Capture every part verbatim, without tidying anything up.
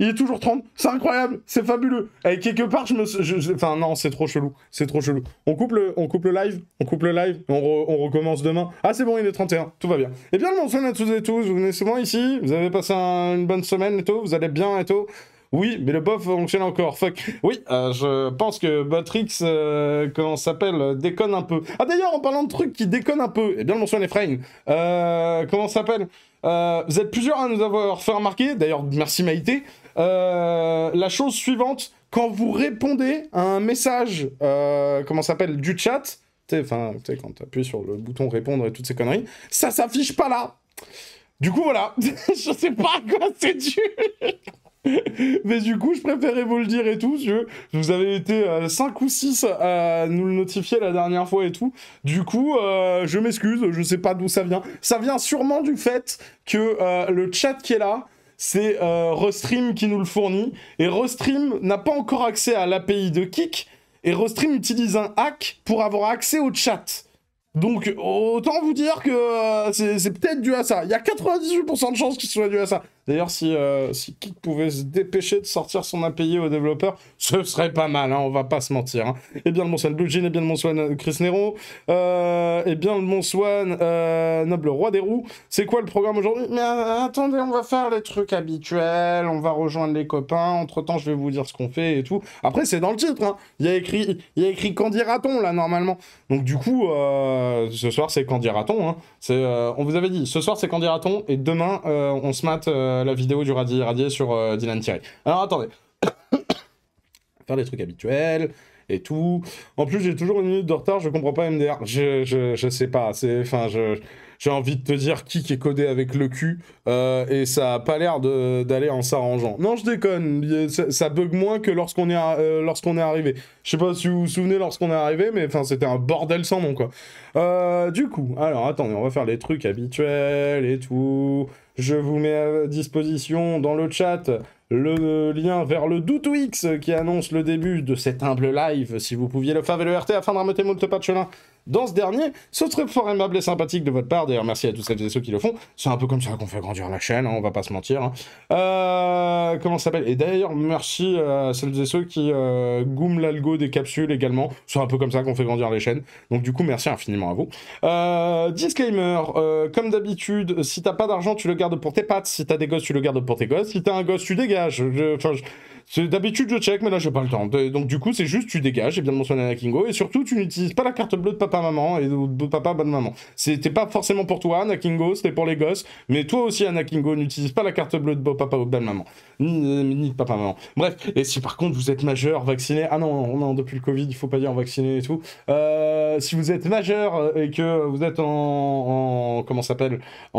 Il est toujours trente. C'est incroyable. C'est fabuleux. Et quelque part, je me... je- je- Enfin, non, c'est trop chelou. C'est trop chelou. On coupe le, on coupe le live. On coupe le live. On, re- on recommence demain. Ah, c'est bon, il est trente et un. Tout va bien. Eh bien, bonsoir à tous et tous. Vous venez souvent ici. Vous avez passé un- une bonne semaine et tout. Vous allez bien et tout. Oui, mais le bof fonctionne encore. Fuck. Oui, euh, je pense que Botrix, euh, comment ça s'appelle, euh, déconne un peu. Ah, d'ailleurs, en parlant de trucs qui déconnent un peu, eh bien, bonsoir les Frame. Euh, comment ça s'appelle Euh, Vous êtes plusieurs à nous avoir fait remarquer, d'ailleurs, merci Maïté, euh, la chose suivante, quand vous répondez à un message, euh, comment ça s'appelle, du chat, tu sais, enfin, tu sais, quand tu appuies sur le bouton répondre et toutes ces conneries, ça s'affiche pas là. Du coup, voilà, je sais pas à quoi c'est dû. Mais du coup, je préférais vous le dire et tout, je, vous avez été euh, cinq ou six à nous le notifier la dernière fois et tout. Du coup, euh, je m'excuse, je sais pas d'où ça vient. Ça vient sûrement du fait que euh, le chat qui est là, c'est euh, Restream qui nous le fournit. Et Restream n'a pas encore accès à l'A P I de Kik. Et Restream utilise un hack pour avoir accès au chat. Donc, autant vous dire que euh, c'est c'est peut-être dû à ça. Il y a quatre-vingt-dix-huit pour cent de chances que ce soit dû à ça. D'ailleurs, si, euh, si Kik pouvait se dépêcher de sortir son A P I aux développeurs, ce serait pas mal, hein, on va pas se mentir. Hein. Et bien le Monswan Blue Jean, et bien le Monswan Chris Nero, euh, et bien le Monswan euh, Noble Roi des Roues. C'est quoi le programme aujourd'hui? Mais euh, attendez, on va faire les trucs habituels, on va rejoindre les copains, entre-temps je vais vous dire ce qu'on fait et tout. Après, c'est dans le titre, hein. Il y a écrit, il y a écrit Qu'en dira-t-on, là, normalement. Donc du coup, euh, ce soir, c'est Qu'en dira-t-on, hein. Euh, on vous avait dit, ce soir, c'est Qu'en dira-t-on, et demain, euh, on se mate euh, la vidéo du Radier Radier sur euh, Dylan Thierry. Alors, attendez. Faire des trucs habituels et tout. En plus, j'ai toujours une minute de retard, je comprends pas M D R. Je, je, je sais pas, c'est... Enfin, je... J'ai envie de te dire qui qui est codé avec le cul, euh, et ça a pas l'air d'aller en s'arrangeant. Non, je déconne, ça, ça bug moins que lorsqu'on est, euh, lorsqu'on est arrivé. Je sais pas si vous vous souvenez lorsqu'on est arrivé, mais enfin, c'était un bordel sans nom, quoi. Euh, du coup, alors, attendez, on va faire les trucs habituels et tout. Je vous mets à disposition dans le chat le lien vers le Doutouix qui annonce le début de cet humble live. Si vous pouviez le faire avec le R T afin de remettre moult patchelin dans ce dernier, ce serait fort aimable et sympathique de votre part. D'ailleurs, merci à tous celles et ceux qui le font. C'est un peu comme ça qu'on fait grandir la chaîne, hein, on va pas se mentir. Hein. Euh, comment ça s'appelle? Et d'ailleurs, merci à celles et ceux qui euh, goument l'algo des capsules également. C'est un peu comme ça qu'on fait grandir les chaînes. Donc du coup, merci infiniment à vous. Euh, disclaimer, euh, comme d'habitude, si t'as pas d'argent, tu le gardes pour tes pattes. Si t'as des gosses, tu le gardes pour tes gosses. Si t'as un gosse, tu dégages. Je, enfin, je... D'habitude, je check, mais là, j'ai pas le temps. Donc, du coup, c'est juste, tu dégages, et bien de mentionner Anakingo, et surtout, tu n'utilises pas la carte bleue de papa-maman, et de papa, bonne maman. C'était pas forcément pour toi, Anakingo, c'était pour les gosses, mais toi aussi, Anakingo, n'utilise pas la carte bleue de papa ou bonne maman. Ni, ni de papa-maman. Bref, et si par contre, vous êtes majeur, vacciné, ah non, non, non, depuis le Covid, il faut pas dire vacciné et tout. Euh, si vous êtes majeur, et que vous êtes en, en comment ça s'appelle,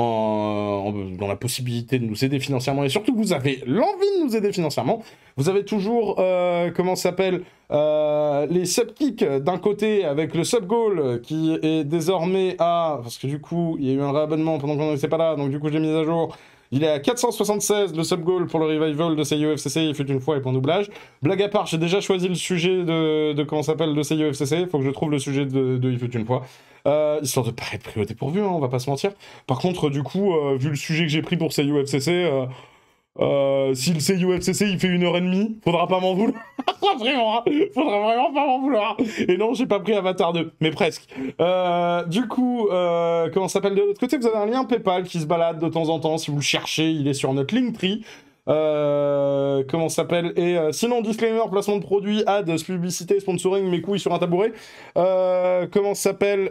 en, en, dans la possibilité de nous aider financièrement, et surtout, vous avez l'envie de nous aider financièrement, vous avez toujours, euh, comment ça s'appelle, euh, les subkicks d'un côté avec le subgoal qui est désormais à... Parce que du coup, il y a eu un réabonnement pendant qu'on n'était pas là, donc du coup, je l'ai mis à jour. Il est à quatre cent soixante-seize, le subgoal pour le revival de C I O F C C, il fut une fois et pour doublage. Blague à part, j'ai déjà choisi le sujet de, de comment ça s'appelle, de C I O F C C, il faut que je trouve le sujet de, de il fut une fois. Euh, histoire de pas être priorité pourvu, hein, on va pas se mentir. Par contre, du coup, euh, vu le sujet que j'ai pris pour C I O F C C... Euh, Euh, si le C I O F C C il fait une heure et demie, faudra pas m'en vouloir. Vraiment, hein, faudra vraiment pas m'en vouloir. Et non, j'ai pas pris Avatar deux, mais presque. Euh, du coup, euh, comment ça s'appelle de l'autre côté? Vous avez un lien PayPal qui se balade de temps en temps. Si vous le cherchez, il est sur notre Linktree. Euh, comment ça s'appelle? Et euh, sinon, disclaimer, placement de produit, ads, publicité, sponsoring, mes couilles sur un tabouret. Euh, comment ça s'appelle?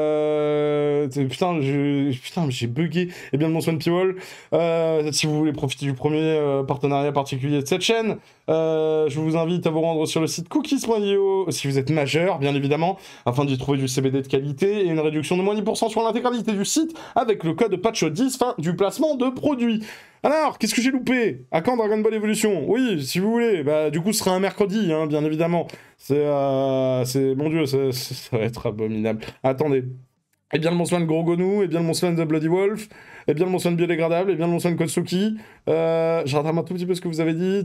euh, Putain, je... Putain, j'ai bugué. Et bien, de mon Swan Piwall. Euh, si vous voulez profiter du premier euh, partenariat particulier de cette chaîne, euh, je vous invite à vous rendre sur le site cookies point i o si vous êtes majeur, bien évidemment, afin d'y trouver du C B D de qualité et une réduction de moins dix pour cent sur l'intégralité du site avec le code patch dix, fin du placement de produits. Alors, qu'est-ce que j'ai loupé? À quand Dragon Ball Evolution? Oui, si vous voulez. Bah, du coup, ce sera un mercredi, hein, bien évidemment. C'est... Euh, c'est... Mon Dieu, ça, ça va être abominable. Attendez. Et bien le Monswan Gorgonou, et bien le Monswan de Bloody Wolf, et bien le Monswan biodégradable, et bien le Monswan Kotsuki. Euh, je rattrape un tout petit peu ce que vous avez dit.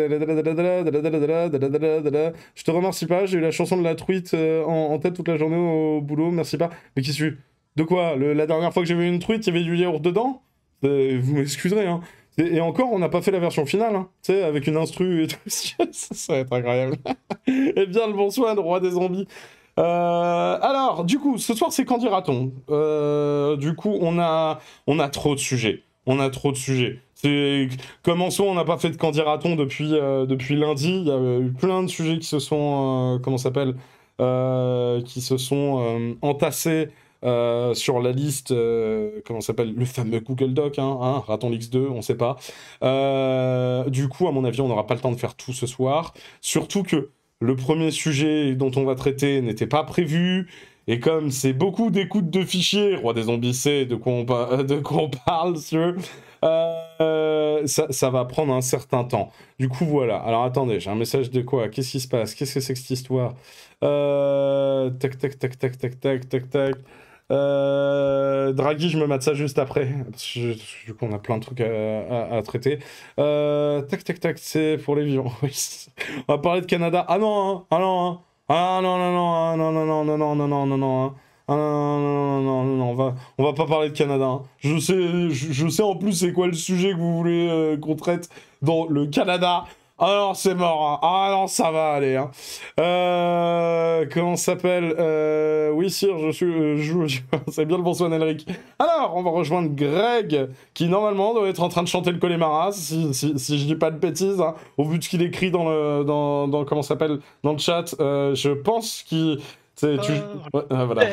Je te remercie pas, j'ai eu la chanson de la truite en, en tête toute la journée au boulot, merci pas. Mais qu'est-ce que... De quoi? Le, La dernière fois que j'ai vu une truite, il y avait du yaourt dedans? Euh, vous m'excuserez, hein. Et, et encore, on n'a pas fait la version finale, hein, tu sais, avec une instru et tout. Ça, ça va être incroyable. Eh bien, le bon soin, le roi des zombies. Euh, alors, du coup, ce soir, c'est Qu'en dira-t-on euh, Du coup, on a, on a trop de sujets. On a trop de sujets. C'est comme en soi, on n'a pas fait de Qu'en dira-t-on depuis, euh, depuis lundi. Il y a eu plein de sujets qui se sont, euh, comment ça s'appelle, euh, qui se sont euh, entassés euh, sur la liste, euh, comment ça s'appelle, le fameux Google Doc, hein, hein, Raton X deux, on sait pas. Euh, du coup, à mon avis, on n'aura pas le temps de faire tout ce soir. Surtout que le premier sujet dont on va traiter n'était pas prévu. Et comme c'est beaucoup d'écoute de fichiers, Roi des zombies sait de quoi on, pa- de quoi on parle, sur, euh, ça, ça va prendre un certain temps. Du coup, voilà. Alors attendez, j'ai un message de quoi? Qu'est-ce qui se passe? Qu'est-ce que c'est que cette histoire? euh... Tac, tac, tac, tac, tac, tac, tac, tac. Euh... Draghi, je me mate ça juste après. Parce que je- du coup, on a plein de trucs à, à- à traiter. Euh... Tac, tac, tac, c'est pour les vivants. Oui. On va parler de Canada. Ah non, hein. Ah non, hein. Ah non, non, non, ah, non, non, non, non, non, non, non, non, non, hein. Ah non, non, non, non, non, non, on va, on va pas parler de Canada, hein. Je sais, je, je sais en plus c'est quoi le sujet que vous voulez euh, qu'on traite dans le Canada. Ah non, c'est mort, hein. Ah non, ça va aller, hein. Euh, comment ça s'appelle euh, Oui, sire, je suis... euh, je, je- c'est bien le bonsoir, Elric. Alors, on va rejoindre Greg, qui normalement doit être en train de chanter le Connemara, si, si, si je dis pas de bêtises, hein, au vu de ce qu'il écrit dans le... Dans, dans, comment ça s'appelle dans le chat, euh, je pense qu'il... c'est- Tu... Ouais, ah, voilà.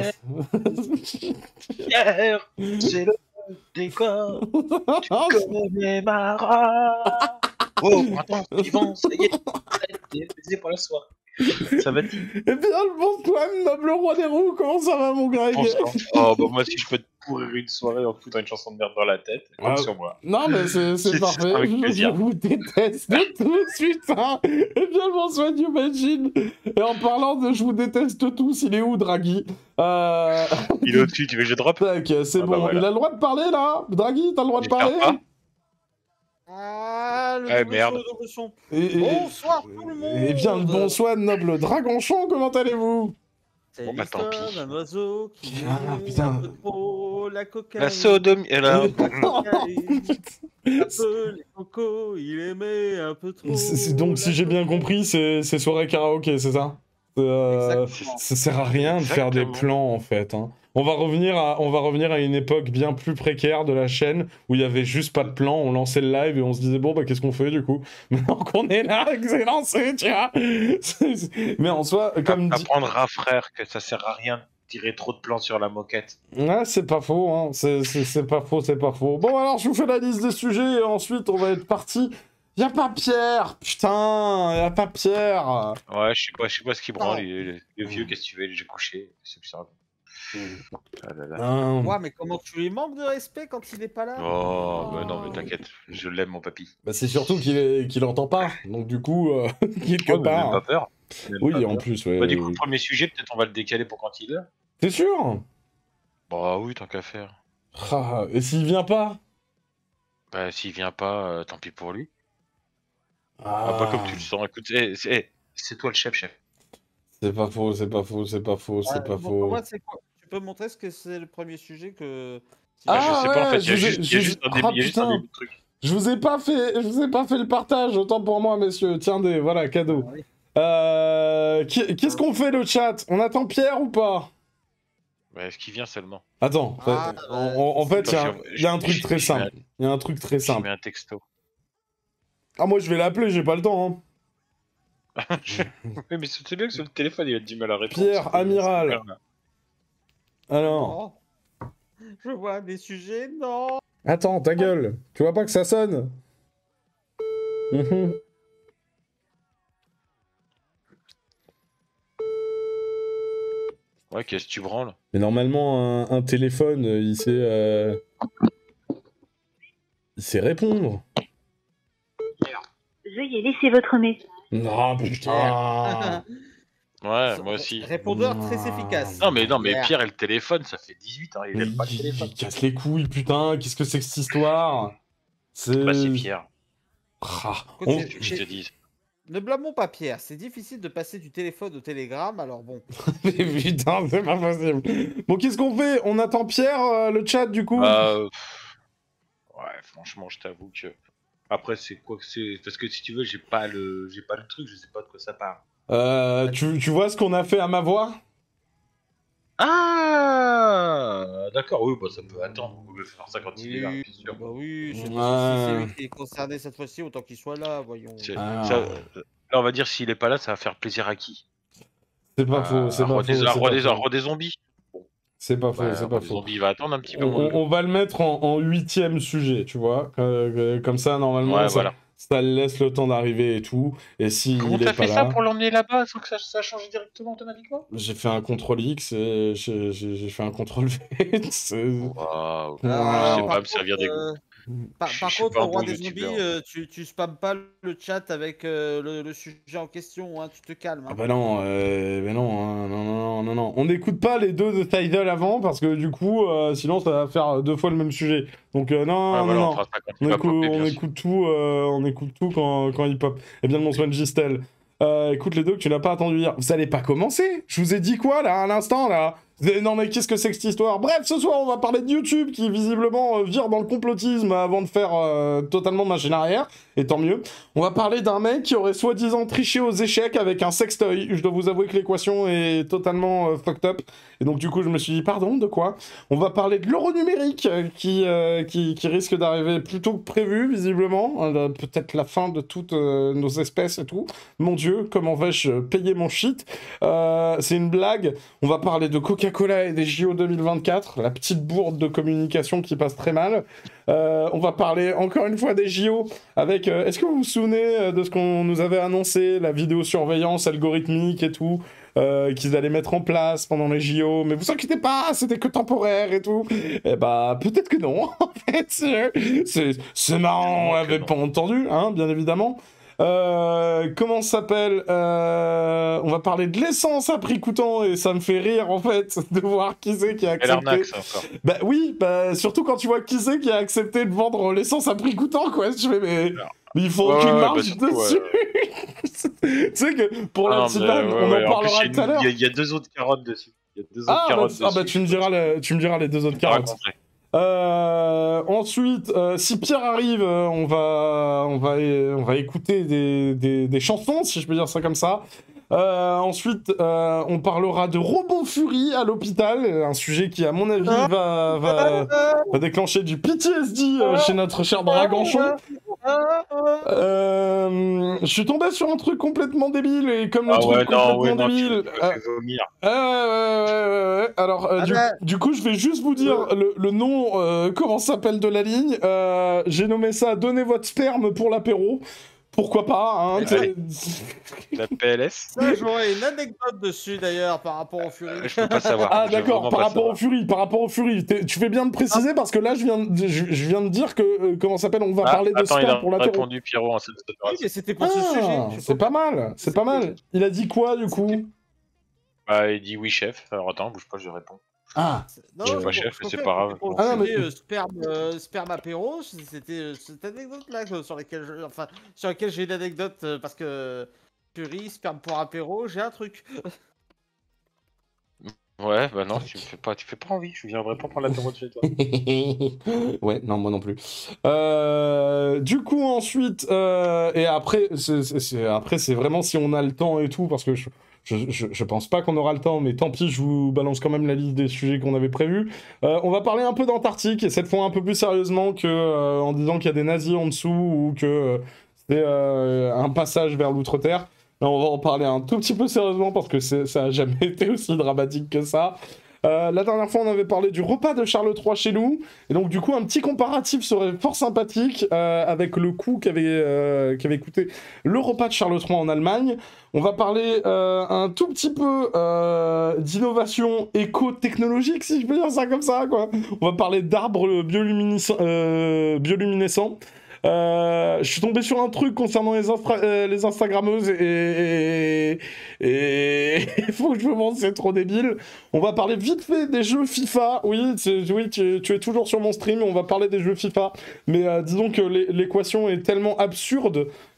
Pierre, c'est le décor du Connemara. Oh, attends, vivant, ça y est, t'es baisé pour la soirée. Ça va dire. Eh bien, le bonsoir, noble roi des roues, comment ça va, mon Greg? Oh, bah moi, si je peux te pourrir une soirée en te foutant une chanson de merde dans la tête, compte Ah, sur moi. non, mais c'est c'est C'est- parfait. avec Je, je plaisir. vous déteste tous, putain. Eh bien, le bonsoir, Imagine. Et en parlant de je vous déteste tous, il est où, Draghi euh... Il est au-dessus, tu veux que je drop? Tac, c'est Ah, bon. bah voilà. Il a le droit de parler, là Draghi, t'as le droit de J'espère parler pas. Ah, le Ah, double merde. saut, le double son. Et- et- Bonsoir tout le monde. Eh bien, le bonsoir, noble Dragonchon, comment allez-vous? C'est Bon, bah, tant l'histoire pis. d'un oiseau qui Ah, aime putain. un peu trop la cocaïne. La sodomie. Et là. La cocaïne. Un peu les cocos, il aimait un peu trop. C'est- c'est- Donc, si la j'ai bien cocaïne. compris, c'est c'est soirée karaoké, c'est ça? Euh, Exactement. ça sert à rien de faire des Exactement. plans, en fait, hein. On va, revenir à, on va revenir à une époque bien plus précaire de la chaîne où il y avait juste pas de plan, on lançait le live et on se disait bon bah qu'est-ce qu'on fait du coup? Maintenant qu'on est là, que c'est lancé, tu vois. C'est- c'est- Mais en soi, comme dit... Apprendre à frère que ça sert à rien de tirer trop de plans sur la moquette. Ouais, c'est pas faux, hein. C'est c'est- c'est pas faux, c'est pas faux. Bon alors je vous fais la liste des sujets et ensuite on va être parti. Y a pas Pierre, putain, y a pas Pierre. Ouais, je sais pas, je sais pas ce qui branle, Non. les, les- les vieux, qu'est-ce que tu veux, j'ai couché, c'est plus simple. Ah là là. Hein. Ouais, mais comment tu lui manques de respect quand il est pas là? Oh, bah non, mais t'inquiète, je l'aime, mon papy. Bah c'est surtout qu'il est- qu'il entend pas, donc du coup, euh, quelque Oh, mais part... même pas peur. Même Oui, pas en peur. plus, ouais. Bah, du coup, oui. le premier sujet, peut-être on va le décaler pour quand il est. T'es sûr? Bah oui, tant qu'à faire. Ah, et s'il vient pas? Bah, s'il vient pas, euh, tant pis pour lui. Ah, Ah, pas comme tu le sens, écoute, eh, c'est eh, c'est toi le chef, chef. c'est pas faux, c'est pas faux, c'est pas faux, c'est Ouais, pas bon, faux. pour moi, c'est quoi? Tu peux montrer ce que c'est le premier sujet que. Bah, Ah, je sais pas, en ouais, fait, il y a je vous ai- juste, il y a je- juste un ah, début, il y a juste un putain. début de truc. Je vous ai pas fait, je vous ai pas fait le partage, autant pour moi, messieurs. Tiens des, voilà, cadeau. Ah oui. Euh, qui- qu'est-ce qu'on fait le chat? On attend Pierre ou pas? Bah, est-ce qu'il vient seulement? Attends, Ah, en, en- en fait, il y, a un- Attention, y a un je- truc je- très je mets simple. Il y a un truc très Je simple. mets un texto. Ah, moi, je vais l'appeler, j'ai pas le temps, hein. Oui, mais c'est bien que sur le téléphone, il a du mal à répondre. Pierre, c'est- amiral. c'est super, là. Alors, non. Je vois des sujets, non. attends, ta gueule. Tu vois pas que ça sonne? Mhm. Ouais, qu'est-ce que tu branles? Mais normalement, un, un téléphone, euh, il sait... euh, il sait répondre. Veuillez laisser votre message. Non, putain. Ouais, moi aussi. Répondeur très efficace. Non, mais non, mais Pierre. Pierre et le téléphone, ça fait dix-huit ans, il Mais aime pas le il, téléphone. il casse les couilles, putain. Qu'est-ce que c'est que cette histoire? C'est... Bah, c'est Pierre, Ah, Écoute, on- c'est- que je te dise. Ne blâmons pas Pierre, c'est difficile de passer du téléphone au télégramme, alors bon. Mais putain, c'est pas possible. Bon, qu'est-ce qu'on fait? On attend Pierre, euh, le chat, du coup? Bah, euh, pff, ouais, franchement, je t'avoue que. Après, c'est quoi que c'est? Parce que si tu veux, j'ai pas le, j'ai pas le truc, je sais pas de quoi ça parle. Euh, tu, tu vois ce qu'on a fait à ma voix? Ah, d'accord, oui, bah ça peut attendre. On peut faire ça quand il est là, Oui, bien sûr. bah oui, c'est- si Ouais. c'est lui qui est concerné cette fois-ci, autant qu'il soit là, voyons. C'est- Ah. ça, euh, là, on va dire s'il est pas là, ça va faire plaisir à qui? C'est pas À- faux, c'est un pas roi des, faux, un c'est roi pas des, un faux. roi des zombies. Bon, C'est pas faux, bah, c'est un pas roi des faux. zombies, il va attendre un petit peu. On, moins. on- on va le mettre en, en huitième sujet, tu vois. Euh, euh, comme ça, normalement, Ouais, ça, voilà. ça le laisse le temps d'arriver et tout. Et s'il Comment est t'as pas fait ça là, pour l'emmener là-bas sans que ça, ça change directement automatiquement? j'ai fait un contrôle X et j'ai j'ai- j'ai fait un contrôle V. C'est- Waouh. Waouh. Je sais par pas me contre, servir des euh, par, Je- par je suis contre, pas un au roi bon des youtubeur. zombies, euh, tu, tu spammes pas le chat avec euh, le, le sujet en question, hein, tu te calmes. Ah Hein. bah non, euh, bah non, hein, non, non, non, non, non. On n'écoute pas les deux de Tidal avant parce que du coup, euh, sinon ça va faire deux fois le même sujet. Donc euh, non, Ouais, non, voilà, on non. fera ça quand On il va écoute, popper, on bien sûr. écoute tout, euh, on écoute tout quand, quand il pop. Et bien de mon soin Gistel. Euh, écoute les deux que tu n'as pas attendu hier. Vous allez pas commencer? Je vous ai dit quoi là à l'instant là? Non mais qu'est-ce que c'est que cette histoire? Bref, ce soir on va parler de YouTube qui visiblement euh, vire dans le complotisme avant de faire euh, totalement machine arrière, et tant mieux. On va parler d'un mec qui aurait soi-disant triché aux échecs avec un sextoy. Je dois vous avouer que l'équation est totalement euh, fucked up. Et donc du coup je me suis dit pardon, de quoi? On va parler de l'euro numérique euh, qui, euh, qui, qui risque d'arriver plus tôt que prévu visiblement. Euh, Peut-être la fin de toutes euh, nos espèces et tout. Mon dieu, comment vais-je payer mon shit? euh, C'est une blague. On va parler de Coca-Cola et des J O deux mille vingt-quatre, la petite bourde de communication qui passe très mal. Euh, on va parler encore une fois des J O avec... euh, Est-ce que vous vous souvenez euh, de ce qu'on nous avait annoncé, la vidéosurveillance algorithmique et tout, euh, qu'ils allaient mettre en place pendant les J O? Mais vous inquiétez pas, c'était que temporaire et tout. Eh bah, peut-être que non, en fait. C'est c'est marrant, on l'avait pas entendu, hein, bien évidemment. Euh, comment ça s'appelle euh, On va parler de l'essence à prix coûtant et ça me fait rire en fait de voir qui c'est qui a Quelle accepté. arnaque, ça, encore. Bah oui, bah surtout quand tu vois qui c'est qui a accepté de vendre l'essence à prix coûtant quoi. Je fais mais, Alors, mais ils font ouais, aucune ouais, marge bah, surtout, dessus. tu sais que pour Ah la non, petite mais, vanne, ouais, on ouais, en en plus, parlera il y a tout à une- l'heure. Il y, a- il y a deux autres carottes dessus. Il y a deux autres Ah bah, carottes ah bah dessus. tu me diras le- tu me diras les deux autres Je te carottes. raconterai. Euh, ensuite, euh, si Pierre arrive, euh, on va, on va, on va écouter des, des, des chansons, si je peux dire ça comme ça. Euh, ensuite, euh, on parlera de Robot Fury à l'hôpital, un sujet qui, à mon avis, va, va, va déclencher du P T S D euh, chez notre cher Draganchon. Euh, je suis tombé sur un truc complètement débile, et comme le Ah truc ouais, non, complètement ouais, non, tu, débile... tu me euh, fais vomir. ah ouais, ouais, ouais, ouais, ouais. Alors, euh, Ah du, bah. du coup, je vais juste vous dire le, le nom, euh, comment ça s'appelle de la ligne. Euh, J'ai nommé ça « Donnez votre sperme pour l'apéro ». Pourquoi pas, hein, Allez. t'sais- La P L S. Ça, j'aurais une anecdote dessus d'ailleurs par rapport au Fury. Euh, Je peux pas savoir. Ah Je veux d'accord, vraiment par pas rapport savoir. au Fury, par rapport au Fury. T'es- Tu fais bien de préciser parce que là, je viens de, je, je viens de dire que, euh, comment ça s'appelle, on va Ah, parler de attends, il sperme a pour l'apéro. répondu Pierrot en cette Oui, mais c'était pour ce sujet. Ah, je sais c'est pas mal, c'est pas mal. Il a dit quoi, du coup? Bah, il dit oui, chef. Alors attends, bouge pas, je réponds. Ah, Non, Je suis c'est pas pour- chef, ce mais qu'on c'est fait, pas grave. c'était pour le Ah, non, sujet, mais- euh, sperme, euh, sperme apéro, c'était euh, cette anecdote-là que- sur laquelle je- enfin, sur laquelle j'ai une anecdote euh, parce que Fury, sperme pour apéro, j'ai un truc. Ouais, bah non, tu me fais pas, tu fais pas envie. Je viendrai pas prendre l'apéro de chez toi. ouais, non, moi non plus. Euh, du coup, ensuite, euh, et après, c'est, c'est- c'est- après, c'est vraiment si on a le temps et tout, parce que je, je, je, je pense pas qu'on aura le temps, mais tant pis, je vous balance quand même la liste des sujets qu'on avait prévus. Euh, on va parler un peu d'Antarctique, et cette fois un peu plus sérieusement que euh, en disant qu'il y a des nazis en dessous ou que euh, c'est euh, un passage vers l'outre-terre. Là, on va en parler un tout petit peu sérieusement parce que c'est- ça a jamais été aussi dramatique que ça. Euh, la dernière fois, on avait parlé du repas de Charles trois chez nous. Et donc, du coup, un petit comparatif serait fort sympathique euh, avec le coût qu'avait euh, qu'avait coûté le repas de Charles trois en Allemagne. On va parler euh, un tout petit peu euh, d'innovation éco-technologique, si je peux dire ça comme ça, quoi. On va parler d'arbres bioluminescents. Euh, bioluminescents. Euh, je suis tombé sur un truc concernant les, instra- euh, les Instagrammeuses et et il faut que je me montre, c'est trop débile. On va parler vite fait des jeux FIFA. Oui, c'est- oui tu, tu es toujours sur mon stream, on va parler des jeux FIFA. Mais euh, disons que l'é- l'équation est tellement absurde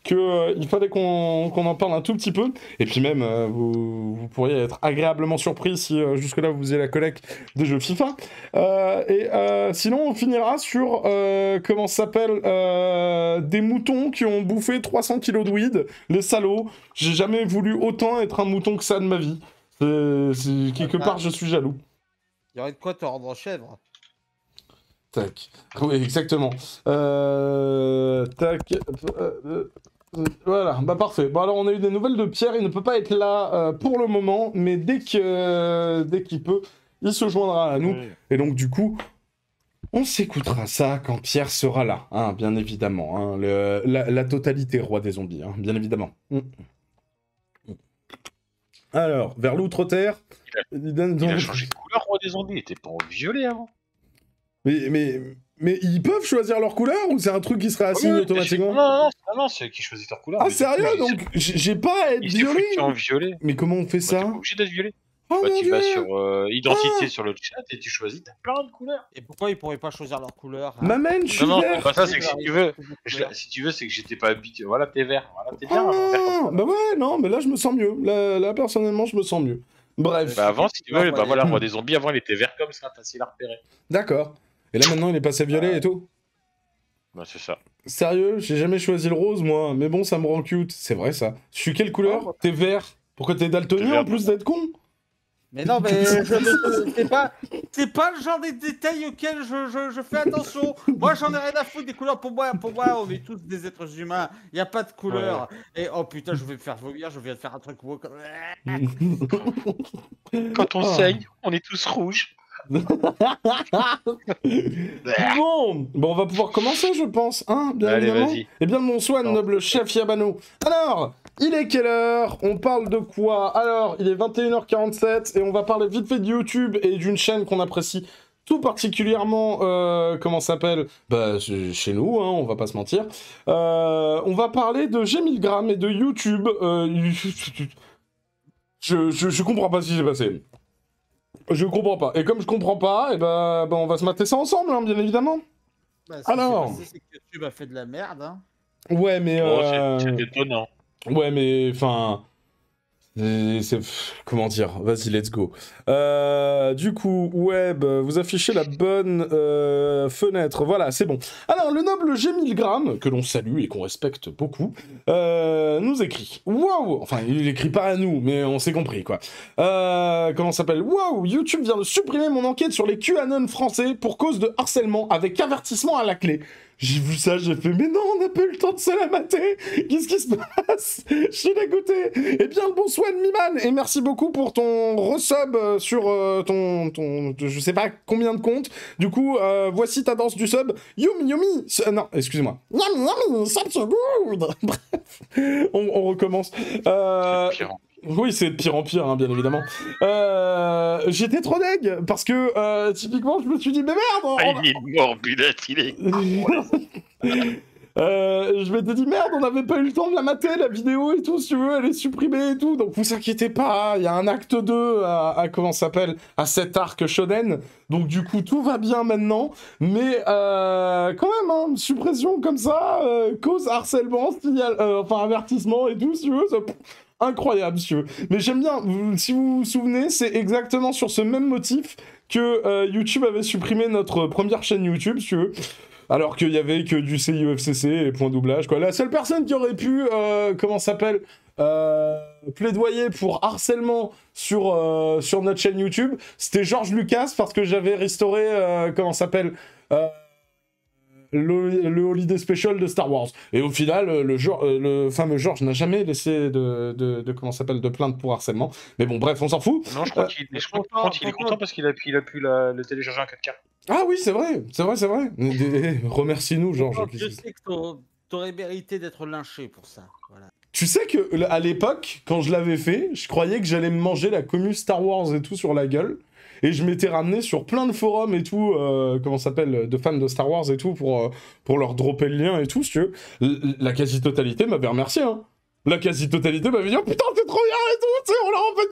qu'il euh, fallait qu'on qu'on en parle un tout petit peu. Et puis même, euh, vous, vous pourriez être agréablement surpris si euh, jusque-là vous faisiez la collecte des jeux FIFA. Euh, et euh, sinon, on finira sur, euh, comment ça s'appelle, euh, des moutons qui ont bouffé trois cents kilos de weed. Les salauds. J'ai jamais voulu autant être un mouton que ça de ma vie. C'est- c'est- quelque part, je suis jaloux. Il y aurait de quoi te rendre chèvre. Tac. Oui, exactement. Euh... Tac. Euh, euh, Voilà, bah parfait. Bon alors on a eu des nouvelles de Pierre, il ne peut pas être là euh, pour le moment, mais dès que euh, dès qu'il peut, il se joindra à nous. Oui. Et donc du coup, on s'écoutera ça quand Pierre sera là, hein, bien évidemment. Hein, le- la, la totalité roi des zombies, hein, bien évidemment. Mm. Mm. Alors, vers l'outre-terre... Il a changé de couleur, roi des zombies, il était pas en violet avant. Mais, mais, mais ils peuvent choisir leur couleur ou c'est un truc qui serait assigné Ouais, automatiquement? Non, non, non, non, c'est eux qui choisissent leur couleur. Ah mais du sérieux? coup, Donc j'ai j'ai pas à être il s'est violet? foutu en violet. Mais comment on fait Bah, t'es ça? pas obligé d'être violet. Oh Bah, mon tu dieu! vas sur euh, identité Ah sur le chat et tu choisis, t'as plein de couleurs. Et pourquoi ils pourraient pas choisir leur couleur hein M'amène, je suis Non, non, vert! c'est pas ça, c'est que si tu veux, Couleur. je- si tu veux, c'est que j'étais pas habitué. Voilà, t'es vert. Voilà, t'es bien. hein, vert Ah, comme ça. bah ouais, non, mais là je me sens mieux. Là, là, personnellement, je me sens mieux. Bref, Bah, avant, si tu Non, veux, moi, bah les- voilà, roi des zombies, avant il était vert comme ça, facile à repérer. d'accord. Et là maintenant il est passé violet et tout? Bah, c'est ça. Sérieux, j'ai jamais choisi le rose moi, mais bon, ça me rend cute. C'est vrai ça. Je suis quelle Ah, couleur? moi- T'es vert? Pourquoi t'es T'es daltonien vert. en plus d'être con? Mais non, mais je ne- c'est pas, c'est pas le genre de détails auxquels je, je, je fais attention. Moi, j'en ai rien à foutre des couleurs. Pour moi, pour moi, on est tous des êtres humains. Il n'y a pas de couleur. Et oh putain, je vais me faire vomir. Je viens de faire un truc woke. Quand on Ah. saigne, on est tous rouges. Bon, bon, on va pouvoir commencer, je pense, hein, bien Allez, évidemment. vas-y. Eh bien, mon soin, Non. noble chef Yabano. Alors, il est quelle heure? On parle de quoi? Alors, il est vingt et une heures quarante-sept et on va parler vite fait de YouTube et d'une chaîne qu'on apprécie tout particulièrement, euh, comment ça s'appelle? Bah, c'est chez nous, hein, on va pas se mentir. Euh, on va parler de G mille grammes et de YouTube. Euh, je, je, je comprends pas ce qui s'est passé. Je comprends pas. Et comme je comprends pas, et ben, ben on va se mater ça ensemble, hein, bien évidemment. Bah, ce qui s'est Alors. passé, c'est que YouTube a fait de la merde. Hein. Ouais, mais... Oh, euh, c'est c'est étonnant. Ouais, mais... Enfin... c'est- C'est... Comment dire? Vas-y, let's go. Euh, du coup, web, vous affichez la bonne euh, fenêtre. Voilà, c'est bon. Alors, le noble G mille grammes, que l'on salue et qu'on respecte beaucoup, euh, nous écrit. Waouh! Enfin, il écrit pas à nous, mais on s'est compris, quoi. Euh, comment ça s'appelle? Waouh! YouTube vient de supprimer mon enquête sur les QAnon français pour cause de harcèlement avec avertissement à la clé. J'ai vu ça, j'ai fait, mais non, on n'a pas eu le temps de se la mater. Qu'est-ce qui se passe? Je suis dégoûté. Eh bien, le bon soin de Miman, et merci beaucoup pour ton resub euh, sur euh, ton, ton, je sais pas combien de comptes. Du coup, euh, voici ta danse du sub. Yumi, Yumi. ce- Non, excusez-moi. Yumi, Yumi, sub so good. Bref, on, on recommence. Euh, C'est pire. oui, c'est de pire en pire, hein, bien évidemment. Euh, J'étais trop deg, parce que, euh, typiquement, je me suis dit, mais merde, on- Ah, il est mort, Bullet, il est. Euh, je m'étais dit merde, on n'avait pas eu le temps de la mater, la vidéo et tout, si tu veux, elle est supprimée et tout, donc vous inquiétez pas, il y a un acte deux à, à comment ça s'appelle, à cet arc shonen, donc du coup tout va bien maintenant, mais euh, quand même, hein, suppression comme ça, euh, cause harcèlement, signal, euh, enfin avertissement et tout, si tu veux, ça, pff, incroyable, si tu veux. Mais j'aime bien, vous- si vous vous souvenez, c'est exactement sur ce même motif que euh, YouTube avait supprimé notre première chaîne YouTube, si tu veux. Alors qu'il y avait que du C I U F C C et point doublage, quoi. La seule personne qui aurait pu, euh, comment ça s'appelle, euh, plaidoyer pour harcèlement sur, euh, sur notre chaîne YouTube, c'était George Lucas, parce que j'avais restauré, euh, comment ça s'appelle, euh, le, le Holiday Special de Star Wars. Et au final, le, Geor- euh, le fameux George n'a jamais laissé de, de, de, comment ça s'appelle, de plainte pour harcèlement. Mais bon, bref, on s'en fout. Non, je crois Euh, qu'il je crois- je crois qu'il est content parce qu'il a, il a pu la- le télécharger en quatre K. Ah oui, c'est vrai, c'est vrai, c'est vrai. Eh, eh, Remercie-nous, Georges. Donc, je sais que t'aurais- t'aurais mérité d'être lynché pour ça. Voilà. Tu sais que l- à l'époque, quand je l'avais fait, je croyais que j'allais me manger la commu Star Wars et tout sur la gueule. Et je m'étais ramené sur plein de forums et tout, euh, comment ça s'appelle, de fans de Star Wars et tout, pour, euh, pour leur dropper le lien et tout, si tu veux. L- la quasi-totalité m'avait remercié, hein. La quasi-totalité m'a dit oh putain t'es trop bien et tout, tu sais, on l'a en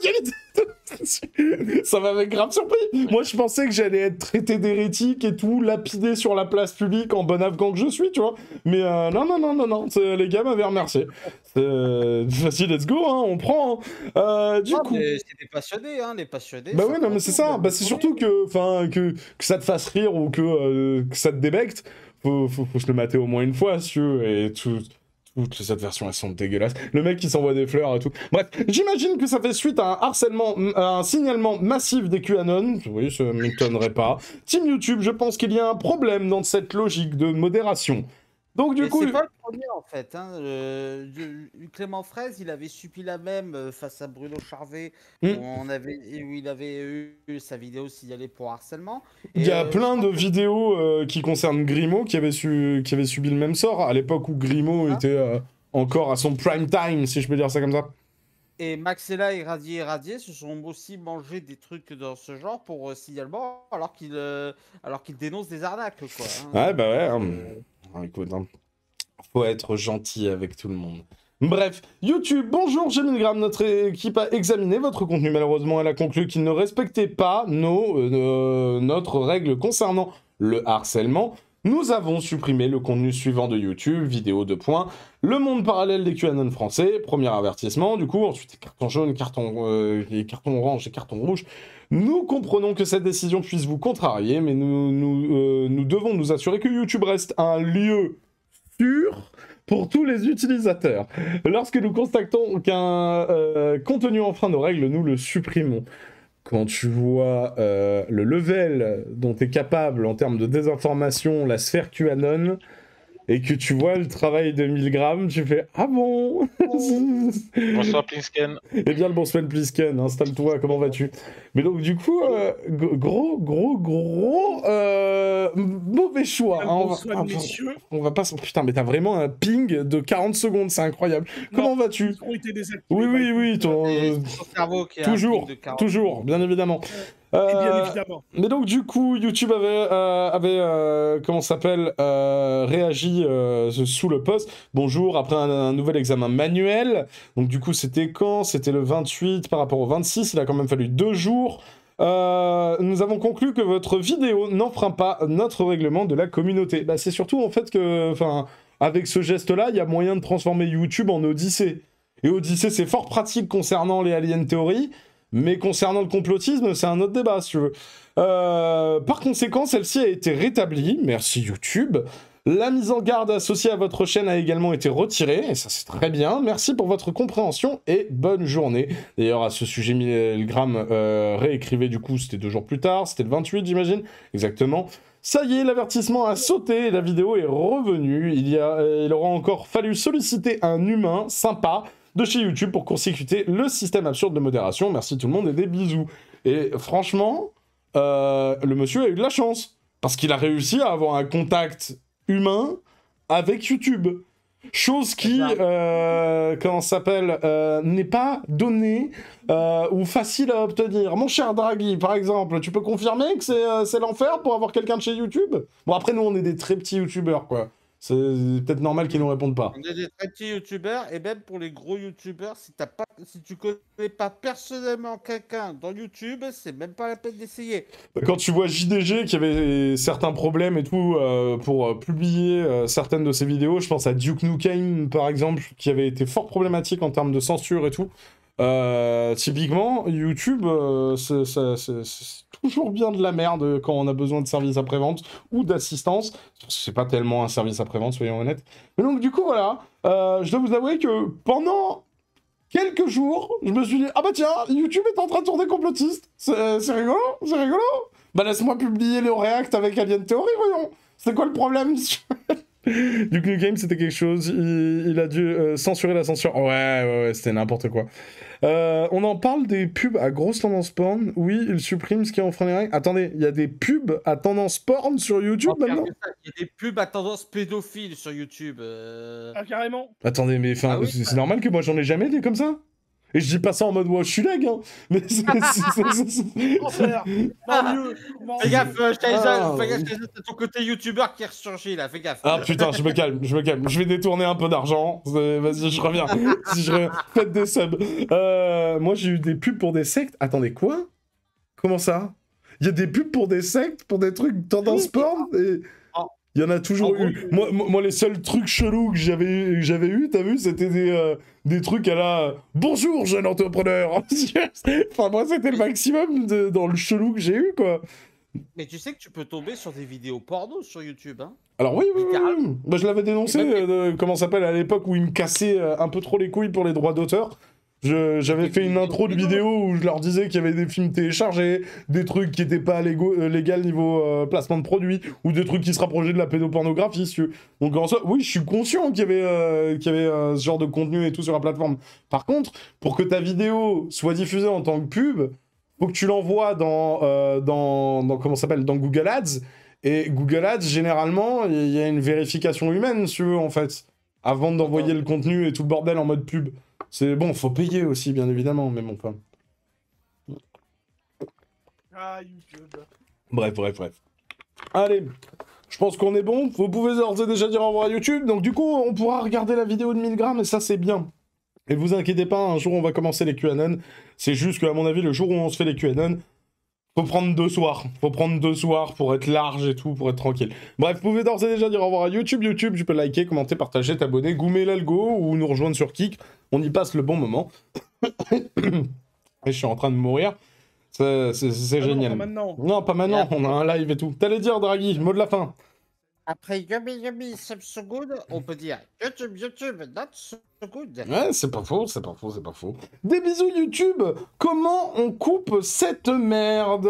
bonne qualité. Ça m'avait grave surpris. Moi je pensais que j'allais être traité d'hérétique et tout, lapidé sur la place publique en bon afghan que je suis, tu vois. Mais euh, non, non, non, non, non, les gars m'avaient remercié. Euh, vas-y, let's go, hein, on prend. Hein. Euh, du Ah, coup... mais c'est des passionnés, hein, les passionnés. Bah ça ouais, non prend mais c'est tout, ça, même bah les c'est tournées. surtout que, enfin, que, que ça te fasse rire ou que, euh, que ça te débecte, faut, faut, faut se le mater au moins une fois, si tu veux, et tout... Toutes les autres versions, elles sont dégueulasses. Le mec qui s'envoie des fleurs et tout. Bref, j'imagine que ça fait suite à un harcèlement, à un signalement massif des QAnon. Oui, ça ne m'étonnerait pas. Team YouTube, je pense qu'il y a un problème dans cette logique de modération. Donc du Mais coup... c'est pas le premier en fait. Hein. Euh, je- Clément Fraise, il avait subi la même euh, face à Bruno Charvet, Hmm. où, on avait, où il avait eu sa vidéo signalée pour harcèlement. Il y Et, a euh, plein je de pense que- vidéos euh, qui concernent Grimaud qui avait, su... qui avait subi le même sort à l'époque où Grimaud Ah. était euh, encore à son prime time, si je peux dire ça comme ça. Et Maxella et Radier et Radier se sont aussi mangé des trucs dans ce genre pour euh, signalement, alors qu'ils euh, alors qu'ils dénoncent des arnaques, quoi. hein. Ouais, bah ouais. hein. Euh, Ah, écoute, hein. Faut être gentil avec tout le monde. Bref, YouTube, bonjour, j'ai mille grammes, notre équipe a examiné votre contenu. Malheureusement, elle a conclu qu'il ne respectait pas nos, euh, notre règle concernant le harcèlement. Nous avons supprimé le contenu suivant de YouTube, vidéo de points, le monde parallèle des QAnon français, premier avertissement, du coup, ensuite carton jaune, carton, euh, et carton orange et carton rouge. Nous comprenons que cette décision puisse vous contrarier, mais nous, nous, euh, nous devons nous assurer que YouTube reste un lieu sûr pour tous les utilisateurs. Lorsque nous constatons qu'un euh, contenu enfreint nos règles, nous le supprimons. Quand tu vois euh, le level dont tu es capable en termes de désinformation, la sphère QAnon, et que tu vois le travail de mille grammes, tu fais « Ah bon ?» Bonsoir, Plinsken. Eh bien, le bon Sven Plisken, installe-toi, comment vas-tu? Mais donc, du coup, euh, gros, gros, gros, euh, mauvais choix. Hein, on, va, Bonsoir, on, messieurs. on va pas... Putain, mais t'as vraiment un ping de quarante secondes, c'est incroyable. Comment vas-tu? Ils ont été désactivés. Oui, oui, oui, ton, et euh, c'est son cerveau qui a un toujours, pic de quarante. toujours, bien évidemment. Et bien Euh, évidemment. mais donc du coup, YouTube avait, euh, avait euh, comment ça s'appelle, euh, réagi euh, sous le post. Bonjour, après un, un nouvel examen manuel. Donc du coup, c'était quand? C'était le vingt-huit par rapport au vingt-six. Il a quand même fallu deux jours. Euh, nous avons conclu que votre vidéo n'enfreint pas notre règlement de la communauté. Bah, c'est surtout en fait que, enfin, avec ce geste-là, il y a moyen de transformer YouTube en Odyssée. Et Odyssée, c'est fort pratique concernant les alien theories. Mais concernant le complotisme, c'est un autre débat, si tu veux. Euh, par conséquent, celle-ci a été rétablie. Merci YouTube. La mise en garde associée à votre chaîne a également été retirée, et ça c'est très bien. Merci pour votre compréhension et bonne journée. D'ailleurs, à ce sujet, Milgram euh, réécrivait du coup, c'était deux jours plus tard, c'était le vingt-huit, j'imagine. Exactement. Ça y est, l'avertissement a sauté et la vidéo est revenue. Il, y a, euh, il aura encore fallu solliciter un humain sympa de chez YouTube pour consécuter le système absurde de modération. Merci tout le monde et des bisous. Et franchement, euh, le monsieur a eu de la chance. Parce qu'il a réussi à avoir un contact humain avec YouTube. Chose qui, euh, comment ça s'appelle, euh, n'est pas donnée euh, ou facile à obtenir. Mon cher Draghi, par exemple, tu peux confirmer que c'est euh, c'est l'enfer pour avoir quelqu'un de chez YouTube? Bon, après, nous, on est des très petits YouTubeurs, quoi. C'est peut-être normal qu'ils nous répondent pas. On est des très petits youtubeurs, et même pour les gros youtubeurs, si, t'as pas, si tu connais pas personnellement quelqu'un dans YouTube, c'est même pas la peine d'essayer. Quand tu vois J D G qui avait certains problèmes et tout euh, pour euh, publier euh, certaines de ses vidéos, je pense à Duke Nukem par exemple, qui avait été fort problématique en termes de censure et tout. Euh, typiquement, YouTube, euh, c'est toujours bien de la merde quand on a besoin de services après-vente ou d'assistance. C'est pas tellement un service après-vente, soyons honnêtes. Mais donc, du coup, voilà. Euh, je dois vous avouer que pendant quelques jours, je me suis dit, ah bah tiens, YouTube est en train de tourner complotiste. C'est rigolo, c'est rigolo. Bah laisse-moi publier le React avec Alien Theory, voyons. C'est quoi le problème? Du coup, Game, c'était quelque chose. Il, il a dû euh, censurer la censure. Ouais, ouais, ouais, c'était n'importe quoi. Euh, on en parle des pubs à grosse tendance porn. Oui, il supprime ce qui enfreint les règles. Attendez, il y a des pubs à tendance porn sur YouTube Oh, maintenant? il y a des pubs à tendance pédophile sur YouTube. euh. Ah, carrément. Attendez, mais enfin, Ah oui, c'est ouais. normal que moi j'en ai jamais des comme ça? Et je dis pas ça en mode, ouais, je suis leg, hein. Mais c'est... Enfer. Non, mieux. Non, Fais gaffe, euh, je t'ai Ah. fais gaffe, t'as ton côté youtubeur qui est ressurgi là, fais gaffe. Ah putain, je me calme, je me calme. Je vais détourner un peu d'argent. C'est- Vas-y, je reviens. Si je re- Faites des subs. Euh, moi, j'ai eu des pubs pour des sectes. Attendez, quoi? Comment ça? Il y a des pubs pour des sectes, pour des trucs tendance porn et... Il y en a toujours En gros, eu. Moi, moi, moi, les seuls trucs chelous que j'avais eu, que j'avais eu, t'as vu, c'était des, euh, des trucs à la euh, bonjour, jeune entrepreneur. Enfin, moi, c'était le maximum de, dans le chelou que j'ai eu, quoi. Mais tu sais que tu peux tomber sur des vidéos porno sur YouTube, hein? Alors, oui, oui, oui, Littéralement. oui. Bah, je l'avais dénoncé, Et même- euh, de- comment ça s'appelle, à l'époque où ils me cassaient euh, un peu trop les couilles pour les droits d'auteur. Je- J'avais fait une intro de vidéo où je leur disais qu'il y avait des films téléchargés, des trucs qui étaient pas légaux, euh, légal niveau euh, placement de produits, ou des trucs qui se rapprochaient de la pédopornographie. Si tu veux. Donc en soi, oui, je suis conscient qu'il y avait, euh, qu'il y avait euh, ce genre de contenu et tout sur la plateforme. Par contre, pour que ta vidéo soit diffusée en tant que pub, faut que tu l'envoies dans, euh, dans, dans, comment ça s'appelle, dans Google Ads. Et Google Ads, généralement, il y a une vérification humaine, si tu veux, en fait, avant d'envoyer le contenu et tout le bordel en mode pub. C'est bon, faut payer aussi, bien évidemment, mais bon, enfin... Ah, YouTube. Bref, bref, bref. Allez, je pense qu'on est bon. Vous pouvez d'ores et déjà dire au revoir à YouTube. Donc du coup, on pourra regarder la vidéo de mille grammes et ça, c'est bien. Et vous inquiétez pas, un jour, on va commencer les QAnon. C'est juste qu'à mon avis, le jour où on se fait les QAnon, faut prendre deux soirs. Faut prendre deux soirs pour être large et tout, pour être tranquille. Bref, vous pouvez d'ores et déjà dire au revoir à YouTube. YouTube, tu peux liker, commenter, partager, t'abonner, goumer l'algo ou nous rejoindre sur Kik. On y passe le bon moment. Et je suis en train de mourir. C'est c'est- c'est Ah non, génial. pas maintenant. Non, pas maintenant, on a un live et tout. T'allais dire, Draghi, mot de la fin. Après Yummy Yummy Sub So Good, on peut dire YouTube, YouTube, not so good. Ouais, c'est pas faux, c'est pas faux, c'est pas faux. Des bisous YouTube. Comment on coupe cette merde?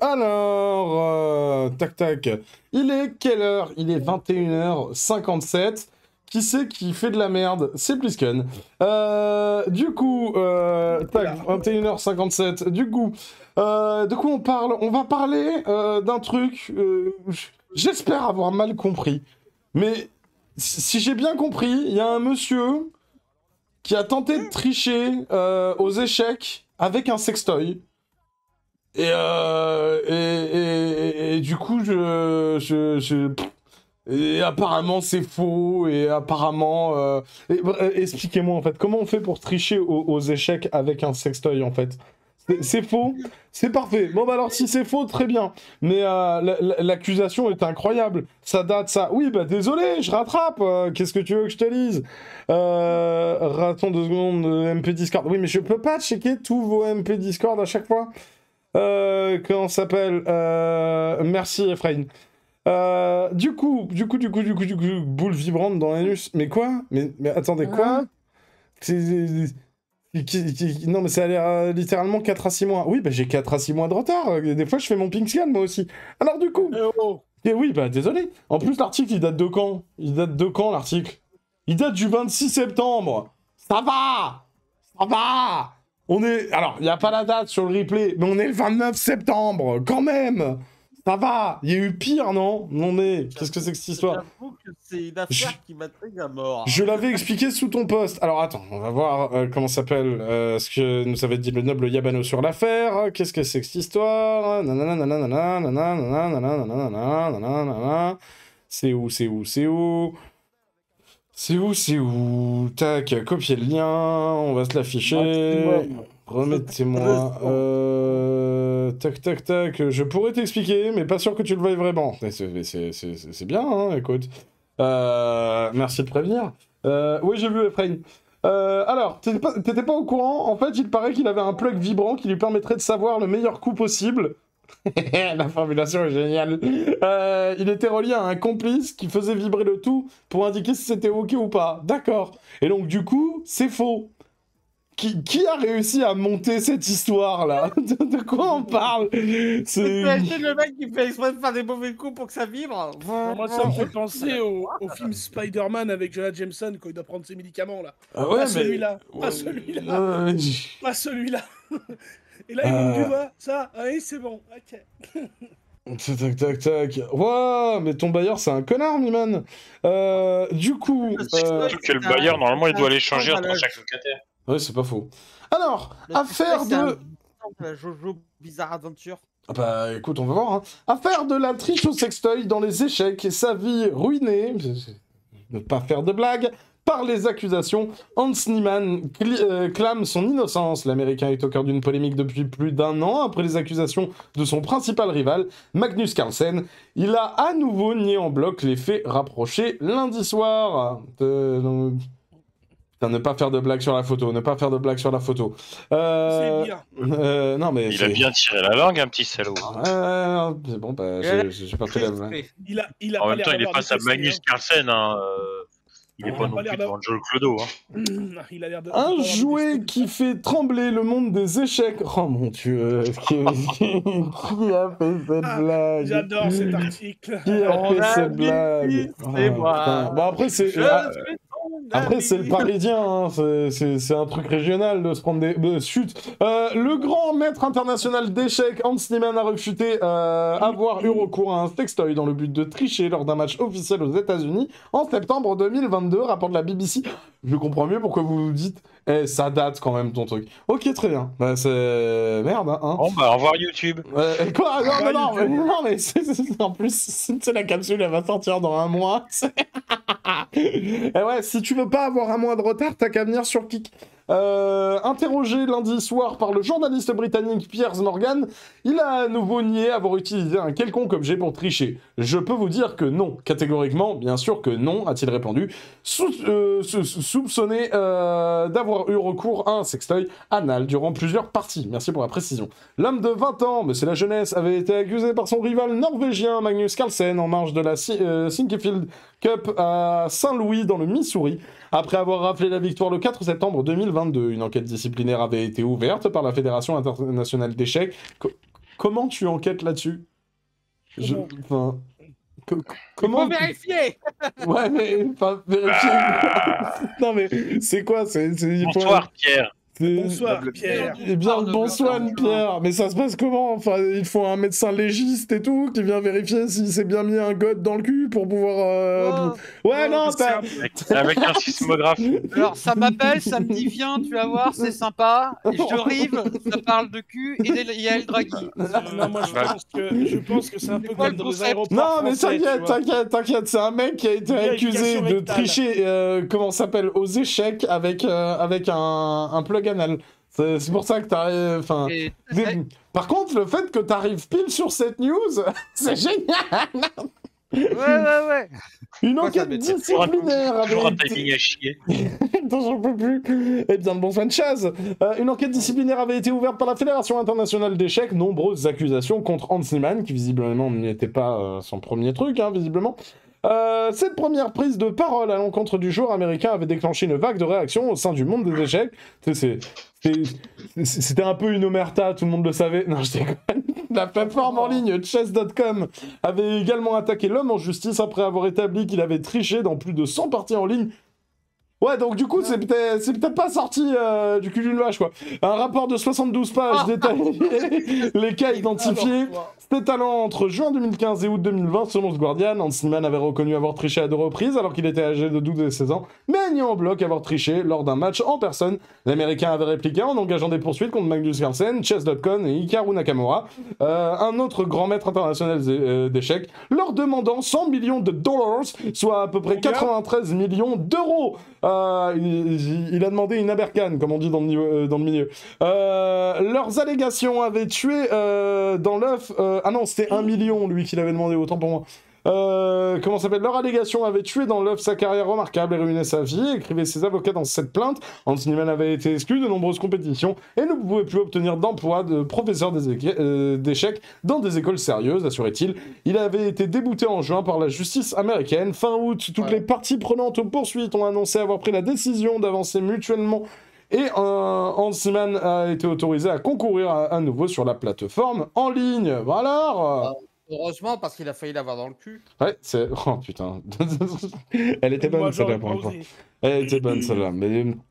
Alors, euh, tac tac. Il est quelle heure? Il est vingt et une heures cinquante-sept. Qui c'est qui fait de la merde? C'est Plisken. Euh, du coup, euh, tac, vingt et une heures cinquante-sept. Du coup, euh, de quoi on parle? On va parler euh, d'un truc. euh, J'espère avoir mal compris. Mais si si j'ai bien compris, il y a un monsieur qui a tenté de tricher euh, aux échecs avec un sextoy. Et, euh, et, et, et, et du coup, je... je, je et apparemment, c'est faux. Et apparemment... Euh, et, euh, expliquez-moi, en fait, comment on fait pour tricher aux, aux échecs avec un sextoy, en fait? C'est- C'est faux? C'est parfait. Bon, bah alors, si c'est faux, très bien. Mais euh, la- la- l'accusation est incroyable. Ça date, ça... Oui, bah désolé, je rattrape. euh, Qu'est-ce que tu veux que je te lise? euh, Raton deux secondes, euh, M P Discord. Oui, mais je peux pas checker tous vos M P Discord à chaque fois. Euh, comment ça s'appelle? euh, Merci, Efrain. Euh, du coup, du coup, du coup, du coup, du coup, boule vibrante dans l'anus. Mais quoi? mais, mais attendez, quoi? C'est... Qui- qui- qui- Non, mais ça a l'air euh, littéralement quatre à six mois. Oui, bah j'ai quatre à six mois de retard. euh, Des fois, je fais mon pink scan, moi aussi. Alors, du coup... Eh oh. Et oui, bah désolé. En plus, l'article, il date de quand? Il date de quand, l'article? Il date du vingt-six septembre. Ça va! Ça va! On est... Alors, il n'y a pas la date sur le replay, mais on est le vingt-neuf septembre, quand même! Ça va! Il y a eu pire, non? Non mais, qu'est-ce que c'est que cette histoire? J'avoue que c'est une affaire qui m'intrigue à mort. Je l'avais expliqué sous ton post. Alors attends, on va voir euh, comment s'appelle euh, ce que nous avait dit le noble Yabano sur l'affaire. Qu'est-ce que c'est que cette histoire? Nanana, nanana, nanana, nanana, nanana, nanana, nanana. C'est où, c'est où, c'est où? C'est où, c'est où? Tac, copier le lien, on va se l'afficher. Maximum. Remettez-moi. Euh... Tac, tac, tac. Je pourrais t'expliquer, mais pas sûr que tu le veuilles vraiment. Mais c'est- c'est c'est- c'est bien, hein, écoute. Euh, merci de prévenir. Euh, oui, j'ai vu Efrain. Euh, alors, t'étais pas, t'étais pas au courant? En fait, il paraît qu'il avait un plug vibrant qui lui permettrait de savoir le meilleur coup possible. La formulation est géniale. Euh, il était relié à un complice qui faisait vibrer le tout pour indiquer si c'était ok ou pas. D'accord. Et donc, du coup, c'est faux. Qui, qui a réussi à monter cette histoire-là? de, de quoi on parle? C'est... T'imagines le mec qui fait exprès de faire des mauvais coups pour que ça vibre? Non, moi, ça me fait penser au, au film Spider-Man avec Jonah Jameson quand il doit prendre ses médicaments là. Ah ouais, pas mais- celui-là, pas Ouais, celui-là, euh, pas celui-là. Et là, il Euh. monte du doigt, ça, ah oui, c'est bon, ok. Tac, tac, tac. Ouah, mais ton bailleur, c'est un connard, Miman. Euh, du coup... euh, Surtout que le bailleur, normalement, il doit l'échanger entre chaque locataire. Oui, c'est pas faux. Alors, Le affaire c'est un de... exemple de la Jojo Bizarre Adventure. Ah bah écoute, on va voir. Hein. Affaire de la triche au sextoy dans les échecs et sa vie ruinée, ne pas faire de blagues, par les accusations, Hans Niemann cl- euh, clame son innocence. L'Américain est au cœur d'une polémique depuis plus d'un an après les accusations de son principal rival, Magnus Carlsen. Il a à nouveau nié en bloc les faits rapprochés lundi soir. Euh, Putain, ne pas faire de blagues sur la photo, ne pas faire de blagues sur la photo. Euh, C'est bien. euh, non, mais Il c'est- a bien tiré la langue, un petit salaud. Euh, c'est bon, bah, Et j'ai elle- j'ai- j'ai pas fait la blague. Il a, il a En pas même l'air temps, il est d'avoir face à détesté, Magnus hein. Carlsen. Hein. euh, Il est Il pas a non pas plus l'air devant Joe Clodo. Hein. Il a l'air de. Un de pas jouet avoir qui détesté. fait trembler le monde des échecs. Oh mon dieu, qui, qui a fait cette Ah, blague? J'adore cet article. Qui a Mon fait cette ami, blague? c'est Ah, moi. putain. Bon, après, c'est. Je ah, suis ton Après, ami. c'est le parisien, hein. c'est- c'est c'est un truc régional de se prendre des... Euh, chut. Euh, le grand maître international d'échecs, Hans Niemann, a refuté euh, avoir eu recours à un sextoy dans le but de tricher lors d'un match officiel aux États-Unis en septembre deux mille vingt-deux, rapport de la B B C. Je comprends mieux pourquoi vous vous dites eh, ça date quand même ton truc. Ok, très bien. Bah, c'est... Merde, hein. Bon, bah, au revoir YouTube. Euh, et quoi? Non, Bah, non, non, YouTube. mais, non, mais c'est- c'est- en plus, c'est la capsule, elle va sortir dans un mois. Et ouais, si tu veux pas avoir un mois de retard, t'as qu'à venir sur Kik. Euh, interrogé lundi soir par le journaliste britannique Piers Morgan, il a à nouveau nié avoir utilisé un quelconque objet pour tricher. Je peux vous dire que non, catégoriquement, bien sûr que non, a-t-il répondu, sou euh, sou soupçonné euh, d'avoir eu recours à un sextoy anal durant plusieurs parties. Merci pour la précision. L'homme de vingt ans, mais c'est la jeunesse, avait été accusé par son rival norvégien Magnus Carlsen en marge de la euh, Sinquefield Cup à Saint-Louis dans le Missouri. Après avoir raflé la victoire le quatre septembre deux mille vingt-deux, une enquête disciplinaire avait été ouverte par la Fédération internationale d'échecs. Co comment tu enquêtes là-dessus? Je... Enfin... Co comment Faut vérifier. Ouais, mais... Enfin, vérifier... non, mais c'est quoi? C'est... Bonsoir, Pierre. Bonsoir, Pierre. Eh bien, Bonsoir, bonsoir, docteur. Pierre. Mais ça se passe comment? Enfin, il faut un médecin légiste et tout qui vient vérifier s'il s'est bien mis un god dans le cul pour pouvoir... Euh... Oh. Ouais, Oh, non, c'est t'as... un peu- Avec, avec un sismographe. Alors, ça m'appelle, ça me dit viens, tu vas voir, c'est sympa. Et j'arrive, ça parle de cul et il y a El Draghi. Non, moi je pense que, je pense que c'est un peu C'est quoi comme le dans les concept? aéroports. Non, mais français, tu t'inquiète, vois. t'inquiète, t'inquiète, c'est un mec qui a été Vérification accusé de rectale. tricher, euh, comment ça s'appelle, aux échecs avec, euh, avec un, un plug anal. C'est c'est pour ça que t'arrives... Enfin... Et- des- Par contre, le fait que t'arrives pile sur cette news, c'est génial. Ouais, ouais, ouais. Une Moi, ça enquête m'étonne. disciplinaire Toujours un avait été... timing à chier. Attends, j'en peux plus. Eh bien, le bon soin de Chaz. Euh, une enquête disciplinaire avait été ouverte par la Fédération internationale d'échecs. Nombreuses accusations contre Hans Niemann, qui visiblement n'était pas euh, son premier truc, hein, visiblement. Euh, cette première prise de parole à l'encontre du joueur américain avait déclenché une vague de réactions au sein du monde des échecs. Tu sais, c'est- c'est- C'était un peu une omerta, tout le monde le savait. Non, je déconne. La plateforme en ligne chess point com avait également attaqué l'homme en justice après avoir établi qu'il avait triché dans plus de cent parties en ligne. Ouais, donc du coup, c'est peut-être c'est peut-être pas sorti euh, du cul d'une vache, quoi. Un rapport de soixante-douze pages détaillait les cas identifiés. C'était allant entre juin deux mille quinze et août deux mille vingt, selon The Guardian. Hans Niemann avait reconnu avoir triché à deux reprises, alors qu'il était âgé de douze et seize ans, mais a nié en bloc avoir triché lors d'un match en personne. L'Américain avait répliqué en engageant des poursuites contre Magnus Carlsen, chess point com et Hikaru Nakamura, euh, un autre grand maître international euh, d'échecs, leur demandant cent millions de dollars, soit à peu près quatre-vingt-treize millions d'euros. Euh, il, il a demandé une abercane, comme on dit dans le, niveau- euh, dans le milieu. Euh, leurs allégations avaient tué euh, dans l'œuf... Euh, ah non, c'était un million, lui, qu'il avait demandé, autant pour moi. Euh, comment ça s'appelle? Leur allégation avait tué dans l'œuf sa carrière remarquable et ruiné sa vie, écrivaient ses avocats dans cette plainte. Hans Niemann avait été exclu de nombreuses compétitions et ne pouvait plus obtenir d'emploi de professeur euh, d'échecs dans des écoles sérieuses, assurait-il. Il avait été débouté en juin par la justice américaine. Fin août, toutes Ouais. les parties prenantes aux poursuites ont annoncé avoir pris la décision d'avancer mutuellement. Et euh, Hans Niemann a été autorisé à concourir à, à nouveau sur la plateforme en ligne. Voilà. Heureusement, parce qu'il a failli l'avoir dans le cul. Ouais, c'est... Oh putain. Elle était Moi, bonne celle-là j'aurais pour pas une fois. osé. Elle était bonne celle-là. Mais Mhm.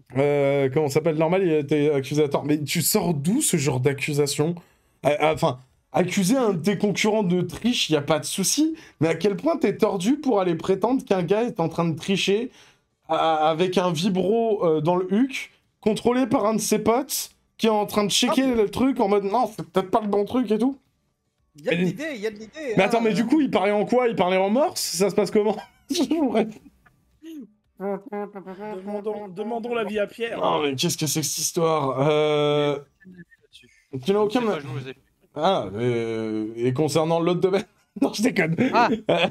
euh, comment ça s'appelle? Normal, il a été accusé à tort. Mais tu sors d'où ce genre d'accusation? Euh, Enfin, accuser un de tes concurrents de triche, y a pas de souci. Mais à quel point t'es tordu pour aller prétendre qu'un gars est en train de tricher à- avec un vibro euh, dans le huc contrôlé par un de ses potes qui est en train de checker le truc en mode non, c'est peut-être pas le bon truc et tout. Il y a de Mais- l'idée, il y a de l'idée. Mais hein. attends, mais du coup, il parlait en quoi? Il parlait en morse? Ça se passe comment? Bref. Demandons, demandons l'avis à Pierre. Non, mais qu'est-ce que c'est que cette histoire? Euh... Tu n'as aucun... Ah, euh, et concernant l'autre domaine? Non, je déconne. Ah.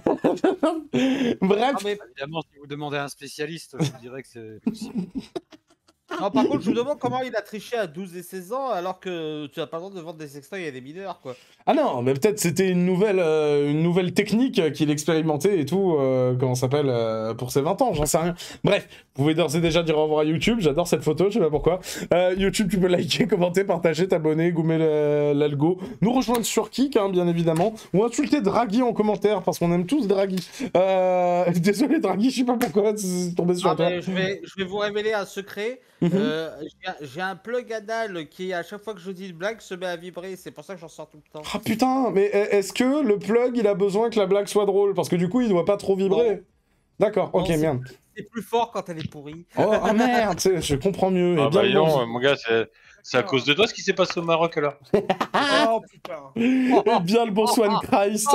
Bref. Ah, mais- Évidemment, si vous demandez à un spécialiste, je vous dirais que c'est possible. Non, par contre, je me demande comment il a triché à douze et seize ans alors que tu n'as pas le droit de vendre des sextoys à des mineurs, quoi. Ah non, mais peut-être c'était une nouvelle, euh, une nouvelle technique qu'il expérimentait et tout, euh, comment ça s'appelle, euh, pour ses vingt ans, j'en sais rien. Bref, vous pouvez d'ores et déjà dire au revoir à YouTube, j'adore cette photo, je sais pas pourquoi. Euh, YouTube, tu peux liker, commenter, partager, t'abonner, gommer le- l'algo, nous rejoindre sur Kik, hein, bien évidemment, ou insulter Draghi en commentaire, parce qu'on aime tous Draghi. Euh, désolé Draghi, je sais pas pourquoi, c'est tombé sur Ah, toi. mais je, vais, je vais vous révéler un secret. Mhm. Euh, j'ai un- J'ai un plug anal qui, à chaque fois que je dis une blague, se met à vibrer. C'est pour ça que j'en sors tout le temps. Ah putain, mais est-ce que le plug, il a besoin que la blague soit drôle? Parce que du coup, il doit pas trop vibrer. Non. D'accord, ok, Non, c'est- merde. C'est plus fort quand elle est pourrie. Oh, ah merde, tu sais, je comprends mieux. Ah et bien bah le non, bon- euh, mon gars, c'est c'est à cause de toi ce qui s'est passé au Maroc alors. Oh putain. Et bien le bon Swan Christ.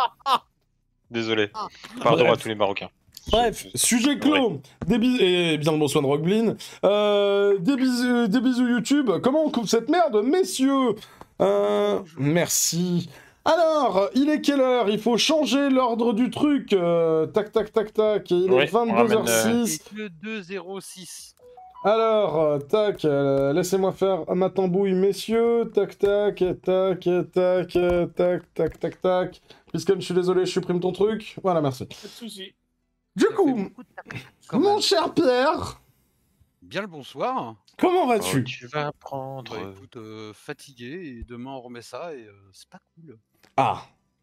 Désolé. Pardon Bref. à tous les Marocains. Bref, sujet clos. Des bis- Et bien le bon Swan Rockblin. Euh, des, bisous, des bisous YouTube. Comment on coupe cette merde, messieurs? Euh, Merci. Alors, il est quelle heure? Il faut changer l'ordre du truc. Euh, tac, tac, tac, tac. Il Oui, est on vingt-deux heures ramène, six. C'est que deux zéro six. Alors, euh, tac, euh, laissez-moi faire ma tambouille, messieurs. Tac, tac, tac, tac, tac, tac, tac, tac. Puisque je suis désolé, je supprime ton truc. Voilà, merci. Pas de soucis. Du coup, mon cher Pierre, Bien le bonsoir. comment Oh, vas-tu? tu vas prendre. Bah, écoute, euh, fatigué et demain on remet ça et euh, c'est pas cool. Ah.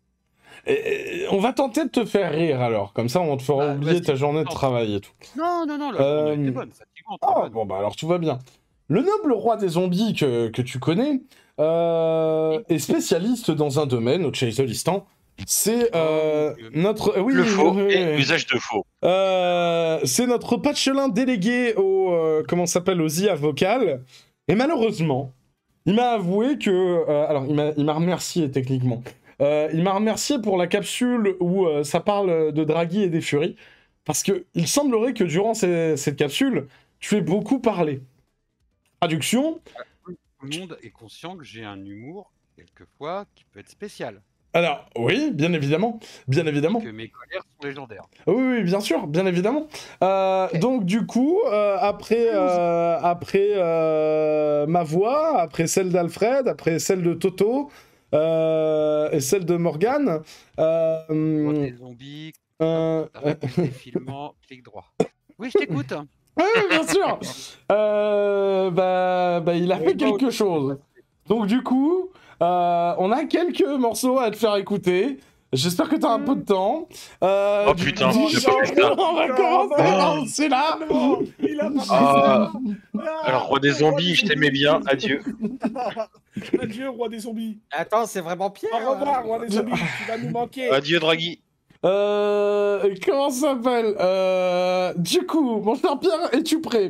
Et- et on va tenter de te faire rire alors, comme ça on te fera Bah, oublier vas-y. ta journée de travail et tout. Non, non, non, la Euh, journée était bonne, fatigante. Ah, bonne. bon bah alors tout va bien. Le noble roi des zombies que, que tu connais euh, est spécialiste dans un domaine au Tchaïzolistan. C'est euh, Oh, mon Dieu. notre... euh, oui, Le faux oui, oui, et oui. l'usage de faux. Euh, c'est notre patchelin délégué au... euh, comment ça s'appelle? Aux I A vocales. Et malheureusement, il m'a avoué que... euh, alors, il m'a il m'a remercié techniquement. Euh, il m'a remercié pour la capsule où euh, ça parle de Draghi et des Furies. Parce que il semblerait que durant ces- cette capsule, tu aies beaucoup parlé. Traduction. Tout le monde est conscient que j'ai un humour, quelquefois, qui peut être spécial. Alors, oui, bien évidemment. Bien évidemment. Que mes colères sont légendaires. Oui, oui, bien sûr, bien évidemment. Euh, donc du coup, euh, après, euh, après euh, ma voix, après celle d'Alfred, après celle de Toto euh, et celle de Morgane, euh, Moi, des zombies, euh, euh, défilement, clic droit. Oui, je t'écoute. oui, bien sûr. Euh, bah, bah, il a fait Ouais, quelque chose. Donc du coup, euh, on a quelques morceaux à te faire écouter. J'espère que tu as un peu de temps. Euh, Oh du- putain, du- j'ai pas fait ça. On va Non, commencer. non. Non, c'est là. Non, il a pas fait Ah, ça. alors, roi des zombies, je t'aimais bien, adieu. Adieu, roi des zombies. Attends, c'est vraiment Pierre. Au revoir, roi des zombies. Tu vas nous manquer. Adieu, Draghi. Euh, comment ça s'appelle euh, Du coup, mon cher Pierre, es-tu prêt?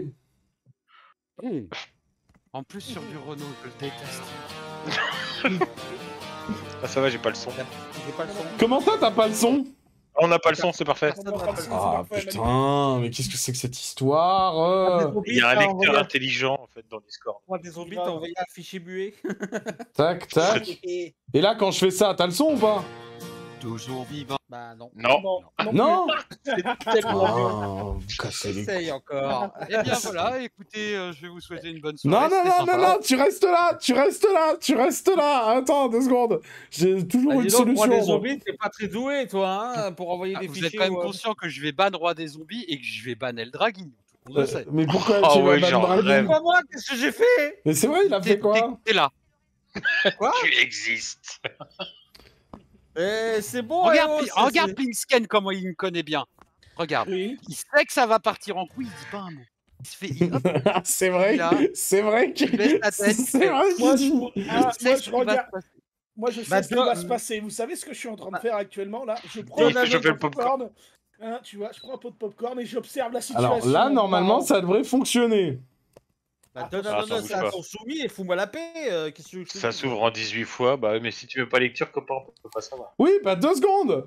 En plus, sur du Renault, je le déteste. Ah, ça va, j'ai pas le son. J'ai pas le son. Comment ça, t'as pas le son? On n'a pas le son, c'est parfait. On va pas le son, c'est Ah parfait, putain, mais qu'est-ce que c'est que cette histoire euh Il y a un lecteur intelligent en fait dans Discord. Moi, des zombies, t'as envoyé un fichier muet. Tac, tac. Et... Et là, quand je fais ça, t'as le son ou pas? Toujours vivant. Bah non. Non. Non, non. Non. C'est tellement dur. Ah, vous cassez les Essaye encore. Eh bien voilà, écoutez, euh, je vais vous souhaiter une bonne soirée. Non, non, c'était non, non, sympa. non, tu restes là, tu restes là, tu restes là. Attends, deux secondes. J'ai toujours Bah, une dis donc, roi solution. des zombies, t'es pas très doué, toi, hein, pour envoyer Ah, des vous fichiers. êtes quand même ou, euh, conscient que je vais ban roi des zombies et que je vais ban El Draghi. Tout le monde le Euh, sait. mais pourquoi Oh tu ouais, vas j'en ban Draghi? rêve. Pas moi, qu'est-ce que j'ai fait? Mais c'est vrai, il a T'es- fait quoi? t'es- T'es là. Tu existes. Eh, c'est bon, Regarde, eh oh, Pi- c'est- regarde c'est- Pinsken, comment il me connaît bien. Regarde. Oui. Il sait que ça va partir en couille, il dit pas un mot. Il se fait. Il, hop, C'est vrai, Là. c'est vrai que. il baisse la tête. il C'est fait- vrai Moi, qu'il je, dit. ah, il sait moi, ce je qui va regarde. se passer. Moi, je sais Bah, ce qui toi, va euh, se passer. Vous savez ce que je suis en train de faire actuellement là? Je prends Il un fait chauffer le pot de popcorn. popcorn. Hein, tu vois, je prends un pot de popcorn et j'observe la situation. Alors là, normalement, ça devrait fonctionner. Bah, donne Ah, un attends, bonus bouge à pas. ton soumis et fous-moi la paix. euh, Qu'est-ce que tu veux que je te Ça dise s'ouvre en dix-huit fois, bah ouais, mais si tu veux pas lecture, copain, on peut pas savoir. Oui, bah deux secondes.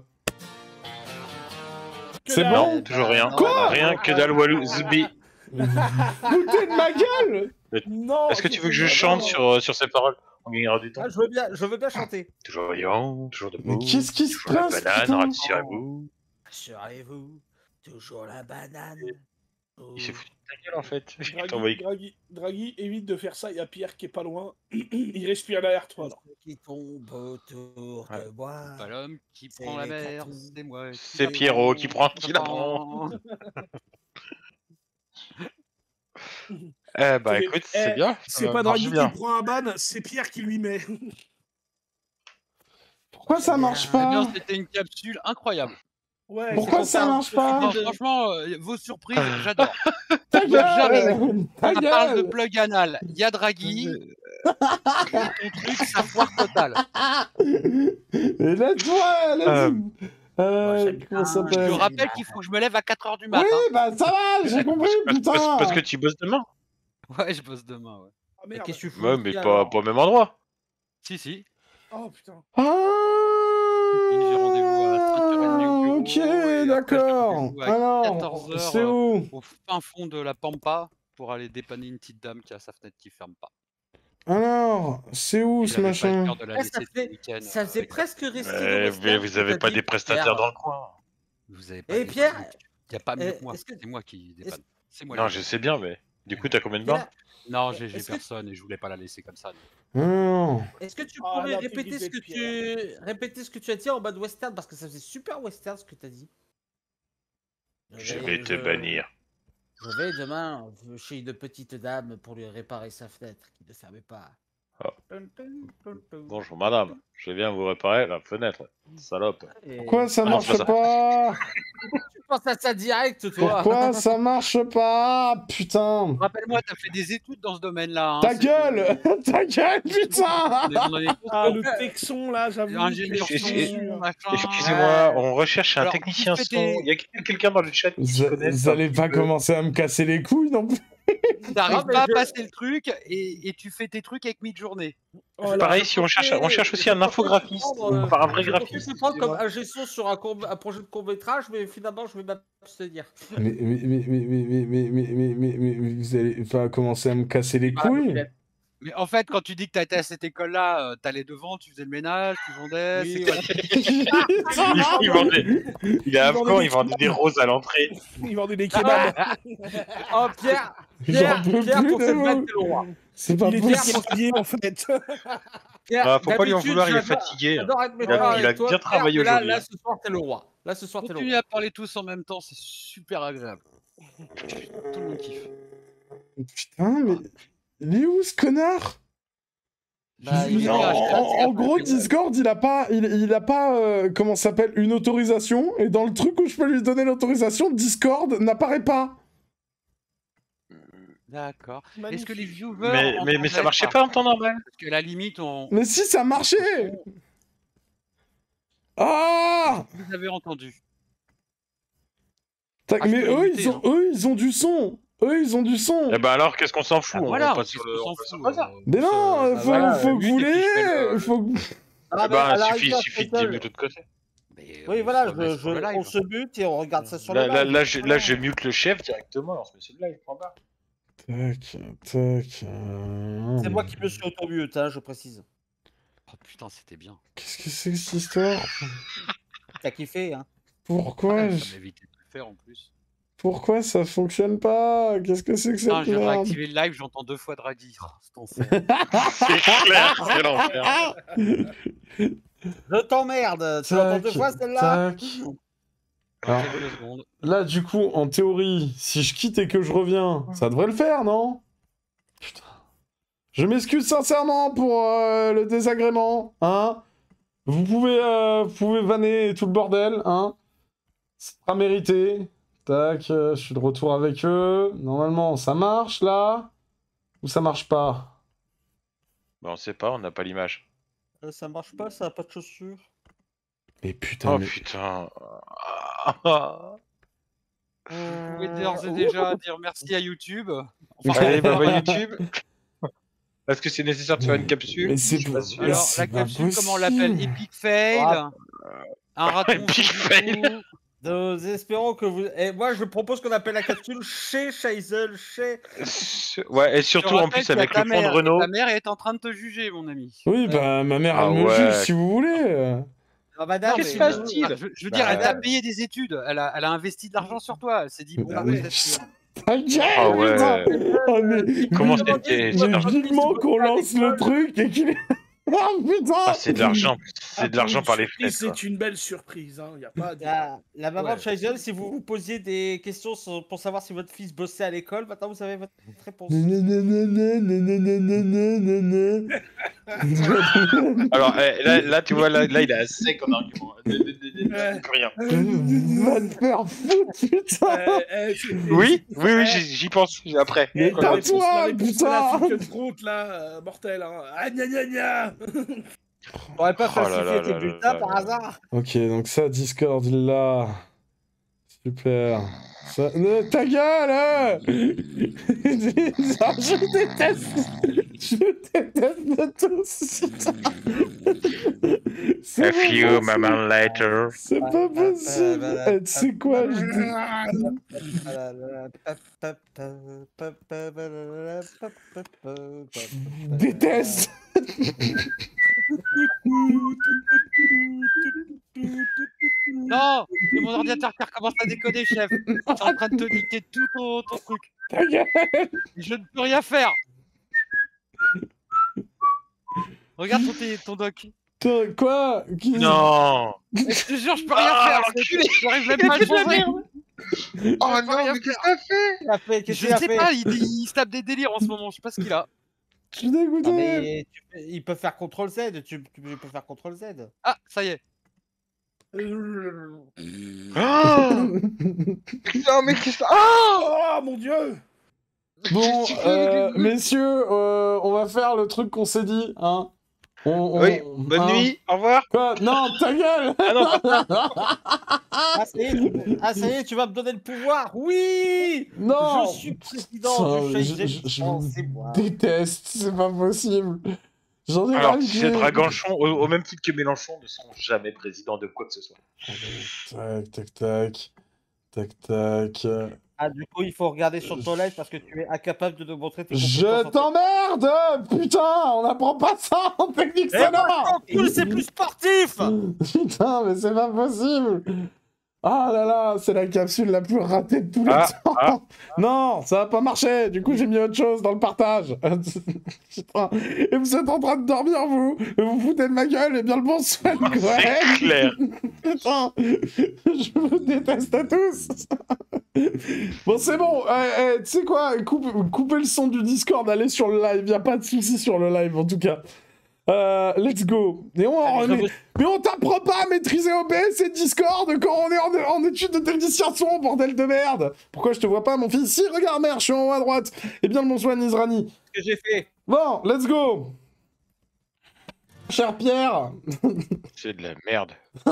Que C'est dalle. bon. Non, toujours rien. Quoi Rien que dalle Walou, Zoubi. Vous foutez de ma gueule. Non. Est-ce que tu veux que je non, chante non. sur, euh, sur ces paroles? On gagnera du temps. Ah, je veux bien, je veux bien chanter. Toujours vivant, toujours debout. Mais qu'est-ce qui se toujours la passe, banane, putain rassurez-vous. Assurez-vous, toujours la banane. Il s'est foutu de ta gueule en fait. Il t'a Draghi, envoyé- Draghi, Draghi, évite de faire ça. Il y a Pierre qui est pas loin. Il respire derrière toi. Là. Qui tombe autour Ouais. de moi. Pas l'homme qui C'est prend la les mer, cartoons. c'est moi. qui C'est la Pierrot qui prend, prends. qui la prend. Eh bah C'est- écoute, eh, c'est bien. C'est ça pas marche Draghi bien. qui prend un ban, c'est Pierre qui lui met. Pourquoi ça marche Eh pas bien, c'était une capsule incroyable. Ouais. Pourquoi c'est ça pour marche pas Non, franchement, euh, vos surprises, j'adore. Ta J'arrive. gueule Ta On parle de gueule plug anal, il y a Draghi. Ton truc, ça foire total. Et laisse-moi, laisse Euh, Euh, j'aime comment ça bien. Je s'appelle rappelle qu'il faut que je me lève à quatre heures du Oui, matin. bah ça va, j'ai compris, Parce, putain parce- parce que tu bosses demain. Ouais, je bosse demain, ouais. Ah Mais merde. qu'est-ce que tu fous Ouais, ici, mais pas, alors pas au même endroit. Si, si. Oh putain. puis j'ai rendez-vous à cinq heures trente au bureau, Ah, ok, et après, j'ai d'accord. rendez-vous à Alors, quatorze heures, c'est où au fin fond de la Pampa pour aller dépanner une petite dame qui a sa fenêtre qui ferme pas. Alors, c'est où Et ce j'avais pas le machin cœur de la Ah, laisser ça tout fait- le week-end, Ça euh, faisait avec la- presque risqué Ouais, de mais western, vous ce que avez t'as pas dit, des prestataires Pierre. dans le coin. Vous avez pas Et des- Pierre, Il n'y a pas mieux euh, que moi. est-ce que- C'est moi qui dépanne. est-ce- C'est moi Non, le- je sais bien, mais du coup, t'as combien de Pierre, bains? Non, j'ai j'ai Est-ce que- personne et je voulais pas la laisser comme ça. Non. est-ce que tu Ah, pourrais l'intégrité répéter ce que de Pierre. tu répéter ce que tu as dit en mode western parce que ça faisait super western ce que tu as dit. Je vais te bannir. Je vais demain chez une petite dame pour lui réparer sa fenêtre qui ne fermait pas. Ah. Tum, tum, tum, tum. Bonjour madame, je viens vous réparer la fenêtre. Salope. Et- Pourquoi ça Ah, marche c'est pas pas Tu penses à ça direct, toi. Pourquoi ça marche pas Putain Rappelle-moi, t'as fait des études dans ce domaine-là. hein, Ta c'est- gueule Ta gueule, putain On est- on est tous Ah, le texon là, j'avoue. ingénieurs je- son, je- machin. Excusez-moi, on recherche un Alors, technicien tu fais son. tes- Il y a quelqu'un dans le chat qui se Vous, connaît. vous allez pas commencer à me casser les couilles non plus T'arrives Non, mais pas je- à passer le truc et, et tu fais tes trucs avec mid-journée. Voilà. Pareil, si on cherche, on cherche aussi un infographiste, enfin un vrai Je graphiste. pensais te prendre comme excusez-moi. ingé son sur un, court- un projet de court métrage, mais finalement je vais m'abstenir. mais, mais, mais, mais, mais, mais, mais, mais, mais, mais, mais, mais vous allez pas commencer à me casser les couilles Mais en fait, quand tu dis que t'as été à cette école-là, euh, t'allais devant, tu faisais le ménage, tu vendais. Oui, c'était- ouais. Il, il vendait, il est Il afghan, vendait il vendait des roses à l'entrée. Il vendait des kebabs. Oh Pierre, J'en Pierre, peux Pierre, plus pour de cette vous. blague, t'es le roi. C'est pas Il était possible habillé en fait. Pierre, Ah, faut pas lui en d'habitude, vouloir, il est j'adore- fatigué. J'adore être méchant Il a- avec il a toi, bien Pierre, travaillé mais là, aujourd'hui, là, hein. ce soir, t'es le roi. Là, ce soir, t'es le Continue roi. à parler tous en même temps, c'est super agréable. Tout le monde kiffe. Putain, mais... Il est où ce connard Bah, il est en, là, je en- sais en pas, gros, c'est- Discord, il a pas, il, il a pas, euh, comment ça s'appelle, une autorisation. Et dans le truc où je peux lui donner l'autorisation, Discord n'apparaît pas. D'accord. Est-ce Magnifique. que les viewers. Mais, mais, mais ça entendaient marchait pas en temps normal. Parce que la limite, on... Mais si, ça marchait. Ah vous avez entendu. Tac, Ah, je mais peux eux, limiter, ils ont, eux, ils ont du son. Eux, ils ont du son. Eh ben alors, qu'est-ce qu'on s'en fout? Ah, On voilà, passe qu'est-ce sur le- qu'on on s'en passe sur fout, le bazar. euh, Mais on se- non, euh, bah, faut, voilà, faut que mute vous et puis je fais le- l'ayez. Faut... Ah, Eh ben, à la suffit, rigueur, suffit de Twitter, dire de l'autre côté. Mais Oui, on voilà, se remet je, sur le je- live. on se bute et on regarde ça sur Là, le là, live. là, je, là, je mute le chef directement, on se met sur le live, point barre. Tac, tac. euh, C'est moi qui me suis auto-mute, hein, je précise. Oh putain, c'était bien. Qu'est-ce que c'est que cette histoire T'as kiffé, hein. Pourquoi Ah, je- ça m'évitait de le faire en plus. Pourquoi ça fonctionne pas? Qu'est-ce que c'est que Putain, cette je viens de merde? réactiver le live, j'entends deux fois Draghi. Oh, c'est enfer. C'est clair, c'est l'enfer. Je t'emmerde. Tu l'entends deux fois celle-là? tac. Alors, Quelques secondes. là, du coup, en théorie, si je quitte et que je reviens, ça devrait le faire, non? Putain. Je m'excuse sincèrement pour euh, le désagrément, hein? Vous pouvez, euh, vous pouvez vanner et tout le bordel, hein? C'est pas mérité. Tac, euh, je suis de retour avec eux. Normalement, ça marche, là? Ou ça marche pas? Bah, on sait pas, on n'a pas l'image. Euh, ça marche pas, ça a pas de chaussures. Mais putain, Oh mais... putain. Ah. Vous pouvez d'ores et déjà dire merci à YouTube. Allez, bah, bah, YouTube. Est-ce que c'est nécessaire de faire une capsule? Mais c'est Je suis pas- pas sûr. mais Alors, c'est la pas capsule, comment on l'appelle? possible. Epic fail. Ah. Un raton. Epic sous du fail. coup. Nous espérons que vous. Et moi, je propose qu'on appelle la capsule chez Scheisel, chez. Ouais, et Je surtout te en rappelle plus qu'il y a avec ta le fond de mère. Renault. Ta mère est en train de te juger, mon ami. Oui, bah ma mère, Ah elle me ouais. juge si vous voulez. Ah, madame, Qu'est-ce qui mais- se passe-t-il? Ah, je, je veux dire, Bah, elle t'a payé des études. Elle a, elle a investi de l'argent sur toi. Elle s'est dit, bon, Bah, bah, mais- peut-être que- Ta gueule, Ah ouais. putain. Oh, mais, Comment mais- c'était mais ça? vivement qu'on lance le truc et qu'il est... Ah putain. Ah, c'est de l'argent. C'est Ah, de l'argent pour par une les surprise, fenêtres. quoi. C'est une belle surprise, hein. Y a pas à dire. La, la maman Ouais. de Scheisel, si vous vous posiez des questions sur- pour savoir si votre fils bossait à l'école, maintenant vous avez votre réponse. Alors eh, là, là, tu vois, là, là, il est à sec en argument. Ouais. Plus rien. Va te faire foutre, putain. Euh, euh, c'est- Oui, c'est- oui, oui, euh, j'y j'y pense après. Mais la réponse- tais-toi, la réponse putain. à la fucking fraude, là, euh, mortel, hein. Ah, gna gna gna. T'aurais pas Oh là falsifié là tes là bulletins là par là. hasard? Ok, donc ça, Discord, là. Super. Ça... Euh, ta gueule hein. Ça, je déteste. Je déteste tous. C'est A pas few possible. moments later. C'est pas possible. Eh, tu sais quoi, je dis... Je déteste. Non, c'est mon ordinateur qui recommence à déconner, chef. Je suis en train de te niquer tout ton, ton truc. Ta gueule. Je ne peux rien faire. Regarde ton, té- ton doc. Toi, quoi Qui- Non. Je te jure, je peux rien Ah, faire. l'enculé. c'est- J'arrive même pas à le changer. Oh non, mais qu'est-ce que t'as fait? Qu'est-ce qu'il a fait? Qu'est-ce Je qu'il a sais fait? pas, il, il se tape des délires en ce moment. Je sais pas ce qu'il a. Je suis dégoûté. Ah, mais tu peux- ils peuvent faire contrôle Z, tu, tu peux faire contrôle Z. Ah, ça y est. Oh putain, mais qu'est-ce que... Oh Oh mon dieu. Bon, euh, messieurs, euh, on va faire le truc qu'on s'est dit, hein. On, on- Oui, bonne hein. nuit, au revoir. Quoi? Non, ta gueule. Ah non, Ah ça y est, tu... ah, ça y est, tu vas me donner le pouvoir. Oui. Non. Je suis président Putain, du je, Scheisel. je- je Oh, vous c'est moi. déteste, c'est pas possible. J'en ai alors, ras le c'est cul. Draganchon, au, au même titre que Mélenchon, ne seront jamais président de quoi que ce soit. Tac, tac, tac. Tac, tac. Ah, du coup, il faut regarder sur ton live parce que tu es incapable de nous montrer tes Je compétences en t'emmerde. Putain, on n'apprend pas ça en technique Eh ben, sonore. cool, c'est plus sportif. Putain, mais c'est pas possible. Ah là là, c'est la capsule la plus ratée de tous les Ah, temps. ah. Non, ça va pas marcher. Du coup, j'ai mis autre chose dans le partage. Putain. Et vous êtes en train de dormir, vous. Et vous foutez de ma gueule. Et bien le bon soin de C'est Greg. clair. Putain, je vous déteste à tous. Bon, c'est bon. Eh, eh, tu sais quoi, coupe, coupez le son du Discord, allez sur le live. Y a pas de souci sur le live, en tout cas. Euh, let's go. Et on, on Allez, est- Mais on t'apprend pas à maîtriser O B S et Discord quand on est en, en études de technicien de son, bordel de merde. Pourquoi je te vois pas, mon fils? Si, regarde, merde, je suis en haut à droite. Et bien le bonsoir, Nizrani. Ce que j'ai fait. Bon, let's go. Cher Pierre. C'est de la merde.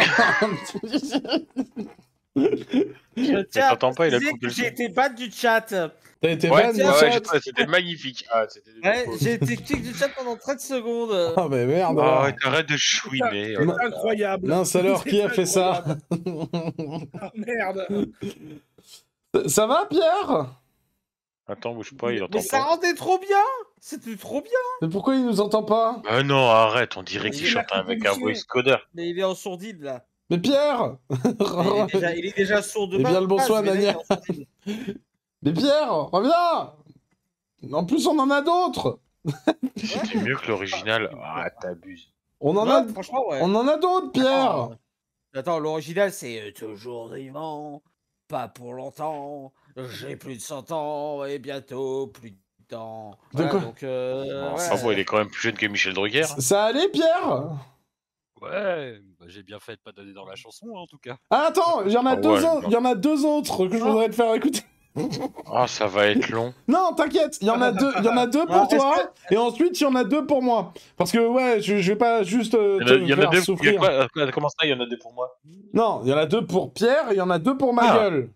Je tiens à t'entends pas, il a préciser coupé que le j'ai son. été ban du chat. T'as été Ouais, ban, ouais, mon ouais, chat j'ai trouvé, c'était magnifique. Ah, c'était... Ouais, j'ai été kick du chat pendant trente secondes. Ah, mais merde. Oh, alors. arrête de chouiner. C'est incroyable. Mince alors, C'est qui a fait ça? Ah merde. Ça va, Pierre? Attends, bouge pas, il entend Mais ça pas. rendait trop bien. C'était trop bien. Mais pourquoi il nous entend pas? Ah non, arrête, on dirait qu'il Il est chante là, avec un composition. voice coder. Mais il est en sourdine là. Mais Pierre! Il est déjà, il est déjà sourd de Eh bien, base, le bonsoir, mais là, il est Daniel. en sourdine. Mais Pierre, reviens! En plus, on en a d'autres! C'est mieux que l'original. Ah, t'abuses. On en Ouais, a, franchement, ouais. on en a d'autres, Pierre! Attends, euh, Attends, l'original c'est euh, toujours vivant, pas pour longtemps. J'ai plus de cent ans et bientôt plus de temps. De Voilà, quoi donc, euh, Bon, ouais. enfin bon, il est quand même plus jeune que Michel Drucker. Ça allait, Pierre? Ouais, bah, j'ai bien fait de pas donner dans la chanson, hein, en tout cas. Ah, attends, il y en a Ah deux ouais, autres, non. il y en a deux autres que je voudrais te faire écouter. Oh, ça va être long. Non, t'inquiète, il y en a deux, il y en a deux pour Ah, est-ce toi, et ensuite il y en a deux pour moi. Parce que ouais, je, je vais pas juste euh, Il y te en a, il y en a faire deux. Il y a souffrir. quoi, euh, comment ça, il y en a deux pour moi? Non, il y en a deux pour Pierre et il y en a deux pour ma Ah. gueule.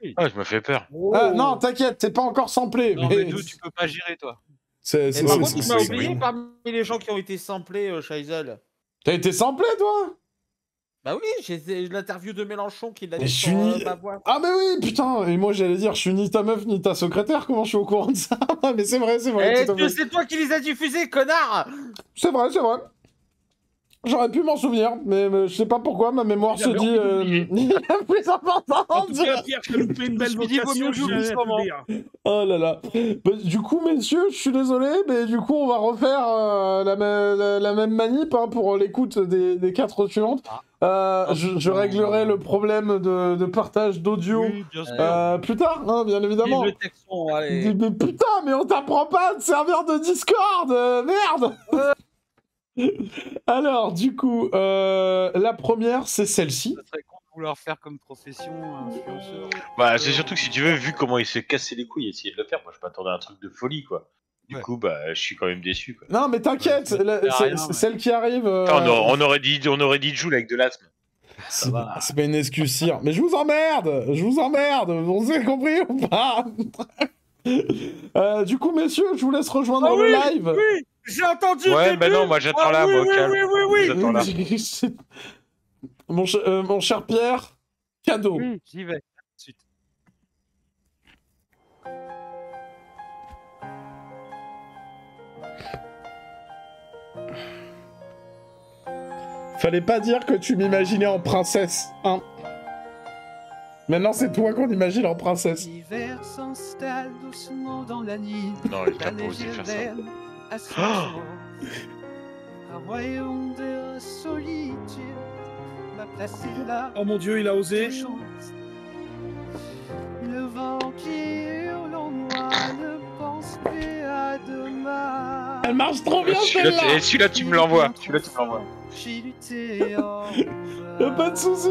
Ah, je me fais peur. Ah, non, t'inquiète, t'es pas encore samplé. Non, mais mais d'où tu peux pas gérer, toi. C'est, Et c'est, par c'est- contre, c'est- tu m'as c'est- oublié parmi les gens qui ont été samplés, euh, Scheizel. T'as été samplé, toi? Bah oui, j'ai j'ai l'interview de Mélenchon qui l'a Mais dit je sur suis euh, ni- ma voix. Ah, mais oui, putain. Et moi, j'allais dire, je suis ni ta meuf, ni ta secrétaire. Comment je suis au courant de ça? Mais c'est vrai, c'est vrai. Eh, tout à que fait. c'est toi qui les as diffusés, connard. C'est vrai, c'est vrai. J'aurais pu m'en souvenir, mais, mais je sais pas pourquoi, ma mémoire Il se avait dit... envie Euh... d'oublier. il y a plus important En à tout dire. cas, Pierre, t'as loupé une belle Je me dis, vaut vocation, mieux je jouer viens de te moment. le dire. Oh là là. Bah, du coup, messieurs, je suis désolé, mais du coup, on va refaire euh, la, me- la, la même manip hein, pour l'écoute des, des quatre suivantes. Euh, je, je réglerai le problème de, de partage d'audio Oui, bien sûr. euh, plus tard, hein, bien évidemment. Vive le Texan, allez. Mais putain, mais on t'apprend pas de serveur de Discord, euh, merde. Alors, du coup, euh, la première, c'est celle-ci. Ça serait con de vouloir faire comme profession influenceur. Bah, c'est surtout que si tu veux, vu comment il s'est cassé les couilles, essayer de le faire, moi je m'attendais à un truc de folie, quoi. Du Ouais. coup, bah, je suis quand même déçu, quoi. Non, mais t'inquiète, Ouais, la- ça sert à c'est- rien, c'est- ouais. celle qui arrive. euh, Putain, on, a- on aurait dit, on aurait dit Joule avec de l'asthme. C'est va. c'est pas une excuse, sire. Mais je vous emmerde. Je vous emmerde. On s'est compris ou pas? Euh, Du coup, messieurs, je vous laisse rejoindre Ah le oui, live. Oui, j'ai entendu le Ouais, début. bah non, moi j'attends Ah là, oui, moi, oui, calme. oui, oui, oui. J'attends là. mon, ch- euh, mon cher Pierre, cadeau. Oui, j'y vais. Tout de suite. Fallait pas dire que tu m'imaginais en princesse, hein. Maintenant, c'est toi qu'on imagine en princesse. L'hiver s'installe doucement dans la nuit. Non, il La a pas osé neige faire ça. reine à son Oh jour. Un royaume de solitude m'a placé là. Oh mon dieu, il a osé. de chance. Le vent qui hurle en moi ne pense plus à demain. Elle marche trop bien, Celui-là, celle-là. et celui-là, tu me l'envoies. Celui-là, tu me l'envoies. J'ai lutté en Y'a pas de souci.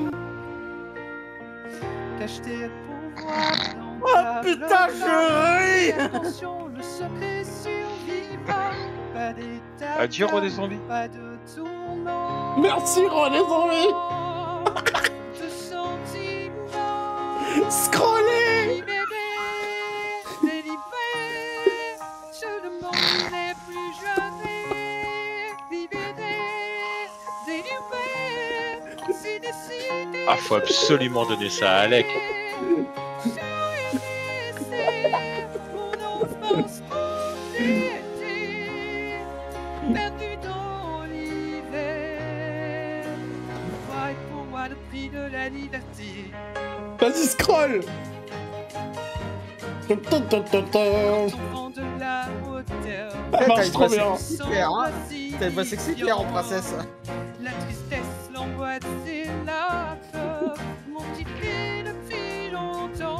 Cache tes pouvoirs dans Oh ta putain, bleu je ris. Attention, le secret survivra. Pas d'état Adieu, roi des zombies. pas de tournant. Merci, roi des zombies. De sentiments. Scroller. Libéré, délivré, je ne m'en plus jamais. Libéré, délivré, c'est décidé. Ah, faut absolument donner ça à Alec. Mon enfance pour l'été, perdue dans l'hiver. Toi et pour moi le prix de la liberté. Vas-y, scroll. Enfant de la hauteur. Ça T'as marche une trop voix bien. sexy, Pierre, hein. T'as une voix sexy, Pierre, en princesse. La tristesse, l'angoisse et la peur m'ont quitté depuis longtemps.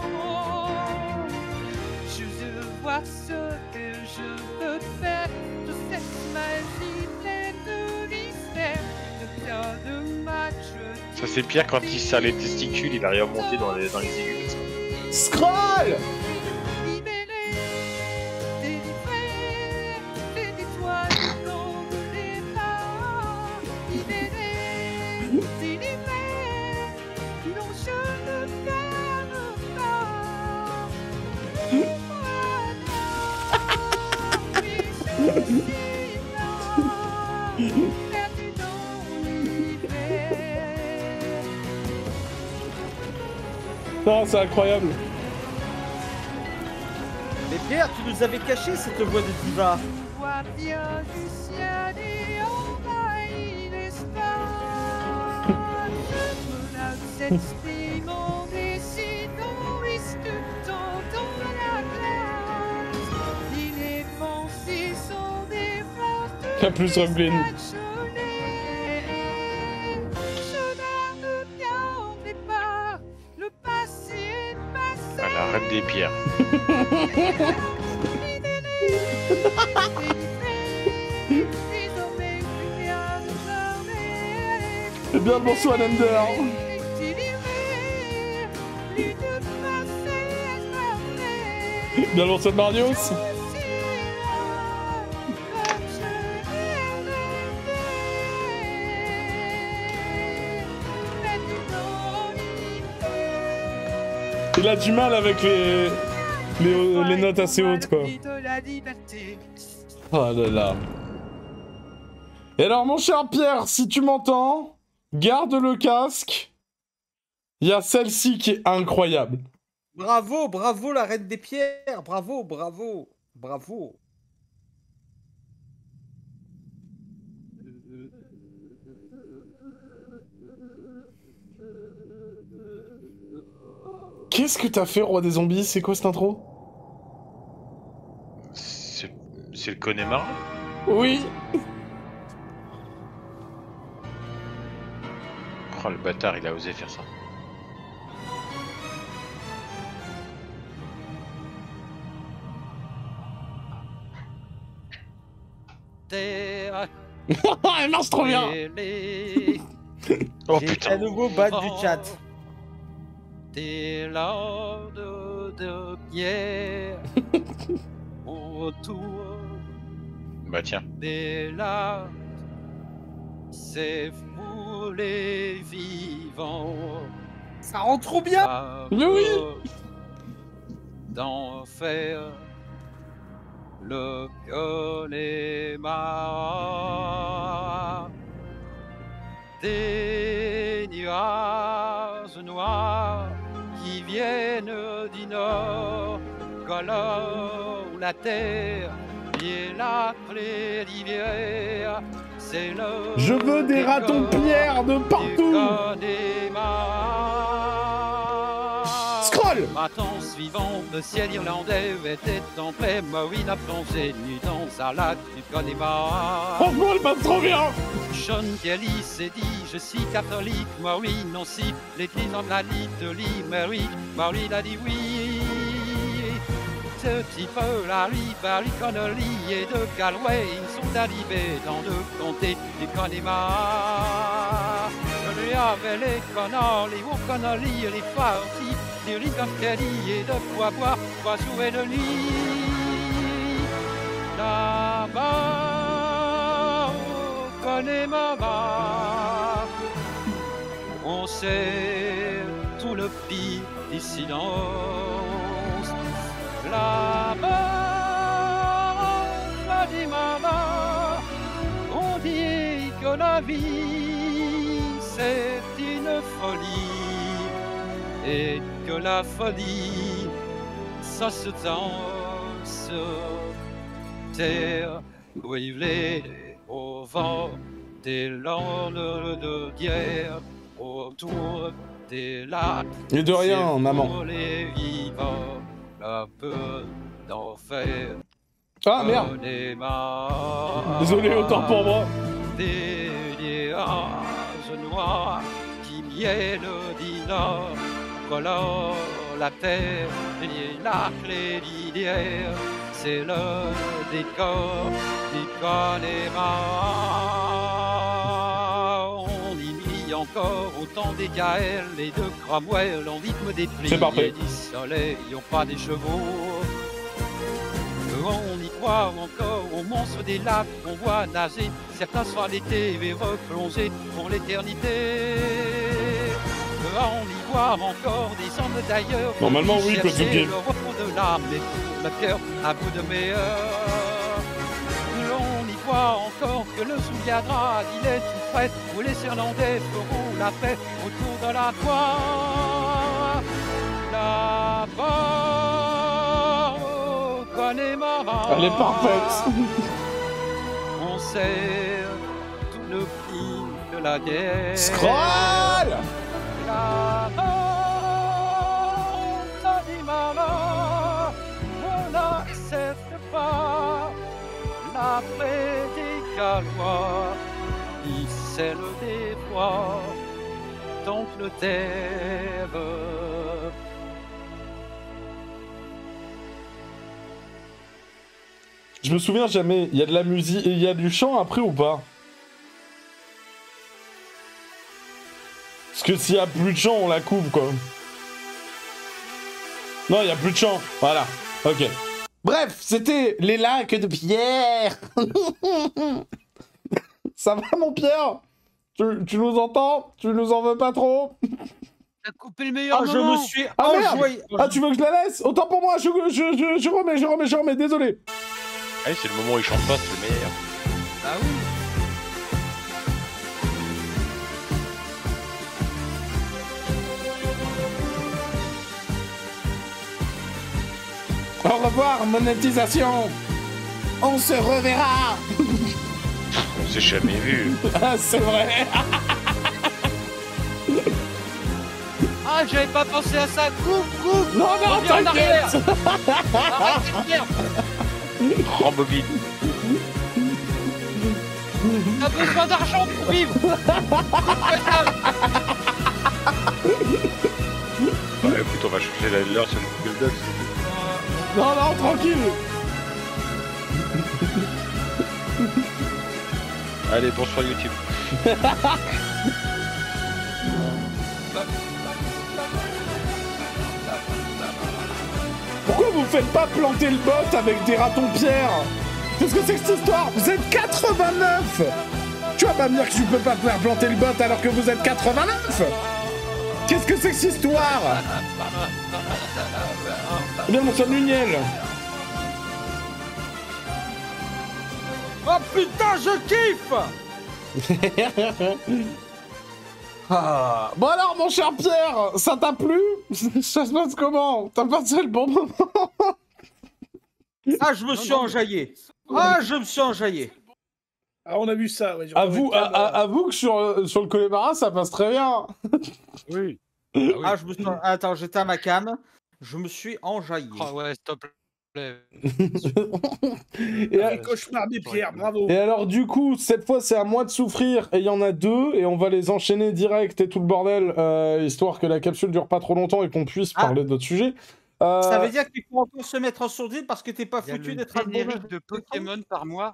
Je veux voir ce que je peux faire de cette magie pleine de mystère. Le bien de match. Ça, c'est pire quand il serre les testicules, il arrive à monter dans les, dans les aigus. Scroll. Libéré, délivré, les étoiles dans les bras. Libéré, délivré, non je ne ferme pas. Voilà, oui je suis là, perdu dans l'hiver. Non, c'est incroyable. Mais Pierre, tu nous avais caché cette voix de diva. Vois bien du ciel et envahit l'espace. Je me laisse exprimer en décidant, discutant dans la glace. Il est pensé sans des phrases de Y'a plus Rumbling. Je ne regarde pas le passé est passé. Ah, la reine des pierres. Eh bien, bonsoir, Ender. Bien, bonsoir, Marius. Il a du mal avec les, les, les notes assez hautes, quoi. De la liberté. Oh là là. Et alors, mon cher Pierre, si tu m'entends, garde le casque. Il y a celle-ci qui est incroyable. Bravo, bravo la reine des pierres. Bravo, bravo, bravo. Qu'est-ce que t'as fait, roi des zombies? C'est quoi cette intro? C'est c'est le Connemara? Oui. Oh le bâtard, il a osé faire ça. Terre, Elle marche trop bien. les- Oh J'ai putain. à nouveau bat du chat. Des lords de pierre autour Bah tiens. des lacs, c'est vous les vivants. Ça rend trop bien. Mais oui. D'enfer, le Connemara. Des nuages noirs qui viennent du nord colorent la terre et la clé d'hiver. C'est le Je veux des ratons pierre de partout. Scroll. Matin suivant, le ciel irlandais était en plein Maureen a plongé nu dans sa lac du Connemara. Franchement, elle passe trop bien. Sean Kelly s'est dit, je suis catholique, Maureen aussi, l'église en granit de Limerick, Maureen a dit oui. Ce type Larry, Barry Connolly et de Galway, ils sont arrivés dans le comté du Connemara. Il y avait les Connolly, les O'Connolly, les Farty, les Lincoln Kelly et de quoi boire, quoi jouer de lit. Là-bas, au Connemara, on sait tout le pli du silence. Là-bas, là dit maman, on dit que la vie c'est une folie et que la folie ça se danse terre brûlée au vent des landes de guerre autour des lacs. Et de rien, C'est maman. pour les vivants un peu d'enfer. Ah merde. Connemara. Désolé, autant pour moi. Des nuages noirs qui viennent du nord colorent la terre et la clé d'hier. C'est le décor du Connemara. On y vit encore autant des Gaël et de Cromwell. Envie de me déplier C'est parfait. du soleil, ils ont pas des chevaux. On y croit encore aux monstres des lacs qu'on voit nager. Certains soirs l'été et replonger pour l'éternité. On y voit encore des hommes d'ailleurs. Normalement, oui, chercher Kosuke. le repos de l'âme et pour le cœur à bout de meilleur. On y voit encore que le souviendra, il est tout prêt. Où les Irlandais feront la paix autour de la croix. Là-bas, au Connemara. Elle est parfaite. On sait tout le prix de la guerre. Scroll. Là-bas, ça dit maman, on n'accepte pas l'après des Gallois, qui scelle des voix, d'Angleterre. Je me souviens jamais. Il y a de la musique, il y a du chant après ou pas? Parce que s'il y a plus de chant, on la coupe quoi. Non, il y a plus de chant. Voilà. Ok. Bref, c'était les lacs de Pierre. Ça va mon Pierre? tu, tu nous entends? Tu nous en veux pas trop? T'as coupé le meilleur Ah, je moment. me suis Ah, merde. enjoyé. Ah, tu veux que je la laisse? Autant pour moi, je, je, je, je remets, je remets, je remets, désolé. Ah oui, c'est le moment où il chante pas, c'est le meilleur. Ah oui. Au revoir, monétisation. On se reverra. On s'est jamais vu. Ah, c'est vrai. Ah, j'avais pas pensé à ça. Coupe, coupe. Non, non, Reviens en arrière. t'inquiète. Arrête, c'est merde. Rembobine. T'as besoin d'argent pour vivre. Bah écoute, on va changer la- l'heure sur le Google Docs. Non, non, tranquille. Allez, bonsoir YouTube. Pourquoi vous faites pas planter le bot avec des ratons pierre? Qu'est-ce que c'est que cette histoire? Vous êtes quatre-vingt-neuf. Tu vas pas me dire que tu peux pas faire planter le bot alors que vous êtes quatre-vingt-neuf? Qu'est-ce que c'est que cette histoire? Eh bien, mon cher Nuniel. Oh putain, je kiffe. Ah. Bon alors, mon cher Pierre, ça t'a plu? Ça se passe comment? T'as passé le bon moment? Ah, je me suis enjaillé. Ah, je me suis enjaillé. Ah, on a vu ça, ouais. Avoue, à- à- avoue que sur, euh, sur le Connemara, ça passe très bien. Oui. Ah, je me suis... Attends, j'étais à ma cam. Je me suis enjaillé. Oh ouais, stop. Et, à- Les cauchemars des pierres, bravo. et alors, du coup, cette fois, c'est à moi de souffrir, et il y en a deux, et on va les enchaîner direct et tout le bordel, euh, histoire que la capsule dure pas trop longtemps et qu'on puisse Ah. parler d'autres sujets. Euh, Ça veut dire qu'il faut encore se mettre en sourdine parce que t'es pas Il y a foutu le d'être un bon générique de Pokémon par mois.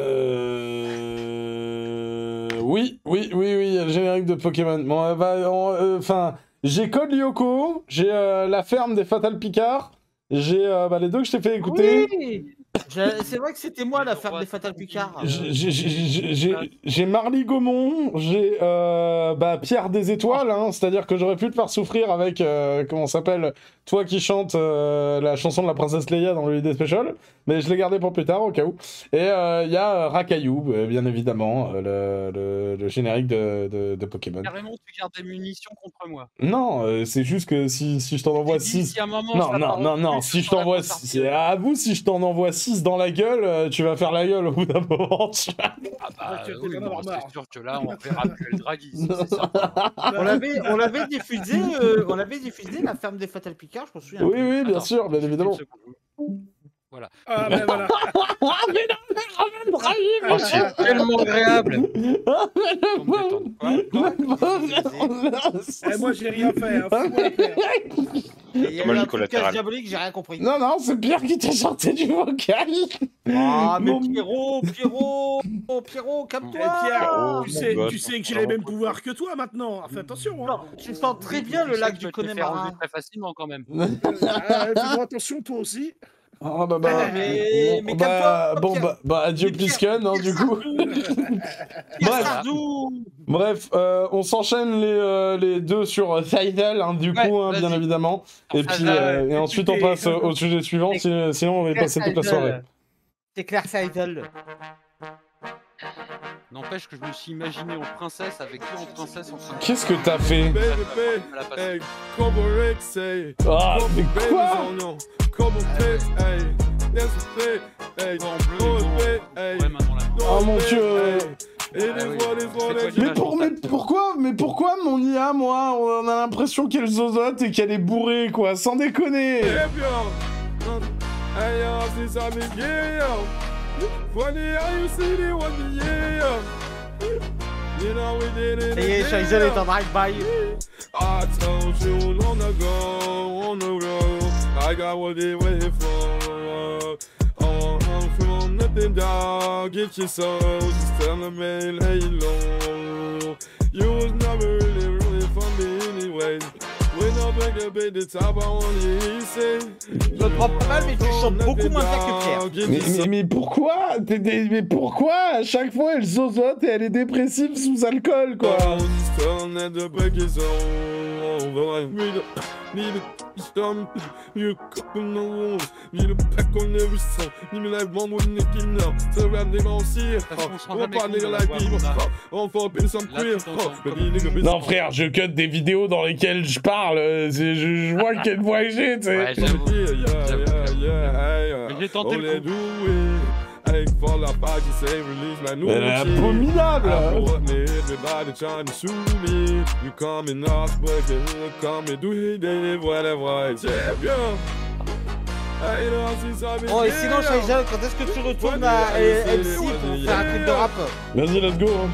Euh... Oui, oui, oui, oui, il y a le générique de Pokémon. Bon, euh, bah, on- euh, enfin, j'ai Code Lyoko, j'ai euh, La Ferme des Fatal Picard, j'ai euh, bah, les deux que je t'ai fait écouter. Oui. Je- C'est vrai que c'était moi la ferme des Fatal Picard. J'ai- j'ai- j'ai- J'ai j'ai Marly Gaumont, j'ai euh, bah, Pierre des Étoiles, hein, c'est-à-dire que j'aurais pu te faire souffrir avec, euh, comment ça s'appelle, toi qui chantes euh, la chanson de la princesse Leia dans le Holiday Special, mais je l'ai gardé pour plus tard au cas où. Et il euh, y a euh, Rakayu, euh, bien évidemment, euh, le, le- le générique de, de, de Pokémon. Carrément, tu gardes des munitions contre moi. Non, euh, c'est juste que si, si je t'en envoie J'ai dit, six... si à un moment, Non, ça non, part non, en non, couille, si je je t'en t'envoie... la c'est À vous, si je t'en envoie six dans la gueule, euh, tu vas faire la gueule au bout d'un moment. tu vois. Ah bah tu vas oui, peut-être en bon, avoir marre. c'est sûr que là, on verra plus le Draghi, ça, c'est certain. On l'avait, on l'avait diffusé, euh, on l'avait diffusé la ferme des Fatal Picard, je m'en souviens. Oui, plus. oui, bien Attends, sûr, bien évidemment. Une seconde. Ah, ben voilà. Ah, mais non, mais ramène Brahim. Oh, c'est tellement agréable. Faut me détendre. Eh, moi, j'ai rien fait. Hein. Fous-moi la paix, hein. Et Il y a eu Dommage un du truc collatéral. diabolique, j'ai rien compris. Non, non, c'est Pierre qui t'a sorti du vocal. Ah, mais Mon- Pierrot, Pierrot, oh, Pierrot, Eh, calme-toi. Pierre, Oh, tu mon sais, gosse, tu sais que j'ai mon les mêmes gosse. pouvoirs que toi maintenant. Fais attention. Hein. Non, tu sens très bien le Tu sais lac que du je peux te les faire Connemara. enlever très facilement quand même. Ah, fais-moi attention, toi aussi. Ah bah bah, Mais- mais bon, bah, calme-toi, bon Pierre. bah, bah adieu Mais Pierre, Plisken, hein, du coup. Pierre Bref. Sardou. Bref, euh, on s'enchaîne les, euh, les deux sur euh, Seidel, hein, du Ouais, coup, hein, bien vas-y. évidemment. Et Enfin, puis, là, euh, et ensuite on passe au, au sujet suivant, si- sinon on va y passer toute la soirée. C'est Claire Seidel. N'empêche que je me suis imaginé en princesse avec lui en princesse en train de... Qu'est-ce que t'as fait? à la passer. Ah, mais quoi? En bleu, ouais, maintenant là. Oh mon dieu! Ah oui, fais-toi une Mais, image pour, mais mentale. pourquoi, mais pourquoi mon I A, moi, on a l'impression qu'elle zozote et qu'elle est bourrée, quoi, sans déconner! Ça y est, Seidel est en drive-by. I told you long ago on the road, I got what they waiting for. Oh, I'm from nothing, dog. Get your soul, just tell me, man, lay low. You was never really, really for me anyway. When I back up at the top, I want to hear you say. Je te prends pas mal, mais tu chantes beaucoup moins bien que Pierre. Mais, mais, mais pourquoi? T'es- t'es- Mais pourquoi à chaque fois elle zozote et elle est dépressive sous alcool, quoi? Oh, just tell 'em that the break is on. over. Need a, need a stomach, need a cup in the walls, need a pack on every song. Need me like one with Nicky now. So I'm nigga on see it. On pas nigga like me. On for a some queer. Non frère, je cut des vidéos dans lesquelles je parle, je, je vois quelle voix j'ai, tu sais. Ouais, j'avoue. Mais j'ai tenté le coup. Avec pour la page qui s'est release la nouvelle. Elle est abominable. Everybody trying to sue me. You call me not, but you call me do it, whatever. Yeah, bien. Bon, et sinon, Shaija, quand est-ce que tu retournes à M C pour faire un truc de rap? Vas-y, let's go. Hein.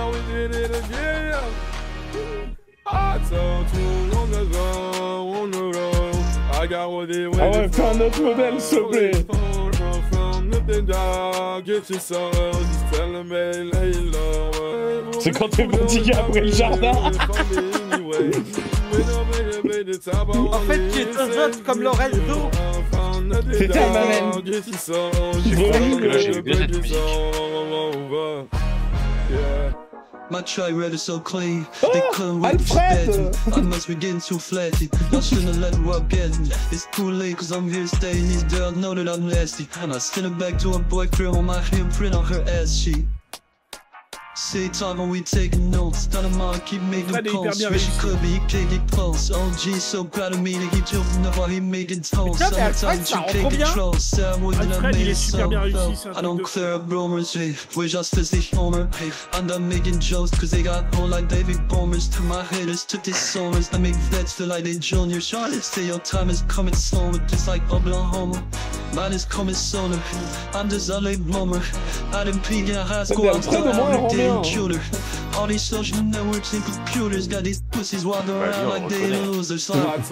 Ah ouais, fais un autre modèle, s'il te plaît. C'est quand t'es fatigué après le jardin. En fait, tu es un autre comme Lorenzo. C'était un mamène. J'ai bien cette musique. My tri-red is so clean. Oh, they couldn't wait to Alfred! bed. I must be getting too flashy. I shouldn't let her up get me. It's too late cause I'm here staying. These girls know that I'm nasty. And I send it back to a boyfriend on my handprint on her ass sheet. Say time when we taking notes. Tell him I'll keep making Fred est hyper calls. bien Wish he réussi. could be, he can't get close. O G so proud of me that he jumping up while he making toast. Putain, mais Alfred, Sometimes ça you rend can't trop bien. control. Sam with the Alfred, il est made super bien some réussi, flow. c'est un I truc don't de clear up rumors, hey. We're just as they homer, hey. And I'm making jokes cause they got on like David Bombers. To my haters, to these summers. I make vets feel like they junior. Charlotte say your time is coming soon. Just like Oklahoma. Mine is coming sooner. I'm just a late bloomer. I didn't peak in high school. I'm still out there dating cuter. All these social networks and computers got these pussies walking around like they losers.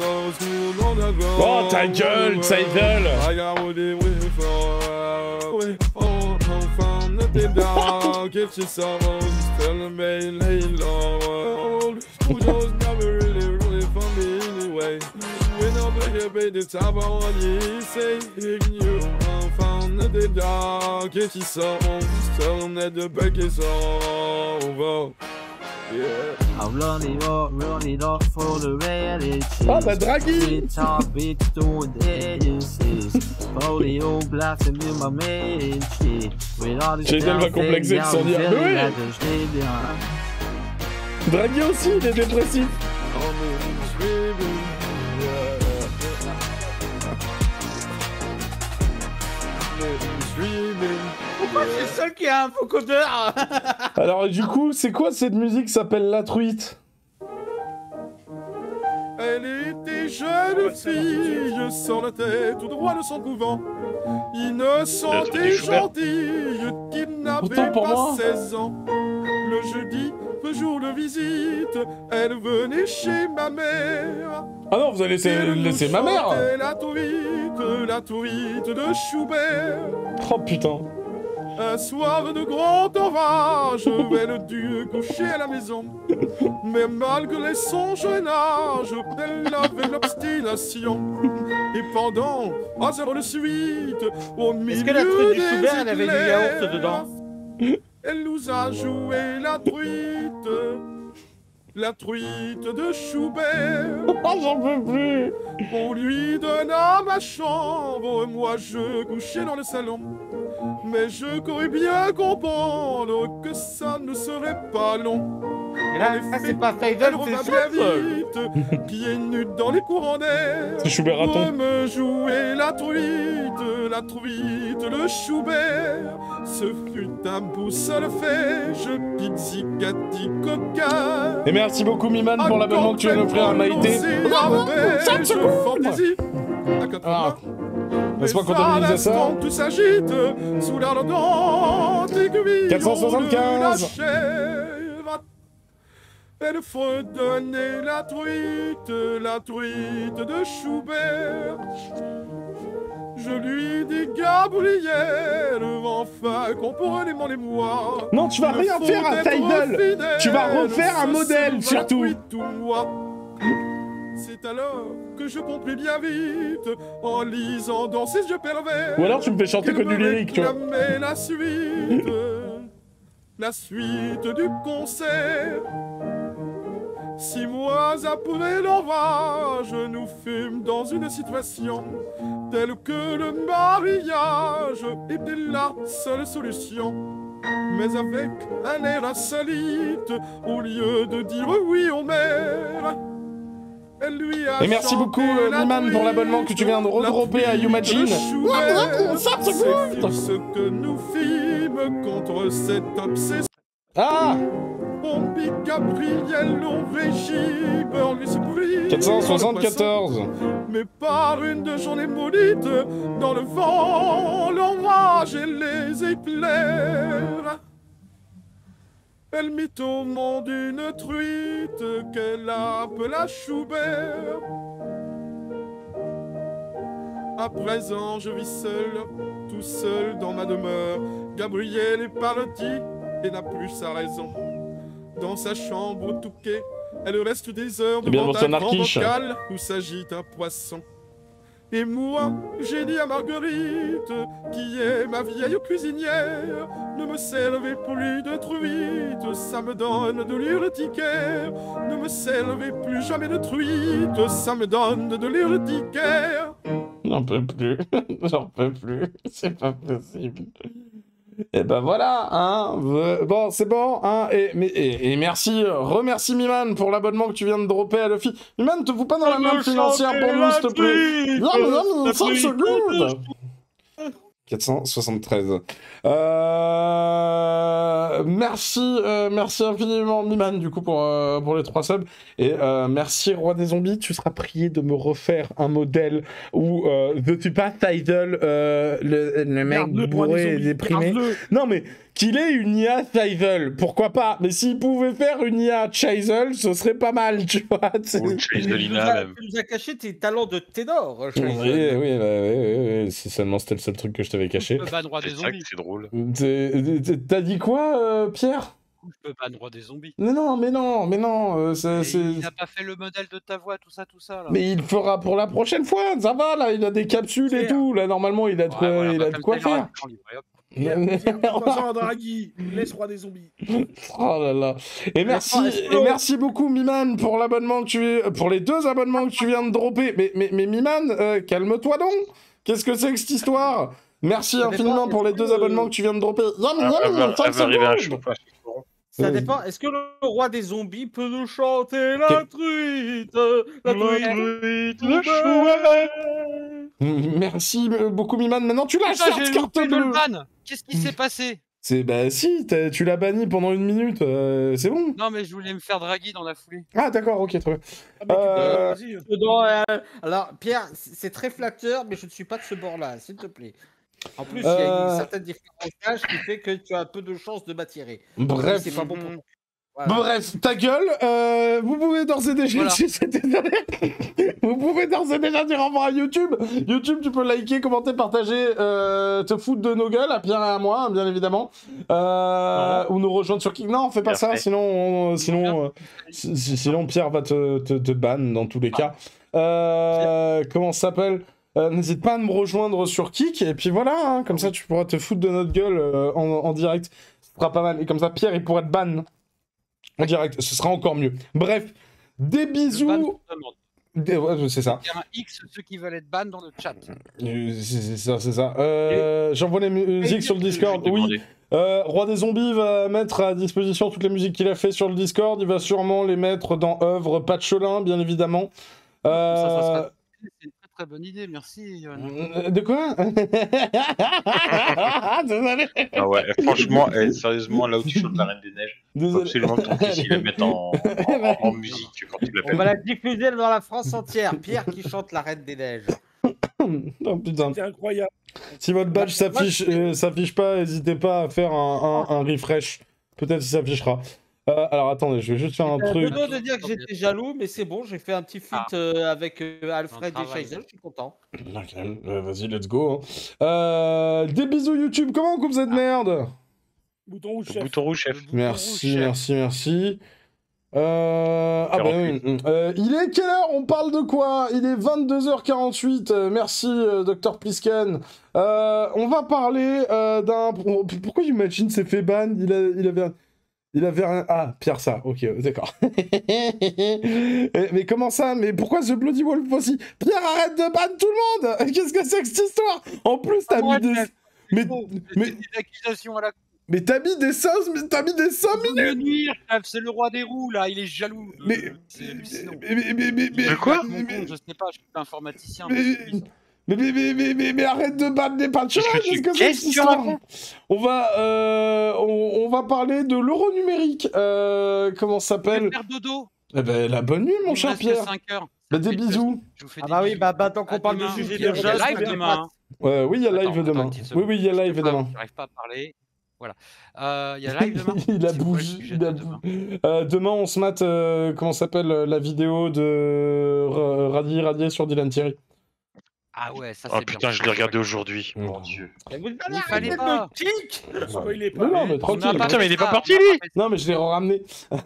Oh, ta gueule, ta gueule. I got what they waiting for. Wait, oh, I'm from nothing down. Get your sorrows, tell them, man, lay low. Studios never really, really for me anyway. When I'm here, baby, the top I want you say, you. I'm from nothing down. Get your sorrows, tell them that the break is over. Yeah. I'm running up, running up for the reality. Ah bah Draghi. It's our big stone agencies. Polio blasting in my main shit. With all the J'ai va complexer de son dire. Mais oui. Draghi aussi, il est dépressif. Pourquoi c'est le seul qui a un vocodeur? Alors du coup, c'est quoi cette musique s'appelle La Truite? Elle était jeune fille, sans la tête tout droit de son couvent. Innocente et gentille, qui n'avait pas seize ans. Le jeudi, le jour de visite, elle venait chez ma mère. Ah non, vous allez laisser, laisser ma mère. La truite, la truite de Schubert. Oh putain. Un soir de grand orage, elle dut coucher à la maison. Mais malgré son jeune âge, elle avait l'obstination. Et pendant trois heures de suite, au milieu Est-ce que la truite du des Schubert, elle avait du yaourt éclairs, dedans? elle nous a joué la truite, la truite de Schubert. Oh, j'en peux plus. On lui donna ma chambre, moi je couchais dans le salon. Mais je crois bien comprendre que ça ne serait pas long. Et là, c'est pas Faisal, c'est Schubert. Vite, pieds nus dans les courants d'air. C'est Schubert à Pour ton. me jouer la truite, la truite, le Schubert. Ce fut un beau solfège, pizzicati coquin. Et merci beaucoup Miman pour l'abonnement que tu viens d'offrir à Maïté. cinq secondes. Ah. Laisse-moi comptabiliser ça. Tout s'agite sous l'ardente aiguille quatre cent soixante-quinze. Elle fredonnait la truite, la truite de Schubert. Je lui dis Gabriel, enfin comprenez-moi les moi. Non, tu vas Il rien faut faire à être Tidal. fidèle, Tu vas refaire un ce modèle sera surtout. truite ou moi. C'est alors que je compris bien vite, en lisant dans ses yeux pervers. Ou alors tu me fais chanter que qu'elle du me lyrique, tu vois. réclamait la suite, la suite du concert. Six mois après l'orage, nous fûmes dans une situation telle que le mariage était la seule solution. Mais avec un air insolite, au lieu de dire oui aux mères, elle lui a Et merci beaucoup, euh, Niman, pour l'abonnement que tu viens de redropper à Youmajin. C'est ce que nous fîmes contre cette obsession. Ah On pique Gabriel au régime, on lui supplie. quatre cent soixante-quatorze. Mais par une de journée maudite, dans le vent, l'orage et les éclairs, elle mit au monde une truite qu'elle appela Schubert. À présent, je vis seul, tout seul dans ma demeure. Gabriel est parti et n'a plus sa raison. Dans sa chambre au Touquet, elle reste des heures Eh bien, devant votre un grand anarchiche. bocal où s'agite un poisson. Et moi, j'ai dit à Marguerite, qui est ma vieille cuisinière, ne me servez plus de truite, ça me donne de l'urticaire. Ne me servez plus jamais de truite, ça me donne de l'urticaire. J'en peux plus. J'en peux plus. C'est pas possible. Et ben voilà, hein. euh, Bon, c'est bon, hein. Et, mais, et, et merci, euh, remercie Miman pour l'abonnement que tu viens de dropper à Luffy. Miman, te fous pas dans la main financière pour nous, s'il te plaît. Non, mais non, mais cinq secondes. quatre cent soixante-treize. Euh... Merci, euh, merci infiniment Miman du coup pour, euh, pour les trois subs. Et euh, merci Roi des Zombies, tu seras prié de me refaire un modèle où euh, je suis pas Seidel, euh, le, le mec Garde-le, Roi des bourré et Zombies, déprimé. garde-le. Non mais qu'il ait une I A Seidel, pourquoi pas. Mais s'il pouvait faire une I A Chazel, ce serait pas mal, tu vois. c'est- Ou Chase Tu nous, Dolina, as, même. tu nous as caché tes talents de ténor. Oui, Jason. oui, oui, oui, oui, oui, si seulement c'était le seul truc que je t'avais caché. Je peux ban roi des C'est ça que zombies. c'est drôle. T'es- t'es- T'as dit quoi, euh, Pierre? Je peux ban roi des zombies. Mais non, mais non, mais non, euh, c'est- Et c'est- il n'a pas fait le modèle de ta voix, tout ça, tout ça là. Mais il fera pour la prochaine fois, ça va, là, il a des capsules et Pierre. tout, là, normalement, il a de Ouais, quoi, voilà, il bah, a de comme quoi ça, il aura faire. le temps libre, et hop. Attention à Draghi, laisse Roi des Zombies. Oh là là. Et merci, et merci beaucoup, Miman, pour l'abonnement que tu pour les deux abonnements que tu viens de dropper. Mais, mais, mais Miman, euh, calme-toi donc. Qu'est-ce que c'est que cette histoire? Merci Ça infiniment dépend, pour les est-ce deux que- abonnements que tu viens de dropper. Yam, Elle yam, va, cinq elle va arriver un secondes. chauffage. Ça Vas-y. dépend. Est-ce que le roi des zombies peut nous chanter la Quel- truite La truite le chouette. Merci euh, beaucoup, Miman. Maintenant, tu lâches Putain, cette j'ai carte loupé de le bleue. ban. Qu'est-ce qui s'est passé? C'est, bah si, t'as- tu l'as banni pendant une minute, euh, c'est bon. Non, mais je voulais me faire draguer dans la foulée. Ah, d'accord, ok, très bien. Ah, mais tu peux- Euh, vas-y. Non, euh, alors, Pierre, c'est c'est très flatteur, mais je ne suis pas de ce bord-là, s'il te plaît. En plus, il y a Euh. une certaine différence qui fait que tu as un peu de chance de m'attirer. Bref. C'est pas bon pour Mhm. toi. Voilà. Bref, ta gueule, euh, vous pouvez d'ores et déjà... Voilà. vous pouvez d'ores et déjà dire au revoir à YouTube. YouTube, tu peux liker, commenter, partager, euh, te foutre de nos gueules, à Pierre et à moi, bien évidemment. Euh, ou nous rejoindre sur Kick. Non, fais pas Bien ça, fait. sinon, on- sinon, euh, si- si- sinon Pierre va te, te, te ban dans tous les cas. Euh, comment ça s'appelle? Euh, N'hésite pas à me rejoindre sur Kick, et puis voilà, hein, comme ça tu pourras te foutre de notre gueule euh, en, en direct. Ce sera pas mal. Et comme ça, Pierre, il pourra te ban en direct, ce sera encore mieux. Bref, des Je ban bisous. tout le monde. Des- ouais, c'est ça. Il y a un X, ceux qui veulent être ban dans le chat. Euh, C'est c'est ça, c'est ça. Euh, J'envoie les musiques sur le Discord. Je vais Oui. demander. Euh, Roi des Zombies va mettre à disposition toutes les musiques qu'il a fait sur le Discord. Il va sûrement les mettre dans œuvre Patchelin, bien évidemment. Euh, Ça, ça sera- C'est une très très bonne idée, merci. Yoann. euh, De quoi? Désolé. Ah ouais, franchement, eh, sérieusement, là où tu chantes la Reine des Neiges, faut Désolé. absolument que ton fils il la mette en, en, en musique quand tu On l'appelles. va la diffuser dans la France entière. Pierre qui chante la Reine des Neiges. Oh putain. C'est incroyable. Si votre badge s'affiche euh, s'affiche pas, n'hésitez pas à faire un, un, un refresh. Peut-être qu'il s'affichera. Euh, alors attendez, je vais juste faire un J'ai truc. besoin de dire que j'étais jaloux, mais c'est bon, j'ai fait un petit feat Ah. euh, avec euh, Alfred Bon et travail. Scheisel, je suis content. Ok, euh, vas-y, let's go. hein. Euh, des bisous YouTube, comment on coupe cette merde? Bouton rouge, Le chef. bouton rouge, chef. Le bouton Merci, rouge, chef. merci, merci. Euh... Ah bah oui. quarante-huit. Euh, il est quelle heure? On parle de quoi? Il est vingt-deux heures quarante-huit. Euh, merci, euh, docteur Plisken. Euh, on va parler euh, d'un... Pourquoi Imagine s'est fait ban? Il, a... il avait... un- Il avait rien... Ah, Pierre ça, ok, d'accord. Mais comment ça? Mais pourquoi The Bloody Wolf aussi? Pierre, arrête de ban tout le monde! Qu'est-ce que c'est que cette histoire? En plus, t'as mis des... Mais, mais, des accusations à la... mais t'as mis des sommes, mais t'as mis des sommes Le nuire, c'est le roi des roues, là, il est jaloux. Mais... C'est hallucinant. Mais, mais, mais, mais, mais... De quoi? Mon compte, je sais pas, je suis pas informaticien. Mais... Mais, mais, mais, mais, mais, mais arrête de battre des pas de cheval, qu'est-ce que c'est que cette histoire? On va, euh, on, on va parler de l'euro numérique. Euh, comment ça s'appelle? Faire dodo. Eh ben, la bonne nuit, mon Il cher reste Pierre. cinq heures. Bah, des bisous. Je vous fais Ah des bah oui, bisous. bah, bah tant qu'on À parle de demain. sujet Il y a d'urgence, live je vais demain. pas- hein. Ouais, oui, il y a live Attends, demain. attends, une petite Oui, seconde. oui, il y a Je live peux pas, demain. J'arrive pas à parler. Voilà. Euh, Il y a live demain. Il a C'est quoi le bougé. sujet il de a demain bou- Euh, demain, on se mate, euh, comment ça s'appelle, euh, la vidéo de Ra- Radier Radier sur Dylan Thierry. Ah ouais, ça Oh c'est bien. putain, je l'ai regardé aujourd'hui. Mmh. Mon dieu. Mais vous Il allez fallait arrêter pas. de kick. Spoilez Non, pas. non, mais On a tranquille. pas Putain, fait mais il est pas ça, parti, on a lui. pas fait Non, mais je l'ai ramené.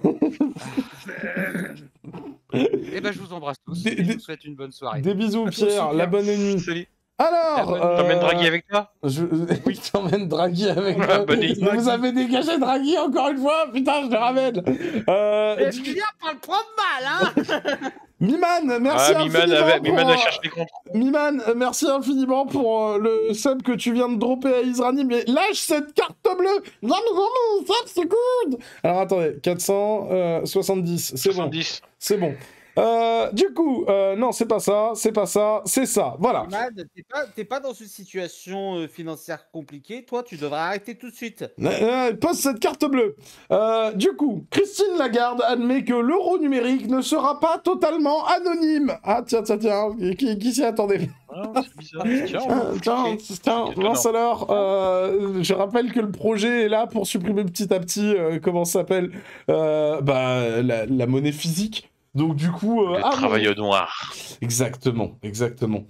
Eh ben, je vous embrasse tous. Des- et je des- vous souhaite une bonne soirée. Des bisous, À toi aussi, Pierre. La Pierre. bonne nuit. Salut. Alors, La bonne nuit. T'emmènes euh, Draghi avec toi? Je... Oui, t'emmènes Draghi avec Ouais, moi. bonne nuit. Vous avez dégagé Draghi encore une fois? Putain, je le ramène. Euh, Et du- Julien pas le prendre mal, hein. Miman, merci Ah, Miman, infiniment avait- pour, Miman euh, a cherché les comptes. Miman, euh, merci infiniment pour euh, le sub que tu viens de dropper à Israni. Mais lâche cette carte bleue. Non, non, non, non, ça, c'est good. Alors, attendez, quatre cent soixante-dix, c'est bon. soixante-dix. C'est bon. Euh, du coup, euh, non, c'est pas ça, c'est pas ça, c'est ça. Voilà. Mad, t'es pas, t'es pas dans une situation euh, financière compliquée. Toi, tu devrais arrêter tout de suite. Euh, euh, pose cette carte bleue. Euh, du coup, Christine Lagarde admet que l'euro numérique ne sera pas totalement anonyme. Ah, tiens, tiens, tiens, qui, qui s'y attendait? Ah, c'est bizarre. Tiens, Ah, tiens, ok. tiens, Étonnant. mince alors, euh, je rappelle que le projet est là pour supprimer petit à petit, euh, comment ça s'appelle, euh, bah, la, la monnaie physique. Donc du coup... Euh, Le ah, travail bon. au noir. Exactement, exactement.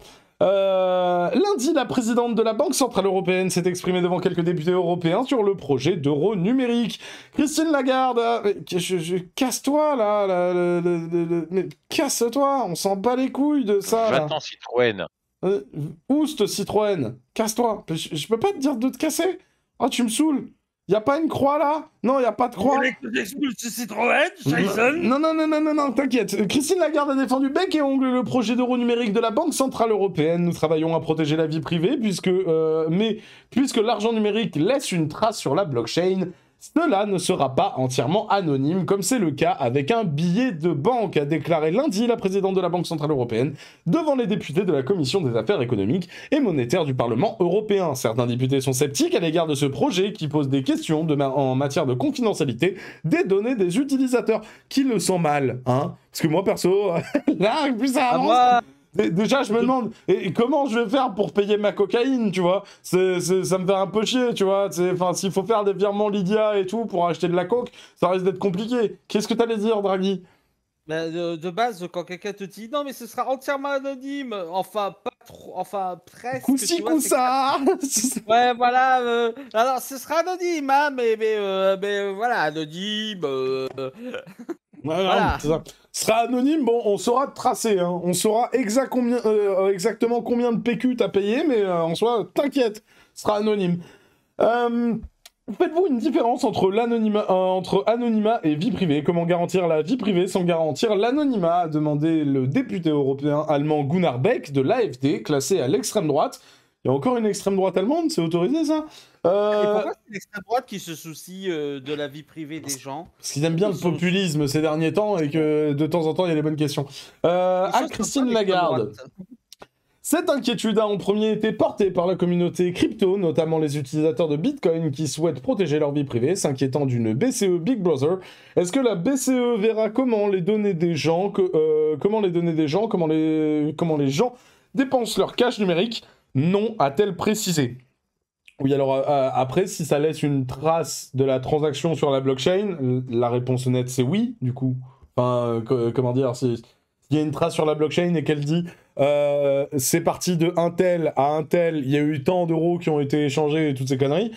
Euh, lundi, la présidente de la Banque Centrale Européenne s'est exprimée devant quelques députés européens sur le projet d'euro numérique. Christine Lagarde, euh, mais je, je- casse-toi là, là, le- le- le- le- mais casse-toi, on s'en bat les couilles de ça. là. Va-t'en Citroën. Euh, Ouste Citroën, casse-toi. Je, je peux pas te dire de te casser. Oh, tu me saoules. Y a pas une croix là? Non, y a pas de croix. que j'expulse Citroën, Jason? Non, non, non, non, non, non, t'inquiète. Christine Lagarde a défendu bec et ongle le projet d'euro numérique de la Banque Centrale Européenne. Nous travaillons à protéger la vie privée, puisque, euh, mais puisque l'argent numérique laisse une trace sur la blockchain, cela ne sera pas entièrement anonyme, comme c'est le cas avec un billet de banque, a déclaré lundi la présidente de la Banque Centrale Européenne devant les députés de la Commission des Affaires économiques et monétaires du Parlement européen. Certains députés sont sceptiques à l'égard de ce projet qui pose des questions de ma- en matière de confidentialité des données des utilisateurs. Qui le sent mal, hein? Parce que moi, perso, là, plus ça Ah, avance... moi, Dé- Déjà, je me demande et, et comment je vais faire pour payer ma cocaïne, tu vois. C'est, c'est- ça me fait un peu chier, tu vois. C'est- Enfin, s'il faut faire des virements Lydia et tout pour acheter de la coke, ça risque d'être compliqué. Qu'est-ce que t'allais dire, Draghi? bah, de, de base, quand quelqu'un te dit non, mais ce sera entièrement anonyme, enfin, pas trop, enfin, presque. Coup-ci, tu vois, c'est coup-ça. que- Ouais, voilà. euh, alors, ce sera anonyme, hein, mais, mais, euh, mais euh, voilà, anonyme. euh, Ouais, non, Voilà. c'est ça. Ce sera anonyme, bon, on saura te tracer, hein. On saura exact combien, euh, exactement combien de P Q t'as payé, mais euh, en soi, t'inquiète, ce sera anonyme. Euh, Faites-vous une différence entre, l'anonymat, euh, entre anonymat et vie privée? Comment garantir la vie privée sans garantir l'anonymat, a demandé le député européen allemand Gunnar Beck de l'A F D, classé à l'extrême droite. Il y a encore une extrême droite allemande, c'est autorisé ça? Et euh, pourquoi c'est l'extrême droite qui se soucie euh, de la vie privée des gens? Parce qu'ils aiment bien le populisme ces derniers temps et que de temps en temps il y a les bonnes questions. Euh, Les à choses Christine sont pas l'extrême Lagarde. droite. Cette inquiétude a en premier été portée par la communauté crypto, notamment les utilisateurs de Bitcoin qui souhaitent protéger leur vie privée, s'inquiétant d'une B C E Big Brother. Est-ce que la B C E verra comment les données des gens, que, euh, comment les données des gens, comment les, comment les gens dépensent leur cash numérique? Non, a-t-elle précisé. Oui, alors euh, après, si ça laisse une trace de la transaction sur la blockchain, la réponse honnête c'est oui, du coup. Enfin, euh, co- comment dire, si- s'il y a une trace sur la blockchain et qu'elle dit euh, c'est parti de un tel à un tel, il y a eu tant d'euros qui ont été échangés et toutes ces conneries,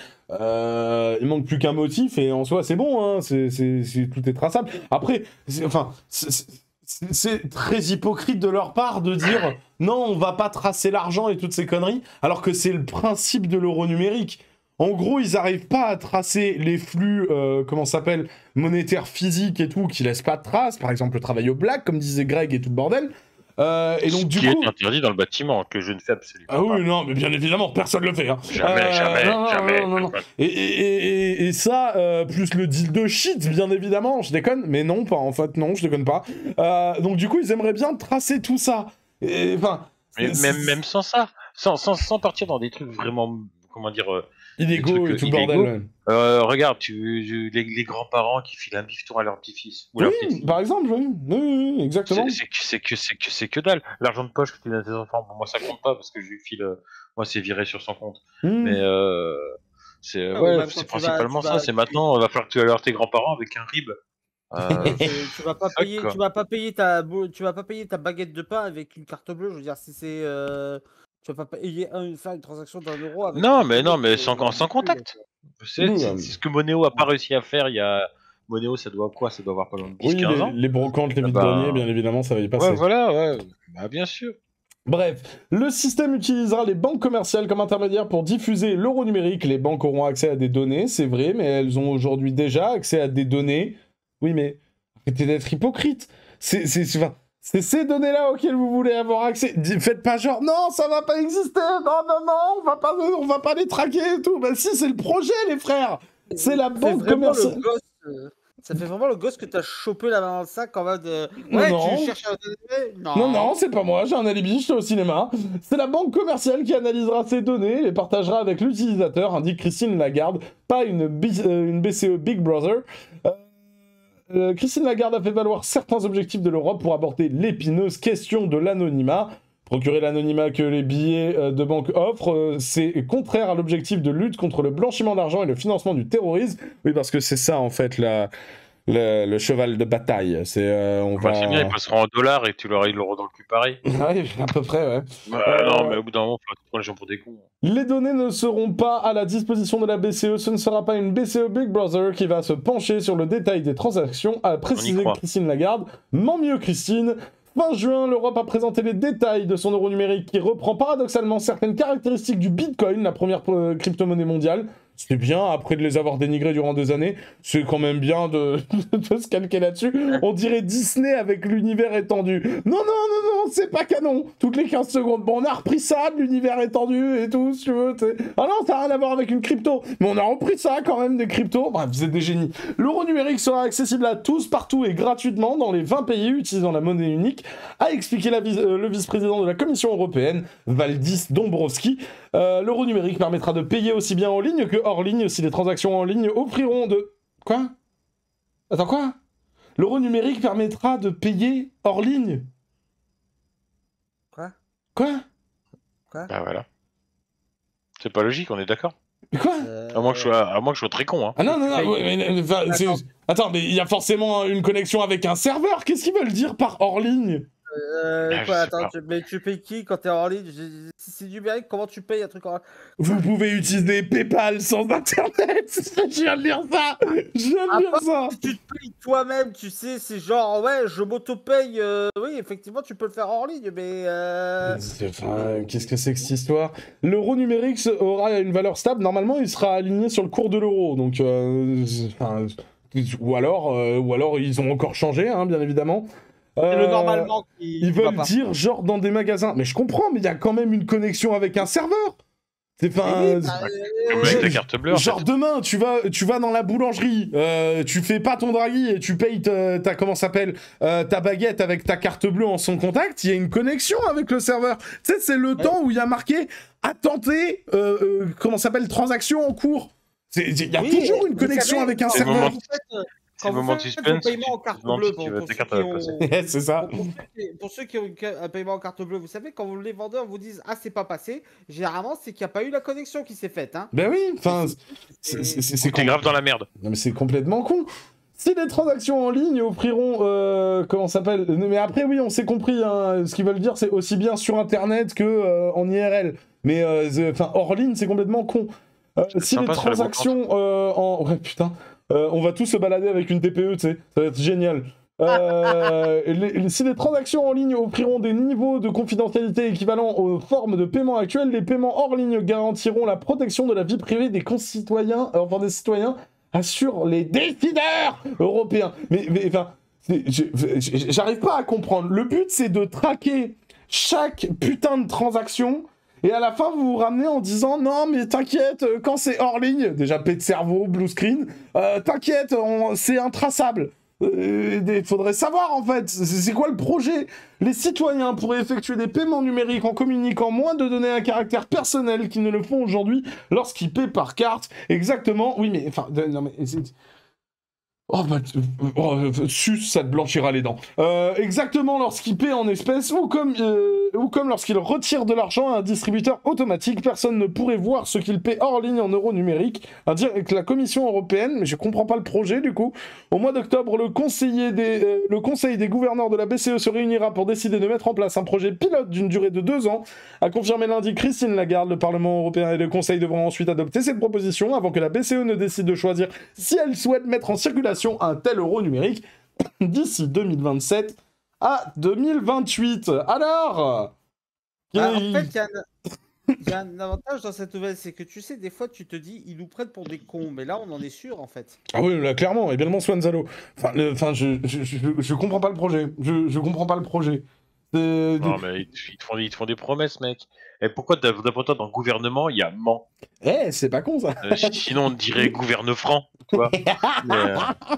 euh, il manque plus qu'un motif et en soi c'est bon, hein, c'est, c'est, c'est- tout est traçable. Après, c'est- enfin, c'est, c'est- c'est- c'est très hypocrite de leur part de dire non, on va pas tracer l'argent et toutes ces conneries, alors que c'est le principe de l'euro numérique. En gros, ils n'arrivent pas à tracer les flux, euh, comment ça s'appelle, monétaires physiques et tout, qui laissent pas de traces. Par exemple, le travail au black, comme disait Greg et tout le bordel. Euh, et donc, Ce du qui coup... est interdit dans le bâtiment, que je ne fais absolument Ah oui, pas. non, mais bien évidemment, personne le fait. Hein. Jamais, Euh, jamais, non, non, jamais. non, non, non. Et, et, et, et ça, euh, plus le deal de shit, bien évidemment, je déconne, mais non, pas en fait, non, je déconne pas. Euh, donc du coup, ils aimeraient bien tracer tout ça. Et, enfin, Mais c'est- même, même sans ça, sans, sans, sans partir dans des trucs vraiment, comment dire, euh, illégaux des et tout trucs le bordel. illégaux. Ouais. euh, regarre, tu, tu- les, les grands-parents qui filent un bifton à leur petit-fils. Ou à leur Oui, petite-fille. par exemple, oui, oui, oui, oui, exactement. C'est c'est que c'est que c'est que c'est que dalle. L'argent de poche que tu donnes à tes enfants, pour moi ça compte pas parce que je lui file, euh, moi c'est viré sur son compte. Hmm. Mais euh, c'est Ah, ou ouais, même quand c'est tu principalement vas- tu ça. vas- C'est maintenant, il va falloir que tu ailles voir tes grands-parents avec un rib. Euh, Tu, tu vas pas Fuck, payer, quoi. tu vas pas payer ta, bou- tu vas pas payer ta baguette de pain avec une carte bleue. Je veux dire, si c'est, euh, tu vas pas payer un- faire une transaction d'un euro avec. non, une mais carte non, bleue, mais c'est- sans c'est sans ridicule. contact. C'est Oui, c'est- ouais. c'est ce que Monéo a pas réussi à faire. Il y a Monéo, ça doit quoi? Ça doit avoir pas loin de dix Oui, quinze les, ans. les brocantes, les Ah vides-greniers, bah, bien évidemment, ça va y passer. Ouais, voilà, ouais. Bah bien sûr. Bref, le système utilisera les banques commerciales comme intermédiaires pour diffuser l'euro numérique. Les banques auront accès à des données, c'est vrai, mais elles ont aujourd'hui déjà accès à des données. Oui, mais arrêtez d'être hypocrite. C'est c'est- c'est- enfin, c'est ces données-là auxquelles vous voulez avoir accès. Dis- Faites pas genre, non, ça va pas exister, non, non, non, on va pas, on va pas les traquer et tout. Bah si, c'est le projet, les frères. C'est la Ça fait banque vraiment commerciale. le gosse, euh, Ça fait vraiment le gosse que t'as chopé la main dans le sac en mode. euh, Non, Ouais, non. tu cherches un donné Non. Non, non, c'est pas moi, j'ai un alibi, j'étais au cinéma. C'est la banque commerciale qui analysera ces données et les partagera avec l'utilisateur, indique Christine Lagarde, pas une, B- euh, une B C E Big Brother. Euh, euh, Christine Lagarde a fait valoir certains objectifs de l'Europe pour aborder l'épineuse question de l'anonymat. Procurer l'anonymat que les billets euh, de banque offrent, euh, c'est contraire à l'objectif de lutte contre le blanchiment d'argent et le financement du terrorisme. Oui, parce que c'est ça, en fait, la... Le, le cheval de bataille, c'est euh, on Bah, va. c'est bien, ils passeront en dollars et tu leur ils l'auront dans le cul pareil. Ouais, à peu près, ouais. Bah, Euh, Non, mais au bout d'un moment, faut prendre les gens pour des cons. Les données ne seront pas à la disposition de la B C E. Ce ne sera pas une B C E Big Brother qui va se pencher sur le détail des transactions, a précisé croit. Christine Lagarde. Ment mieux, Christine. Fin juin, l'Europe a présenté les détails de son euro numérique qui reprend paradoxalement certaines caractéristiques du Bitcoin, la première euh, crypto-monnaie mondiale. C'est bien, après de les avoir dénigrés durant des années, c'est quand même bien de, de se calquer là-dessus. On dirait Disney avec l'univers étendu. Non, non, non, non, c'est pas canon. Toutes les quinze secondes. Bon, on a repris ça, de l'univers étendu et tout, si tu veux. t'sais. Ah non, ça n'a rien à voir avec une crypto. Mais on a repris ça quand même, des cryptos. Bref, vous êtes des génies. L'euro numérique sera accessible à tous, partout et gratuitement dans les vingt pays utilisant la monnaie unique, a expliqué la vis- euh, le vice-président de la Commission européenne, Valdis Dombrovski. Euh, L'euro numérique permettra de payer aussi bien en ligne que hors ligne si les transactions en ligne offriront de... Quoi? Attends, quoi? L'euro numérique permettra de payer hors ligne. Quoi? Quoi? Bah voilà. C'est pas logique, on est d'accord. Mais quoi? Euh, À moins que je sois, à moins que je sois très con, hein. Ah non, non, non, ouais, mais, mais, enfin, c'est- Attends. Attends, mais il y a forcément une connexion avec un serveur. Qu'est-ce qu'ils veulent dire par hors ligne? euh, Ah, je quoi, sais attends, pas. tu, mais tu payes qui quand t'es en ligne? J'ai- Si c'est numérique, comment tu payes un truc en Vous pouvez utiliser PayPal sans internet. Je viens de lire ça. Je viens de Ah, lire pas ça. Si tu te payes toi-même, tu sais, c'est genre, ouais, je m'auto-paye. euh, oui, effectivement, tu peux le faire en ligne, mais. Euh... C'est- Enfin, qu'est-ce que c'est que cette histoire? L'euro numérique aura une valeur stable. Normalement, il sera aligné sur le cours de l'euro. Donc, euh, enfin, ou alors, euh, ou alors, ils ont encore changé, hein, bien évidemment. C'est Euh, le normalement qui. Ils qui va veulent pas. dire genre dans des magasins. Mais je comprends, mais il y a quand même une connexion avec un serveur. C'est enfin. Oui, bah, Comme euh, avec ta carte bleue, en Genre fait. demain, tu vas, tu vas dans la boulangerie, euh, tu fais pas ton draghi et tu payes ta, ta comment ça s'appelle euh, ta baguette avec ta carte bleue en son contact. Il y a une connexion avec le serveur. Tu sais, c'est le Ouais. temps où il y a marqué attenter, euh, euh, comment ça s'appelle, transaction en cours. C'est- Il y a Oui, toujours une vous connexion savez, avec un quand- C'est le serveur. moment- quand vous faites, euh, C'est quand le vous moment de faites suspense. vos paiements en tu te carte demandes bleue, si pour, tu veux pour ta ceux carte qui à la ont- passer. C'est ça. pour, pour ceux qui, pour ceux qui ont une ca- un paiement en carte bleue, vous savez, quand les vendeurs vous disent ah c'est pas passé, généralement c'est qu'il n'y a pas eu la connexion qui s'est faite. Hein. Ben oui, enfin, c'est- c'est c'est- c'est T'es grave dans la merde. Non mais c'est complètement con. Si les transactions en ligne offriront, euh, comment ça s'appelle? Mais après oui, on s'est compris. Hein, ce qu'ils veulent dire, c'est aussi bien sur Internet que euh, en I R L. Mais euh, c'est- enfin hors ligne, c'est complètement con. Euh, C'est si les sympa sur la transactions euh, en, ouais putain, euh, on va tous se balader avec une T P E, tu sais, ça va être génial. Euh, les- les- si les transactions en ligne offriront des niveaux de confidentialité équivalents aux formes de paiement actuelles, les paiements hors ligne garantiront la protection de la vie privée des concitoyens, euh, enfin des citoyens, assurent les décideurs européens. Mais, mais enfin, c'est- je- je- j'arrive pas à comprendre. Le but, c'est de traquer chaque putain de transaction. Et à la fin, vous vous ramenez en disant non, mais t'inquiète, euh, quand c'est hors ligne, déjà paix de cerveau, blue screen, euh, t'inquiète, on- c'est intraçable. Il faudrait savoir en fait, c'est c'est quoi le projet? Les citoyens pourraient effectuer des paiements numériques en communiquant moins de données à caractère personnel qu'ils ne le font aujourd'hui lorsqu'ils paient par carte. Exactement, oui, mais enfin, de- non mais. c'est- Oh, bah, t- oh, euh, sus, ça te blanchira les dents. Euh, exactement lorsqu'il paie en espèces ou comme, euh, ou comme lorsqu'il retire de l'argent à un distributeur automatique, personne ne pourrait voir ce qu'il paie hors ligne en euros numériques. À dire que la Commission européenne, mais je comprends pas le projet du coup, au mois d'octobre, le, conseiller des, euh, le conseil des gouverneurs de la B C E se réunira pour décider de mettre en place un projet pilote d'une durée de deux ans, a confirmé lundi Christine Lagarde. Le Parlement européen et le Conseil devront ensuite adopter cette proposition avant que la B C E ne décide de choisir si elle souhaite mettre en circulation un tel euro numérique d'ici deux mille vingt-sept à deux mille vingt-huit. Alors Ah, en il- fait, il y, a un- il y a un avantage dans cette nouvelle, c'est que tu sais, des fois, tu te dis, ils nous prennent pour des cons, mais là, on en est sûr, en fait. Ah oui, là, clairement, et bien Swanzalo. Enfin, le- enfin je, je, je, je comprends pas le projet. Je, je comprends pas le projet. C'est- Non, mais ils ils te font, ils te font des promesses, mec. Et pourquoi d'av- d'après toi, dans le gouvernement, il y a ment Eh, c'est pas con ça. Euh, si- Sinon, on dirait gouverne franc, tu vois. Mais, euh,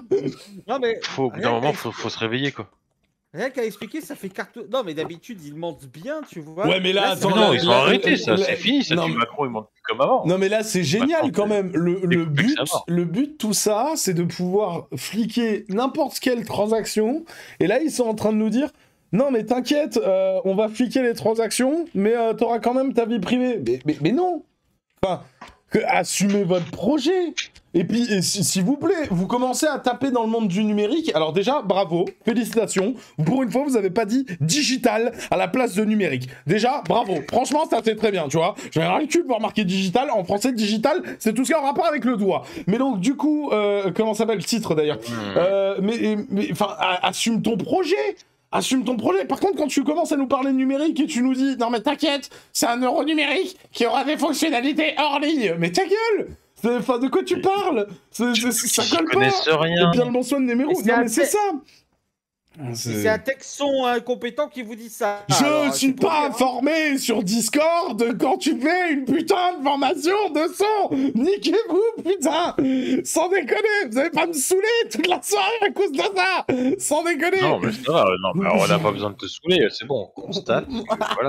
Non, mais faut, au bout rien d'un qu'à moment, faut, faut se réveiller, quoi. rien qu'à expliquer, ça fait carte. Non, mais d'habitude, ils mentent bien, tu vois. Ouais, mais là, c'est attends, Mais là, non, ils ont là, arrêté, là, ça, là, c'est fini, ça. non, Depuis mais- Macron, ils mentent plus comme avant. Non mais là c'est génial Maintenant, quand même. Le, c'est le plus que but, ça va. le but de tout ça, c'est de pouvoir fliquer n'importe quelle transaction. Et là ils sont en train de nous dire non mais t'inquiète, euh, on va fliquer les transactions, mais euh, t'auras quand même ta vie privée. Mais, mais, mais non. Enfin, que- assumez votre projet. Et puis et si- s'il vous plaît, vous commencez à taper dans le monde du numérique. Alors déjà, bravo, félicitations. Pour une fois, vous avez pas dit digital à la place de numérique. Déjà, bravo. Franchement, ça c'est très bien, tu vois. J'avais rien le cul pour marquer digital. En français, digital, c'est tout ce qui a un rapport avec le doigt. Mais donc, du coup, euh, comment s'appelle le titre d'ailleurs euh, Mais, mais, enfin, a- assume ton projet. Assume ton projet. Par contre, quand tu commences à nous parler de numérique et tu nous dis non mais t'inquiète, c'est un euro numérique qui aura des fonctionnalités hors ligne. Mais ta gueule. C'est- Enfin, de quoi tu parles? C'est- c'est- Ça Ils colle pas. connaissent rien. Et bien le bonsoir de Néméro. Et c'est Non un mais c'est fait- ça. C'est un texon incompétent qui vous dit ça. Je Alors, suis c'est pour pas dire, hein. informé sur Discord quand tu fais une putain de formation de son. Niquez-vous, putain. Sans déconner, vous allez pas me saouler toute la soirée à cause de ça. Sans déconner. Non, mais ça va, non, mais on n'a pas besoin de te saouler, c'est bon, on constate. Voilà.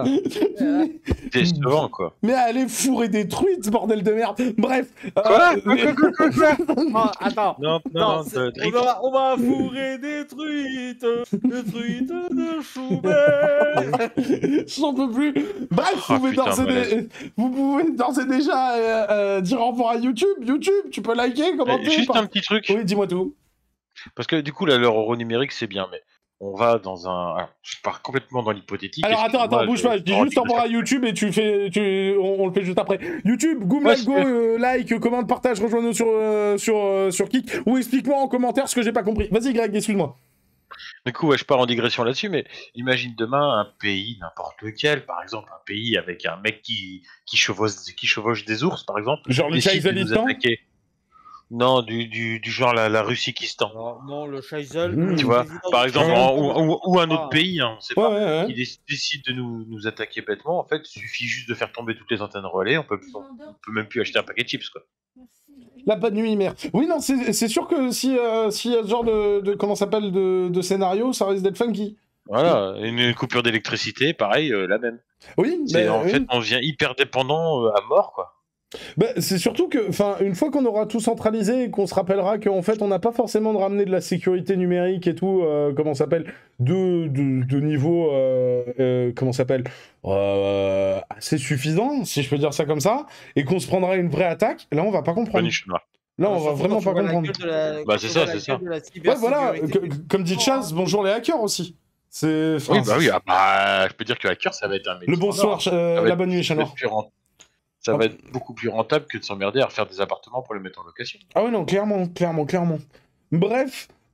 Décevant, quoi. Mais allez fourrer des truites, bordel de merde. Bref. Quoi euh, Quoi, mais- quoi, quoi, quoi, quoi Oh, attends. Non, Non, non, non, c'est- de- on, va, on va fourrer des truites, des truites de Schubert. J'en peux plus. Bref, Oh, vous, pouvez putain, d'ores et malaise. dé- vous pouvez d'ores et déjà euh, euh, dire au revoir à YouTube. YouTube, tu peux liker, commenter. Mais juste par- un petit truc, Oui, dis-moi tout. parce que du coup, là, leur euro numérique, c'est bien, mais on va dans un... alors, je pars complètement dans l'hypothétique. Alors attends, attends, excuse-moi, bouge pas, je dis prends juste au revoir à digression. YouTube et tu fais, tu, on, on le fait juste après. YouTube, Goom, Ouais, let's go, c'est- euh, like, commande, partage, rejoins-nous sur, euh, sur, euh, sur Kik, ou explique-moi en commentaire ce que j'ai pas compris. Vas-y Greg, excuse-moi. Du coup, ouais, je pars en digression là-dessus, mais imagine demain un pays, n'importe lequel, par exemple un pays avec un mec qui, qui, chevauche, qui chevauche des ours, par exemple, Genre le décide de nous Chaïzolistan. attaquer. Non, du, du, du genre la, la Russie-Kistan. Non, non, le Scheisel. Mmh. le Tu vois, président par du exemple, Canada. en- ou, ou- ou un autre Ah. pays, hein, on sait Ouais, pas, ouais, ouais. qui dé- décide de nous, nous attaquer bêtement, en fait, il suffit juste de faire tomber toutes les antennes relais, on peut, on peut même plus acheter un paquet de chips, quoi. La bonne nuit, merde. Oui, non, c'est c'est sûr que si euh, s'il y a ce genre de, de comment ça s'appelle de, de scénario, ça risque d'être funky. Voilà, une coupure d'électricité, pareil, euh, la même. Oui, C'est- bah, en oui. fait, on devient hyper dépendant euh, à mort, quoi. Bah, c'est surtout que, enfin, une fois qu'on aura tout centralisé et qu'on se rappellera qu'en fait, on n'a pas forcément de ramener de la sécurité numérique et tout, euh, comment ça s'appelle, de, de, de niveau, euh, euh, comment ça s'appelle, euh, assez suffisant, si je peux dire ça comme ça, et qu'on se prendra une vraie attaque, là, on va pas comprendre. Punish noir. Là, on va Surtout vraiment quand tu pas vois la comprendre. gueule de la- Bah, quand c'est tu ça, vois la c'est gueule ça. de la Ouais, voilà, cybersécurité. que- comme dit Chaz, bonjour les hackers aussi. C'est. Oui, enfin, bah oui, ah bah, je peux dire que hacker, ça va être un métier. Le bonsoir, euh, Ça va la être- bonne nuit, chat ça va noir. être plus rent- Ça va être beaucoup plus rentable que de s'emmerder à refaire des appartements pour les mettre en location. Ah oui, non, clairement, clairement, clairement. Bref,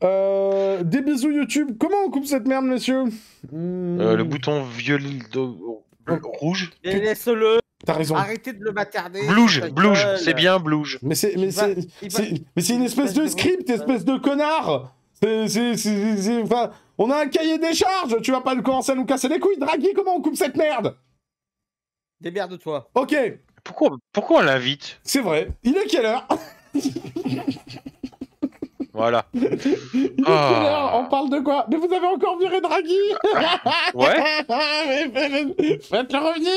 Euh, des bisous YouTube. Comment on coupe cette merde, messieurs? Euh, le bouton violet rouge. Et laisse-le. T'as raison. Arrêtez de le materner. Blouge, ta blouge, gueule. c'est bien blouge. Mais c'est mais Il va- c'est il va- c'est- mais c'est une espèce de script, espèce de connard. C'est c'est c'est c'est- enfin, on a un cahier des charges. Tu vas pas commencer à nous casser les couilles, Draghi. Comment on coupe cette merde? Démerde-toi. Ok, Pourquoi, pourquoi on l'invite? c'est vrai. Il est quelle heure? Voilà. Il est quelle Ah. heure? On parle de quoi? Mais vous avez encore viré Draghi? Ouais, Mais faites- Faites-le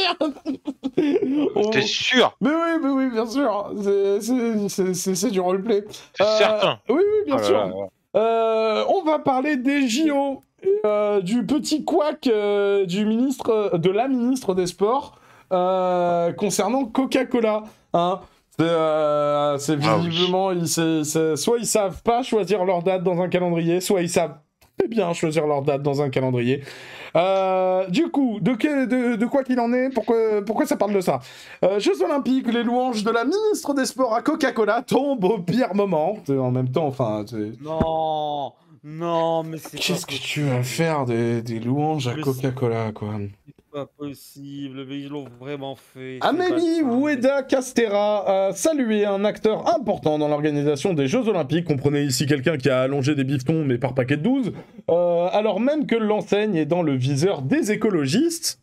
revenir. On- t'es sûr? Mais oui, mais oui, bien sûr. C'est- c'est- C'est c'est- c'est du roleplay. T'es Euh, certain? Oui, oui, bien Oh là sûr. là là. Euh, on va parler des J O, euh, du petit couac euh, du ministre, de la ministre des Sports euh, concernant Coca-Cola. Hein. C'est euh, c'est Ah oui. visiblement, ils, c'est- c'est- soit ils savent pas choisir leur date dans un calendrier, soit ils savent très bien choisir leur date dans un calendrier. Euh, du coup, de, que- de, de quoi qu'il en est, pourquoi, pourquoi ça parle de ça? euh, Jeux Olympiques, les louanges de la ministre des Sports à Coca-Cola tombent au pire moment. C'est en même temps, enfin... c'est- Non, non, mais c'est Qu'est-ce pas que tu vas faire des, des louanges à Mais Coca-Cola, quoi? pas possible, mais ils l'ont vraiment fait. c'est Amélie pas ça. Oueda Castera a salué un acteur important dans l'organisation des Jeux Olympiques. Comprenez ici quelqu'un qui a allongé des bifetons, mais par paquet de douze, euh, alors même que l'enseigne est dans le viseur des écologistes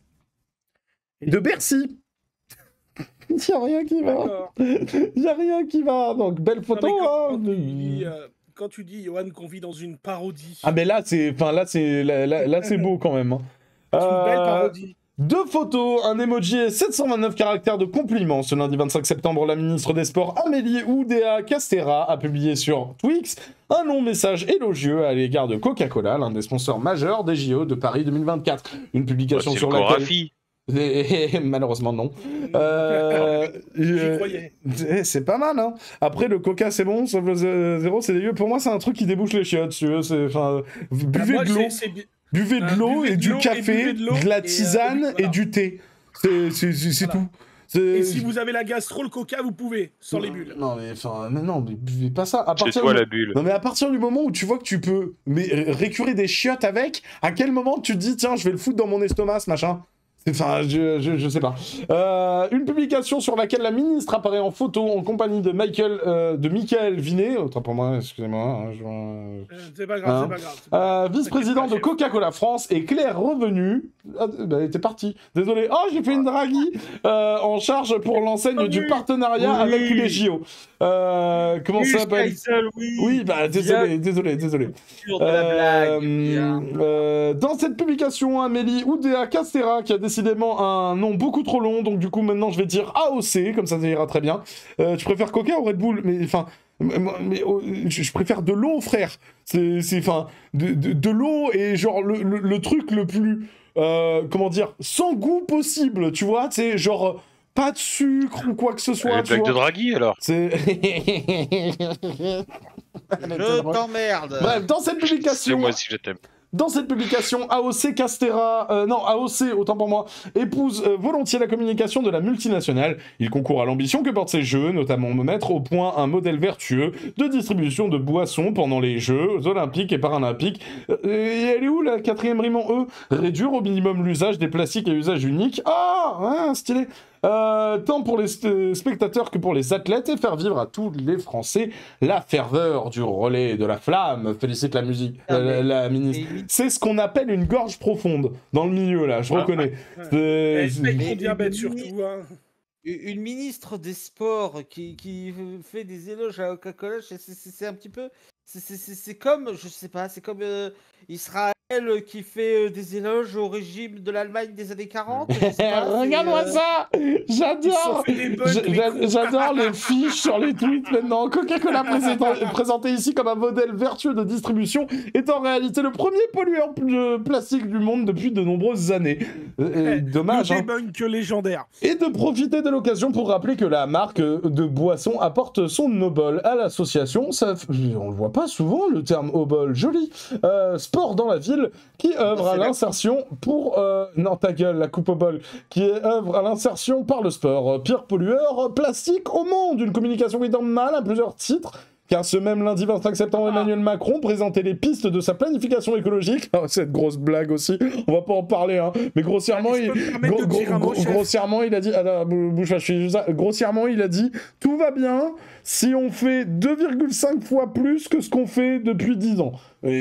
et de Bercy. Il n'y a rien qui va. D'accord. Il n'y a rien qui va. Donc, belle photo. Non, mais quand, hein. quand tu dis, euh, quand tu dis, Johan, qu'on vit dans une parodie, Ah, mais là, c'est enfin, là, c'est là, là, là, c'est beau quand même. hein. c'est une belle Euh, parodie. Deux photos, un emoji et sept cent vingt-neuf caractères de compliments. Ce lundi vingt-cinq septembre, la ministre des Sports, Amélie Oudéa Castéra, a publié sur Twix un long message élogieux à l'égard de Coca-Cola, l'un des sponsors majeurs des J O de Paris deux mille vingt-quatre. Une Ouais, publication c'est sur le laquelle... Gorafi. Et- et- Malheureusement, non. Euh, J'y je- croyais. eh, C'est pas mal, hein. Après, le coca, c'est bon, sauf le zé- zéro, c'est dégueu. Pour moi, c'est un truc qui débouche les chiottes, si tu veux. c'est- Enfin, Bah, buvez moi, de l'eau, c'est- c'est bi- buvez de Euh, l'eau buvez et de du l'eau et café, buvez de l'eau de la et, euh, tisane et et, voilà. du thé. C'est c'est- c'est- c'est Voilà. tout. C'est- Et si vous avez la gastro, le coca, vous pouvez, sans les bulles. Non, mais enfin, mais non, mais buvez pas ça. À C'est partir toi du- la bulle. Non, mais à partir du moment où tu vois que tu peux mais r- récurer des chiottes avec, à quel moment tu te dis, tiens, je vais le foutre dans mon estomac, ce machin? Enfin, je, je, je sais pas. Euh, une publication sur laquelle la ministre apparaît en photo en compagnie de Michael, euh, de Michael Vinet, autant pour moi, excusez-moi. hein, je- Euh, c'est pas grave, Hein c'est pas grave. c'est pas grave. euh, vice-président de T'inquiète pas, Coca-Cola France et Claire Revenu. Ah, bah, elle était partie. Désolé. Oh, j'ai fait une Draghi euh, en charge pour l'enseigne du partenariat Oui. avec les J O. Euh, comment ça Oui, s'appelle? Kaysel, oui. Oui, bah désolé, désolé, désolé. Sur de la blague. Euh, bien. euh, dans cette publication, Amélie Oudéa Castéra, qui a décidément un nom beaucoup trop long, donc du coup maintenant je vais dire A O C, comme ça ça ira très bien. Euh, tu préfères Coca ou Red Bull? Mais enfin, mais, mais, oh, je, je préfère de l'eau, frère. C'est, c'est, enfin, de, de, de l'eau et genre le, le, le truc le plus, euh, comment dire, sans goût possible, tu vois, c'est genre euh, pas de sucre ou quoi que ce soit. Les tu blagues vois. de Draghi alors. C'est. Je t'emmerde. Bref, dans cette C'est publication, moi si je t'aime. dans cette publication, A O C Castera, euh, non, A O C, autant pour moi, épouse euh, volontiers la communication de la multinationale. Il concourt à l'ambition que portent ces jeux, notamment mettre au point un modèle vertueux de distribution de boissons pendant les Jeux olympiques et paralympiques. Euh, et elle est où la quatrième rime en E? Réduire au minimum l'usage des plastiques à usage unique. Ah, ouais, stylé. Euh, tant pour les st- spectateurs que pour les athlètes, et faire vivre à tous les Français la ferveur du relais de la flamme. Félicite la musique, Ah, euh, mais- la ministre. mais- C'est ce qu'on appelle une gorge profonde dans le milieu là, je Ah. reconnais. Ouais. C'est- Eh, spectre mais- au diabète mais- surtout. Hein. Une ministre des Sports qui, qui fait des éloges à Coca-Cola, c'est c'est- c'est un petit peu. c'est- c'est- C'est c'est comme, je sais pas, c'est comme euh, Israël qui fait euh, des éloges au régime de l'Allemagne des années quarante. je sais pas, c'est, Regarde-moi euh, ça. Ils se sont J'adore. fait des bugs, J'a- les j'a- cons. J'adore les fiches sur les tweets maintenant. Coca-Cola présenté, présenté ici comme un modèle vertueux de distribution est en réalité le premier pollueur de plastique du monde depuis de nombreuses années. Euh, et dommage. Le hein. debunk légendaire. Et de profiter de l'occasion pour rappeler que la marque de boisson apporte son obol à l'association. Ça, f- on le voit pas souvent le terme obol, joli. Euh, sport dans la ville qui œuvre à C'est la- l'insertion pour euh, non ta gueule la coupe obol qui œuvre à l'insertion par le sport. Pire pollueur plastique au monde. Une communication qui tombe mal à plusieurs titres car ce même lundi vingt-cinq septembre, Emmanuel Macron présentait les pistes de sa planification écologique. Oh, cette grosse blague aussi, on va pas en parler, hein. Mais grossièrement, Allez, je il... peux me permettre gros- de dire gros- un mot, gros- chef grossièrement, il a dit... Attends, bou- bouge pas, je suis juste... Grossièrement, il a dit, tout va bien si on fait deux virgule cinq fois plus que ce qu'on fait depuis dix ans.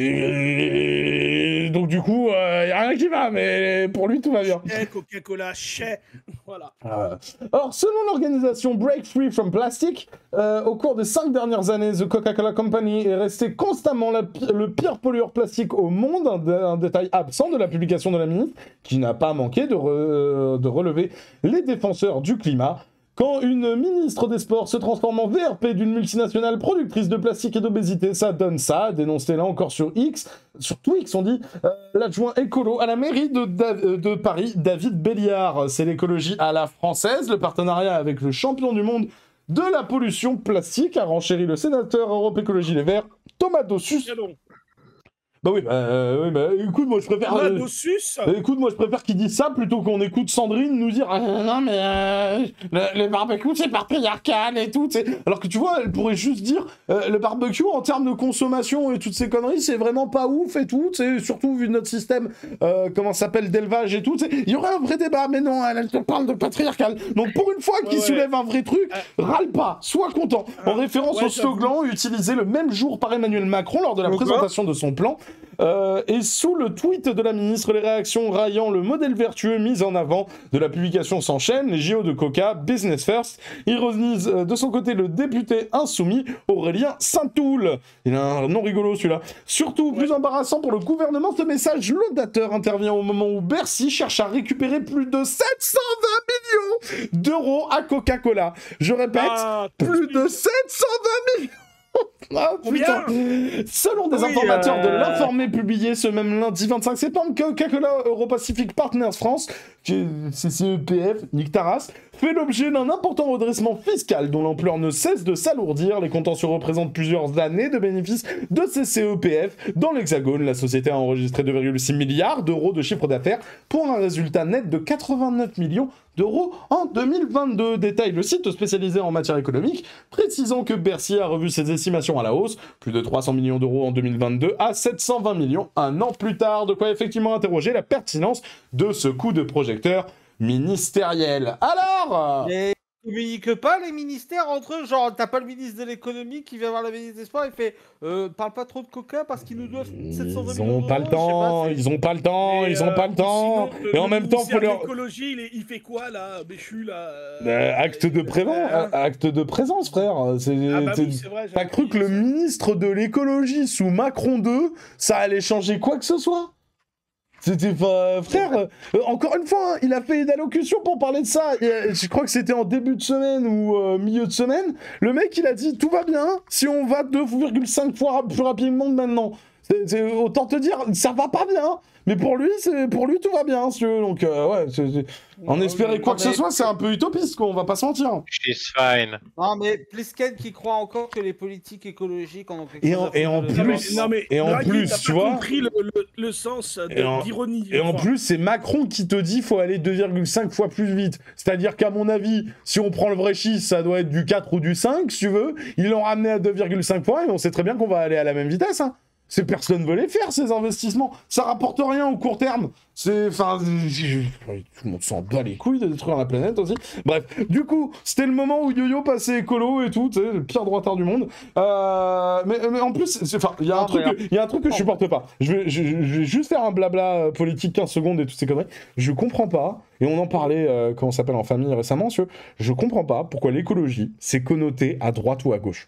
Et... Donc du coup, il euh, n'y a rien qui va, mais pour lui, tout va bien. Chais, Coca-Cola, chais. Voilà. Euh, Or, selon l'organisation Break Free from Plastic, euh, au cours des cinq dernières années, The Coca-Cola Company est resté constamment la pi- le pire pollueur plastique au monde, un, dé- un détail absent de la publication de la ministre, qui n'a pas manqué de, re- de relever les défenseurs du climat. Quand une ministre des Sports se transforme en V R P d'une multinationale productrice de plastique et d'obésité, ça donne ça, dénoncé là encore sur X, sur Twix, on dit, euh, l'adjoint écolo à la mairie de, Da- de Paris, David Béliard. C'est l'écologie à la française, le partenariat avec le champion du monde de la pollution plastique, a renchéri le sénateur Europe Écologie Les Verts, Thomas Dossus. Tiens donc. Bah oui, bah, euh, oui, bah écoute, moi je préfère... Thomas euh, Dossus. euh, Écoute, moi je préfère qu'il dise ça plutôt qu'on écoute Sandrine nous dire ah, non mais euh, le, le barbecue c'est patriarcal et tout, t'sais. Alors que tu vois, elle pourrait juste dire euh, le barbecue en termes de consommation et toutes ces conneries c'est vraiment pas ouf et tout, t'sais, surtout vu notre système, euh, comment ça s'appelle, d'élevage et tout, t'sais. Il y aurait un vrai débat, mais non, elle, elle te parle de patriarcal. Donc pour une fois qu'il Ouais, ouais. soulève un vrai truc, râle pas, sois content. En référence ouais, au slogan utilisé le même jour par Emmanuel Macron lors de la Pourquoi présentation de son plan. Euh, et sous le tweet de la ministre, les réactions raillant le modèle vertueux mis en avant de la publication s'enchaînent. Les J O de Coca, Business First, ironise euh, de son côté le député insoumis Aurélien Saint-Toul. Il a un nom rigolo celui-là. Surtout, plus embarrassant pour le gouvernement, ce message laudateur intervient au moment où Bercy cherche à récupérer plus de sept cent vingt millions d'euros à Coca-Cola. Je répète, Ah, plus de sept cent vingt millions. Ah, putain. Selon des Oui, informateurs euh, de l'informé publié ce même lundi vingt-cinq septembre, Coca-Cola Europacific Partners France, qui est C C E P F, Nick Taras, fait l'objet d'un important redressement fiscal dont l'ampleur ne cesse de s'alourdir. Les contentieux représentent plusieurs années de bénéfices de C C E P F. Dans l'Hexagone, la société a enregistré deux virgule six milliards d'euros de chiffre d'affaires pour un résultat net de quatre-vingt-neuf millions d'euros en deux mille vingt-deux. Détaille le site spécialisé en matière économique, précisant que Bercy a revu ses estimations à la hausse, plus de trois cents millions d'euros en deux mille vingt-deux à sept cent vingt millions un an plus tard, de quoi effectivement interroger la pertinence de ce coup de projecteur ministériel. Alors Mais ils communiquent pas les ministères entre eux, genre t'as pas le ministre de l'économie qui vient voir la ministre des Sports et fait euh, parle pas trop de Coca parce qu'ils nous doivent sept cent vingt Ils millions ont pas le d'euros, je sais temps, c'est- ils ont pas le temps, Mais, ils ont euh, pas le temps. sinon, le- Et en le même temps, faut ministère de leur... l'écologie, il, est- il fait quoi là, Béchu là euh, Euh, acte de présence, euh, acte de présence, frère. C'est, Ah bah c'est- oui, c'est vrai. T'as j'avais cru que le oublié ça. ministre de l'écologie sous Macron deux, ça allait changer quoi que ce soit? C'était pas... Frère, euh, encore une fois, hein, il a fait une allocution pour parler de ça. Et, euh, je crois que c'était en début de semaine ou euh, milieu de semaine. Le mec, il a dit, tout va bien si on va deux virgule cinq fois ra- plus rapidement que maintenant. C'est, c'est- autant te dire, ça va pas bien. Mais pour lui, c'est, pour lui, tout va bien, si tu veux. Donc, euh, ouais, c'est, c'est- en Ah espérer oui, quoi non, que ce mais- soit, c'est un peu utopiste, quoi. On va pas se mentir. She's fine. Non mais Plisken qui croit encore que les politiques écologiques en ont quelque Et chose en- à et en foutre de Non, mais- plus- la- non, mais et en Draghi, plus, t'as tu pas vois- compris le, le- le sens de- Et en- d'ironie. Et je en crois. plus, c'est Macron qui te dit faut aller deux virgule cinq fois plus vite. C'est-à-dire qu'à mon avis, si on prend le vrai chiffre, ça doit être du quatre ou du cinq, si tu veux. Ils l'ont ramené à deux virgule cinq fois et on sait très bien qu'on va aller à la même vitesse. Hein. C'est personne veut les faire, ces investissements. Ça rapporte rien au court terme. C'est... Enfin... je- Tout le monde s'en bat les couilles de détruire la planète aussi. Bref, du coup, c'était le moment où Yo-Yo passait écolo et tout, tu sais, le pire droitard du monde. Euh, mais, mais en plus, c'est- enfin, il y a un Ah, truc, voilà. que- il y a un truc que je supporte pas. Je vais, je, je vais juste faire un blabla euh, politique quinze secondes et toutes ces conneries. Je comprends pas, et on en parlait, euh, comment ça s'appelle, en famille récemment, monsieur, je comprends pas pourquoi l'écologie, c'est connoté à droite ou à gauche.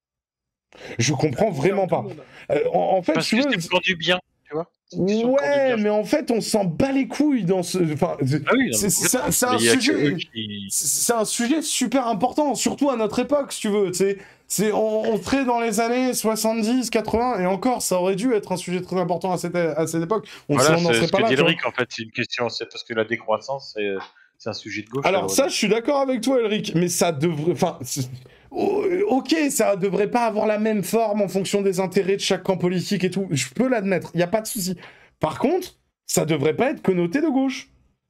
Je comprends vraiment pas. Euh, en, en fait, Parce tu que veux... c'est pour du bien, tu vois. C'est une question pour du Ouais, bien. mais en fait, on s'en bat les couilles dans ce... Enfin, c'est- Ah oui, non, c'est mais c'est un, complètement. c'est un Mais il y a que sujet... eux qui- C'est un sujet super important, surtout à notre époque, si tu veux. tu sais. C'est, on, on serait dans les années soixante-dix, quatre-vingts, et encore, ça aurait dû être un sujet très important à cette, à cette époque. On Voilà, n'en c'est serait ce pas que là. dit tu vois. Elric, en fait, c'est une question, c'est parce que la décroissance, c'est c'est un sujet de gauche. Alors ça, je suis d'accord avec toi, Elric, mais ça devrait... Enfin, c'est- oh, ok, ça devrait pas avoir la même forme en fonction des intérêts de chaque camp politique et tout. Je peux l'admettre, il n'y a pas de souci. Par contre, ça devrait pas être connoté de gauche.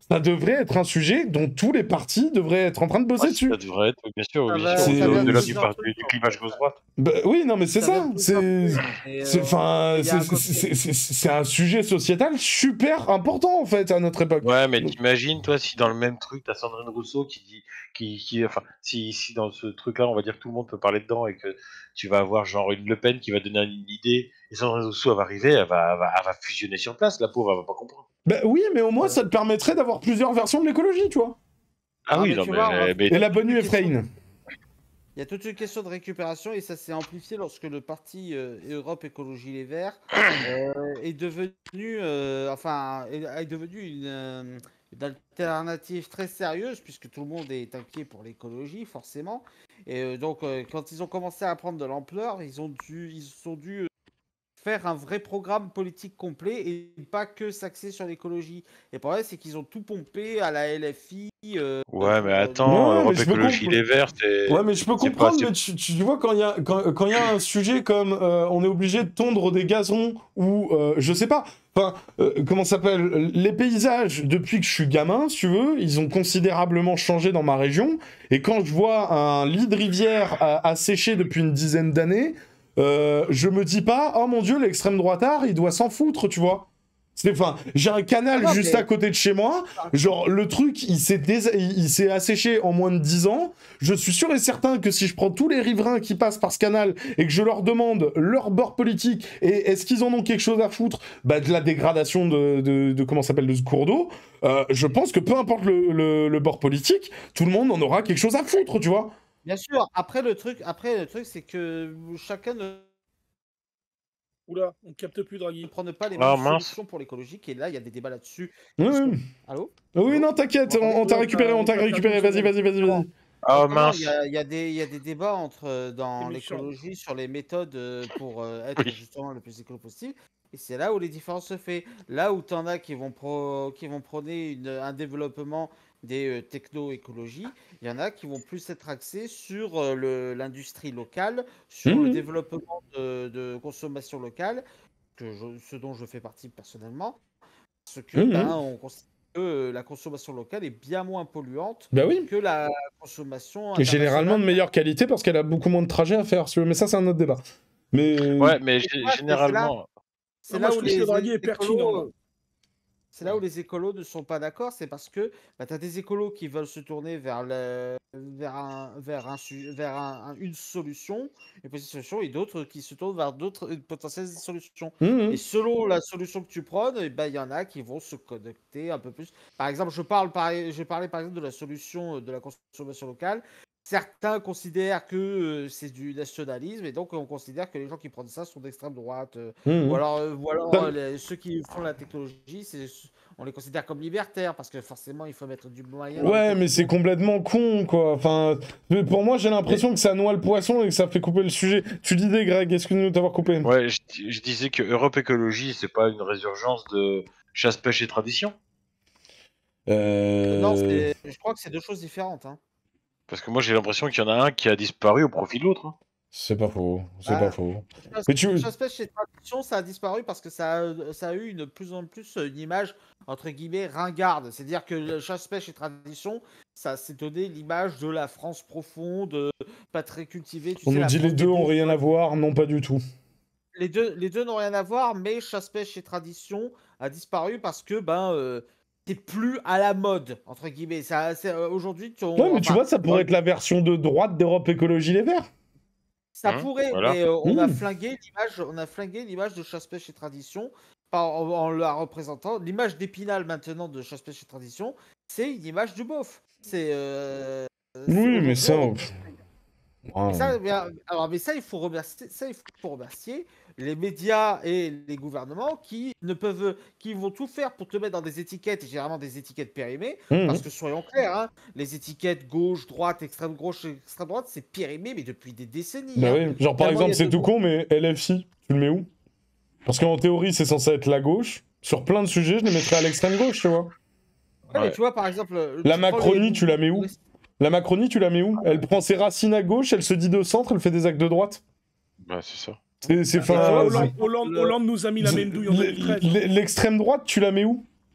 ça devrait être un sujet dont tous les partis devraient être en train de bosser Ouais, dessus. Ça devrait être, bien sûr, Ça bien va- sûr. ça vient de Au-delà du, plusieurs par- trucs, du clivage gauche-droite. Bah, oui, non, mais c'est Ça ça. vient de C'est, plusieurs trucs. Et, c'est, euh, enfin, il y a un c'est, côté- c'est, c'est- c'est un sujet sociétal super important en fait à notre époque. Ouais, mais t'imagines, toi, si dans le même truc, t'as Sandrine Rousseau qui dit, qui, qui, enfin, si, si dans ce truc-là, on va dire que tout le monde peut parler dedans et que tu vas avoir genre une Le Pen qui va donner une idée, et Sandrine Rousseau, elle va arriver, elle va, elle va, elle va fusionner sur place, la pauvre, elle va pas comprendre. Bah oui, mais au moins ça te permettrait d'avoir plusieurs versions de l'écologie, tu vois. Ah, Ah, oui, mais non, tu mais, vois, on va- mais- Et la bonne nuit Une question. Efraïn. Il y a toute une question de récupération et ça s'est amplifié lorsque le parti euh, Europe Écologie Les Verts euh, est devenu, euh, enfin, est, est devenu une, euh, une alternative très sérieuse puisque tout le monde est inquiet pour l'écologie forcément. Et euh, donc euh, quand ils ont commencé à prendre de l'ampleur, ils ont dû, ils ont dû euh, faire un vrai programme politique complet et pas que s'axer sur l'écologie. Et le problème c'est qu'ils ont tout pompé à la L F I. euh, Ouais, pour, mais euh, attends, Ouais, Europe mais je peux Écologie comprendre. Les Verts, c'est. Ouais, mais je peux c'est comprendre, pas- mais tu, tu vois, quand il y a, quand, quand il y a un sujet comme euh, on est obligé de tondre des gazons ou euh, je sais pas, enfin, euh, comment ça s'appelle, les paysages, depuis que je suis gamin, si tu veux, ils ont considérablement changé dans ma région. Et quand je vois un lit de rivière à, à sécher depuis une dizaine d'années, euh, je me dis pas, oh mon dieu, l'extrême droitard, il doit s'en foutre, tu vois. C'est, enfin, j'ai un canal Ah non, juste mais- à côté de chez moi. Genre, le truc, il s'est, dés- il il s'est asséché en moins de dix ans. Je suis sûr et certain que si je prends tous les riverains qui passent par ce canal et que je leur demande leur bord politique et est-ce qu'ils en ont quelque chose à foutre bah, de la dégradation de, de, de comment ça s'appelle de ce cours d'eau, euh, je pense que peu importe le, le, le bord politique, tout le monde en aura quelque chose à foutre, tu vois. Bien sûr, après le truc, après le truc, c'est que chacun ne Oula, on capte plus, Draghi. prenne pas les Ah, mêmes mince. solutions pour l'écologique. Et là, il y a des débats là-dessus. Oui, Parce oui. que- Allô? Oui, non, t'inquiète, on, on t'a récupéré, on t'a récupéré. Vas-y, vas-y, vas-y, vas-y. Ah, Non, non, mince. Il y a, il y a des, il y a des débats entre euh, dans C'est méchant. l'écologie sur les méthodes euh, pour euh, être Oui. justement le plus écolo possible. Et c'est là où les différences se font. Là où tu en as qui vont, pro, qui vont prôner une- un développement des euh, techno-écologies, il y en a qui vont plus être axés sur euh, le- l'industrie locale, sur le Mhm. développement de, de consommation locale, que je- ce dont je fais partie personnellement. Parce que Mhm. ben, on considère que euh, la consommation locale est bien moins polluante Bah oui. que la consommation Et généralement de internationale. meilleure qualité parce qu'elle a beaucoup moins de trajets à faire, si tu veux. Mais ça, c'est un autre débat. Mais. Ouais, mais tu gé- vois, c'est- généralement. C'est Non, là moi, je où trouve les, que Draghi les est pertinent, écolos, là. c'est là où les écolos ne sont pas d'accord, c'est parce que bah, tu as des écolos qui veulent se tourner vers, le, vers, un, vers, un, su- vers un- un- une solution, une petite solution, et d'autres qui se tournent vers d'autres euh, potentielles solutions. Mhm. Et selon la solution que tu prônes, eh ben, il y en a qui vont se connecter un peu plus. Par exemple, je, parle par, je parlais par exemple de la solution euh, de la consommation locale. Certains considèrent que euh, c'est du nationalisme et donc on considère que les gens qui prennent ça sont d'extrême droite. euh, Mhm. Ou alors, euh, ou alors Ça- euh, les- ceux qui font la technologie, c'est, on les considère comme libertaires parce que forcément il faut mettre du moyen. dans Ouais, le mais c'est complètement con, quoi. Enfin, mais pour moi, j'ai l'impression que ça noie le poisson et que ça fait couper le sujet. Tu disais, Greg, excuse-nous de t'avoir coupé. Ouais, je, je disais que Europe Écologie, c'est pas une résurgence de chasse, pêche et tradition. Euh... Non, c'est- je crois que c'est deux choses différentes. Hein. Parce que moi, j'ai l'impression qu'il y en a un qui a disparu au profit de l'autre. hein. C'est pas faux, c'est Ah. pas faux. Chasse- Mais tu- chasse, pêche et tradition, ça a disparu parce que ça a, ça a eu une plus en plus une image entre guillemets ringarde. C'est-à-dire que le chasse, pêche et tradition, ça s'est donné l'image de la France profonde, euh, pas très cultivée. Tu On sais, nous la dit les France deux des ont bons- rien à voir, non pas du tout. Les deux, les deux n'ont rien à voir, mais chasse, pêche et tradition a disparu parce que ben euh, t'es plus à la mode entre guillemets. Ça, c'est, euh, aujourd'hui, tu, Ouais, mais tu enfin, vois, ça pourrait être la version de droite d'Europe Écologie Les Verts. ça Hein, pourrait, voilà. mais euh, on a Mmh. flingué l'image, on a flingué l'image de chasse, pêche et tradition par, en, en la représentant. L'image d'Épinal maintenant de chasse, pêche et tradition, c'est une image du beauf. C'est. euh, c'est Oui, mais aujourd'hui, ça. on- pff, Mais ouais. ça, bien- alors, mais ça, il faut remercier, ça, il faut remercier les médias et les gouvernements qui ne peuvent, qui vont tout faire pour te mettre dans des étiquettes, et généralement des étiquettes périmées, Mhm. parce que soyons clairs, hein, les étiquettes gauche, droite, extrême gauche, extrême droite, c'est périmé, mais depuis des décennies. Bah hein. oui, genre par Tellement il y exemple, a c'est de tout gros- con, mais L F I, tu le mets où? Parce qu'en théorie, c'est censé être la gauche. Sur plein de sujets, je les mettrais à l'extrême gauche, tu vois. Ouais, mais Ouais. tu vois, par exemple, La tu prends Macronie, les- tu la mets où? La Macronie, tu la mets où? Elle prend ses racines à gauche, elle se dit de centre, elle fait des actes de droite. Bah, c'est ça. C'est, c'est, Tu vois, enfin, Hollande, c'est- Hollande, Hollande nous a mis la même douille en l- deux mille treize. l- L'extrême droite, tu la mets où?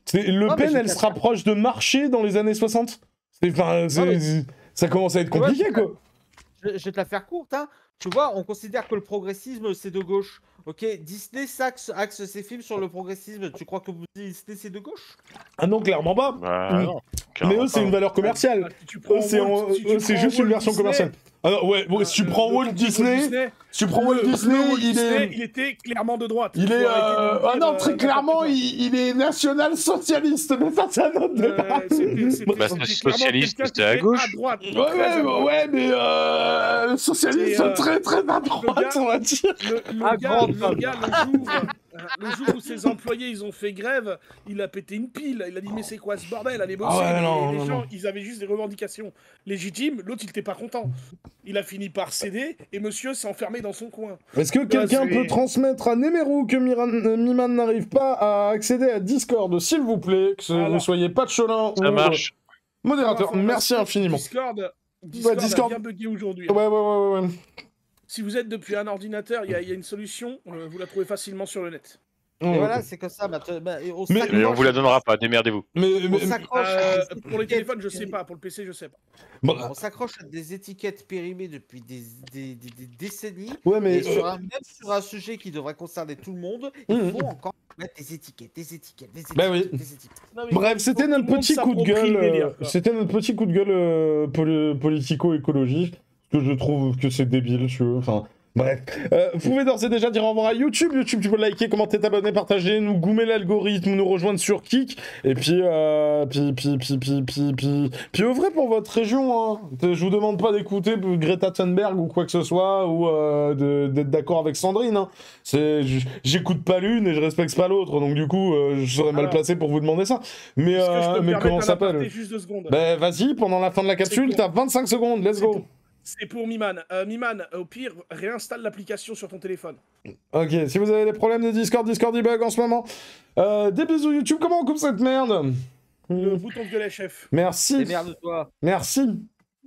C'est- Le Non, mais Pen, je vais elle te se la rapproche de marcher dans les années soixante. C'est- Enfin, c'est- mais- ça commence à être Tu vois, compliqué, je- quoi. Je, je vais te la faire courte, hein. Tu vois, on considère que le progressisme, c'est de gauche. Ok, Disney axe, axe ses films sur le progressisme. Tu crois que Disney, c'est de gauche? Ah non, clairement pas. Bah, Mm. non, Mais clairement eux, c'est pas. une valeur commerciale. Ah, si tu prends Eux, c'est Walt- en- si tu eux, c'est prends juste une Walt version Disney, commerciale. Ah non, ouais, bon, euh, si tu le- prends le Walt compte Disney, si tu prends Walt le- Disney, le Walt il Disney, est... il était clairement de droite. Il Faut est... arrêter de euh, nous Ah dire, non, euh, très n'importe clairement, quoi. il, il est national-socialiste, mais ça, c'est un autre débat. Euh, c'était- c'était- Bah, c'était c'est clairement socialiste, quelqu'un qui c'était à était gauche. droite, Ouais, très à ouais, droite. ouais, mais euh, socialiste C'est, euh, très très à droite, gars- on va dire. Le, le Ah, gars, grande le, femme. gars, le jour, euh, le jour où ses employés ils ont fait grève, il a pété une pile. Il a dit mais c'est quoi ce bordel, allez bosser. Ah ouais, les non, les non, gens, non. ils avaient juste des revendications légitimes. L'autre, il était pas content. Il a fini par céder et monsieur s'est enfermé dans son coin. Est-ce que quelqu'un c'est- peut transmettre à Nemeru que Miran- euh, Miman n'arrive pas à accéder à Discord, s'il vous plaît, que ce- Alors, vous soyez pas de chelin ou Ça marche. euh, modérateur. Information, Merci infiniment. Discord, Discord, Discord. a bien bugué aujourd'hui. Ouais, ouais, ouais, ouais, ouais. Si vous êtes depuis un ordinateur, il y, a- il y a une solution. euh, vous la trouvez facilement sur le net. Et Ouais. voilà, c'est comme ça. Bah, te- bah, et on Mais- s'accroche- Et on vous la donnera pas, démerdez-vous. Mais, on mais- s'accroche à Euh, des pour les étiquettes téléphones, je sais périmées. pas. Pour le P C, je sais pas. bon, On s'accroche à des étiquettes périmées depuis des, des- des- des décennies. ouais, mais Et sur euh, un, même sur un sujet qui devrait concerner tout le monde, il Mhm. faut encore mettre des étiquettes, des étiquettes, des étiquettes, Bah oui. des étiquettes. Non, mais bref, faut c'était que notre tout le monde petit coup de s'approprie gueule. le délire, euh, quoi. C'était notre petit coup de gueule euh, poli- politico-écologique, parce que je trouve que c'est débile, tu vois. Enfin. Bref, euh, vous pouvez d'ores et déjà dire au revoir à YouTube. YouTube, tu peux liker, commenter, t'abonner, partager, nous goumer l'algorithme, nous rejoindre sur Kik. Et puis, euh, puis, puis, puis, puis, puis, puis, puis œuvrez pour votre région. Hein. Je vous demande pas d'écouter Greta Thunberg ou quoi que ce soit, ou euh, de- d'être d'accord avec Sandrine. Hein. C'est, j- j'écoute pas l'une et je respecte pas l'autre, donc du coup, euh, je serais mal Alors, placé pour vous demander ça. Mais, Est-ce que je euh, peux me mais permettre comment un ça aparté s'appelle juste deux secondes. Ben vas-y, pendant la fin de la capsule, pour- t'as vingt-cinq secondes, let's C'est go. pour- C'est pour Miman. Euh, Miman, au pire, réinstalle l'application sur ton téléphone. Ok, si vous avez des problèmes de Discord, Discord il bug en ce moment. Euh, des bisous YouTube, comment on coupe cette merde? Le bouton de gueulet, chef. Merci, Démerde-toi. merci.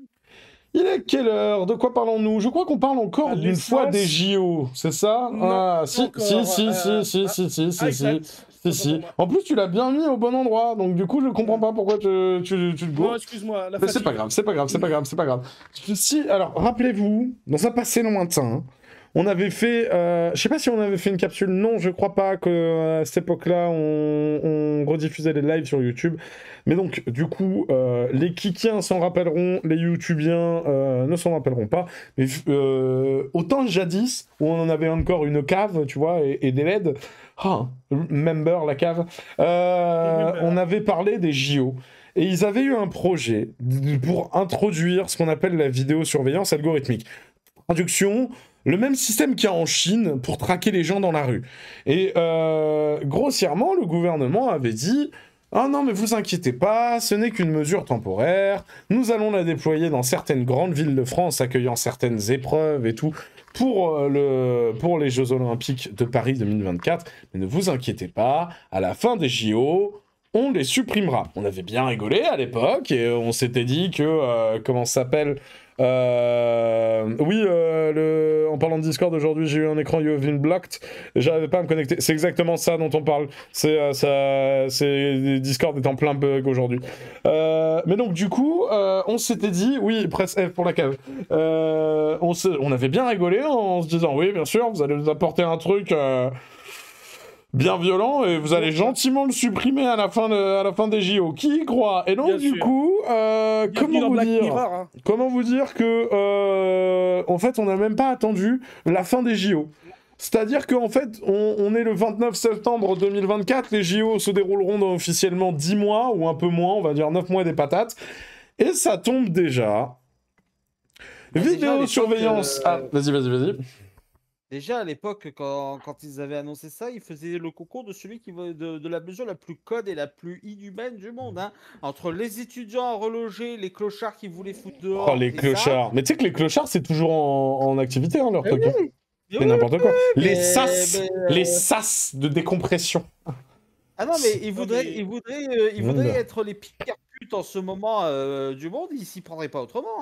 Il est quelle heure? De quoi parlons-nous? Je crois qu'on parle encore À d'une l'essence. fois des J O, c'est ça? Non, Ah, si, encore, si, si, euh, si, si, si, si, si, Ah, si, exact. si, Autant si. pour moi. En plus, tu l'as bien mis au bon endroit, donc du coup, je comprends pas pourquoi tu, tu, tu te Non, gourres. excuse-moi. La Mais c'est fatigue. pas grave, c'est pas grave, c'est pas grave, c'est pas grave. Si, alors, rappelez-vous, dans un passé lointain, on avait fait, euh, je sais pas si on avait fait une capsule, non, je crois pas que euh, à cette époque-là, on, on rediffusait les lives sur YouTube. Mais donc, du coup, euh, les Kikiens s'en rappelleront, les YouTubiens euh, ne s'en rappelleront pas. Mais euh, autant jadis, où on en avait encore une cave, tu vois, et, et des L E D, ah, member, la cave, euh, on avait parlé des J O. Et ils avaient eu un projet pour introduire ce qu'on appelle la vidéosurveillance algorithmique. Traduction, le même système qu'il y a en Chine pour traquer les gens dans la rue. Et euh, grossièrement, le gouvernement avait dit « Ah non, mais vous inquiétez pas, ce n'est qu'une mesure temporaire. Nous allons la déployer dans certaines grandes villes de France accueillant certaines épreuves et tout pour, euh, le, pour les Jeux Olympiques de Paris deux mille vingt-quatre. Mais ne vous inquiétez pas, à la fin des J O... on les supprimera. » On avait bien rigolé à l'époque et on s'était dit que, euh, comment ça s'appelle euh, oui, euh, le... en parlant de Discord aujourd'hui, j'ai eu un écran You have been blocked. J'arrivais pas à me connecter. C'est exactement ça dont on parle. C'est, euh, ça... c'est... Discord est en plein bug aujourd'hui. Euh, mais donc, du coup, euh, on s'était dit, oui, presse F pour la cave. Euh, on, se... on avait bien rigolé en se disant, oui, bien sûr, vous allez nous apporter un truc. Euh... bien violent, et vous allez gentiment le supprimer à la fin, de, à la fin des J O. Qui y croit? Et donc, Bien du sûr. coup, euh, Bienvenue comment dans vous Black dire Mirror, hein. Comment vous dire que, euh, en fait, on n'a même pas attendu la fin des J O. C'est-à-dire qu'en fait, on, on est le vingt-neuf septembre deux mille vingt-quatre, les J O se dérouleront dans officiellement dix mois, ou un peu moins, on va dire neuf mois et des patates, et ça tombe déjà. Bah, déjà, Vidéosurveillance. à l'époque, Ah, vas-y, vas-y, vas-y. Déjà à l'époque, quand, quand ils avaient annoncé ça, ils faisaient le concours de celui qui va de, de la mesure la plus code et la plus inhumaine du monde. Hein. Entre les étudiants à reloger, les clochards qui voulaient foutre dehors. Oh, les et ça. clochards. Mais tu sais que les clochards, c'est toujours en, en activité, hein, leur Mais truc. oui, hein. mais C'est oui, n'importe quoi. Les mais- sas, mais, euh, les sas de décompression. Ah non, mais ils voudraient, mais- ils voudraient, euh, ils Mmh. voudraient être les pires putes en ce moment euh, du monde, ils s'y prendraient pas autrement. Hein.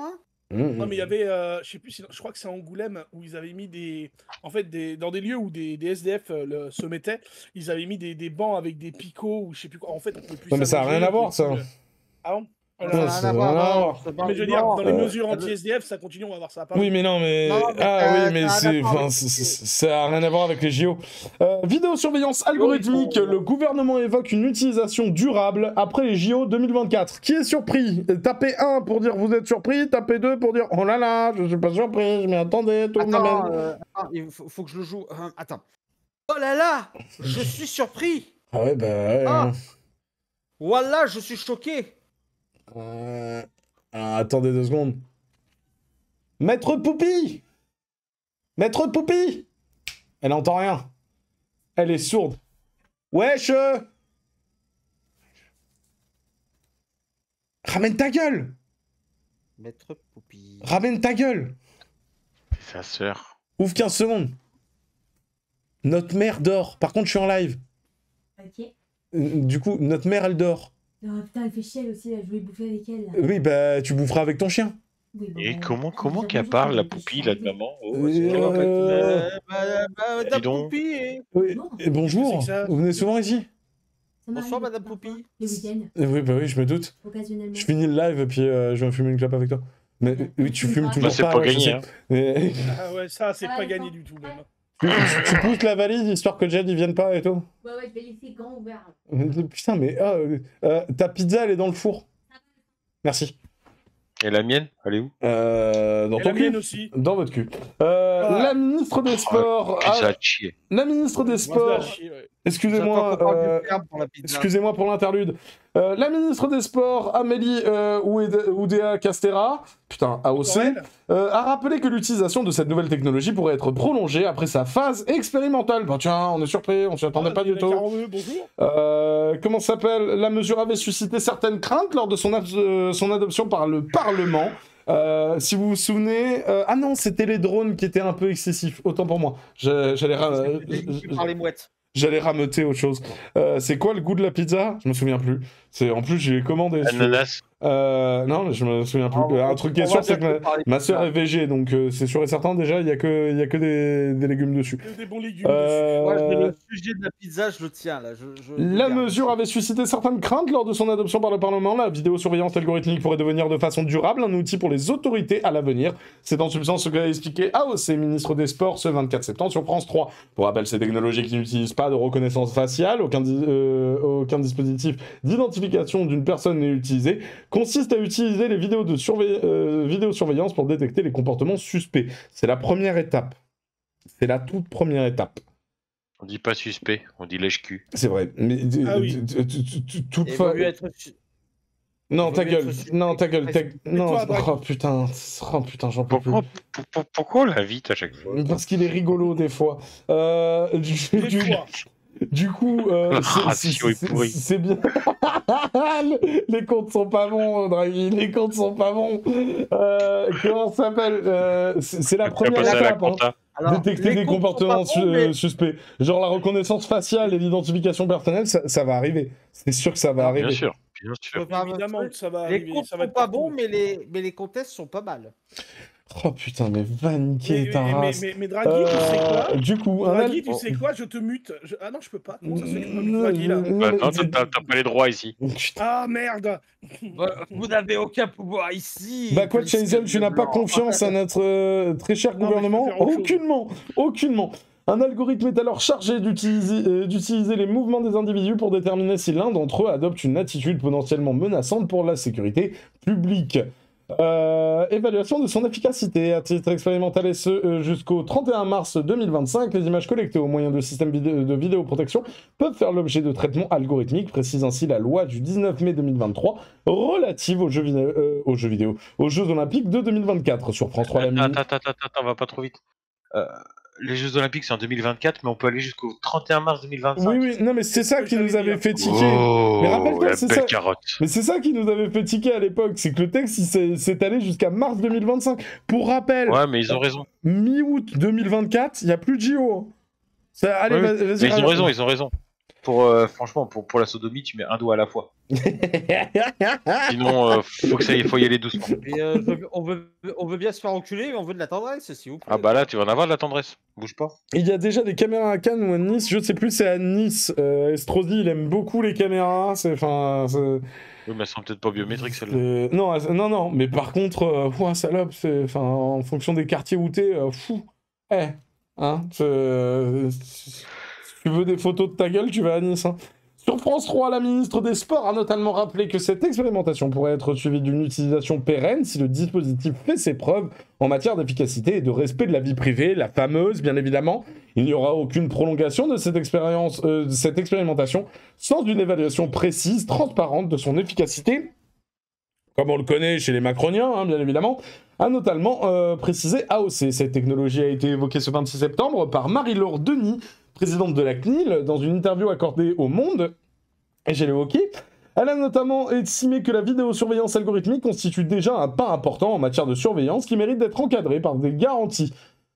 Non, mais il y avait, euh, je sais plus, si- je crois que c'est à Angoulême où ils avaient mis des, en fait, des, dans des lieux où des, des S D F euh, le- se mettaient, ils avaient mis des, des bancs avec des picots ou je sais plus quoi. En fait, on pouvait plus. Non, mais ça a s'allonger, rien à on pouvait voir, ça. plus, euh, Ah bon Ça Ouais, n'a ça rien à n'a rien à voir, voir. non, c'est Mais pas- je veux dire, non, dans les euh, mesures anti-S D F, ça continue, on va voir ça à Paris. Oui, mais non, mais. Non, mais ah ça- oui, ça mais a c'est. rien à voir Enfin, avec- c'est- c'est- ça a rien à voir avec les J O. Euh, vidéosurveillance algorithmique, Oui, ils sont- le gouvernement évoque une utilisation durable après les J O deux mille vingt-quatre. Qui est surpris? Tapez un pour dire vous êtes surpris, tapez deux pour dire oh là là, je suis pas surpris, mais attendez, tourne la Attends, main. euh, attends, il faut, faut que je le joue. Euh, attends. Oh là là, je suis surpris. Ah ouais, bah ouais. Ah. hein. Voilà, je suis choqué. Euh, alors, attendez deux secondes. Maître Poupie! Maître Poupie! Elle n'entend rien. Elle est sourde. Wesh! euh Ramène ta gueule! Maître Poupie. Ramène ta gueule! C'est sa sœur. Ouvre quinze secondes. Notre mère dort. Par contre, je suis en live. Ok. Euh, Du coup, notre mère, elle dort. Non, putain, elle fait chier elle aussi, là. Je voulais bouffer avec elle. Là. Oui, bah, tu boufferas avec ton chien. Oui, bon, Et bah, comment, je- comment j'avoue, qu'elle je parle, la pense que je poupille, suis là, de arrivée. maman oh, Euh, c'est euh, vrai. Euh, bah, bah, Madame Dis donc. Poupie. eh. Oui. Bon. Et bonjour. Qu'est-ce que c'est que ça Vous venez souvent ici? Ça m'arrive Bonsoir, Madame parfois, Poupie. Les week-ends, Euh, Oui, bah oui, je me doute. occasionnellement. Je finis le live et puis euh, je vais fumer une clope avec toi. Mais euh, oui, tu fumes Bah, toujours Bah, c'est pas. pas ouais, je gagné. sais. Hein. Mais, Ah ouais, ça, c'est Ah, pas d'accord. gagné du tout, même. tu, tu pousses la valise histoire que Jed il vienne pas et tout. Ouais, ouais, je vais laisser grand ouvert. Putain, mais ah, euh, euh, ta pizza elle est dans le four. Merci. Et la mienne, elle est où? Euh, dans Et ton la mienne cul. aussi. Dans votre cul. Euh, Ah. La ministre des Sports. Pizza ah, à chier. la ministre des Moi, je Sports. lâche chier, ouais. Excusez-moi. J'attends qu'on parle euh, du ferme pour la pizza. Excusez-moi pour l'interlude. Euh, la ministre des Sports, Amélie euh, Oued- Oudéa Castéra, putain, A O C, Encore elle euh, a rappelé que l'utilisation de cette nouvelle technologie pourrait être prolongée après sa phase expérimentale. Bah tiens, on est surpris, on s'y attendait Ah, pas du tout. quarante-deux, bonjour. Euh, comment ça s'appelle? La mesure avait suscité certaines craintes lors de son, ab- euh, son adoption par le Parlement. Euh, si vous vous souvenez... euh, Ah non, c'était les drones qui étaient un peu excessifs, autant pour moi. Je- J'allais ra- euh, J'ai par les mouettes. j'allais rameuter autre chose. Euh, c'est quoi le goût de la pizza? Je me souviens plus. C'est En plus, j'ai commandé. si tu veux. Ananas. Euh, non, je me souviens plus. On va- un truc qui est on sûr, va c'est que ma, bientôt parler de ma pizza. soeur est végé, donc euh, c'est sûr et certain, déjà, il y a que, il y a que des, des légumes dessus. Que Des bons légumes. Euh, Moi, je- le sujet de la pizza, je le tiens là. Je, je- je La garde. mesure avait suscité certaines craintes lors de son adoption par le Parlement. La vidéosurveillance algorithmique pourrait devenir de façon durable un outil pour les autorités à l'avenir. C'est en substance ce qu'a expliqué A O C, ministre des Sports, ce vingt-quatre septembre sur France trois. Pour rappel, ces technologies qui n'utilisent pas de reconnaissance faciale, aucun, di- euh, aucun dispositif d'identification d'une personne n'est utilisé, consistent à utiliser les vidéos de surveille- euh, vidéosurveillance pour détecter les comportements suspects. C'est la première étape. C'est la toute première étape. On dit pas suspect, on dit lèche-cul. C'est vrai. Mais Ah oui. t- t- t- t- toute Il fa- vaut mieux être su- Non, Il ta vaut mieux gueule. être suspect Non, ta que gueule. ta- précis. Non, toi, Drake. oh putain. Oh putain, j'en peux plus. Pourquoi, pour- pour- pourquoi on l'invite à chaque fois? Parce qu'il est rigolo des fois. Euh, du, Des du- fois. du coup, euh, Le c'est- ratio c'est- est c'est- pourri. c'est bien. les, les comptes sont pas bons, Draghi. Les comptes sont pas bons. Euh, comment ça s'appelle euh, C'est c'est la T'as première passé à la étape. hein. compta. Alors, Détecter les des comptes sont comportements pas su- bons, mais- suspects. Genre la reconnaissance faciale et l'identification personnelle, ça, ça va arriver. C'est sûr que ça va Bien arriver. sûr, bien Je sûr. peux faire un Évidemment truc. que ça va Les arriver. comptes Ça va sont être pas partout. bons, mais les, mais les contests sont pas mal. Oh putain, mais va niquer Mais, ta mais, mais, race. mais, mais Draghi, tu sais quoi Euh, du coup, un Draghi, al- tu sais quoi Je te mute. Je- Ah non, je peux pas. Comment ça se fait que je peux Non, mute Draghi, là non, Bah, mais non, c'est- t'as t'as pas les droits ici. Putain. Ah merde. Vous n'avez aucun pouvoir ici. Bah quoi, Chazel, tu n'as pas Blanc. confiance à notre euh, très cher Non, mais je gouvernement? peux faire autre chose. Aucunement, aucunement. Un algorithme est alors chargé d'utiliser euh, d'utiliser les mouvements des individus pour déterminer si l'un d'entre eux adopte une attitude potentiellement menaçante pour la sécurité publique. Euh, évaluation de son efficacité à titre expérimental et ce euh, jusqu'au trente et un mars deux mille vingt-cinq. Les images collectées au moyen de systèmes vidéo- de vidéoprotection peuvent faire l'objet de traitements algorithmiques, précise ainsi la loi du dix-neuf mai deux mille vingt-trois relative aux jeux, vidéo, euh, aux jeux vidéo, aux Jeux Olympiques de deux mille vingt-quatre sur France trois. La Attends, mini- attends, attends, attends, attends, on va pas trop vite. Euh, les Jeux Olympiques, c'est en deux mille vingt-quatre, mais on peut aller jusqu'au trente et un mars deux mille vingt-cinq. Oui, oui, non, mais c'est ça qui nous avait fait tiquer. Oh, Mais rappelle-toi, la c'est belle ça. carotte. Mais c'est ça qui nous avait fait tiquer à l'époque, c'est que le texte il s'est s'est allé jusqu'à mars deux mille vingt-cinq. Pour rappel, Ouais, mais ils ont raison. mi-août deux mille vingt-quatre, il n'y a plus de J O. hein. Ça, allez, Ouais, vas- Mais vas-y. ils ont rajoute. raison, ils ont raison. Pour, euh, franchement, pour, pour la sodomie, tu mets un doigt à la fois. Sinon, euh, faut, que ça y, faut y aller doucement. Et, euh, je veux- on, veut, on veut bien se faire enculer, mais on veut de la tendresse, s'il vous plaît. Ah bah là, tu vas en avoir de la tendresse. Bouge pas. Il y a déjà des caméras à Cannes ou à Nice, je sais plus, c'est à Nice. Euh, Estrosi, il aime beaucoup les caméras, c'est... Enfin... c'est- Oui, mais elles sont peut-être pas biométriques, celles-là. Euh, non, euh, non, non, mais par contre, euh, ouah, salope, c'est, enfin, en fonction des quartiers où t'es, euh, fou, eh, hein, c'est- euh, si tu veux des photos de ta gueule, tu vas à Nice, hein. Sur France trois, la ministre des Sports a notamment rappelé que cette expérimentation pourrait être suivie d'une utilisation pérenne si le dispositif fait ses preuves en matière d'efficacité et de respect de la vie privée, la fameuse, bien évidemment. Il n'y aura aucune prolongation de cette, expérience, euh, de cette expérimentation sans une évaluation précise, transparente de son efficacité, comme on le connaît chez les macroniens, hein, bien évidemment, a notamment euh, précisé A O C. Cette technologie a été évoquée ce vingt-six septembre par Marie-Laure Denis, présidente de la C N I L, dans une interview accordée au Monde, et j'ai évoqué. Elle a notamment estimé que la vidéosurveillance algorithmique constitue déjà un pas important en matière de surveillance qui mérite d'être encadré par des garanties.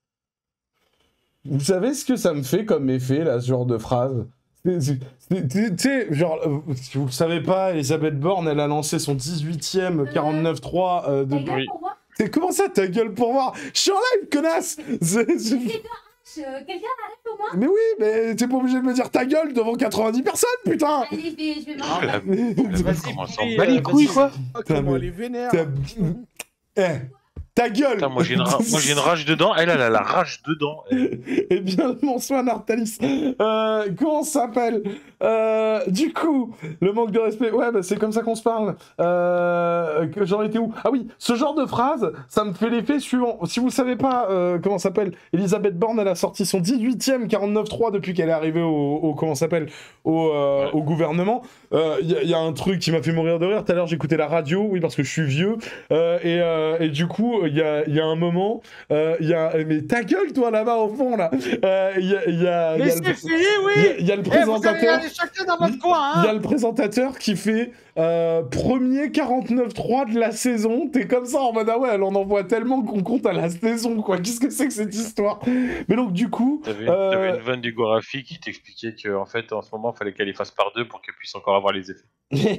Vous savez ce que ça me fait comme effet, là, ce genre de phrase? Tu sais, genre, euh, si vous le savez pas, Elisabeth Borne, elle a lancé son dix-huitième quarante-neuf trois euh, de... Ta gueule pour voir. C'est comment ça, ta gueule pour voir? Je suis en live, connasse! C'est- c'est- Euh, Quelqu'un arrête pour moi. Mais oui, mais t'es pas obligé de me dire ta gueule devant quatre-vingt-dix personnes, putain! Allez, je vais, je vais Ah, la- m'en la- Vas-y, comment on s'en Poupée, bat les euh, couilles, vas-y. quoi. Ah, Putain, comment mais- elle est vénère. T'as- Eh, ta gueule! Putain, moi j'ai une, ra- moi, j'ai une rage dedans, elle, elle a la rage dedans. Elle. Eh bien, bonsoir Nartalis. Euh, comment ça s'appelle? euh, Du coup, le manque de respect. Ouais, bah, c'est comme ça qu'on se parle. Euh, que j'en étais où? Ah oui, ce genre de phrase, ça me fait l'effet suivant. Si vous savez pas euh, comment ça s'appelle, Elisabeth Borne, elle a sorti son dix-huitième quarante-neuf trois depuis qu'elle est arrivée au, au comment ça s'appelle, au, euh, au gouvernement. Il euh, y, y a un truc qui m'a fait mourir de rire. Tout à l'heure, j'écoutais la radio, oui, parce que je suis vieux. Euh, et, euh, et du coup, il y a, y a un moment, euh, y a... mais ta gueule, toi, là-bas, au fond, là. Il euh, y a, y a, Mais y a c'est le... fini, y oui. a- y a le Eh, vous allez présentateur. aller chacun dans votre coin, Il y a hein. le présentateur qui fait euh, premier quarante-neuf trois de la saison. T'es comme ça en mode ah ouais, elle en envoie tellement qu'on compte à la saison, quoi. Qu'est-ce que c'est que cette histoire? Mais donc, du coup. T'avais euh, t'avais une vanne du Gorafi qui t'expliquait qu'en fait, en ce moment, il fallait qu'elle les fasse par deux pour qu'elle puisse encore avoir les effets.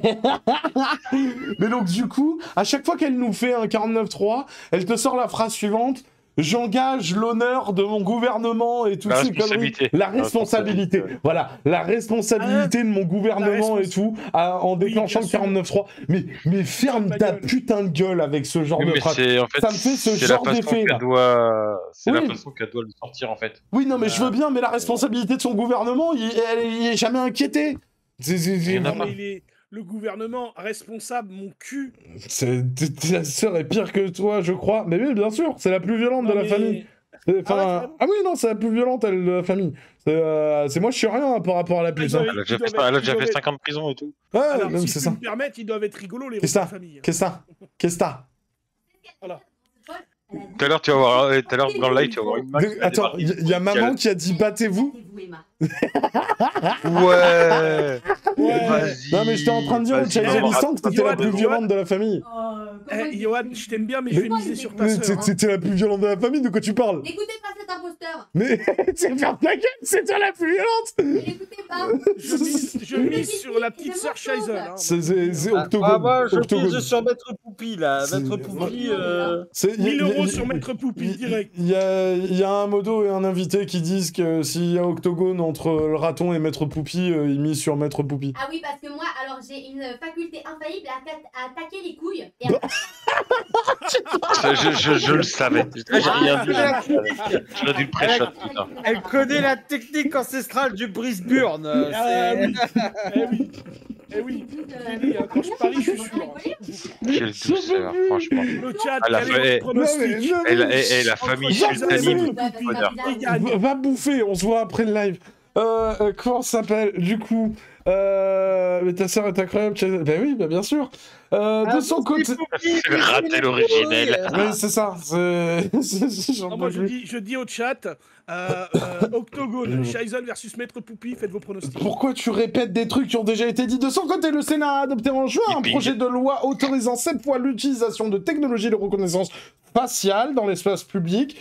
Mais donc, du coup, à chaque fois qu'elle nous fait un quarante-neuf trois, elle te sort la phrase suivante. J'engage l'honneur de mon gouvernement et toutes La ces conneries. responsabilité. La La responsabilité. responsabilité. Voilà, la responsabilité de mon gouvernement La et tout, à- en Oui, déclenchant bien le sûr. quarante-neuf trois. Mais, mais ferme Ta ta gueule. putain de gueule avec ce genre Oui, de mais phrase. c'est en fait, Ça me fait ce c'est genre la façon d'effet, là. qu'elle doit, c'est Oui. la façon qu'elle doit le sortir en fait. Oui, non, mais je veux bien, mais la responsabilité de son gouvernement, il, elle, il est jamais inquiété. C'est- c'est- c'est- Il y en a Non, pas. mais il est le gouvernement responsable, mon cul. c'est- t- Ta sœur est pire que toi, je crois. Mais oui, bien sûr, c'est la plus violente de Non, la mais- famille. C'est- Enfin, Ah ouais, ah, carrément. oui, non, c'est la plus violente, elle, de la famille. C'est euh, c'est moi, je suis rien hein, par rapport à la plus. ils Hein. doivent- Elle a déjà ils fait, doivent elle a être- déjà ils fait doivent cinq ans de prison et tout. Ouais, Alors, même, si c'est je ça. peux me permettre, ils doivent être rigolos, les Qu'est-ce repas que de famille. Qu'est-ce que ça Qu'est-ce que ça Tout à l'heure, tu vas voir, euh, tout à l'heure dans le live, tu vas voir une main. qui De- va Attends, débarquer. il y, y a maman qui a dit battez-vous. Battez-vous, Emma. Ouais. Ouais. Vas-y. Non, mais j'étais en train de dire au vas-y, chat maman, Alicent que t'étais la Johan, plus Johan. violente de la famille. Oh, comment Eh, il- Johan, je t'aime bien, mais je vais Mais- miser sur ta Mais sœur. hein. T'étais la plus violente de la famille, de quoi tu parles? N'écoutez pas cet imposteur. Mais c'est faire ta gueule, c'est toi la plus violente. Ne l'écoutez pas. Je mise, je mise sur la petite sœur Scheisel. Hein. C'est c'est- c'est Ah, octogone. ah, moi, je octogone. mise sur Maître Poupie, là. C'est- Maître Poupie, euh... C'est- y a- mille y a- euros y a- sur Maître Poupie, Il direct. il y a, il y a un modo et un invité qui disent que s'il y a octogone entre le raton et Maître Poupie, euh, ils misent sur Maître Poupie. Ah oui, parce que moi, alors j'ai une faculté infaillible à, atta- à attaquer les couilles. Et après, Ça, Je, je, je le savais. J'ai rien dit. J'aurais dû le pré-shot, putain. Elle connaît la technique ancestrale du brise-burn. euh, Ah c'est- oui, eh oui, eh oui. J'ai dit, hein, quand je parie, je suis sûr. Quelle douceur, franchement. Le chat, Ah, la quel fa- est eh, votre Non, pronostic mais- non, Et la, mais- et- et la Entre famille Scheisel et sultanine. Maître ouais, parce que bonheur. ma Il vie, gagne. Va, va bouffer, on se voit après le live. Euh, euh, comment ça s'appelle? Du coup, euh, mais ta sœur est incroyable. tu sais- Ben oui, ben bien sûr. Euh, Ah, de son côté. C'est le raté l'originel. Oui, c'est ça. C'est. c'est- c'est- j'en Non, peux moi, je plus. dis, je dis au chat, euh, euh, Octogone, Scheisel versus Maître Poupie, faites vos pronostics. Pourquoi tu répètes des trucs qui ont déjà été dits? De son côté, le Sénat a adopté en juin un Yippee. projet de loi autorisant sept fois l'utilisation de technologies de reconnaissance faciale dans l'espace public.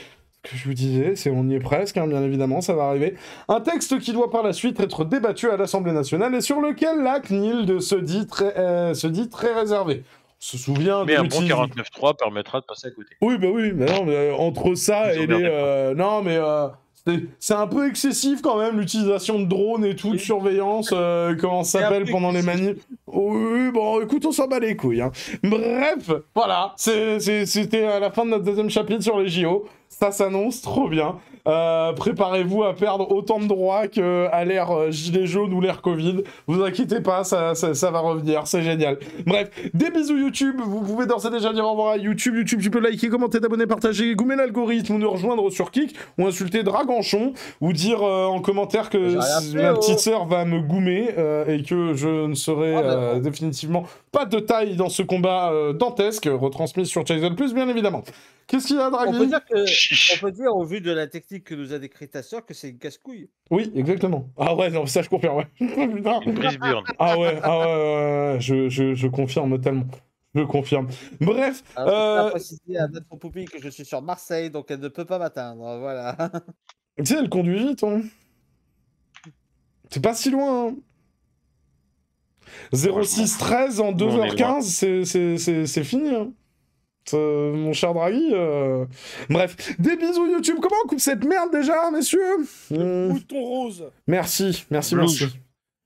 que je vous disais, c'est on y est presque, hein, bien évidemment, ça va arriver. Un texte qui doit par la suite être débattu à l'Assemblée nationale et sur lequel la C N I L D se dit très, euh, se dit très réservé. On se souvient Mais de un bon l'utilise- quarante-neuf trois permettra de passer à côté. Oui, bah oui, mais non, mais euh, entre ça Ils et ont les... merdé, euh, non, mais euh, c'est- c'est un peu excessif quand même, l'utilisation de drones et tout, de surveillance, euh, comment ça C'est un s'appelle peu pendant les manifs. Oui, bon, écoute, on s'en bat les couilles. Hein. Bref, voilà, c'est- c'est- c'était à la fin de notre deuxième chapitre sur les J O. Ça s'annonce trop bien. Euh, préparez-vous à perdre autant de droits qu'à l'ère euh, gilet jaune ou l'ère Covid. Vous inquiétez pas, ça, ça, ça va revenir, c'est génial. Bref, des bisous YouTube. Vous pouvez d'ores et déjà dire au revoir à YouTube. YouTube, tu peux liker, commenter, t'abonner, partager, gommer l'algorithme ou nous rejoindre sur Kik ou insulter Draganchon ou dire euh, en commentaire que J'ai rien fait, ma oh. petite sœur va me goumer euh, et que je ne serai Ah bah euh, non. définitivement pas de taille dans ce combat euh, dantesque, retransmis sur Chazelle Plus, bien évidemment. Qu'est-ce qu'il y a, On peut Draghi? dire que, on peut dire au vu de la technique que nous a décrite ta sœur que c'est une casse-couille. Oui, exactement. Ah ouais, non, ça je confirme, ouais. Putain. Une brise burn. Ah ouais, ah ouais, ouais, ouais, je, je, je confirme tellement. Je confirme. Bref, Alors, je tiens euh, à préciser à notre poupée que je suis sur Marseille, donc elle ne peut pas m'atteindre. Voilà. tu sais, elle conduit vite, hein. C'est pas si loin, hein. zéro six treize en deux heures quinze, c'est- c'est c'est- c'est fini, hein. Euh, mon cher Draghi. euh, Bref, des bisous YouTube. Comment on coupe cette merde déjà, messieurs? Hmm, Bouton rose. Merci, merci, Blue. merci.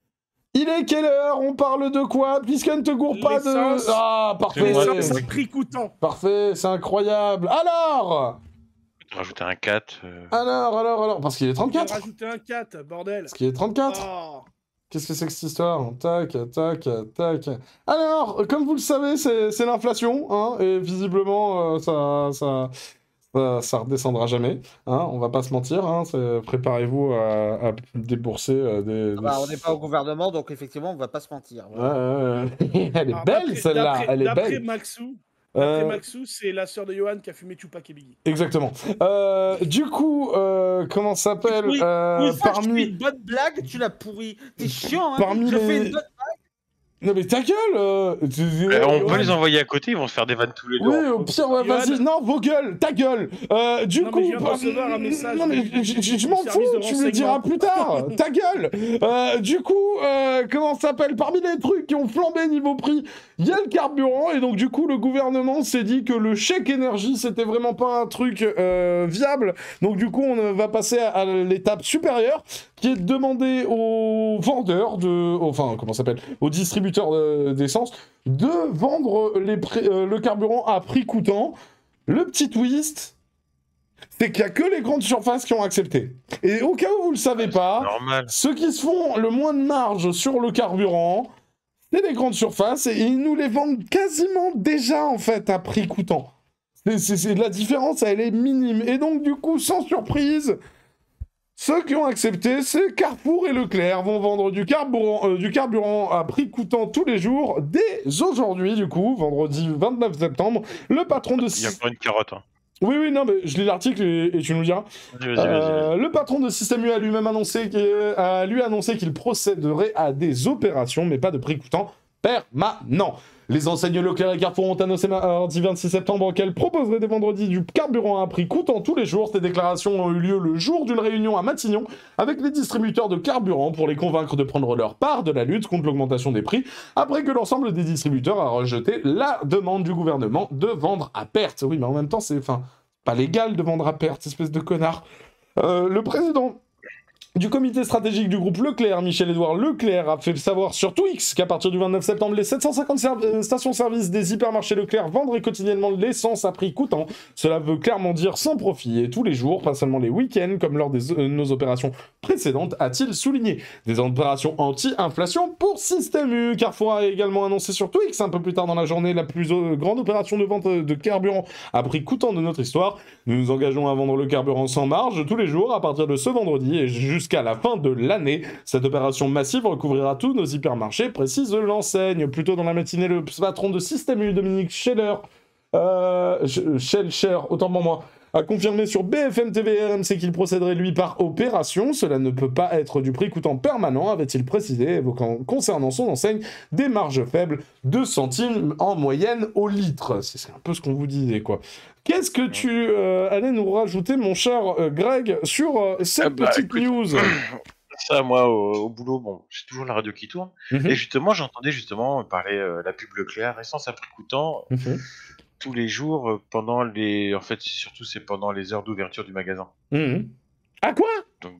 Il est quelle heure? On parle de quoi? Puisqu'elle ne te gourre pas de... L'essence. Ah, parfait. moi, Ça, c'est c'est prix coûtant. Parfait, c'est incroyable. Alors Rajouter un quatre. euh, Alors, alors, alors... Parce qu'il est Je vais trente-quatre. rajouter un quatre, bordel. Parce qu'il est trente-quatre. Oh. Qu'est-ce que c'est que cette histoire? Tac, tac, tac. Alors, comme vous le savez, c'est c'est l'inflation, hein, et visiblement, euh, ça, ça, ça, ça redescendra jamais, hein, on va pas se mentir, hein, c'est- préparez-vous à, à débourser euh, des... Ah bah, on n'est pas au gouvernement, donc effectivement, on va pas se mentir. Ouais, ouais, ouais. Elle est Alors, belle, d'après- celle-là, d'après- elle est D'après belle. Maxou, Euh, d'après Maxou, c'est la sœur de Johan qui a fumé Tupac et Biggie. Exactement. Euh, du coup, euh, comment ça s'appelle Oui, euh, Une fois que je fais parmi... une bonne blague, tu l'as pourri. T'es chiant, hein. Parmi je les- fais une bonne Non mais ta gueule euh, tu- euh, on Johan. peut les envoyer à côté, ils vont se faire des vannes tous les deux. Oui, au pire, ouais, Johan. vas-y, non, vos gueules, ta gueule euh, Du Non, coup... mais je viens de bah, recevoir un message Non mais du- je- je je du m'en service fous, de tu me le diras renseignement. plus tard ta gueule euh, Du coup, euh, comment ça s'appelle? Parmi les trucs qui ont flambé niveau prix, il y a le carburant, et donc du coup, le gouvernement s'est dit que le chèque énergie, c'était vraiment pas un truc euh, viable, donc du coup, on va passer à, à l'étape supérieure, qui est de demander aux vendeurs, de, enfin, comment ça s'appelle, aux distributeurs de- d'essence, de vendre les pré- euh, le carburant à prix coûtant. Le petit twist, c'est qu'il n'y a que les grandes surfaces qui ont accepté. Et au cas où vous ne le savez pas, Normal. ceux qui se font le moins de marge sur le carburant, c'est les grandes surfaces, et ils nous les vendent quasiment déjà, en fait, à prix coûtant. C'est, c'est- c'est- la différence, elle est minime. Et donc, du coup, sans surprise, ceux qui ont accepté, c'est Carrefour et Leclerc vont vendre du carburant, euh, du carburant à prix coûtant tous les jours. Dès aujourd'hui, du coup, vendredi vingt-neuf septembre, le patron de... Il y a pas une carotte. Hein. Oui, oui, non, mais je lis l'article et, et tu nous diras. Vas-y, vas-y, vas-y. Euh, le patron de Système U a lui-même annoncé qu'il a lui annoncé qu'il procéderait à des opérations, mais pas de prix coûtant permanent. Les enseignes Leclerc et Carrefour ont annoncé mardi vingt-six septembre qu'elles proposeraient dès vendredi du carburant à prix coûtant tous les jours. Ces déclarations ont eu lieu le jour d'une réunion à Matignon avec les distributeurs de carburant pour les convaincre de prendre leur part de la lutte contre l'augmentation des prix, après que l'ensemble des distributeurs a rejeté la demande du gouvernement de vendre à perte. Oui, mais en même temps, c'est enfin, pas légal de vendre à perte, espèce de connard. Euh, le président du comité stratégique du groupe Leclerc, Michel-Édouard Leclerc, a fait savoir sur Twix qu'à partir du vingt-neuf septembre, les sept cent cinquante serv- euh, stations-service des hypermarchés Leclerc vendraient quotidiennement de l'essence à prix coûtant. Cela veut clairement dire sans profit et tous les jours, pas seulement les week-ends, comme lors de euh, nos opérations précédentes, a-t-il souligné. Des opérations anti-inflation pour Système U. Carrefour a également annoncé sur Twix, un peu plus tard dans la journée, la plus euh, grande opération de vente de carburant à prix coûtant de notre histoire. Nous nous engageons à vendre le carburant sans marge tous les jours à partir de ce vendredi et jusqu'à Jusqu'à la fin de l'année. Cette opération massive recouvrira tous nos hypermarchés, précise l'enseigne. Plus tôt dans la matinée, le patron de Système U, Dominique Scheller, euh, Schellcher, autant pour moi, a confirmé sur B F M T V et R M C qu'il procéderait lui par opération. Cela ne peut pas être du prix coûtant permanent, avait-il précisé, évoquant concernant son enseigne des marges faibles, deux centimes en moyenne au litre. C'est un peu ce qu'on vous disait, quoi. Qu'est-ce que tu euh, allais nous rajouter, mon cher euh, Greg, sur euh, cette Ah bah, petite écoute, news? Ça, moi, au, au boulot, bon, j'ai toujours la radio qui tourne. Mhm. Et justement, j'entendais justement parler euh, la pub Leclerc, essence à prix coûtant, Mhm. tous les jours euh, pendant les. En fait, surtout, c'est pendant les heures d'ouverture du magasin. Mhm. Ah quoi?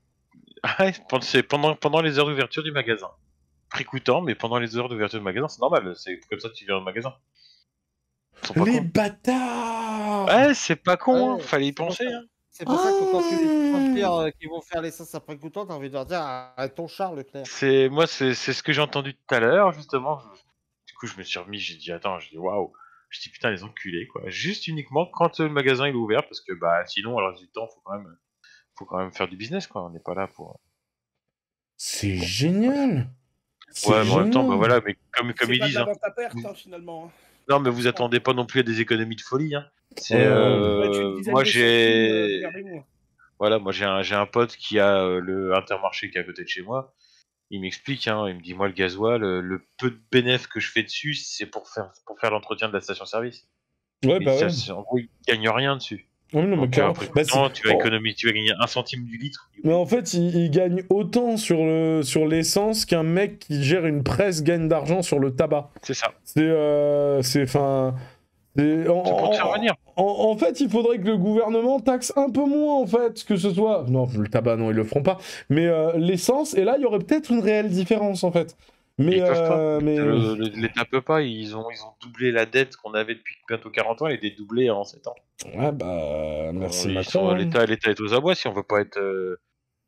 Ah ouais, pendant- c'est pendant, pendant les heures d'ouverture du magasin. Prix coûtant, mais pendant les heures d'ouverture du magasin, c'est normal. C'est comme ça que tu viens au magasin. Ils sont pas Les cons. bâtards! Ouais, c'est pas con, hein, Ouais, fallait y c'est pour penser. ça. Hein. C'est pour ça que quand tu les Ah. fais sortir, euh, qui vont faire l'essence après coûtant, t'as envie de leur dire arrête ton char, Leclerc. C'est moi, c'est c'est ce que j'ai entendu tout à l'heure, justement. Je- Du coup, je me suis remis, j'ai dit attends, j'ai dit waouh. Je dis putain les enculés quoi. Juste uniquement quand euh, le magasin il est ouvert parce que bah sinon alors du temps faut quand même faut quand même faire du business quoi. On n'est pas là pour. C'est génial! C'est Ouais, mais en même temps bah génial. voilà, mais comme comme C'est ils pas de disent. la Hein. vente à perte, hein, finalement. hein. Non mais vous attendez pas non plus à des économies de folie. Hein. C'est Ouais, euh, Ouais, tu une dizaine moi de centimes, euh, j'ai regardez-vous. voilà moi j'ai un j'ai un pote qui a euh, le Intermarché qui est à côté de chez moi. Il m'explique, hein, il me dit moi le gasoil, le, le peu de bénéfice que je fais dessus, c'est pour faire pour faire l'entretien de la station-service. Ouais, Mais bah ça, ouais. c'est- en gros, il gagne rien dessus. Oui, non, mais Donc euh, clairement. après Bah, coûtant, c'est- tu vas oh. économiser, tu vas gagner un centime du litre. Mais en fait, il, il gagne autant sur le sur l'essence qu'un mec qui gère une presse gagne d'argent sur le tabac. C'est ça. C'est euh, c'est enfin. C'est en, C'est pour te faire en- venir. en- en fait, il faudrait que le gouvernement taxe un peu moins, en fait, que ce soit. Non, le tabac, non, ils le feront pas. Mais euh, l'essence, et là, il y aurait peut-être une réelle différence, en fait. Mais Ils peuvent euh, pas. mais Le- le- L'État peut pas. Ils ont ils ont doublé la dette qu'on avait depuis bientôt quarante ans. Elle était doublée en sept ans. ouais, bah merci Ils Macron. sont- hein. L'État l'État est aux abois si on veut pas être euh,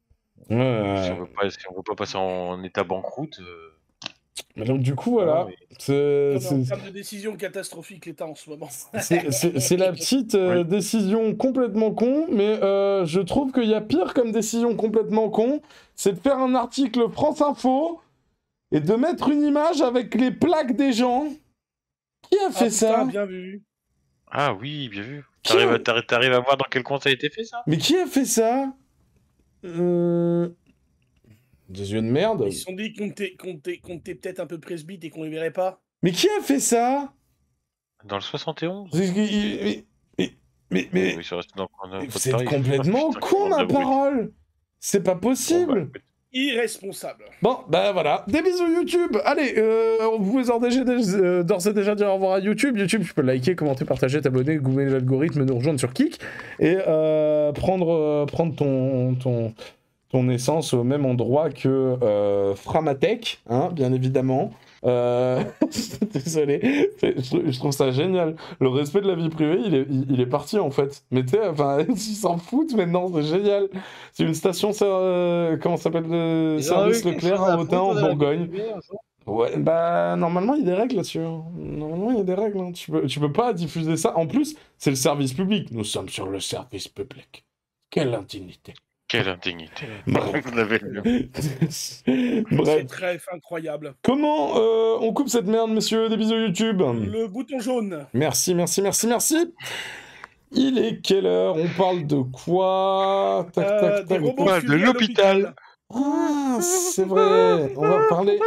Ouais. si on veut pas si on veut pas passer en état banqueroute. euh, Mais donc du coup, voilà, non, mais- c'est Non, mais en c'est- termes de décision catastrophique, l'État en ce moment. c'est- c'est- c'est la petite euh, Oui. décision complètement con, mais euh, je trouve qu'il y a pire comme décision complètement con, c'est de faire un article France Info et de mettre une image avec les plaques des gens. Qui a fait Ah, ça? putain, bien vu. Ah oui, bien vu. Qui T'arrives a- à, t'arrives- t'arrives à voir dans quel coin ça a été fait ça? Mais qui a fait ça? euh... Des yeux de merde. Ils se sont dit qu'on était, qu'on était, qu'on était peut-être un peu presbyte et qu'on les verrait pas. Mais qui a fait ça? Dans le soixante et onze? C'est- Mais, mais, mais, mais- Oui, c'est resté dans le coin d'un mais pot vous de êtes Paris. complètement Putain, con, comment ma on a brûlé. parole! C'est pas Bon, possible! bah, écoute. Irresponsable. Bon, bah voilà, des bisous YouTube. Allez, euh, vous pouvez d'ores et déjà- euh, d'ores et déjà dire au revoir à YouTube. YouTube, tu peux liker, commenter, partager, t'abonner, goûter l'algorithme, nous rejoindre sur Kik et euh, prendre, euh, prendre ton, ton, ton essence au même endroit que euh, Framatech, hein, bien évidemment. Euh... Désolé, C'est- je, je trouve ça génial. Le respect de la vie privée, il est, il, il est parti en fait. Mais tu sais, enfin, ils s'en foutent maintenant, c'est génial. C'est une station, euh, comment ça s'appelle, le Ils en ont service eu quelque Leclerc chose à à Autun en foutre de la vie Bourgogne. privée, un jour. Ouais, bah normalement il y a des règles là-dessus. hein. Normalement il y a des règles. hein. Tu peux, tu peux pas diffuser ça. En plus, c'est le service public. Nous sommes sur le service public. Quelle indignité. Quelle indignité. Bref. Vous avez le- C'est Bref. très incroyable. Comment euh, on coupe cette merde, messieurs? Des bisous YouTube. Le bouton jaune. Merci, merci, merci, merci. Il est quelle heure? On parle de quoi? Tac, Euh, tac, des tac. robots Ouais, de furis à l'hôpital. Ah, c'est vrai. On va parler.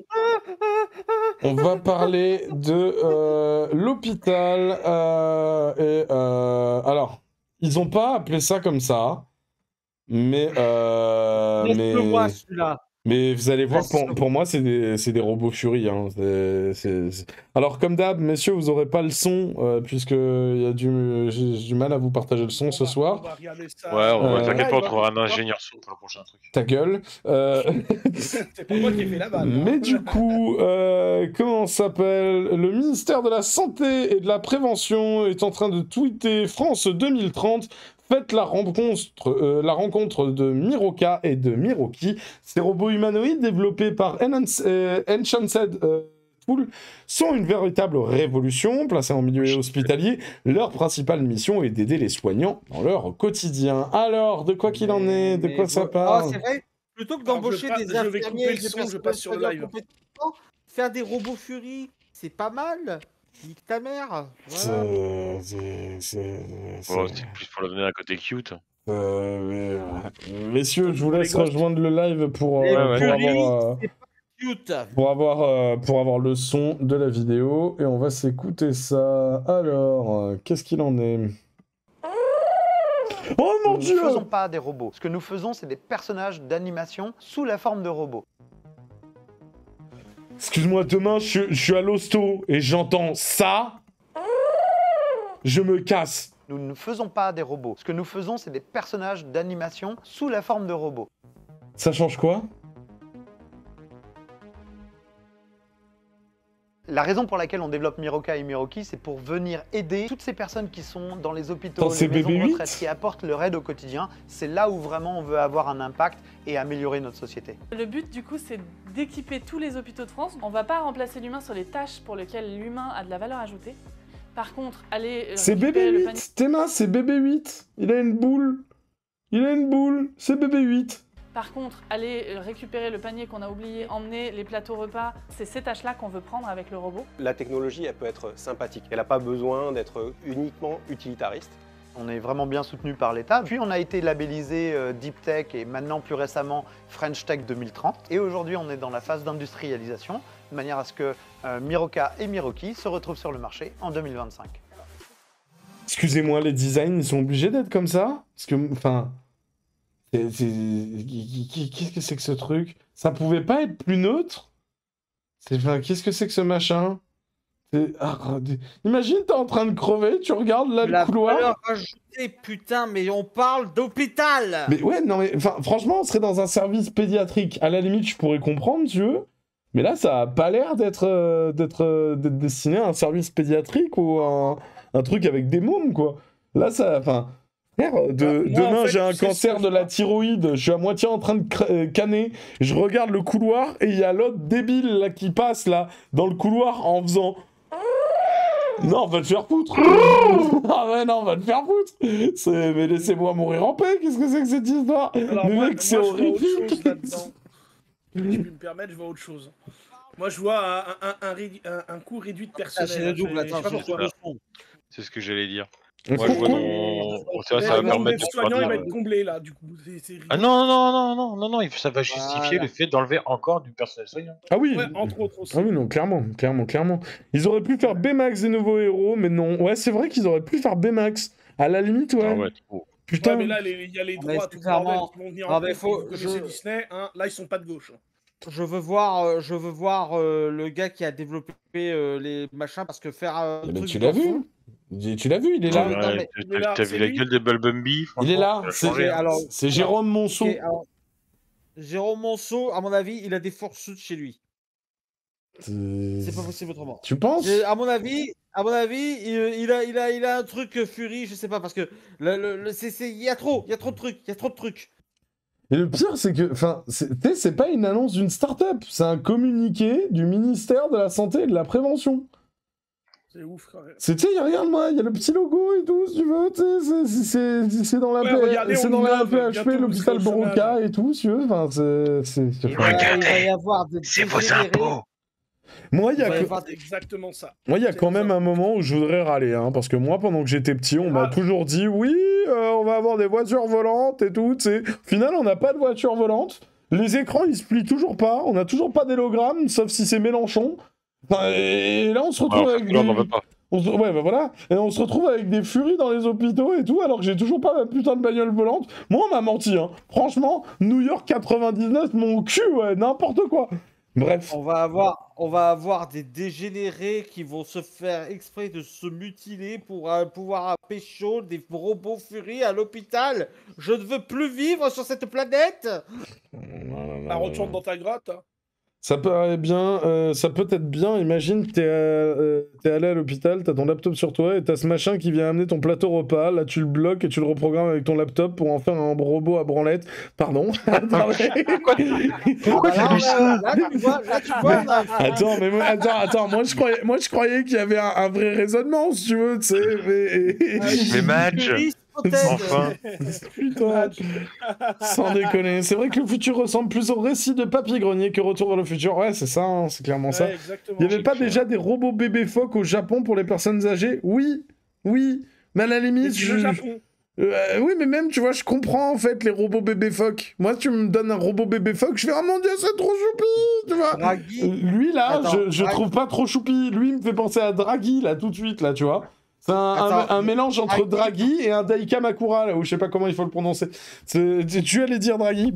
On va parler de euh, l'hôpital. euh, et euh, alors, ils ont pas appelé ça comme ça, mais euh, mais Laisse-le moi celui-là. mais vous allez voir, Laisse-le. pour, pour moi, c'est des, c'est des robots Fury. Hein. C'est- c'est- c'est- Alors, comme d'hab, messieurs, vous aurez pas le son, euh, puisque il y a du... j'ai j'ai du mal à vous partager le son ce On va- soir. on va regarder ça. Ouais, on va Euh, t'inquiète pas, on Ouais, trouvera un bah, ingénieur son pour le prochain truc. Ta gueule. Euh, C'est pas moi qui ai fait la vanne. Mais hein. du coup, euh, comment ça s'appelle? Le ministère de la Santé et de la Prévention est en train de tweeter France deux mille trente. Faites la rencontre, euh, la rencontre de Miroka et de Miroki. Ces robots humanoïdes développés par Enhance- euh, Enchanted euh, Tool sont une véritable révolution. Placés en milieu hospitalier, leur principale mission est d'aider les soignants dans leur quotidien. Alors, de quoi qu'il en est? De Mais quoi ça bon- parle? Ah, c'est vrai, plutôt que Alors, je d'embaucher pa- des je vais infirmiers couper et le des son, je personnes passe sur le soignantes live. compétentes, faire des robots Fury, c'est pas mal. Nique ta mère. Voilà. C'est... c'est- c'est- Bon, c'est- c'est plus pour le donner un côté cute. Euh, mais- Messieurs, je vous laisse rejoindre le live pour, euh, Les pour curies, avoir, euh, c'est pas cute. pour, avoir, euh, pour avoir le son de la vidéo. Et on va s'écouter ça. Alors, euh, qu'est-ce qu'il en est? Oh mon Nous dieu! ne faisons pas des robots. Ce que nous faisons, c'est des personnages d'animation sous la forme de robots. Excuse-moi, demain, je, je suis à l'hosto et j'entends ça. Je me casse. Nous ne faisons pas des robots. Ce que nous faisons, c'est des personnages d'animation sous la forme de robots. Ça change quoi? La raison pour laquelle on développe Miroka et Miroki, c'est pour venir aider toutes ces personnes qui sont dans les hôpitaux, Attends, c'est les maisons B B de huit? retraite, qui apportent leur aide au quotidien. C'est là où vraiment on veut avoir un impact et améliorer notre société. Le but du coup c'est d'équiper tous les hôpitaux de France. On ne va pas remplacer l'humain sur les tâches pour lesquelles l'humain a de la valeur ajoutée. Par contre, aller euh, C'est récupérer le panier... B B huit. Théma, c'est B B huit. Il a une boule. Il a une boule. C'est B B huit. Par contre, aller euh, récupérer le panier qu'on a oublié, emmener les plateaux repas, c'est ces tâches-là qu'on veut prendre avec le robot. La technologie, elle peut être sympathique. Elle n'a pas besoin d'être uniquement utilitariste. On est vraiment bien soutenu par l'État. Puis on a été labellisé euh, Deep Tech et maintenant plus récemment French Tech deux mille trente. Et aujourd'hui, on est dans la phase d'industrialisation, de manière à ce que euh, Miroka et Miroki se retrouvent sur le marché en deux mille vingt-cinq. Excusez-moi, les designs, ils sont obligés d'être comme ça? Parce que, enfin... c'est- c'est- Qu'est-ce que c'est que ce truc? Ça pouvait pas être plus neutre? C'est- Enfin, qu'est-ce que c'est que ce machin? C'est- ah, des- Imagine, t'es en train de crever, tu regardes là La le couloir. valeur ajoutée, putain, mais on parle d'hôpital. Mais ouais, non mais, enfin, franchement, on serait dans un service pédiatrique. À la limite, je pourrais comprendre, tu veux. Mais là, ça a pas l'air d'être euh, d'être euh, d'être destiné à un service pédiatrique ou un, un truc avec des mômes, quoi. Là, ça, enfin, frère, de, Bah, moi, en demain, fait, j'ai un tu sais cancer ce de que la thyroïde, je suis à moitié en train de cra- euh, canner, je regarde le couloir et il y a l'autre débile là qui passe là dans le couloir en faisant. Non, va te faire foutre. Ah ouais, non, va te faire foutre. C'est- Mais laissez-moi mourir en paix. Qu'est-ce que c'est que cette histoire? Alors Mais moi, mec, c'est moi, je vois autre horrible. chose là-dedans. Si je peux me permettre, je vois autre chose. Moi, je vois un, un, un, ré- un- un coût réduit de Ah, personnel. c'est le double, Je- je sais attends, pas c'est pourquoi. le son. C'est ce que j'allais dire. Un Moi, je vois cours dans... Ça, Mais ça va le nombre permettre de d'aides-soignants, il va pouvoir être dire- comblé là, du coup. C'est- c'est Ah ridicule. non, non, non, non, non, non, il- ça va justifier Voilà. le fait d'enlever encore du personnel soignant. Ah oui. Ouais, entre autres aussi. Ah oui, non, clairement, clairement, clairement. Ils auraient pu faire B-Max des nouveaux héros, mais non. Ouais, c'est vrai qu'ils auraient pu faire B-Max. À la limite, ouais. Ah ouais, trop. Putain. Ouais, mais là, les- il y a les Ah, mais droits, c'est tout le bordel clairement- qui vont venir Ah, en mais compte, faut- vous connaissez je- Disney, hein, là, ils sont pas de gauche. Je veux voir, euh, je veux voir euh, le gars qui a développé euh, les machins parce que faire euh, un Mais truc tu l'as d'enfant- vu? Tu l'as vu, il est là. Ouais, non, mais- t'as- il est là, T'as c'est vu la lui. gueule de Bulbumby? Il est là. franchement, C'est ça a changé, hein. alors- c'est Jérôme Monceau. Ok, alors, Jérôme Monceau, à mon avis, il a des forces chez lui. C'est C'est pas possible autrement. Tu penses? J'ai- À mon avis, à mon avis, il, il a, il a, il a un truc euh, Fury, je sais pas, parce que le, le, le- c'est, c'est- il y a trop, il y a trop de trucs, il y a trop de trucs. Et le pire, c'est que, enfin, c'est tu sais, c'est pas une annonce d'une start-up, c'est un communiqué du ministère de la Santé et de la Prévention. C'est ouf quand même. C'est, tu sais, regarde-moi, il y a le petit logo et tout, si tu veux, tu sais, c'est- c'est- c'est c'est dans la, Ouais, P- regardez, c'est on dans la innove, P H P, bientôt, l'hôpital vous serez au Broca chômage. et tout, si tu veux, enfin, c'est... c'est- c'est- Il va, il va y avoir des C'est vos dégénérés. impôts. Moi, il y Il a va y que- avoir C'est exactement ça. Moi, il y a C'est quand ça. même un moment où je voudrais râler, hein, parce que moi, pendant que j'étais petit, on m'a Ah. toujours dit, oui, euh, on va avoir des voitures volantes et tout, tu sais. Au final, on n'a pas de voiture volante, les écrans, ils se plient toujours pas, on n'a toujours pas d'hélogramme, sauf si c'est Mélenchon. Enfin, et là, on se retrouve Alors, avec là, on n'en des... veut pas. On se... Ouais, bah voilà. Et on se retrouve avec des furies dans les hôpitaux et tout, alors que j'ai toujours pas ma putain de bagnole volante. Moi, on m'a menti, hein. Franchement, New York quatre-vingt-dix-neuf, mon cul, ouais, n'importe quoi. Bref. On va avoir, on va avoir des dégénérés qui vont se faire exprès de se mutiler pour euh, pouvoir pécho des robots Fury à l'hôpital. Je ne veux plus vivre sur cette planète. Bah, retourne dans ta grotte. hein. Ça paraît bien, euh, ça peut être bien. Imagine, t'es à- euh, t'es allé à l'hôpital, t'as ton laptop sur toi et t'as ce machin qui vient amener ton plateau repas. Là, tu le bloques et tu le reprogrammes avec ton laptop pour en faire un robot à branlette. Pardon. Attendez. Pourquoi Ah, t'as lu ça? là, là, tu vois, là, tu vois, on a- Attends, mais moi, attends, attends. Moi, je croyais, moi, je croyais qu'il y avait un, un vrai raisonnement, si tu veux, tu sais. Mais... Mais match. Fury, Enfin. Putain, sans déconner. C'est vrai que le futur ressemble plus au récit de Papy Grenier que Retour vers le futur. Ouais, c'est ça, hein, c'est clairement ça. Ouais, exactement. Il n'y avait pas déjà des robots bébés phoques au Japon pour les personnes âgées? Oui, oui, mais à la limite, C'est je... le Japon. Euh, oui, mais même, tu vois, je comprends en fait les robots bébés phoques. Moi, tu me donnes un robot bébé phoque, je fais oh mon dieu, c'est trop choupi, tu vois. Draghi. Euh, Lui là, Attends, je, je Draghi. trouve pas trop choupi. Lui il me fait penser à Draghi là tout de suite là, tu vois. C'est un, un- Attends, un mélange entre Draghi. Draghi et un Daika Makura là, où je sais pas comment il faut le prononcer. C'est- Tu tu allais dire Draghi?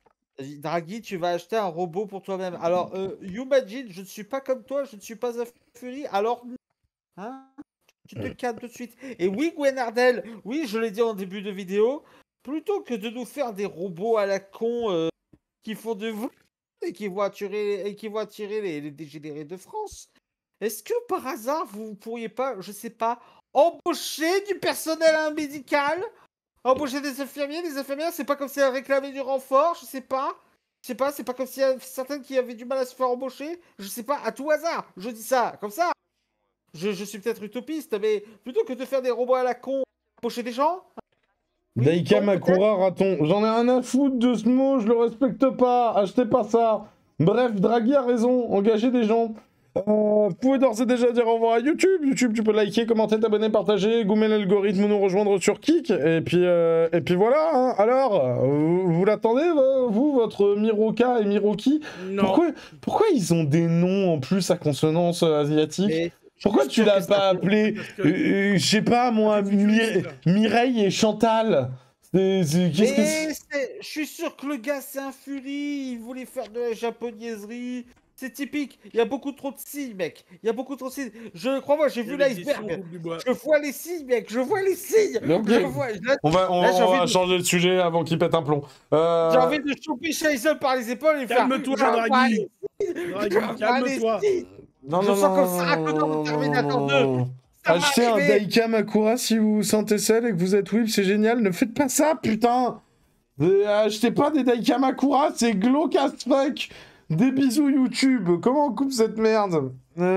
Draghi, tu vas acheter un robot pour toi-même. Alors, euh, you imagine, je ne suis pas comme toi, je ne suis pas un Fury, alors... Hein, tu te calmes tout de suite. Et oui, Gwen Ardel, oui, je l'ai dit en début de vidéo, plutôt que de nous faire des robots à la con euh, qui font de vous et qui vont attirer, et qui vont attirer les, les dégénérés de France, est-ce que par hasard, vous pourriez pas, je sais pas, embaucher du personnel hein, médical? Embaucher des infirmiers, des infirmières, c'est pas comme si elles réclamaient du renfort, je sais pas. Je sais pas, c'est pas comme s'il y a certaines qui avaient du mal à se faire embaucher. Je sais pas, à tout hasard, je dis ça, comme ça. Je, je suis peut-être utopiste, mais plutôt que de faire des robots à la con, embaucher des gens. Oui, Daika non, Makura raton. J'en ai rien à foutre de ce mot, je le respecte pas. Achetez pas ça. Bref, Draghi a raison. Engagez des gens. Euh, vous pouvez d'ores et déjà dire au revoir à YouTube. YouTube, tu peux liker, commenter, t'abonner, partager, gommer l'algorithme ou nous rejoindre sur Kik. Et puis, euh, et puis voilà. Hein. Alors, vous, vous l'attendez, vous, votre Miroka et Miroki? Non. Pourquoi, pourquoi ils ont des noms en plus à consonance euh, asiatique? Mais Pourquoi je suis tu sûr l'as que ça pas fait- appelé, parce que- euh, euh, je sais pas moi, Ça fait Mi- futuriste, là. Mireille et Chantal? C'est- c'est- Qu'est-ce que c'est? Mais c'est- je suis sûr que le gars c'est un Fury, il voulait faire de la japonaiserie. C'est typique, il y a beaucoup trop de signes, mec. Il y a beaucoup trop de signes. Je crois, moi, j'ai Il y vu avait des sons, l'iceberg. coupe du bois. Je vois les signes, mec. Je vois les signes. Ok. Je vois. Là, On va, on, Là, j'ai on va envie de- changer de sujet avant qu'il pète un plomb. Euh, J'ai envie de choper Shaison par les épaules et faire. Calme-toi, Je vois Draghi. les signes. Draghi, Je vois calme-toi. les signes. Non, Je non, sens non, comme non, Sarah non, Connor non, dans Terminator non, deux. non. Ça va Achetez un arriver. Daika Makura si vous vous sentez seul et que vous êtes whip, c'est génial. Ne faites pas ça, putain. Euh, Achetez pas des Daika Makura, c'est glauque as fuck. Des bisous YouTube. Comment on coupe cette merde?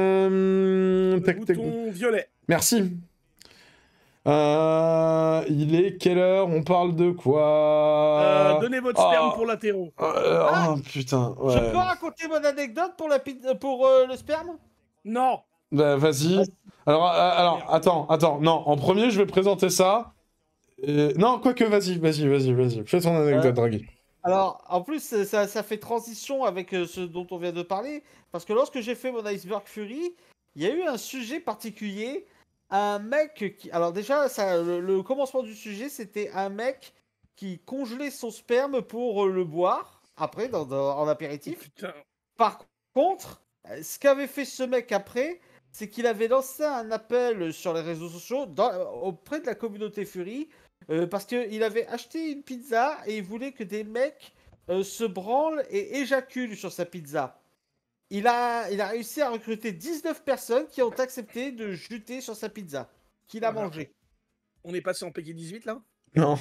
Euh... Le tac, tac. bouton violet. Merci. Euh, il est quelle heure? On parle de quoi? Euh, donnez votre Ah. sperme pour l'apéro. Euh, Ah. Oh putain, Je ouais. peux raconter mon anecdote pour, la pizza- pour euh, le sperme? Non. Bah, vas-y. Alors, euh, alors, attends, attends. Non, en premier, je vais présenter ça. Euh, Non, quoique, vas-y, vas-y, vas-y, vas-y. Fais ton anecdote, Euh, Draghi. Alors, en plus, euh, ça, ça fait transition avec euh, ce dont on vient de parler, parce que lorsque j'ai fait mon Iceberg Fury, il y a eu un sujet particulier, un mec qui... Alors déjà, ça, le, le commencement du sujet, c'était un mec qui congelait son sperme pour euh, le boire, après, dans, dans- en apéritif. Putain. Par contre, euh, ce qu'avait fait ce mec après, c'est qu'il avait lancé un appel sur les réseaux sociaux dans- auprès de la communauté Fury, euh, parce qu'il avait acheté une pizza et il voulait que des mecs euh, se branlent et éjaculent sur sa pizza. Il a, il a réussi à recruter dix-neuf personnes qui ont accepté de juter sur sa pizza, qu'il a Voilà. mangé. On est passé en P K dix-huit là? Non.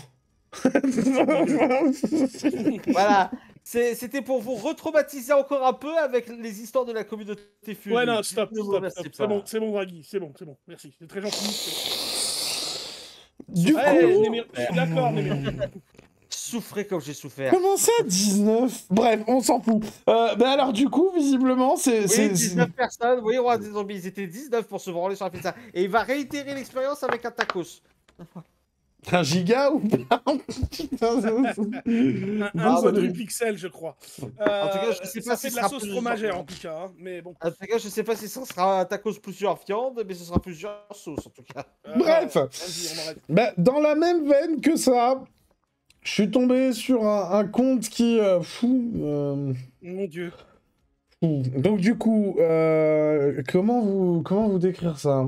Voilà, C'est- c'était pour vous retraumatiser encore un peu avec les histoires de la communauté Fury. Ouais, non, stop, Ne vous stop, remerciez stop. pas. C'est bon, c'est bon, Draghi, c'est bon, c'est bon. Merci, c'est très gentil. Du Ouais, coup... Némir- je suis d'accord, Némir. Souffrez comme j'ai souffert. Comment ça, dix-neuf? Bref, on s'en fout. Euh, bah alors, du coup, visiblement, c'est... Oui, c'est- dix-neuf personnes, oui, Roi des Zombies, ils étaient dix-neuf pour se branler sur la pizza. Et il va réitérer l'expérience avec un tacos. Un giga ou pas? Putain, ça- Un, Ah, un ça du doit- pixel, je crois. En tout cas, Euh, je sais ça pas fait si de ce la sera sauce plus- fromagère en tout cas, hein, mais bon. En tout cas, je sais pas si ce sera un tacos plusieurs viandes, mais ce sera plusieurs sauces en tout cas. Euh, Bref. Vas-y, on arrête. Bah, dans la même veine que ça, je suis tombé sur un, un compte qui... euh, fou... euh, Mon dieu. fou. Donc du coup, euh, comment, vous, comment vous décrire ça?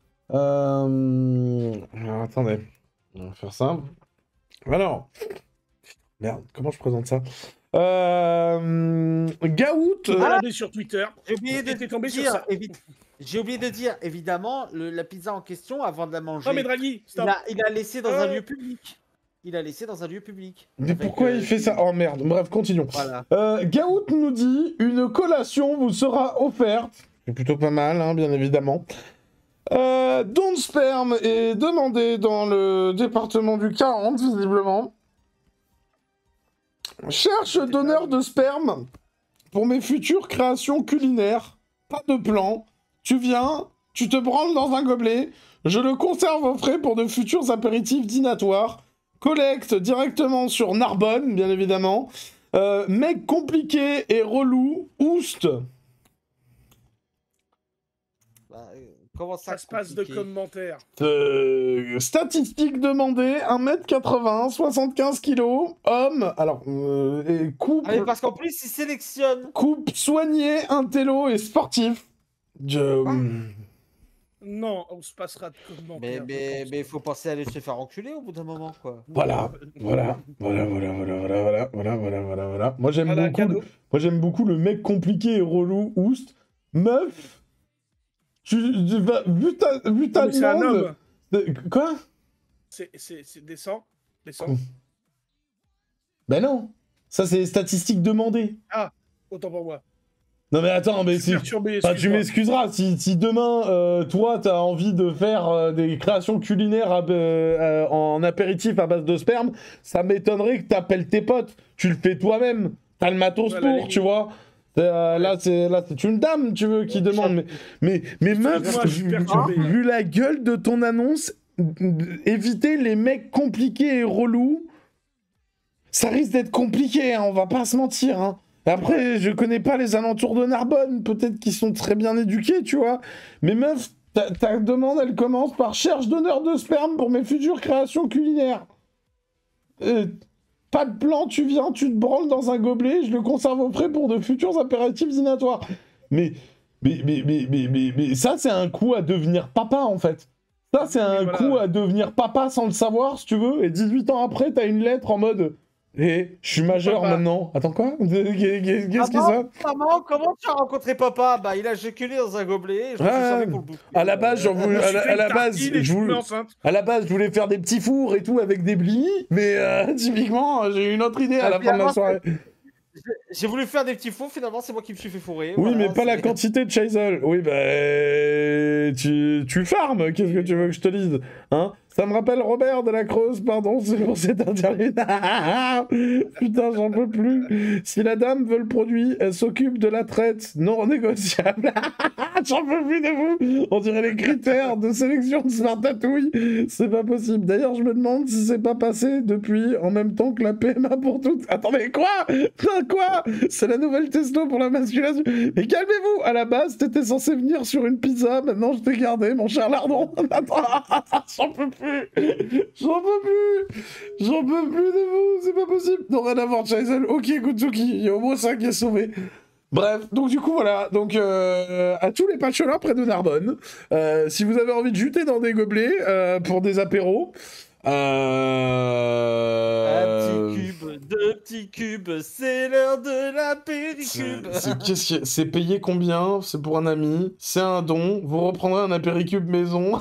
Euh, alors, attendez, on va faire ça. Alors, merde, comment je présente ça? Euh, Gaout... Tu euh, vas aller sur Twitter. J'ai oublié de Et t'es tombé sur dire, ça. évi- j'ai oublié de dire, évidemment, le- la pizza en question, avant de la manger, Non mais Draghi, il, stop. a, il a laissé dans un Euh. lieu public. Il a laissé dans un lieu public. Mais Avec, pourquoi euh, il fait ça? Oh merde, bref, continuons. Voilà. Euh, Gaout nous dit une collation vous sera offerte. C'est plutôt pas mal, hein, bien évidemment. Euh, don de sperme est demandé dans le département du quarante, visiblement. Cherche donneur de sperme pour mes futures créations culinaires. Pas de plan. Tu viens, tu te branles dans un gobelet. Je le conserve au frais pour de futurs apéritifs dînatoires. Collecte directement sur Narbonne, bien évidemment. Euh, mec compliqué et relou. Oust. Bah, euh, comment ça, Ça se passe de compliqué commentaires. Euh, statistiques demandées, un mètre quatre-vingts, soixante-quinze kilos, homme, alors, euh, et coupe, Ah, mais parce qu'en plus, il sélectionne. coupe soigné, intello et sportif. Je... Non, on se passera de Mais commentaires. mais mais faut penser à aller se faire enculer au bout d'un moment, quoi. Voilà, voilà, voilà, voilà, voilà, voilà, voilà, voilà, voilà, voilà, voilà. Moi j'aime Voilà, beaucoup, le... cadeau. moi j'aime beaucoup le mec compliqué et relou, oust, meuf, tu, tu vas, vu ta, vu ta Non, mais c'est un demande... homme. de- Quoi? C'est c'est- c'est descend. Descend. Ben non, ça c'est les statistiques demandées. Ah, autant pour moi. Non mais attends, mais Je suis si... perturbé, Enfin, tu excuse-moi. m'excuseras, si, si demain, euh, toi, t'as envie de faire euh, des créations culinaires à- euh, euh, en apéritif à base de sperme, ça m'étonnerait que t'appelles tes potes. Tu le fais toi-même. T'as le matos Ouais, la pour, limite. tu vois. Euh, là, c'est là, c'est une dame, tu veux, qui demande. Mais, mais, mais meuf, Excuse-moi, je suis vu, perturbé. vu la gueule de ton annonce, éviter les mecs compliqués et relous, ça risque d'être compliqué, hein, on va pas se mentir, hein. Après, je connais pas les alentours de Narbonne, peut-être qu'ils sont très bien éduqués, tu vois. Mais meuf, ta, ta demande, elle commence par cherche donneur de sperme pour mes futures créations culinaires. Euh, pas de plan, tu viens, tu te branles dans un gobelet, je le conserve au frais pour de futurs impératifs dînatoires. Mais, mais, mais, mais, mais, mais, mais ça, c'est un coup à devenir papa, en fait. Ça, c'est un voilà. coup à devenir papa sans le savoir, si tu veux, et dix-huit ans après, t'as une lettre en mode... Eh, je suis majeur Papa. maintenant. Attends quoi? Qu'est-ce qui Maman, ça? maman, comment tu as rencontré papa? Bah, il a éjaculé dans un gobelet. Et je me suis Ouais. servi pour le bouffer. À la base, j'en voulais- Je me à suis la, fait à une la base, tartine et je je suis voulais, enceinte. à la base, je voulais faire des petits fours et tout avec des blis, mais euh, typiquement, j'ai eu une autre idée à Ah, la fin de la finalement, soirée. J'ai- J'ai voulu faire des petits fours, finalement, c'est moi qui me suis fait fourrer. Oui, voilà, mais pas la c'est- quantité de Chazel. Oui, bah, tu, tu farmes. Qu'est-ce que tu veux que je te dise, hein? Ça me rappelle Robert de la Creuse, pardon, c'est pour cette interlude. Putain, j'en peux plus. Si la dame veut le produit, elle s'occupe de la traite non négociable. J'en peux plus de vous. On dirait les critères de sélection de Smartatouille. C'est pas possible. D'ailleurs, je me demande si c'est pas passé depuis en même temps que la P M A pour toutes. Attendez, quoi? Putain, quoi? C'est la nouvelle testo pour la masculation. Mais calmez-vous. À la base, t'étais censé venir sur une pizza. Maintenant, je t'ai gardé, mon cher lardon. Attends, j'en peux plus. J'en peux plus. J'en peux plus de vous. C'est pas possible. Dorénavant, Chazel. Ok, Gutsuki. Il y a au moins ça qui est sauvé. Bref, donc du coup voilà, donc euh, à tous les patchelins près de Narbonne, euh, si vous avez envie de juter dans des gobelets euh, pour des apéros, euh... Un petit cube, deux petits cubes, c'est l'heure de la péricube. C'est qu'est-ce que- c'est payé combien? C'est pour un ami, c'est un don, vous reprendrez un apéricube maison.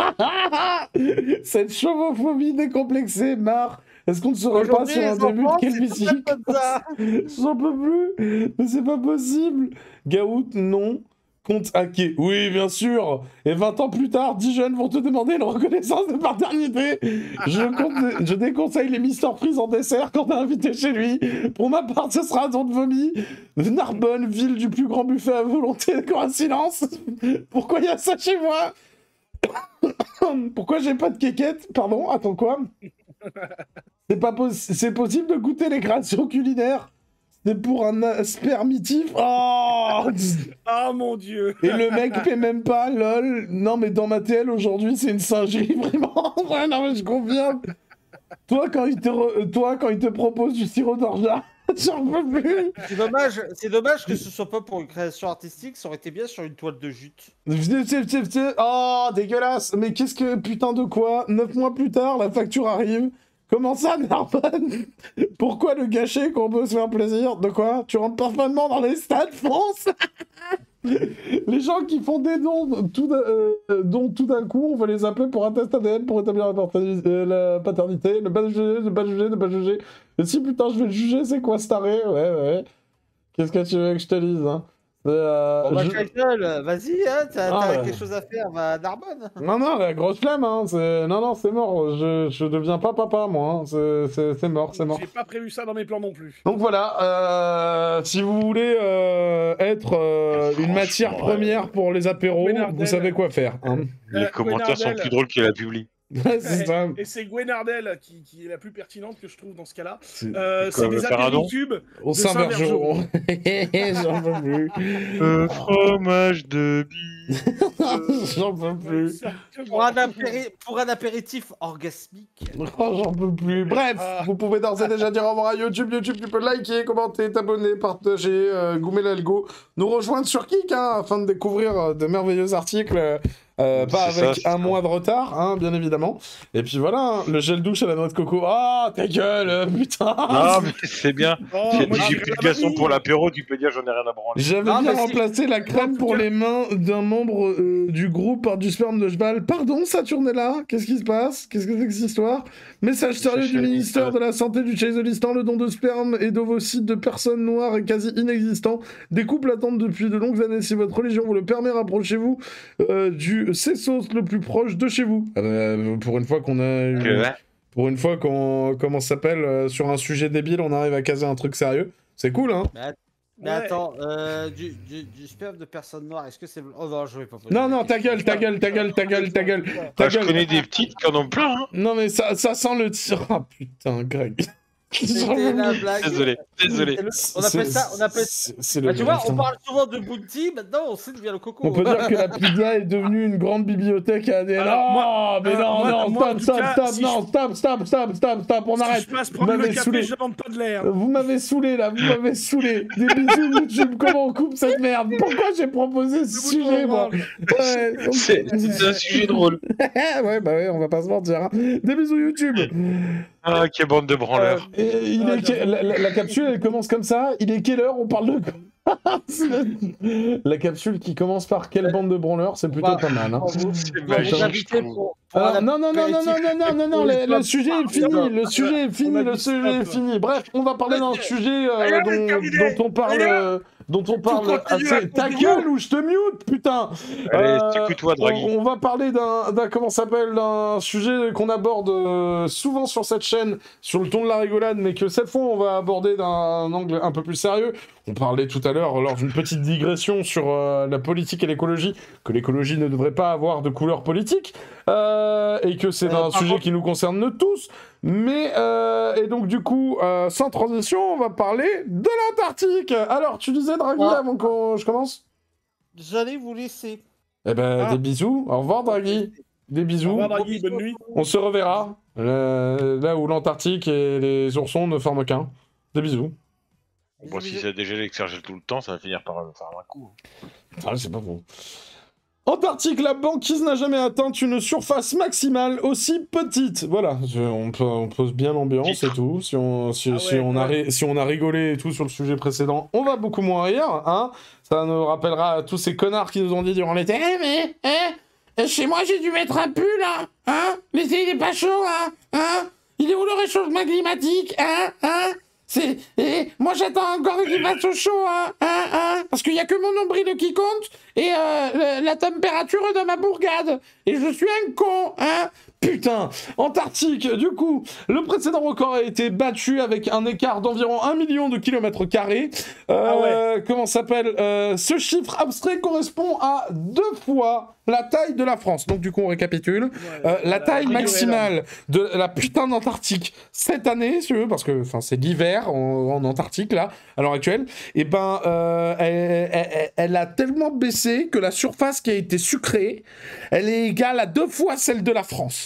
Cette chauvophobie décomplexée, marre. Est-ce qu'on ne serait pas Aujourd'hui, sur un les début de enfants, quel c'est tout physique comme ça. J'en peux plus. Mais c'est pas possible. Gaout, non. Compte hacké. Oui, bien sûr. Et vingt ans plus tard, dix jeunes vont te demander une reconnaissance de paternité. Je, compte- je déconseille les Mister Freeze en dessert quand t'es invité chez lui. Pour ma part, ce sera un don de vomi. Narbonne, ville du plus grand buffet à volonté. Coïncidence. Pourquoi il y a ça chez moi? Pourquoi j'ai pas de quéquette? Pardon, attends quoi? C'est pas pos- c'est possible de goûter les créations culinaires? C'est pour un euh, spermitif? Oh! Ah mon dieu. Et le mec paie même pas, lol. Non, mais dans ma T L aujourd'hui, c'est une singerie, vraiment. Ouais, non, mais je confirme. Toi, quand il te, re- Toi, quand il te propose du sirop d'orgeat, j'en peux plus. C'est dommage, c'est dommage que ce soit pas pour une création artistique, ça aurait été bien sur une toile de jute. Oh, dégueulasse. Mais qu'est-ce que... Putain de quoi? Neuf mois plus tard, la facture arrive. Comment ça, Narbonne? Pourquoi le gâcher qu'on peut se faire plaisir? De quoi? Tu rentres parfaitement dans les stades, France? Les gens qui font des dons tout d'un euh, dons tout d'un coup, on va les appeler pour un test A D N pour établir la, paternité, euh, la paternité. Ne pas juger, ne pas juger, ne pas juger. Et si putain je vais le juger, c'est quoi cet arrêt? Ouais, ouais. Qu'est-ce que tu veux que je te dise, hein? Euh, Bon bah je- ta gueule, vas-y, hein, t'as Ah, t'as ouais. quelque chose à faire, va à Narbonne. Non, non, la grosse flemme, hein. c'est- Non, non, c'est mort. Je, je deviens pas papa, moi. hein. C'est- C'est c'est mort, c'est mort. J'ai pas prévu ça dans mes plans non plus. Donc voilà, euh, si vous voulez euh, être euh, une matière première pour les apéros, Gwenardel. vous savez quoi faire. hein. Les Euh, commentaires sont Gwenardel. plus drôles que la publi. Ouais, c'est ça. Et c'est Gwenardel qui, qui est la plus pertinente que je trouve dans ce cas-là. C'est- Euh, Quoi, c'est veut des faire un apéros don tubes Au de Saint-Bergeron. Saint-Bergeron. J'en peux plus. Euh, fromage de bille. J'en peux plus. Pour un, apéri- pour un apéritif orgasmique. Oh, j'en peux plus. Bref, Ah. vous pouvez d'ores et déjà dire au revoir à YouTube. YouTube, tu peux liker, commenter, t'abonner, partager, euh, goumer l'algo, nous rejoindre sur Kik hein, afin de découvrir euh, de merveilleux articles. euh, euh, pas C'est ça, avec c'est un ça. mois de retard, hein, bien évidemment. Et puis voilà, hein, le gel douche à la noix de coco. Ah, ta gueule, euh, putain. Ah, mais c'est bien. Oh, S'il y a moi, des j'ai multiplications la pour mamie. l'apéro, tu peux dire j'en ai rien à branler. J'avais Non, bien mais si- remplacé la crème En tout pour cas- les mains d'un membre euh, du groupe par du sperme de cheval. Pardon, Saturnella, qu'est-ce qui se passe? Qu'est-ce que c'est que cette histoire? Message sérieux du Sachez- ministère de la Santé du Tchaïzolistan, le don de sperme et d'ovocytes de personnes noires est quasi inexistant. Des couples attendent depuis de longues années. Si votre religion vous le permet, rapprochez-vous euh, du Cessos le plus proche de chez vous. Ah bah, pour une fois qu'on a... eu- Que- Pour une fois qu'on... Comment ça s'appelle euh, sur un sujet débile, on arrive à caser un truc sérieux. C'est cool, hein? Mais, att- mais Ouais. attends, euh, du, du, du sperme de personne noire, est-ce que c'est... Oh non, je vais pas poser Non, la non, ta question. gueule, ta gueule, ta gueule, ta gueule, ta gueule, ta Ah, je gueule. connais des petites qui en ont plein. Hein. Non, mais ça, ça sent le tir. Ah putain, Greg. C'était la blague. Désolé, désolé. C'est le- On appelle ça... On appelle... C'est c'est le Bah, tu vois, putain. on parle souvent de Bounty, maintenant on sait d'où vient le coco. On peut dire que la pizza est devenue une grande bibliothèque à A D N. Alors, Non, moi- mais alors, non, moi- non, moi, en stop, tout stop, cas, stop, si non, je- stop, stop, stop, stop, stop, on Si arrête. je passe Vous prendre le m'avez café, saoulé. je demande pas de l'air. Vous m'avez saoulé là, vous m'avez saoulé. Des bisous YouTube, comment on coupe cette merde? Pourquoi j'ai proposé ce sujet, moi? Ouais, donc- C'est c'est un sujet drôle. ouais, bah ouais, on va pas se mentir. hein. Des bisous YouTube. Ah, quelle bande de branleurs. Et il Ah, est que- la, la- la capsule, elle commence comme ça. Il est quelle heure? On parle de la capsule qui commence par quelle bande de branleurs, c'est plutôt Bah, pas mal. hein. On vous- C'est on magique, vous je invitez trouve. pour... pour Alors, un non, non, non, non, non, apéritif. non, non, non, le, le sujet est fini, Stop. le sujet est fini, On a le dit sujet est stop. fini. Bref, on va parler d'un sujet euh, Allez, dont, terminé. dont on parle, Allez, euh, dont on parle continue à assez. Ta continuer. gueule ou je te mute, putain. Allez, Euh, écoute-toi, Draghi. on, on va parler d'un, d'un comment ça s'appelle, d'un sujet qu'on aborde euh, souvent sur cette chaîne, sur le ton de la rigolade, mais que cette fois on va aborder d'un angle un peu plus sérieux. On parlait tout à l'heure, lors d'une petite digression sur euh, la politique et l'écologie, que l'écologie ne devrait pas avoir de couleur politique, euh, et que c'est Euh, un par sujet contre- qui nous concerne tous. Mais, euh, et donc du coup, euh, sans transition, on va parler de l'Antarctique. Alors, tu disais, Draghi, Ah. avant que je commence? J'allais vous laisser. Eh ben, Ah. des bisous. Au revoir, Draghi. Des Au bisous. revoir, Draghi, bonne nuit. On se reverra. euh, là où l'Antarctique et les oursons ne forment qu'un. Des bisous. Bon, si ça dégèle et que ça gèle tout le temps, ça va finir par euh, faire un coup. Ah, c'est pas bon. Antarctique, la banquise n'a jamais atteint une surface maximale aussi petite. Voilà, je- on, peut- on pose bien l'ambiance et tout. Si on, si, Ah si ouais, on a ouais. ri- si on a rigolé et tout sur le sujet précédent, on va beaucoup moins rire. Hein. Ça nous rappellera à tous ces connards qui nous ont dit durant l'été. Eh mais, eh, chez moi j'ai dû mettre un pull, là. Hein, l'été il est pas chaud, hein, hein. Il est où le réchauffement climatique, hein, hein. C'est... Et moi j'attends encore qu'il fasse chaud, hein, hein, hein, parce qu'il y a que mon nombril qui compte, et euh, le- la température de ma bourgade, et je suis un con, hein. Putain, Antarctique, du coup, le précédent record a été battu avec un écart d'environ un million de kilomètres carrés. Euh, Ah Comment ça s'appelle euh, Ce chiffre abstrait correspond à deux fois la taille de la France. Donc du coup, on récapitule. Euh, la taille maximale de la putain d'Antarctique cette année, si tu veux, parce que enfin c'est l'hiver en, en Antarctique là, à l'heure actuelle, et ben euh, elle, elle- elle a tellement baissé que la surface qui a été sucrée, elle est égale à deux fois celle de la France.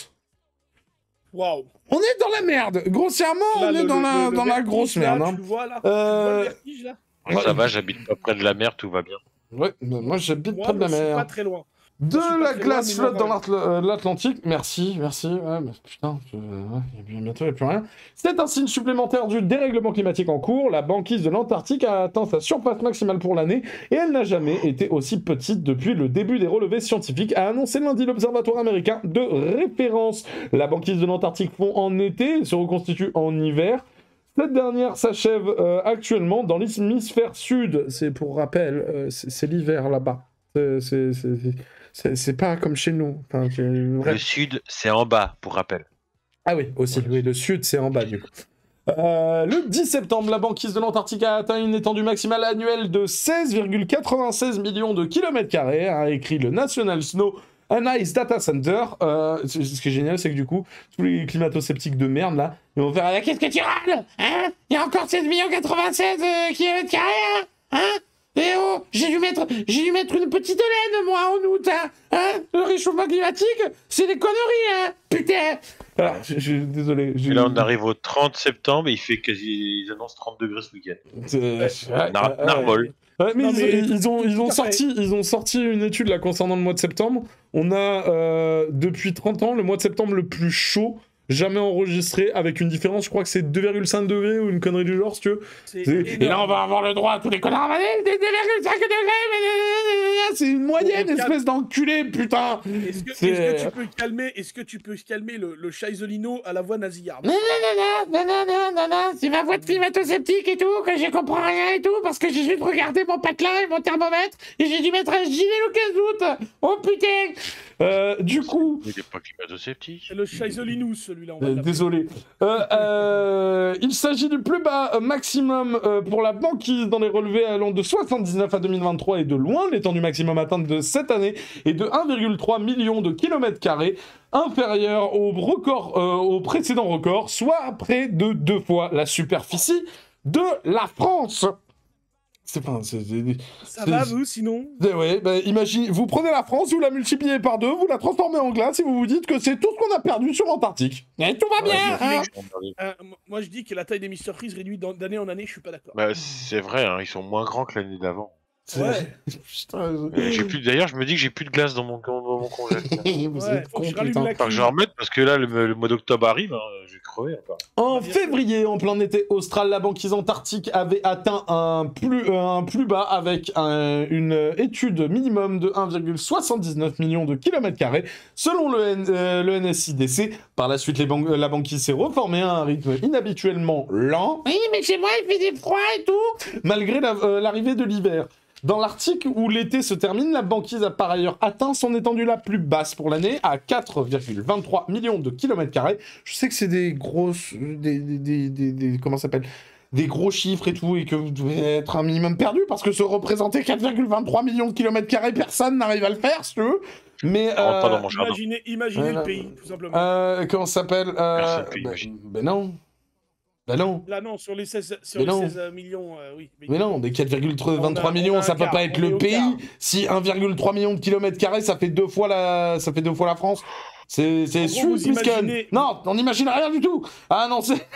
Waouh. On est dans la merde. Grossièrement, Là, on est le- dans le- la le dans la vertige, grosse là, merde. hein. Tu le vois là Euh, Tu vois le vertige là Ouais. Ça va, j'habite pas près de la mer, tout va bien. Ouais, mais moi j'habite Moi, près de la je suis mer. pas très loin. De Je suis pas la très glace loin, mais flotte dans non, l'Atl- euh, l'Atlantique. Merci, merci. Ouais, mais putain, je- ouais, il y a bien- bientôt il n'y a plus rien. C'est un signe supplémentaire du dérèglement climatique en cours. La banquise de l'Antarctique a atteint sa surface maximale pour l'année et elle n'a jamais été aussi petite depuis le début des relevés scientifiques, a annoncé lundi l'Observatoire américain de référence. La banquise de l'Antarctique fond en été et se reconstitue en hiver. Cette dernière s'achève euh, actuellement dans l'hémisphère sud. C'est pour rappel, euh, c'est c'est l'hiver là-bas. C'est- c'est- c'est- C'est c'est pas comme chez nous. Enfin, j'ai une vraie- Le sud, c'est en bas, pour rappel. Ah oui, aussi, oui, le sud, c'est en bas, du coup. Euh, le dix septembre, la banquise de l'Antarctique a atteint une étendue maximale annuelle de seize virgule quatre-vingt-seize millions de kilomètres carrés, a écrit le National Snow and Ice Data Center. Euh, ce ce qui est génial, c'est que du coup, tous les climato-sceptiques de merde, là, ils vont faire « Qu'est-ce que tu râles, hein? Il y a encore sept virgule quatre-vingt-seize kilomètres carrés, hein? Hein? Eh oh, j'ai dû mettre, j'ai dû mettre une petite laine, moi, en août, hein, hein. Le réchauffement climatique, c'est des conneries, hein, putain. Alors, je, je- désolé. je- Et là, on arrive au trente septembre et il fait quasi. Ils annoncent trente degrés ce week-end. C'est- ouais, Nar- ouais, Narvol. ouais, mais, Non, ils, mais ils ont, ils, ont tout à fait. sorti, ils ont sorti une étude là concernant le mois de septembre. On a, euh, depuis trente ans, le mois de septembre le plus chaud jamais enregistré, avec une différence, je crois que c'est deux virgule cinq degrés ou une connerie du genre, si tu veux. C'est C'est- Et là, on va avoir le droit à tous les connards. Allez, deux virgule cinq degrés, c'est une moyenne, Bon, espèce d'enculé, putain. Est-ce que, C'est- est-ce que tu peux calmer, est-ce que tu peux calmer le, le Chaiselino à la voix nasillarde? Non, non, non, non, non, non, non, non, c'est ma voix de climato-sceptique et tout, que je comprends rien et tout, parce que j'ai juste regardé mon patelin et mon thermomètre, et j'ai dû mettre un gilet au cas d'août. Oh putain. Euh, du coup... Il n'est pas climato-sceptique. C'est le Chaiselinous, celui-là. on va Euh, l'appeler. désolé. Euh, euh, il s'agit du plus bas euh, maximum euh, pour la banquise dans les relevés allant de soixante-dix-neuf à deux mille vingt-trois et de loin. L'étendue maximum atteinte de cette année est de un virgule trois million de kilomètres carrés, inférieur au record, euh, au précédent record, soit près de deux fois la superficie de la France. C'est pas... c'est- c'est- Ça c'est- va, vous, sinon? Eh ouais, bah, imagine, vous prenez la France, vous la multipliez par deux, vous la transformez en glace et vous vous dites que c'est tout ce qu'on a perdu sur l'Antarctique. Et tout va bien, hein. Euh, m- moi, je dis que la taille des Mister Freeze réduite d'an- d'année en année, je suis pas d'accord. Bah, c'est vrai, hein, ils sont moins grands que l'année d'avant. Ouais. Putain, Euh, j'ai plus. D'ailleurs, je me dis que j'ai plus de glace dans mon, dans mon congélateur. vous Ouais, êtes faut que con, je rallume putain. la Enfin, que je clim. en remette parce que là, le, le mois d'octobre arrive, hein, je vais crever encore. En Bien sûr. février, en plein été austral, la banquise antarctique avait atteint un plus, euh, un plus bas avec un- une étude minimum de un virgule soixante-dix-neuf million de kilomètres carrés, selon le, N- euh, le N S I D C. Par la suite, les ban- euh, la banquise s'est reformée à un rythme inhabituellement lent. Oui, mais chez moi, il fait des froids et tout, malgré la- euh, l'arrivée de l'hiver. Dans l'Arctique, où l'été se termine, la banquise a par ailleurs atteint son étendue la plus basse pour l'année, à quatre virgule vingt-trois millions de kilomètres carrés. Je sais que c'est des grosses... Des, des, des, des- des- comment ça s'appelle, des gros chiffres et tout, et que vous devez être un minimum perdu, parce que se représenter quatre virgule vingt-trois millions de kilomètres carrés, personne n'arrive à le faire, si tu veux. Mais... Rentre pas euh, dans mon jardin. Imaginez, imaginez Voilà. le pays, tout simplement. euh, comment ça s'appelle euh, Personne peut ben- imaginer. Ben non. Ben non. Là, non, sur les seize, sur Mais les non. seize euh, millions, euh, oui. Mais non, des quatre virgule On vingt-trois a- millions, on a ça un peut quart, pas être on est le au pays. quart. Si un virgule trois million de kilomètres carrés, ça fait deux fois la, ça fait deux fois la France. C'est, c'est En sûr, gros, vous plus qu'un- imaginez- Non, on n'imagine rien du tout. Ah non, c'est...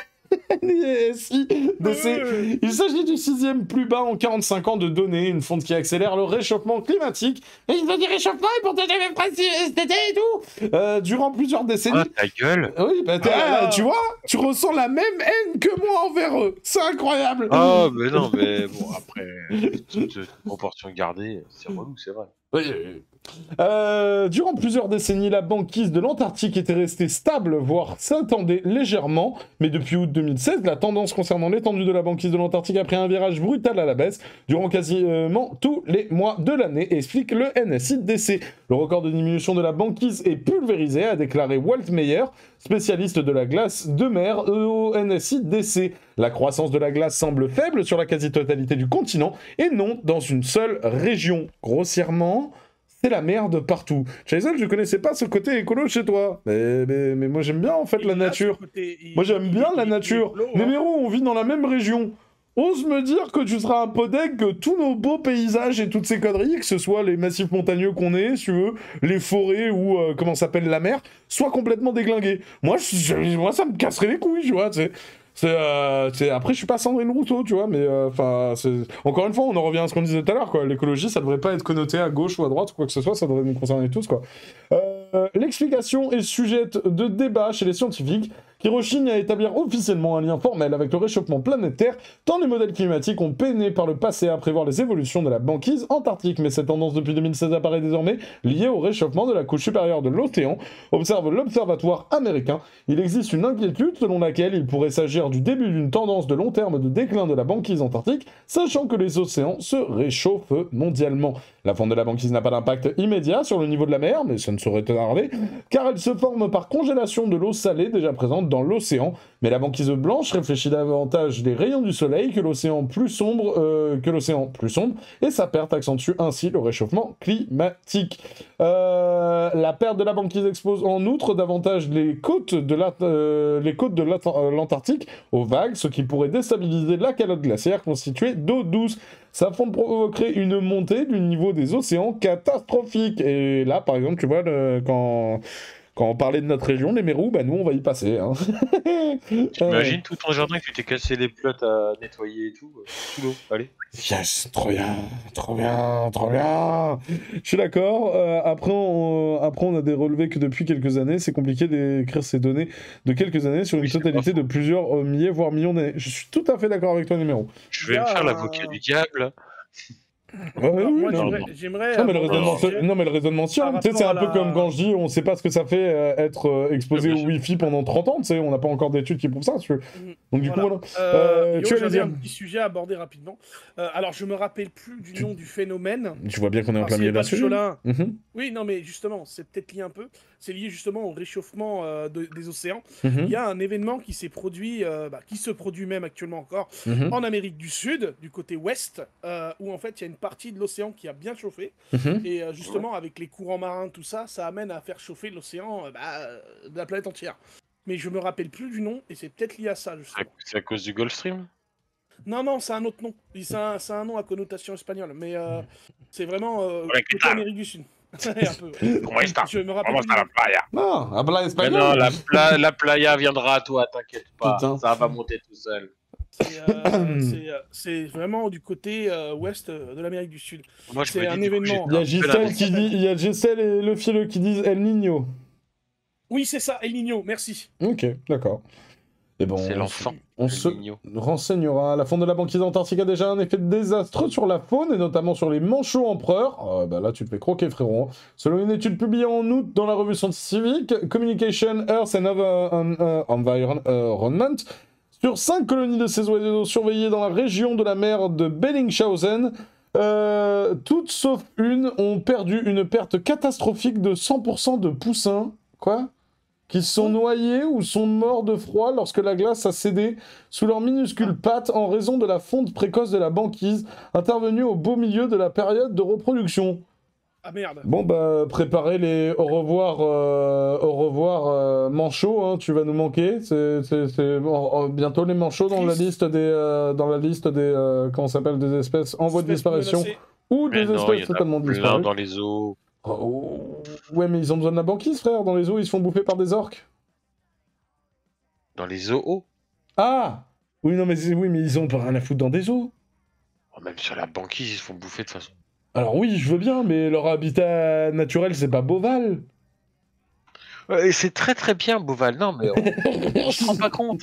Si, de ces- Euh. Il s'agit du sixième plus bas en quarante-cinq ans de données, une fonte qui accélère le réchauffement climatique. Et il veut dire réchauffement et pourtant j'ai même pas cet été et tout. Euh, durant plusieurs décennies. Ah, ta gueule! Oui, bah, t'es- Ah là ah, là. tu vois, tu ressens la même haine que moi envers eux. C'est incroyable. Ah, mais non, mais bon, après, toute, toute proportion gardée, c'est relou, c'est vrai. Oui, oui, oui. Euh, durant plusieurs décennies, la banquise de l'Antarctique était restée stable, voire s'étendait légèrement. Mais depuis août deux mille seize, la tendance concernant l'étendue de la banquise de l'Antarctique a pris un virage brutal à la baisse durant quasiment tous les mois de l'année, explique le N S I D C. Le record de diminution de la banquise est pulvérisé, a déclaré Walt Meyer, spécialiste de la glace de mer au N S I D C. La croissance de la glace semble faible sur la quasi-totalité du continent et non dans une seule région. Grossièrement, c'est la merde partout. Jason, je connaissais pas ce côté écolo chez toi. Mais, mais, mais moi j'aime bien en fait Il la a nature. ce côté- il- Moi j'aime il- bien il- la il est nature. écolo, Mais hein. Méro, on vit dans la même région. Ose me dire que tu seras un peu deg que tous nos beaux paysages et toutes ces conneries, que ce soit les massifs montagneux qu'on est, si tu veux, les forêts ou euh, comment s'appelle la mer, soient complètement déglingués. Moi, je, je- moi ça me casserait les couilles, tu vois. C'est, c'est, euh, c'est- Après, je suis pas Sandrine Rousseau, tu vois, mais enfin, c'est... encore une fois, on en revient à ce qu'on disait tout à l'heure, quoi. L'écologie, ça devrait pas être connoté à gauche ou à droite ou quoi que ce soit, ça devrait nous concerner tous, quoi. Euh, l'explication est sujette de débat chez les scientifiques, qui rechigne à établir officiellement un lien formel avec le réchauffement planétaire, tant les modèles climatiques ont peiné par le passé à prévoir les évolutions de la banquise antarctique. Mais cette tendance depuis deux mille seize apparaît désormais liée au réchauffement de la couche supérieure de l'océan, observe l'Observatoire américain. Il existe une inquiétude selon laquelle il pourrait s'agir du début d'une tendance de long terme de déclin de la banquise antarctique, sachant que les océans se réchauffent mondialement. La fonte de la banquise n'a pas d'impact immédiat sur le niveau de la mer, mais ça ne saurait tarder, car elle se forme par congélation de l'eau salée déjà présente dans l'océan. Mais la banquise blanche réfléchit davantage les rayons du soleil que l'océan plus sombre, euh, que l'océan plus sombre, et sa perte accentue ainsi le réchauffement climatique. Euh, la perte de la banquise expose en outre davantage les côtes de la, euh, les côtes de l'Antarctique aux vagues, ce qui pourrait déstabiliser la calotte glaciaire constituée d'eau douce. Sa fonte provoquerait une montée du niveau des océans catastrophique. Et là, par exemple, tu vois, le, quand, quand on parlait de notre région, les Mérous, bah nous, on va y passer. Hein. T'imagines tout ton jardin que tu t'es cassé les plottes à nettoyer et tout, euh, sous l'eau, allez. Yes, trop bien, trop bien, trop bien. Je suis d'accord. Euh, après, on, après, on a des relevés que depuis quelques années, c'est compliqué d'écrire ces données de quelques années sur une oui, totalité de plusieurs euh, milliers, voire millions d'années. Je suis tout à fait d'accord avec toi, numéro. Je vais me faire l'avocat du diable. Ouais, oui, moi, non, j'aimerais. Non, mais le raisonnement, c'est... non, mais le raisonnement tient. Tu sais, c'est un peu la... comme quand je dis, on sait pas ce que ça fait euh, être euh, exposé au Wi-Fi pendant trente ans. Tu sais, on n'a pas encore d'études qui prouvent ça. Tu veux. Donc du voilà. coup, voilà. Euh, euh, tu j'avais dire... un petit sujet à aborder rapidement. Euh, alors, je me rappelle plus du tu... nom du phénomène. Tu vois bien qu'on est en plein milieu là-dessus. Mm-hmm. Oui, non, mais justement, c'est peut-être lié un peu. C'est lié justement au réchauffement euh, de, des océans. Mm-hmm. Il y a un événement qui s'est produit, euh, bah, qui se produit même actuellement encore mm-hmm. en Amérique du Sud, du côté ouest, euh, où en fait il y a une partie de l'océan qui a bien chauffé. Mm-hmm. Et euh, justement, avec les courants marins, tout ça, ça amène à faire chauffer l'océan euh, bah, de la planète entière. Mais je me rappelle plus du nom, et c'est peut-être lié à ça. C'est à cause du Gulf Stream? Non, non, c'est un autre nom. C'est un, c'est un nom à connotation espagnole, mais euh, c'est vraiment euh, côté Amérique du Sud. un peu. Je me rappelle. Comment ça, la playa? Non, la playa espagnole. Non, la, la, la playa viendra à toi, t'inquiète pas. Putain. Ça va monter tout seul. C'est, euh, c'est, euh, c'est vraiment du côté euh, ouest de l'Amérique du Sud. Moi, je c'est un événement. Il y a Gisèle qui dit, il y a Gisèle et le Philo qui disent El Niño. Oui, c'est ça, El Niño. Merci. Ok, d'accord. Et bon, c'est l'enfant. On se renseignera. La fonte de la banquise antarctique a déjà un effet désastreux sur la faune et notamment sur les manchots empereurs. Oh, bah là, tu te fais croquer, frérot. Selon une étude publiée en août dans la revue scientifique Communication, Earth and Environment, sur cinq colonies de ces oiseaux surveillées dans la région de la mer de Bellingshausen, euh, toutes sauf une ont perdu une perte catastrophique de cent pour cent de poussins. Quoi ? Qui sont noyés ou sont morts de froid lorsque la glace a cédé sous leurs minuscules pattes en raison de la fonte précoce de la banquise, intervenue au beau milieu de la période de reproduction. Ah merde. Bon bah, préparez les au revoir, euh, au revoir euh, manchots, hein, tu vas nous manquer. C'est, c'est, c'est... Bon, bientôt les manchots dans la liste des, euh, dans la liste des, euh, comment ça s'appelle, des espèces en voie de disparition ou des mais espèces non, totalement disparues. Dans les eaux. Oh, ouais, mais ils ont besoin de la banquise, frère. Dans les eaux, ils se font bouffer par des orques. Dans les zoos? Ah oui, non, mais oui, mais ils ont pas rien à foutre dans des eaux. Oh, même sur la banquise, ils se font bouffer de toute façon. Alors oui, je veux bien, mais leur habitat naturel, c'est pas Beauval. Ouais, c'est très très bien, Beauval. Non, mais on, on se rend pas compte.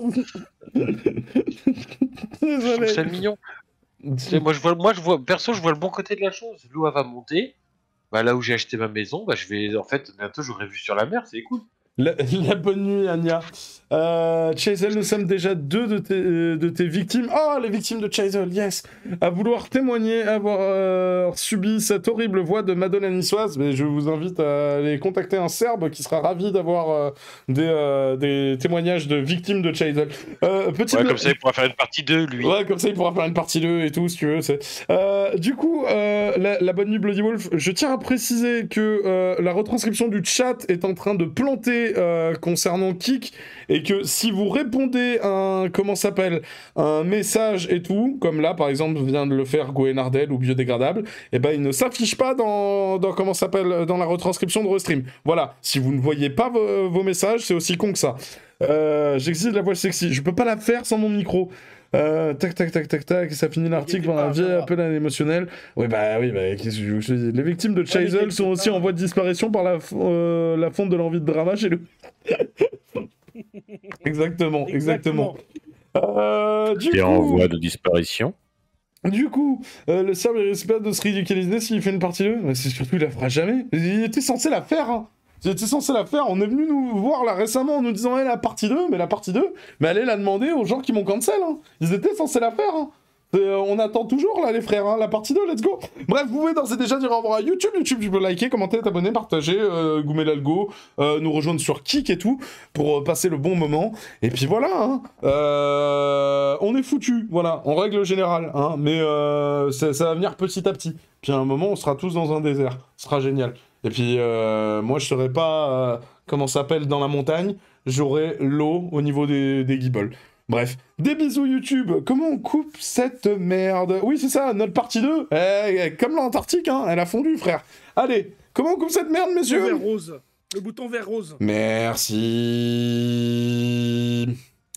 Désolé. C'est mignon. Moi je, vois, moi, je vois, perso, je vois le bon côté de la chose. L'eau, elle va monter. Bah, là où j'ai acheté ma maison, bah, je vais, en fait, bientôt, j'aurai vu sur la mer, c'est cool. La, la bonne nuit, Anya. Euh, Chazelle, nous sommes déjà deux de tes, euh, de tes victimes. Oh, les victimes de Chazelle, yes. À vouloir témoigner, avoir euh, subi cette horrible voix de Madonna niçoise, mais je vous invite à aller contacter un Serbe qui sera ravi d'avoir euh, des, euh, des témoignages de victimes de Chazelle. Euh, ouais, comme ça, il pourra faire une partie deux, lui. Ouais, comme ça, il pourra faire une partie deux et tout, si tu veux. C'est... Euh, du coup, euh, la, la bonne nuit, Bloody Wolf, je tiens à préciser que euh, la retranscription du chat est en train de planter Euh, concernant Kik, et que si vous répondez à un, comment s'appelle, un message et tout, comme là par exemple vient de le faire Gwenardel ou biodégradable, et ben il ne s'affiche pas dans, dans comment s'appelle, dans la retranscription de Restream. Voilà, si vous ne voyez pas vos, vos messages, c'est aussi con que ça. Euh, j'exige la voix sexy, je peux pas la faire sans mon micro. Euh, tac tac tac tac tac, ça finit l'article par un vieil appel à l'émotionnel. Oui bah oui, bah, qu'est-ce que je dis. Les victimes de Chazelle sont aussi en voie de disparition par la, euh, la fonte de l'envie de drama chez nous. Exactement, exactement. Euh, du Et coup... en voie de disparition. Du coup, euh, le serveur il risque pas de se ridiculiser s'il fait une partie deux. Mais c'est surtout qu'il la fera jamais. Il était censé la faire, hein. Il était censé la faire. On est venu nous voir là récemment en nous disant, hey, la partie deux, mais la partie deux, mais allez la demander aux gens qui m'ont cancel, hein. Ils étaient censés la faire, hein. Euh, on attend toujours là les frères, hein, la partie deux, let's go. Bref, vous pouvez d'ores et déjà dire au revoir à YouTube, YouTube tu peux liker, commenter, t'abonner, partager, euh, goumer l'algo, euh, nous rejoindre sur Kik et tout, pour euh, passer le bon moment, et puis voilà, hein. euh, on est foutu, voilà, en règle générale, hein, mais euh, ça, ça va venir petit à petit, puis à un moment on sera tous dans un désert, ce sera génial, et puis euh, moi je serai pas, euh, comment ça s'appelle, dans la montagne, j'aurai l'eau au niveau des, des guibolles. Bref, des bisous YouTube. Comment on coupe cette merde? Oui, c'est ça, notre partie deux. Eh, comme l'Antarctique, hein, elle a fondu, frère. Allez, comment on coupe cette merde, messieurs? Le vert rose. Le bouton vert rose. Merci.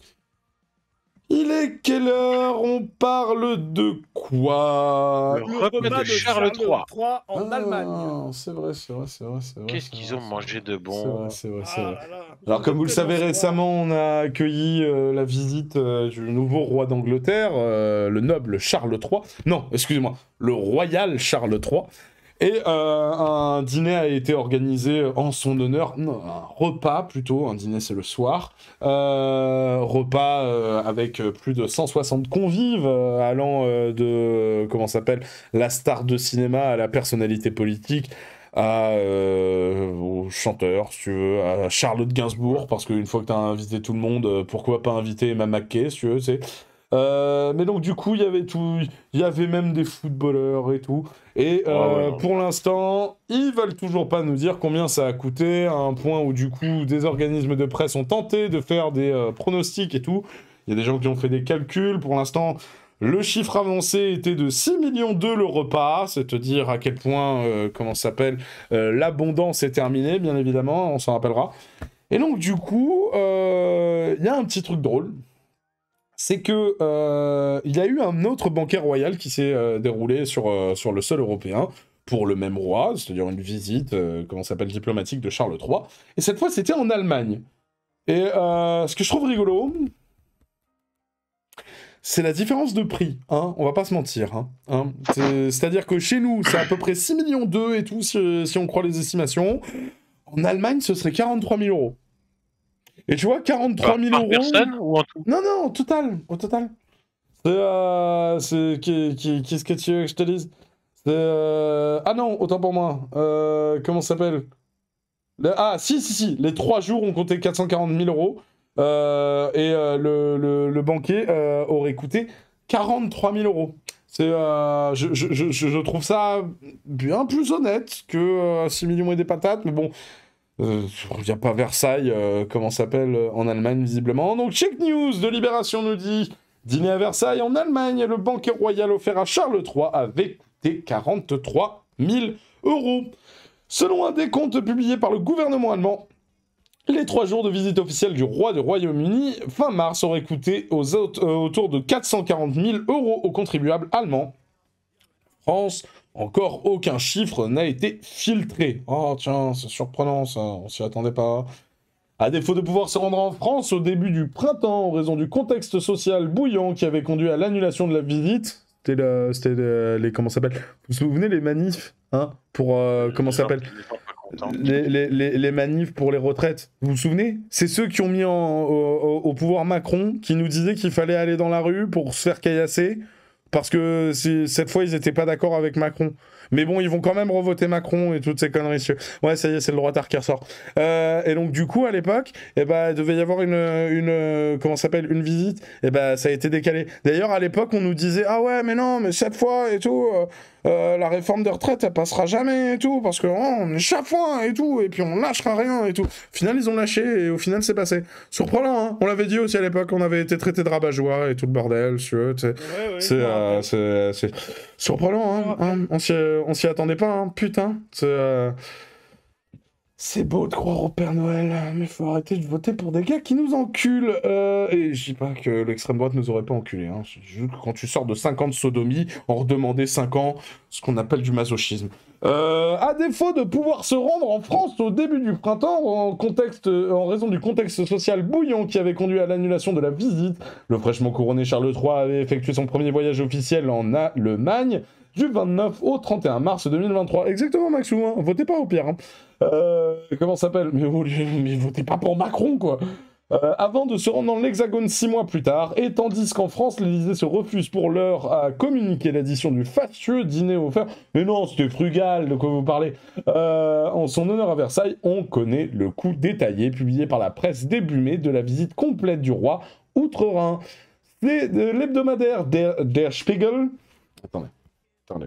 Il est quelle heure? On parle de quoi? Le repas de Charles trois. en ah, Allemagne. C'est vrai, c'est vrai, c'est vrai, c'est vrai. Qu'est-ce qu'ils ont mangé de C'est bon? vrai, c'est vrai, c'est Ah vrai. là là. Alors, comme vous le savez, Tellement récemment, on a accueilli euh, la visite euh, du nouveau roi d'Angleterre, euh, le noble Charles trois. Non, excusez-moi, le royal Charles trois. Et euh, un dîner a été organisé en son honneur, non, un repas plutôt, un dîner c'est le soir, euh, repas euh, avec plus de cent soixante convives, euh, allant euh, de, comment ça s'appelle, la star de cinéma à la personnalité politique, à, euh, au chanteur, si tu veux, à Charlotte Gainsbourg, parce qu'une fois que tu as invité tout le monde, euh, pourquoi pas inviter Emma McKay, si tu veux, c'est... Euh, mais donc du coup il y avait tout, il y avait même des footballeurs et tout, et euh, Oh, ouais, pour l'instant ils veulent toujours pas nous dire combien ça a coûté, à un point où du coup des organismes de presse ont tenté de faire des euh, pronostics et tout. Il y a des gens qui ont fait des calculs. Pour l'instant le chiffre avancé était de six millions d'euros le repas, c'est te dire à quel point euh, comment ça s'appelle euh, l'abondance est terminée, bien évidemment, on s'en rappellera. Et donc du coup euh, il y a un petit truc drôle. C'est que euh, il y a eu un autre banquet royal qui s'est euh, déroulé sur, euh, sur le sol européen pour le même roi, c'est-à-dire une visite, euh, comment ça s'appelle, diplomatique de Charles trois. Et cette fois, c'était en Allemagne. Et euh, ce que je trouve rigolo, c'est la différence de prix, hein, on va pas se mentir. Hein, hein. C'est-à-dire que chez nous, c'est à peu près six millions d'euros et tout, si, si on croit les estimations. En Allemagne, ce serait quarante-trois mille euros. Et tu vois, quarante-trois mille euros... Par personne ou en tout? Non, non, au total, au total. C'est... Euh, c'est... Qu'est-ce que tu veux que je te dise? C'est... Euh... Ah non, autant pour moi. Euh, comment ça s'appelle? Le... Ah, si, si, si. Les trois jours ont compté quatre cent quarante mille euros. Euh, et euh, le, le, le banquet euh, aurait coûté quarante-trois mille euros. C'est... Euh, je, je, je, je trouve ça bien plus honnête que euh, six millions et des patates, mais bon... Il euh, n'y a pas Versailles, euh, comment ça s'appelle, euh, en Allemagne, visiblement. Donc, Check News de Libération nous dit « Dîner à Versailles, en Allemagne, le banquet royal offert à Charles trois avait coûté quarante-trois mille euros. Selon un décompte publié par le gouvernement allemand, les trois jours de visite officielle du roi du Royaume-Uni, fin mars, auraient coûté aux autres, euh, autour de quatre cent quarante mille euros aux contribuables allemands. France... Encore aucun chiffre n'a été filtré. Oh tiens, c'est surprenant ça, on s'y attendait pas. À défaut de pouvoir se rendre en France au début du printemps en raison du contexte social bouillant qui avait conduit à l'annulation de la visite, c'était le, c'était le, les comment ça s'appelle? Vous vous souvenez les manifs, hein, pour euh, comment ça s'appelle? Les, les, les, les manifs pour les retraites. Vous vous souvenez? C'est ceux qui ont mis en, au, au pouvoir Macron, qui nous disaient qu'il fallait aller dans la rue pour se faire caillasser. Parce que cette fois, ils n'étaient pas d'accord avec Macron. Mais bon, ils vont quand même revoter Macron et toutes ces conneries. Ouais, ça y est, c'est le droitard qui ressort. Euh, et donc, du coup, à l'époque, eh ben, il devait y avoir une, une comment ça s'appelle, une visite. Et ben, ça a été décalé. D'ailleurs, à l'époque, on nous disait, ah ouais, mais non, mais cette fois et tout, euh, euh, la réforme des retraites, elle passera jamais et tout, parce que oh, on est chafouin et tout, et puis on lâchera rien et tout. Au final, ils ont lâché et au final, c'est passé. Surprenant, hein. On l'avait dit aussi à l'époque, on avait été traité de rabat-joie et tout le bordel, tu vois, tu sais. Ouais, ouais, c'est, euh, c'est, c'est surprenant, hein. hein. On s'y, on s'y attendait pas, hein. Putain. C'est, euh... C'est beau de croire au Père Noël, mais faut arrêter de voter pour des gars qui nous enculent. Euh, et je dis pas que l'extrême droite nous aurait pas enculés. Hein. C'est juste que quand tu sors de cinq ans de sodomie, on redemandait cinq ans, ce qu'on appelle du masochisme. Euh, à défaut de pouvoir se rendre en France au début du printemps, en, contexte, en raison du contexte social bouillant qui avait conduit à l'annulation de la visite, le fraîchement couronné Charles trois avait effectué son premier voyage officiel en Allemagne du vingt-neuf au trente et un mars deux mille vingt-trois. Exactement, Maxou, hein. Votez pas au pire. Hein. Euh, comment ça s'appelle mais, mais votez pas pour Macron, quoi. Euh, avant de se rendre dans l'Hexagone six mois plus tard, et tandis qu'en France, l'Élysée se refuse pour l'heure à communiquer l'édition du fastueux dîner offert. Mais non, c'était frugal, de quoi vous parlez. Euh, en son honneur à Versailles, on connaît le coup détaillé, publié par la presse début mai, de la visite complète du roi outre-Rhin. C'est de l'hebdomadaire Der, Der Spiegel. Attendez. Attendez.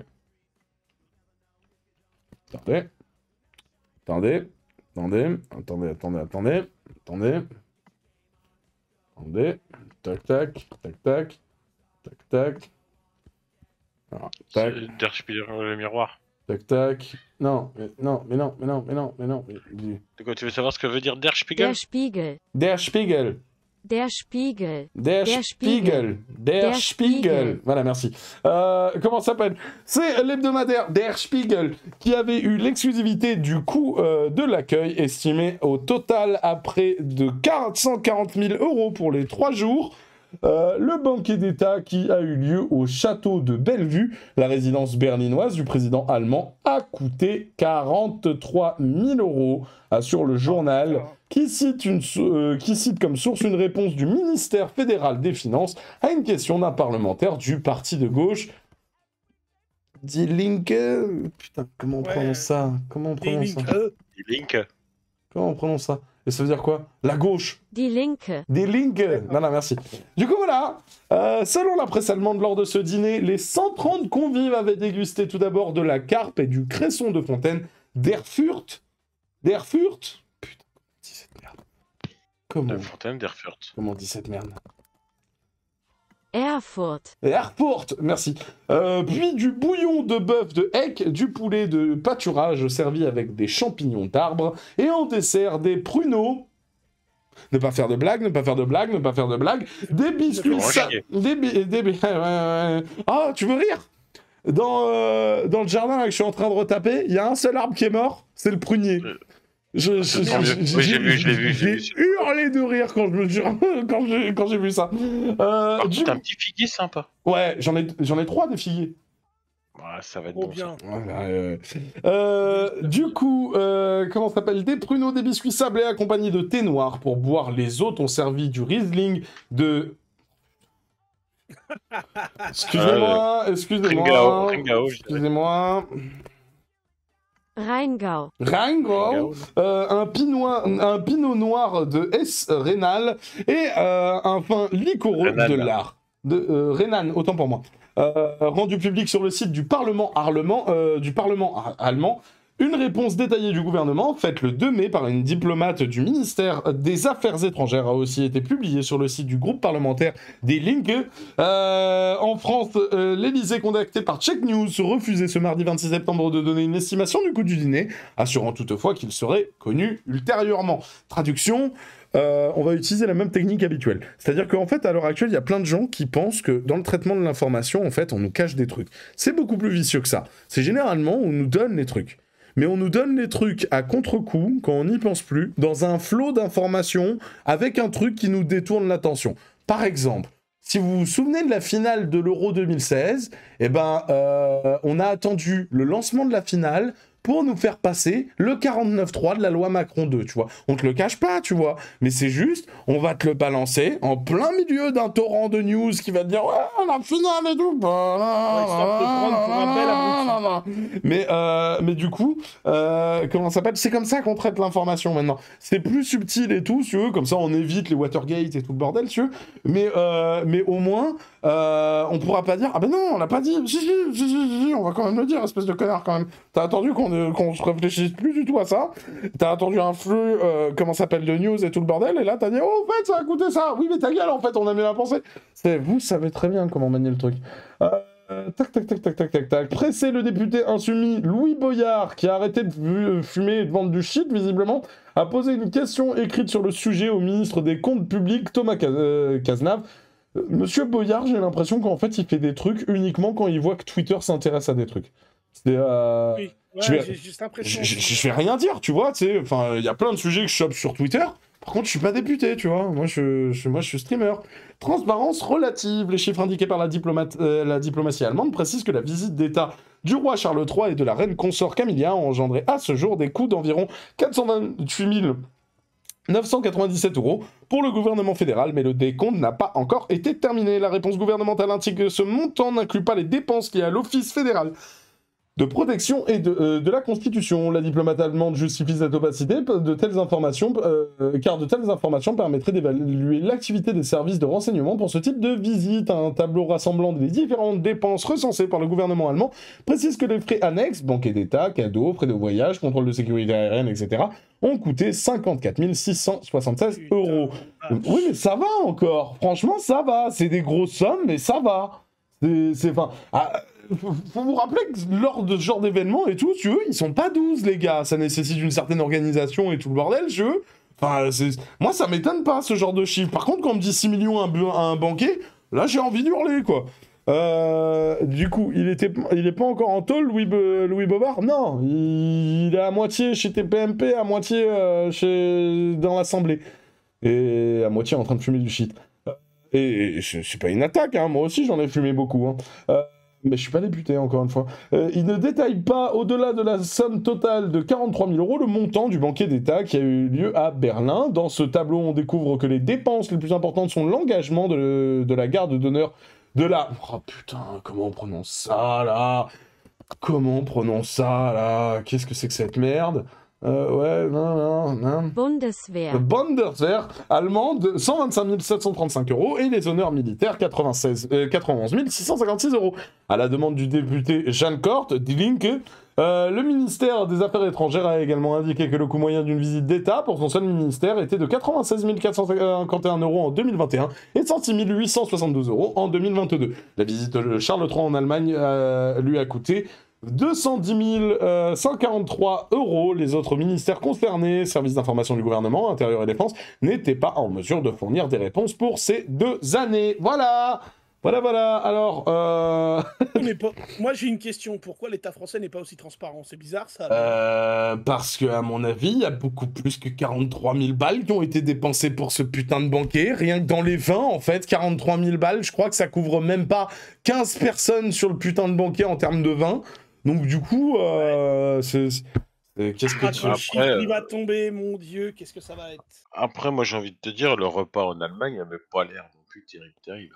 Attendez. Attendez. Attendez. Attendez, attendez, attendez. Attendez. Attendez. Tac, tac. Tac, tac. Tac, tac. Alors, tac. Der Spiegel, le miroir. Tac, tac. Non, mais non, mais non, mais non, mais non, mais non. Mais... De quoi, tu veux savoir ce que veut dire Der Spiegel? Der Spiegel. Der Spiegel. Der Spiegel. Der, Der Spiegel. Der, Der Spiegel. Spiegel. Voilà, merci. Euh, comment ça s'appelle? C'est l'hebdomadaire Der Spiegel qui avait eu l'exclusivité du coût euh, de l'accueil, estimé au total à près de quatre cent quarante mille euros pour les trois jours. Euh, le banquet d'État qui a eu lieu au château de Bellevue, la résidence berlinoise du président allemand, a coûté quarante-trois mille euros, assure le journal, qui cite, une, euh, qui cite comme source une réponse du ministère fédéral des Finances à une question d'un parlementaire du parti de gauche. Die Linke. Putain, comment on ouais. prononce ça? Comment on prononce ça? Die Linke. Comment on prononce ça? Et ça veut dire quoi? La gauche. Die Linke. Die Linke. Non, non, merci. Du coup, voilà. Euh, selon la presse allemande, lors de ce dîner, les cent trente convives avaient dégusté tout d'abord de la carpe et du cresson de fontaine d'Erfurt. D'Erfurt? Putain, comment on dit cette merde? Comment? De fontaine d'Erfurt. Comment on dit cette merde? Erfurt. Erfurt, merci. Euh, puis du bouillon de bœuf de Heck, du poulet de pâturage servi avec des champignons d'arbre, et en dessert des pruneaux. Ne pas faire de blagues, ne pas faire de blagues, ne pas faire de blagues. Des biscuits... Sa... Des bi... Des bi... Ah, tu veux rire? Dans, euh, dans le jardin là, que je suis en train de retaper, il y a un seul arbre qui est mort, c'est le prunier. Je, je, je, oui, j'ai vu, je l'ai vu. J'ai hurlé de rire quand je me jure, quand j'ai quand j'ai vu ça. Euh, oh, du... T'as un petit figuier sympa. Ouais, j'en ai j'en ai trois des figuiers. Ouais, ça va être oh, bon. Bien. Ça. Ouais, euh, euh, du coup, euh, comment ça s'appelle? Des pruneaux, des biscuits sablés accompagnés de thé noir pour boire. Les autres ont servi du Riesling de. Excusez-moi, excusez-moi, excusez-moi. Rheingau. Rheingau, euh, un, pinois, un pinot noir de S. Rénal et euh, un vin liquoreux Rénan. de l'art. De euh, Rénan, autant pour moi. Euh, rendu public sur le site du Parlement, allemand, euh, du Parlement allemand. Une réponse détaillée du gouvernement, faite le deux mai par une diplomate du ministère des Affaires étrangères, a aussi été publiée sur le site du groupe parlementaire des Linke. Euh, en France, euh, l'Élysée, contacté par Check News, refusait ce mardi vingt-six septembre de donner une estimation du coût du dîner, assurant toutefois qu'il serait connu ultérieurement. Traduction, euh, on va utiliser la même technique habituelle. C'est-à-dire qu'en fait, à l'heure actuelle, il y a plein de gens qui pensent que dans le traitement de l'information, en fait, on nous cache des trucs. C'est beaucoup plus vicieux que ça. C'est généralement, on nous donne les trucs. Mais on nous donne les trucs à contre-coup, quand on n'y pense plus, dans un flot d'informations, avec un truc qui nous détourne l'attention. Par exemple, si vous vous souvenez de la finale de l'Euro deux mille seize, eh ben, euh, on a attendu le lancement de la finale pour nous faire passer le quarante-neuf trois de la loi Macron deux, tu vois. On te le cache pas, tu vois. Mais c'est juste, on va te le balancer en plein milieu d'un torrent de news qui va te dire « Ouais, la finale et tout !» Mais, euh, mais du coup, euh, comment ça s'appelle? C'est comme ça qu'on traite l'information maintenant. C'est plus subtil et tout, si tu veux, comme ça on évite les Watergate et tout le bordel, si tu veux. Mais, euh, mais au moins, euh, on pourra pas dire « Ah ben non, on l'a pas dit, si, si, si, si, si, on va quand même le dire, espèce de connard quand même. T'as attendu qu'on qu'on se réfléchisse plus du tout à ça, t'as attendu un flux, euh, comment ça s'appelle, de news et tout le bordel, et là t'as dit, oh, en fait, ça a coûté ça, oui, mais ta gueule, en fait, on a mieux à penser. Vous savez très bien comment manier le truc. Euh, Euh, tac, tac, tac, tac, tac, tac, tac. Pressé, le député insoumis Louis Boyard, qui a arrêté de fumer et de vendre du shit, visiblement, a posé une question écrite sur le sujet au ministre des Comptes publics, Thomas Caz euh, Cazenave. Euh, Monsieur Boyard, j'ai l'impression qu'en fait, il fait des trucs uniquement quand il voit que Twitter s'intéresse à des trucs. C'est... Euh... Oui, ouais, je vais... j'ai juste l'impression. Je, je, je vais rien dire, tu vois, tu sais. Enfin, il y a plein de sujets que je chope sur Twitter. Par contre, je suis pas député, tu vois. Moi, je, je, moi, je suis streamer. Transparence relative. Les chiffres indiqués par la, diplomate, euh, la diplomatie allemande précisent que la visite d'État du roi Charles trois et de la reine consort Camilla a engendré à ce jour des coûts d'environ quatre cent vingt-huit mille neuf cent quatre-vingt-dix-sept euros pour le gouvernement fédéral, mais le décompte n'a pas encore été terminé. La réponse gouvernementale indique que ce montant n'inclut pas les dépenses liées à l'Office fédéral de protection et de, euh, de la Constitution. La diplomate allemande justifie cette opacité de telles informations, euh, car de telles informations permettraient d'évaluer l'activité des services de renseignement pour ce type de visite. Un tableau rassemblant les différentes dépenses recensées par le gouvernement allemand précise que les frais annexes, banquets d'État, cadeaux, frais de voyage, contrôle de sécurité aérienne, et cetera, ont coûté cinquantaquatre mille six cent soixante-seize euros. Oui, mais ça va encore. Franchement, ça va. C'est des grosses sommes, mais ça va. C'est... Enfin... Ah, faut vous rappeler que lors de ce genre d'événements et tout, tu veux, ils sont pas douze, les gars. Ça nécessite une certaine organisation et tout le bordel, tu veux. Enfin, moi, ça m'étonne pas, ce genre de chiffre. Par contre, quand on me dit six millions à un, à un banquet, là, j'ai envie d'hurler, quoi. Euh, du coup, il était, il est pas encore en tôle, Louis, Be Louis Bobard? Non, il, il est à moitié chez T P M P, à moitié euh, chez... dans l'Assemblée. Et à moitié en train de fumer du shit. Et, et c'est pas une attaque, hein. Moi aussi, j'en ai fumé beaucoup, hein. Euh, Mais je suis pas député, encore une fois. Euh, il ne détaille pas, au-delà de la somme totale de quarante-trois mille euros, le montant du banquet d'État qui a eu lieu à Berlin. Dans ce tableau, on découvre que les dépenses les plus importantes sont l'engagement de, de la garde d'honneur de la... Oh putain, comment on prononce ça, là? Comment on prononce ça, là? Qu'est-ce que c'est que cette merde? Euh, ouais, non, non, non. Bundeswehr. Bundeswehr allemande, cent vingt-cinq mille sept cent trente-cinq euros, et les honneurs militaires, quatre-vingt-seize, euh, quatre-vingt-onze mille six cent cinquante-six euros. À la demande du député Jean Kort, Die Linke, euh, le ministère des Affaires étrangères a également indiqué que le coût moyen d'une visite d'État pour son seul ministère était de quatre-vingt-seize mille quatre cent cinquante et un euros en deux mille vingt et un et cent six mille huit cent soixante-douze euros en deux mille vingt-deux. La visite de Charles trois en Allemagne euh, lui a coûté deux cent dix mille cent quarante-trois euros. Les autres ministères concernés, services d'information du gouvernement, Intérieur et Défense, n'étaient pas en mesure de fournir des réponses pour ces deux années. Voilà. Voilà, voilà. Alors, euh... Mais pas... moi j'ai une question. Pourquoi l'État français n'est pas aussi transparent? C'est bizarre ça. Euh, parce que, à mon avis, il y a beaucoup plus que quarante-trois mille balles qui ont été dépensées pour ce putain de banquet. Rien que dans les vins, en fait, quarante-trois mille balles, je crois que ça couvre même pas quinze personnes sur le putain de banquet en termes de vin. Donc, du coup, euh, c'est... Qu'est-ce que ah, tu... Après, il va tomber, mon Dieu, qu'est-ce que ça va être? Après, moi, j'ai envie de te dire, le repas en Allemagne n'a même pas l'air non plus terrible, terrible.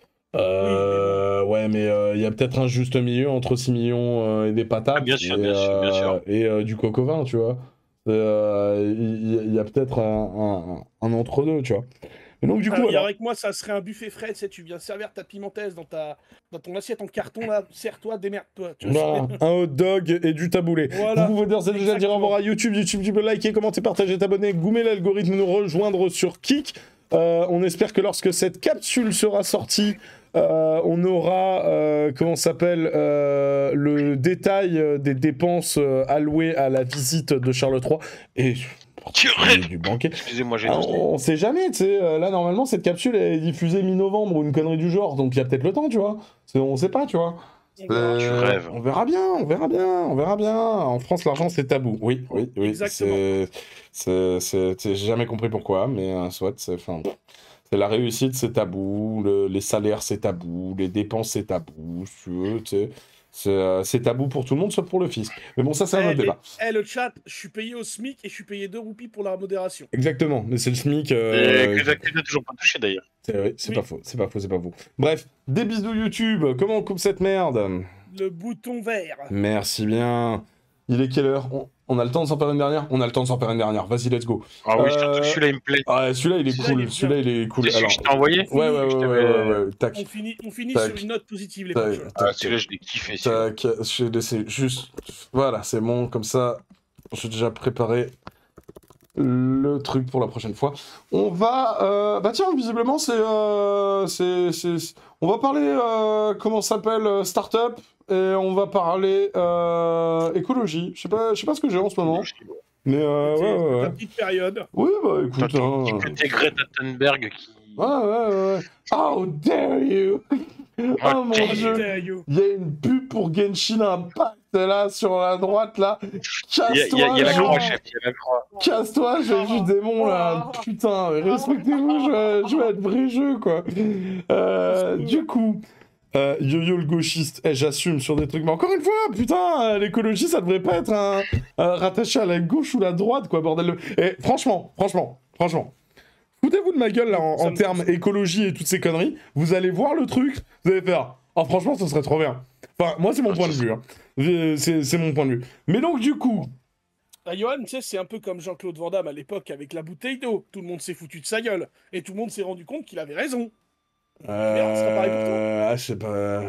Euh, ouais, mais il euh, y a peut-être un juste milieu entre six millions euh, et des patates. Ah, bien sûr, et, bien sûr, bien sûr. Euh, et euh, du coq au vin, tu vois. Il euh, y, y a peut-être un, un, un entre-deux, tu vois. Et donc, du coup, alors, alors... avec moi, ça serait un buffet frais, tu sais, tu viens servir ta pimentesse dans, ta... dans ton assiette en carton, là, serre-toi, démerde-toi. Voilà, un hot dog et du taboulé. Voilà. Vous pouvez dire, c'est déjà dire au revoir à YouTube, YouTube, tu peux liker, commenter, partager, t'abonner, goumer l'algorithme, nous rejoindre sur Kik. Euh, on espère que lorsque cette capsule sera sortie, Euh, on aura, euh, comment s'appelle, euh, le détail euh, des dépenses euh, allouées à la visite de Charles trois et du banquet. Excusez-moi, j'ai ah, on, on sait jamais, tu sais. Euh, là, normalement, cette capsule est diffusée mi-novembre ou une connerie du genre, donc il y a peut-être le temps, tu vois. On sait pas, tu vois. Euh, tu rêves. On verra bien, on verra bien, on verra bien. En France, l'argent, c'est tabou. Oui, oui, oui. Exactement. J'ai jamais compris pourquoi, mais euh, soit, c'est... La réussite, c'est tabou, le, les salaires, c'est tabou, les dépenses, c'est tabou, si tu veux, tu sais. C'est euh, tabou pour tout le monde, sauf pour le fisc. Mais bon, ça, c'est un autre débat. Eh, le chat, je suis payé au SMIC et je suis payé deux roupies pour la modération. Exactement, mais c'est le SMIC... Euh, et que Jacques n'a toujours pas touché, d'ailleurs. C'est oui, oui. pas faux, c'est pas faux, c'est pas faux. Bref, des bisous YouTube, comment on coupe cette merde? Le bouton vert. Merci bien. Il est quelle heure? on... On a le temps de s'en faire une dernière? On a le temps de s'en faire une dernière. Vas-y, let's go. Ah oui, euh... celui-là, il me plaît. Ah, celui-là, il est cool. Celui-là, il est cool. C'est celui que je t'ai envoyé? Ouais, ouais, ouais, ouais, ouais, ouais. Tac. On finit, on finit tac. sur une note positive, les tac. potes. Ah, celui-là, je l'ai kiffé. Tac. Je vais laisser juste... Voilà, c'est bon. Comme ça, j'ai déjà préparé le truc pour la prochaine fois. On va... Euh... Bah tiens, visiblement, c'est... Euh... c'est, c'est... On va parler, euh... comment ça s'appelle, euh, start-up, et on va parler euh... écologie. Je sais pas, je sais pas ce que j'ai en ce moment. Mais euh, ouais, ouais, ouais. La petite période. Oui, bah écoute... Hein... C'est Greta Thunberg qui... Ouais, ouais, ouais. How dare you! Oh mon dieu! Il y a une pub pour Genshin Impact là sur la droite là. Casse-toi! Il y a, il y a la croix, chef, il y a la croix. Casse-toi, j'ai vu des démons là. Putain, respectez-vous, je, je vais être vrai jeu quoi. Euh, du coup. Euh, Yo-Yo le gauchiste, eh, j'assume sur des trucs, mais encore une fois, putain, l'écologie ça devrait pas être un, un rattaché à la gauche ou la droite quoi, bordel de... Et franchement, franchement, franchement, foutez-vous de ma gueule là en, en termes écologie et toutes ces conneries, vous allez voir le truc, vous allez faire, oh franchement ça serait trop bien. Enfin, moi c'est mon point de vue, hein. c'est, c'est mon point de vue. Mais donc du coup... Ah, Johan, tu sais, c'est un peu comme Jean-Claude Van Damme à l'époque avec la bouteille d'eau, tout le monde s'est foutu de sa gueule, et tout le monde s'est rendu compte qu'il avait raison. Euh... Merde, c'est pas pareil pour toi. Ah, je sais pas.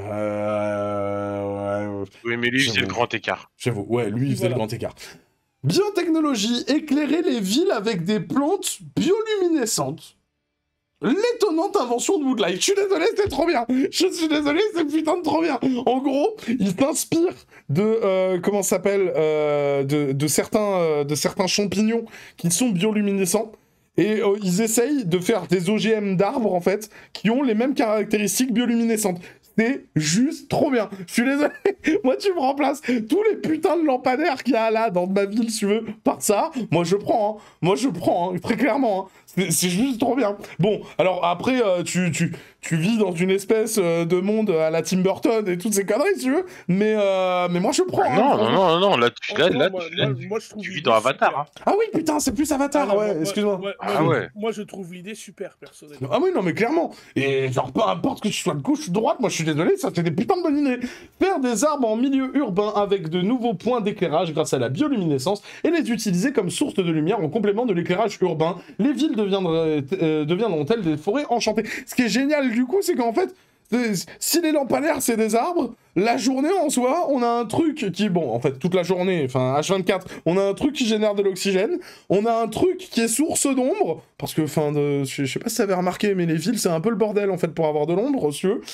Euh... Ouais. Oui, mais lui, c'est le grand écart. J'avoue, ouais, lui, c'est Voilà. le grand écart. Biotechnologie, éclairer les villes avec des plantes bioluminescentes. L'étonnante invention de Woodlight. Je suis désolé, c'est trop bien. Je suis désolé, c'est putain de trop bien. En gros, il s'inspire de euh, comment ça s'appelle euh, de, de certains euh, de certains champignons qui sont bioluminescents. Et euh, ils essayent de faire des O G M d'arbres, en fait, qui ont les mêmes caractéristiques bioluminescentes. C'est juste trop bien. Je suis désolé. Moi, tu me remplaces tous les putains de lampadaires qu'il y a là, dans ma ville, si tu veux, par ça. Moi, je prends. Hein. Moi, je prends, hein, très clairement. Hein. C'est, c'est juste trop bien. Bon, alors après, euh, tu, tu, tu vis dans une espèce euh, de monde à la Tim Burton et toutes ces conneries, si tu veux. Mais, euh, mais moi, je prends. Non, hein, non, non, non, là, tu, là, là, moi, tu, là, moi, tu- moi, je trouve tu vis l'idée dans Avatar. super. Hein. Ah oui, putain, c'est plus Avatar, Ah, non, ouais, moi- excuse-moi. moi- Ah moi, ouais. je- Moi, je trouve l'idée super, personnellement. Ah oui, non, mais clairement. Et genre, peu importe que tu sois de gauche ou de droite, moi je suis désolé, ça fait des putains de bonnes idées. Faire des arbres en milieu urbain avec de nouveaux points d'éclairage grâce à la bioluminescence et les utiliser comme source de lumière en complément de l'éclairage urbain. Les villes deviendraient- euh, deviendront-elles des forêts enchantées. Ce qui est génial du coup, c'est qu'en fait, euh, si les lampadaires c'est des arbres, la journée en soi, on a un truc qui, bon, en fait, toute la journée, enfin, H vingt-quatre, on a un truc qui génère de l'oxygène, on a un truc qui est source d'ombre, parce que, enfin, de, je, je sais pas si ça avait remarqué, mais les villes, c'est un peu le bordel, en fait, pour avoir de l'ombre, si tu veux.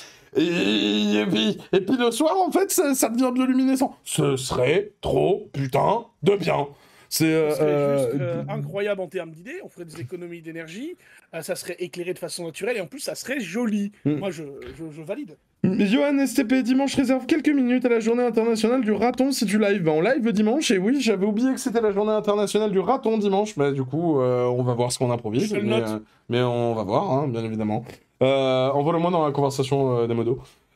Et, et, puis, et puis le soir, en fait, ça, ça devient bioluminescent. Ce serait trop putain de bien. C'est euh, Ce serait euh, juste euh, incroyable en termes d'idées, on ferait des économies d'énergie, euh, ça serait éclairé de façon naturelle et en plus ça serait joli. Mm. Moi je, je, je valide. Johan S T P, dimanche réserve quelques minutes à la journée internationale du raton si tu live. Ben, on live dimanche, et oui, j'avais oublié que c'était la journée internationale du raton dimanche. Mais du coup, euh, on va voir ce qu'on improvise. Je le Mais, note. euh, mais on va voir, hein, bien évidemment. Euh, Envoie-le-moi dans la conversation euh, des modos.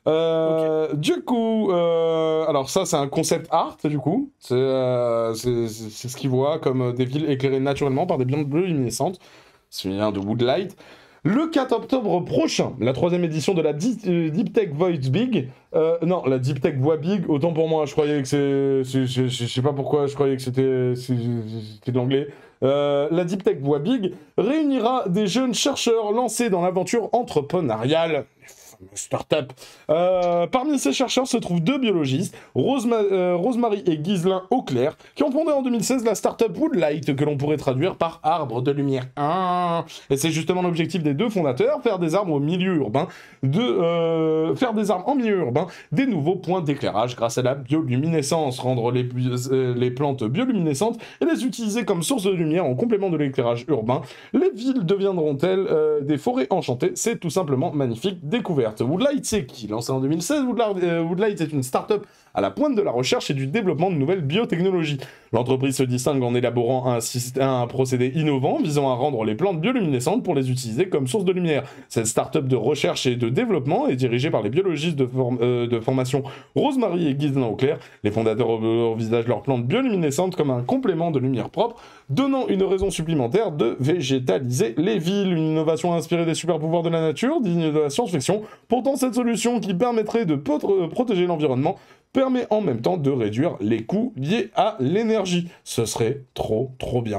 Euh, Du coup, euh, alors ça c'est un concept art du coup, c'est euh, c'est- c'est- c'est ce qu'ils voient comme euh, des villes éclairées naturellement par des biens bleus luminescentes, c'est vient de Woodlight. Le quatre octobre prochain, la troisième édition de la Di- euh, Deep Tech Voice Big, euh, non, la Deep Tech Voix Big, autant pour moi, je croyais que c'est, c'est- je je- je sais pas pourquoi, je croyais que c'était c'est- c'était de l'anglais. Euh, la Deep Tech Voix Big réunira des jeunes chercheurs lancés dans l'aventure entrepreneuriale. Start-up. Euh, parmi ces chercheurs se trouvent deux biologistes, Rosema- euh, Rosemary et Ghislain Auclair, qui ont fondé en deux mille seize la start-up Woodlight, que l'on pourrait traduire par arbre de lumière. Ah. Et c'est justement l'objectif des deux fondateurs, faire des arbres au milieu urbain, de, euh, faire des arbres en milieu urbain, des nouveaux points d'éclairage grâce à la bioluminescence, rendre les, bu- euh, les plantes bioluminescentes et les utiliser comme source de lumière en complément de l'éclairage urbain. Les villes deviendront-elles euh, des forêts enchantées? C'est tout simplement magnifique découverte. Woodlight, c'est qui? Lancé en deux mille seize, Woodlight, euh, Woodlight est une start-up à la pointe de la recherche et du développement de nouvelles biotechnologies. L'entreprise se distingue en élaborant un, syst- un procédé innovant visant à rendre les plantes bioluminescentes pour les utiliser comme source de lumière. Cette start-up de recherche et de développement est dirigée par les biologistes de, form- euh, de formation Rosemary et Ghislain Auclair. Les fondateurs euh, envisagent leurs plantes bioluminescentes comme un complément de lumière propre, donnant une raison supplémentaire de végétaliser les villes. Une innovation inspirée des super pouvoirs de la nature, digne de la science-fiction. Pourtant, cette solution qui permettrait de pot- euh, protéger l'environnement permet en même temps de réduire les coûts liés à l'énergie. Ce serait trop, trop bien.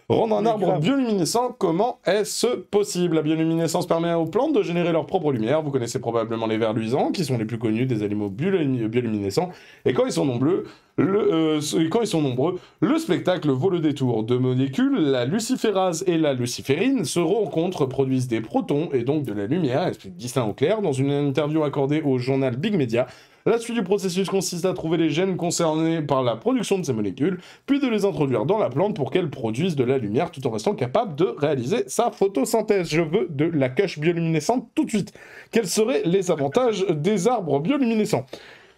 Rendre un Mais arbre grave. bioluminescent, comment est-ce possible? La bioluminescence permet aux plantes de générer leur propre lumière. Vous connaissez probablement les vers luisants, qui sont les plus connus des animaux biolumi- bioluminescents. Et quand ils sont nombreux, le, euh, et quand ils sont nombreux, le spectacle vaut le détour. Deux molécules, la luciférase et la luciférine, se rencontrent, produisent des protons et donc de la lumière, explique Ghislain Auclair dans une interview accordée au journal Big Media. La suite du processus consiste à trouver les gènes concernés par la production de ces molécules, puis de les introduire dans la plante pour qu'elles produisent de la lumière tout en restant capables de réaliser sa photosynthèse. Je veux de la cache bioluminescente tout de suite. Quels seraient les avantages des arbres bioluminescents?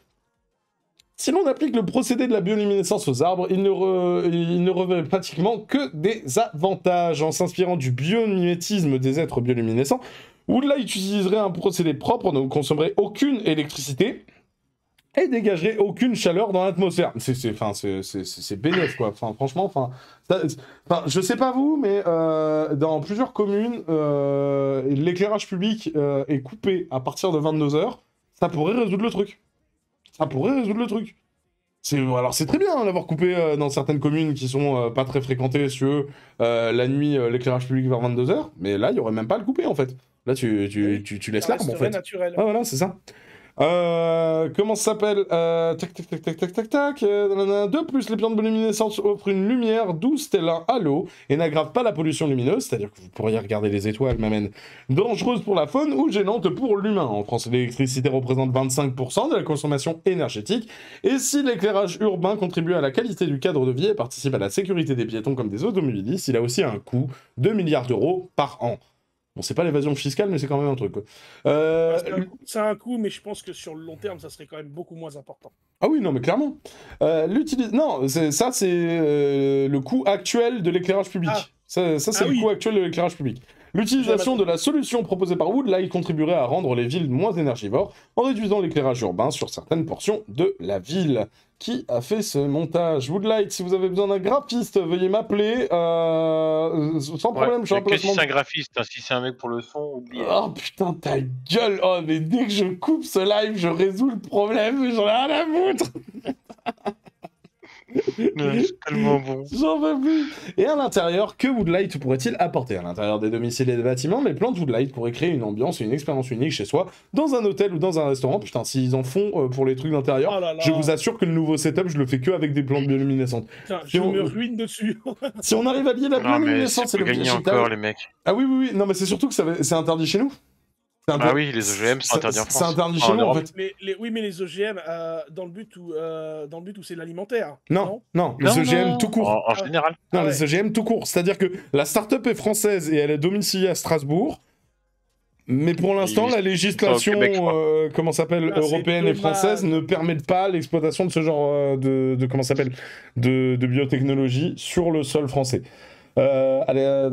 Si l'on applique le procédé de la bioluminescence aux arbres, il ne, re... il ne revêt pratiquement que des avantages. En s'inspirant du biomimétisme des êtres bioluminescents, Woodlight utiliserait un procédé propre, ne consommerait aucune électricité, et dégagerait aucune chaleur dans l'atmosphère. C'est, c'est, enfin, c'est, c'est, c'est bénéf, quoi. Enfin, franchement, enfin, ça, enfin, je sais pas vous, mais euh, dans plusieurs communes, euh, l'éclairage public euh, est coupé à partir de vingt-deux heures. Ça pourrait résoudre le truc. Ça pourrait résoudre le truc. C'est, alors c'est très bien hein, l'avoir coupé euh, dans certaines communes qui sont euh, pas très fréquentées, si tu veux, euh, la nuit, euh, l'éclairage public vers vingt-deux heures, mais là, il y aurait même pas à le couper, en fait. Là, tu, tu, tu, tu laisses Ça l'arbre, en resterait fait. naturel. Ah, voilà, c'est ça. Euh, comment ça s'appelle euh, Tac, tac, tac, tac, tac, tac, tac. Euh, nanana. De plus, les plantes bioluminescentes offrent une lumière douce telle un halo et n'aggravent pas la pollution lumineuse, c'est-à-dire que vous pourriez regarder les étoiles, m'amène, dangereuse pour la faune ou gênante pour l'humain. En France, l'électricité représente vingt-cinq pour cent de la consommation énergétique, et si l'éclairage urbain contribue à la qualité du cadre de vie et participe à la sécurité des piétons comme des automobilistes, il a aussi un coût de milliards d'euros par an. Bon, c'est pas l'évasion fiscale, mais c'est quand même un truc, quoi. Euh... C'est un coup- C'est un coup, mais je pense que sur le long terme, ça serait quand même beaucoup moins important. Ah oui, non, mais clairement. Euh, l'utilis- non, c'est- ça, c'est euh, le coût actuel de l'éclairage public. Ah. Ça, ça, c'est Ah le oui. coût actuel de l'éclairage public. L'utilisation de la solution proposée par Woodlight contribuerait à rendre les villes moins énergivores en réduisant l'éclairage urbain sur certaines portions de la ville. Qui a fait ce montage? Woodlight, si vous avez besoin d'un graphiste, veuillez m'appeler. Euh, sans problème, je suis Ouais, un que si placement. c'est un graphiste, hein, si c'est un mec pour le son, oubliez. Oh putain, ta gueule! Oh, mais dès que je coupe ce live, je résous le problème, j'en ai rien à foutre! Ouais, c'est tellement bon. J'en veux plus. Et à l'intérieur, que Woodlight pourrait-il apporter? À l'intérieur des domiciles et des bâtiments, les plantes Woodlight pourraient créer une ambiance et une expérience unique chez soi, dans un hôtel ou dans un restaurant. Putain, s'ils en font euh, pour les trucs d'intérieur, Oh là là. je vous assure que le nouveau setup, je le fais que avec des plantes bioluminescentes. Putain, Si je on- me ruine dessus. Si on arrive à lier la Non, mais bioluminescence c'est et le pas gagné végétal... encore, les mecs. Ah oui, oui, oui, non, mais c'est surtout que ça va- c'est interdit chez nous. C'est Ah inter- oui, les O G M sont c'est- interdits en C'est France. interdit Ah, chez en nous, en Europe. fait. Les, les- oui, mais les O G M, euh, dans le but où, euh, dans le but où c'est l'alimentaire. Non, non, les Non, O G M non. tout court. En, en général. Non, Ah les ouais. O G M tout court. C'est-à-dire que la start-up est française et elle est domiciliée à Strasbourg. Mais pour l'instant, Ils- la ils législation, sont au Québec, je crois. euh, comment ça s'appelle, Ah, c'est européenne et dommage. française ne permettent pas l'exploitation de ce genre euh, de, de comment ça s'appelle, de, de biotechnologie sur le sol français. Euh, allez, euh,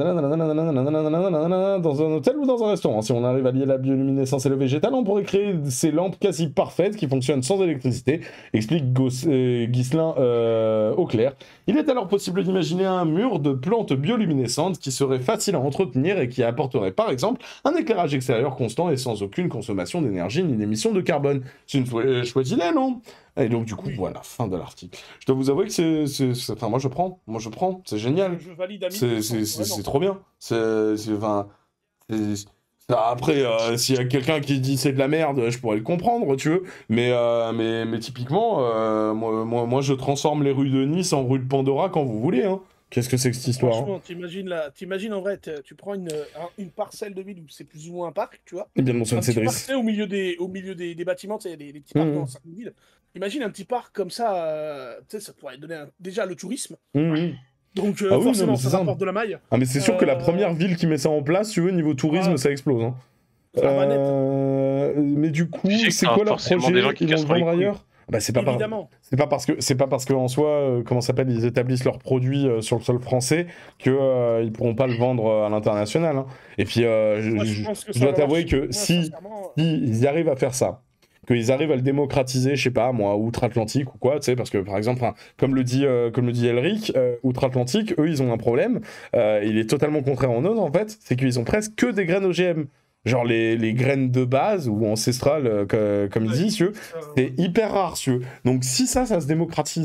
dans un hôtel ou dans un restaurant. Si on arrive à lier la bioluminescence et le végétal, on pourrait créer ces lampes quasi parfaites qui fonctionnent sans électricité, explique Gos- euh, Ghislain euh, Auclair. Il est alors possible d'imaginer un mur de plantes bioluminescentes qui serait facile à entretenir et qui apporterait par exemple un éclairage extérieur constant et sans aucune consommation d'énergie ni d'émission de carbone. C'est une chouette chouette idée, non? Et donc du coup, Oui. voilà, fin de l'article. Je dois vous avouer que c'est... c'est- c'est- Enfin, moi je prends, moi je prends, c'est génial. Je valide à mille C'est pour cent, c'est- c'est- vraiment. c'est trop bien. C'est... c'est- Enfin... c'est- ça, après, euh, s'il y a quelqu'un qui dit c'est de la merde, je pourrais le comprendre, tu veux. Mais, euh, mais, mais typiquement, euh, moi, moi, moi, je transforme les rues de Nice en rues de Pandora quand vous voulez. Hein. Qu'est-ce que c'est que cette histoire? hein Franchement, t'imagines la- t'imagines en vrai, t'es- tu prends une, un- une parcelle de ville où c'est plus ou moins un parc, tu vois. Eh bien, mon Un son petit parc, Cédric. tu sais, au milieu des, au milieu des, des bâtiments, tu sais, des, des petits parcs Mhm. dans certaines villes. Imagine un petit parc comme ça, euh, tu sais, ça pourrait donner un- déjà le tourisme. Mhm. Donc euh, Ah oui, non, forcément, mais c'est ça ça. rapporte de la maille. Ah, mais c'est sûr que la Euh, première ville qui met ça en place, tu veux, niveau tourisme, Ouais. ça explose. Hein. Ça va net. Euh, Mais du coup, Tu sais que c'est t'as quoi leur forcément projet? des gens qui Ils vont le casseront les vendre couilles. ailleurs? Bah, c'est pas par... Évidemment. C'est pas parce que c'est pas parce qu'en soi, euh, comment ça s'appelle, ils établissent leurs produits euh, sur le sol français que euh, ils pourront pas le vendre euh, à l'international. Hein. Et puis, euh, je, Moi, je je- pense que je ça dois va t'avouer marcher. que Moi, si, sincèrement, si ils y arrivent à faire ça, qu'ils arrivent à le démocratiser, je sais pas moi, outre-Atlantique ou quoi, tu sais, parce que par exemple, enfin, comme le dit euh, comme le dit Elric, euh, outre-Atlantique, eux, ils ont un problème. Euh, il est totalement contraire en eux en fait, c'est qu'ils ont presque que des graines O G M. Genre les, les graines de base ou ancestrales, euh, que- comme ils disent, si tu veux, euh, c'est hyper rare, si tu veux. Donc si ça, ça se démocratise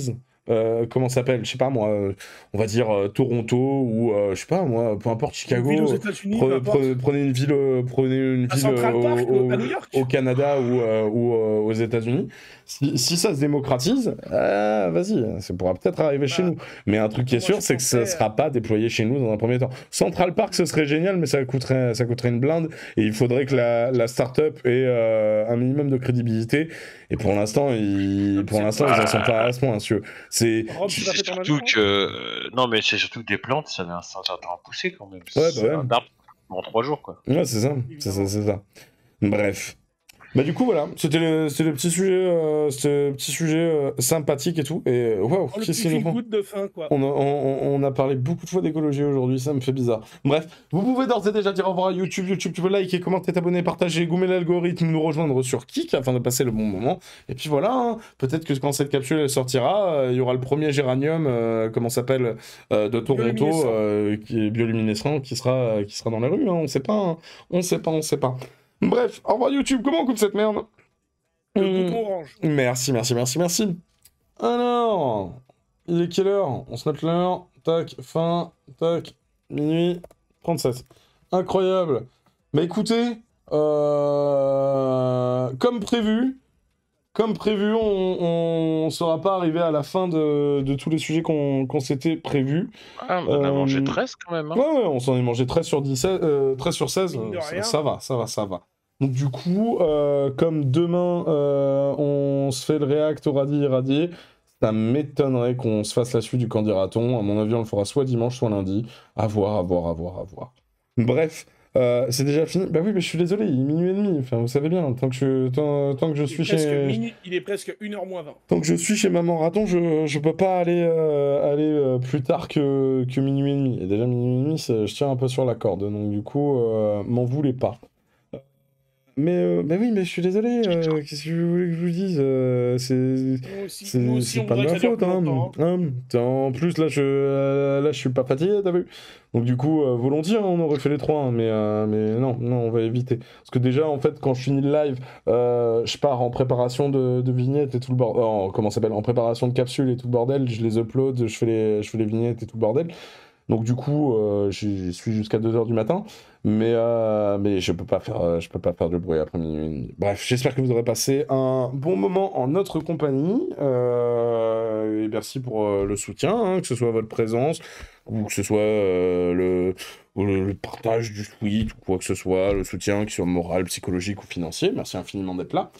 euh, comment ça s'appelle, je sais pas moi, euh, on va dire euh, Toronto ou euh, je sais pas moi, peu importe Chicago. Une ville aux États-Unis, pre- peu importe. pre- prenez une ville, euh, prenez une À ville Central euh, Park, au, à New York. au Canada ou, euh, ou euh, aux États-Unis. Si, si ça se démocratise, euh, vas-y, ça pourra peut-être arriver chez nous. Mais un truc qui est moi, sûr, je c'est que ça pensais, sera pas déployé chez nous dans un premier temps. Central Park, ce serait génial, mais ça coûterait, ça coûterait une blinde et il faudrait que la, la start-up ait euh, un minimum de crédibilité. Et pour l'instant, ils, pour l'instant, ils en sont pas à ce point, monsieur. C'est Rob, tu l'as fait ton Surtout avion, que. euh, Non, mais c'est surtout que des plantes, ça met un certain temps à pousser quand même. Ouais, C'est bah ouais. un arbre en trois jours, quoi. Ouais, c'est ça, c'est ça, c'est ça. Bref. Bah du coup voilà, c'était le, c'était le petit sujet, euh, c'était le petit sujet euh, sympathique et tout. Et euh, waouh, Oh, le qu'est-ce petit qu'il nous prend feel-good de fin, quoi. on a, on, on a parlé beaucoup de fois d'écologie aujourd'hui, ça me fait bizarre. Bref, vous pouvez d'ores et déjà dire au revoir à YouTube. YouTube, tu peux liker, commenter, t'abonner, partager, gommer l'algorithme, nous rejoindre sur Kik afin de passer le bon moment. Et puis voilà, hein, peut-être que quand cette capsule elle sortira, euh, il y aura le premier géranium, euh, comment ça s'appelle, euh, de Toronto, Bioluminescent. euh, qui est bioluminescent, qui sera, qui sera dans les rues. Hein, on sait pas, hein, on sait pas, on sait pas. Bref, au revoir YouTube. Comment on coupe cette merde? Le Mmh. bouton orange. Merci, merci, merci, merci. Alors, il est quelle heure? On se note l'heure. Tac, fin, tac, minuit trente-sept. Incroyable. Bah écoutez, euh, comme prévu, comme prévu, on ne sera pas arrivé à la fin de, de tous les sujets qu'on qu'on s'était prévus. Ah, on en a Euh, mangé treize quand même. Hein. Ouais, ouais, on s'en est mangé treize sur dix-sept, euh, treize sur seize, Mine de euh, ça, rien. ça va, ça va, ça va. Donc du coup, euh, comme demain, euh, on se fait le React au radis irradié, ça m'étonnerait qu'on se fasse la suite du candidaton. À mon avis, on le fera soit dimanche, soit lundi. À voir, à voir, à voir, à voir. Bref, euh, c'est déjà fini. Bah oui, mais je suis désolé, il est minuit et demi. Enfin, vous savez bien, tant que je, tant, tant que je Il suis est presque chez... minuit- il est presque une heure moins vingt. Tant que je suis chez Maman Raton, je, je peux pas aller, euh, aller euh, plus tard que, que minuit et demi. Et déjà, minuit et demi, c'est- je tiens un peu sur la corde. Donc du coup, euh, m'en voulez pas. Mais, euh, mais oui, mais je suis désolé. euh, Qu'est-ce que vous voulez que je vous dise euh, C'est Nous aussi, c'est- nous aussi, c'est on pas de voudrait ma que ça dure faute. plus Hein. longtemps, Hein. En plus, là je, euh, là, je suis pas fatigué, t'as vu. Donc du coup, euh, volontiers, hein, on aurait fait les trois. Hein, mais, euh, mais non, non, on va éviter. Parce que déjà, en fait, quand je finis le live, euh, je pars en préparation de, de vignettes et tout le bordel. Oh, comment ça s'appelle? En préparation de capsules et tout le bordel. Je les upload, je fais les, je fais les vignettes et tout le bordel. Donc du coup, euh, j'y suis jusqu'à deux heures du matin, mais, euh, mais je peux pas faire, euh, je peux pas faire de bruit après minuit. Bref, j'espère que vous aurez passé un bon moment en notre compagnie, euh, et merci pour euh, le soutien, hein, que ce soit votre présence, ou que ce soit euh, le, ou le, le partage du tweet, ou quoi que ce soit, le soutien, qu'il soit moral, psychologique ou financier. Merci infiniment d'être là.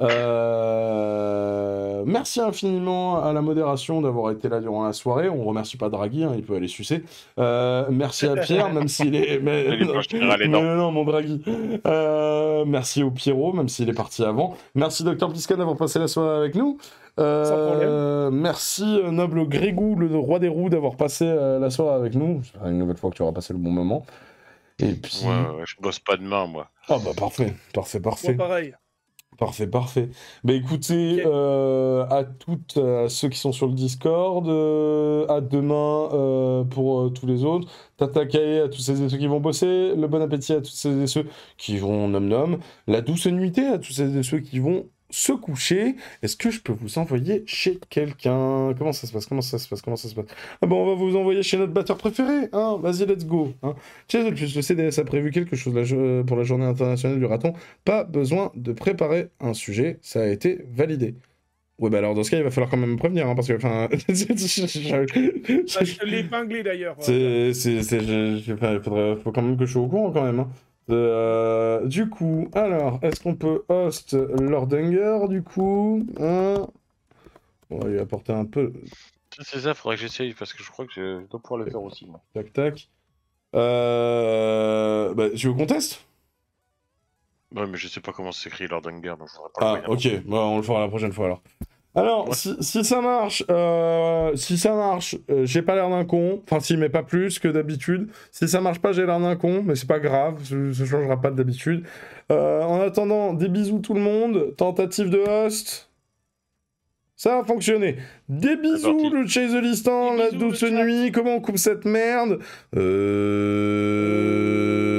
Euh, merci infiniment à la modération d'avoir été là durant la soirée. On remercie pas Draghi, hein, il peut aller sucer. Euh, merci à Pierre, même s'il est. Mais, Il est non, pas général, mais non. non, non, mon Draghi. Euh, merci au Pierrot, même s'il est parti avant. Merci Docteur Pliscan d'avoir passé la soirée avec nous. Euh, merci euh, Noble Grégou, le roi des roues, d'avoir passé euh, la soirée avec nous. J'espère une nouvelle fois que tu auras passé le bon moment. Et puis. Ouais, ouais, je bosse pas demain, moi. Ah bah parfait, parfait, parfait. Moi, pareil. Parfait, parfait. Bah écoutez, euh, à toutes euh, ceux qui sont sur le Discord, euh, à demain euh, pour euh, tous les autres, Tata Kae à tous ceux et ceux qui vont bosser, le bon appétit à tous ceux et ceux qui vont nom nom, la douce nuitée à tous ceux et ceux qui vont se coucher. Est-ce que je peux vous envoyer chez quelqu'un? Comment ça se passe? Comment ça se passe? Comment ça se passe? Ah bon, on va vous envoyer chez notre batteur préféré, hein? Vas-y, let's go, hein. Chez le C D S a prévu quelque chose la jo- pour la journée internationale du raton. Pas besoin de préparer un sujet, ça a été validé. Ouais, bah alors dans ce cas, il va falloir quand même me prévenir, hein, parce que, enfin... Bah, je te l'ai épinglé d'ailleurs. C'est, c'est, c'est, je- je- enfin, il faudrait, faut quand même que je sois au courant quand même. Hein. Euh, du coup, alors, est-ce qu'on peut host Lordinger du coup, hein? On va lui apporter un peu. C'est ça, faudrait que j'essaye parce que je crois que je dois pouvoir le faire aussi, moi. Tac tac. Euh... Bah, tu veux qu'on teste? Ouais, mais je sais pas comment s'écrit Lordinger, donc je voudrais pas Ah, le moyen. ok, bon, on le fera la prochaine fois alors. Alors, si, si ça marche, euh, si ça marche, euh, j'ai pas l'air d'un con. Enfin, si, mais pas plus que d'habitude. Si ça marche pas, j'ai l'air d'un con, mais c'est pas grave, ça, ça changera pas d'habitude. Euh, en attendant, des bisous tout le monde. Tentative de host. Ça a fonctionné. Des bisous, le Chase the Listan, la douce nuit. Comment on coupe cette merde? Euh...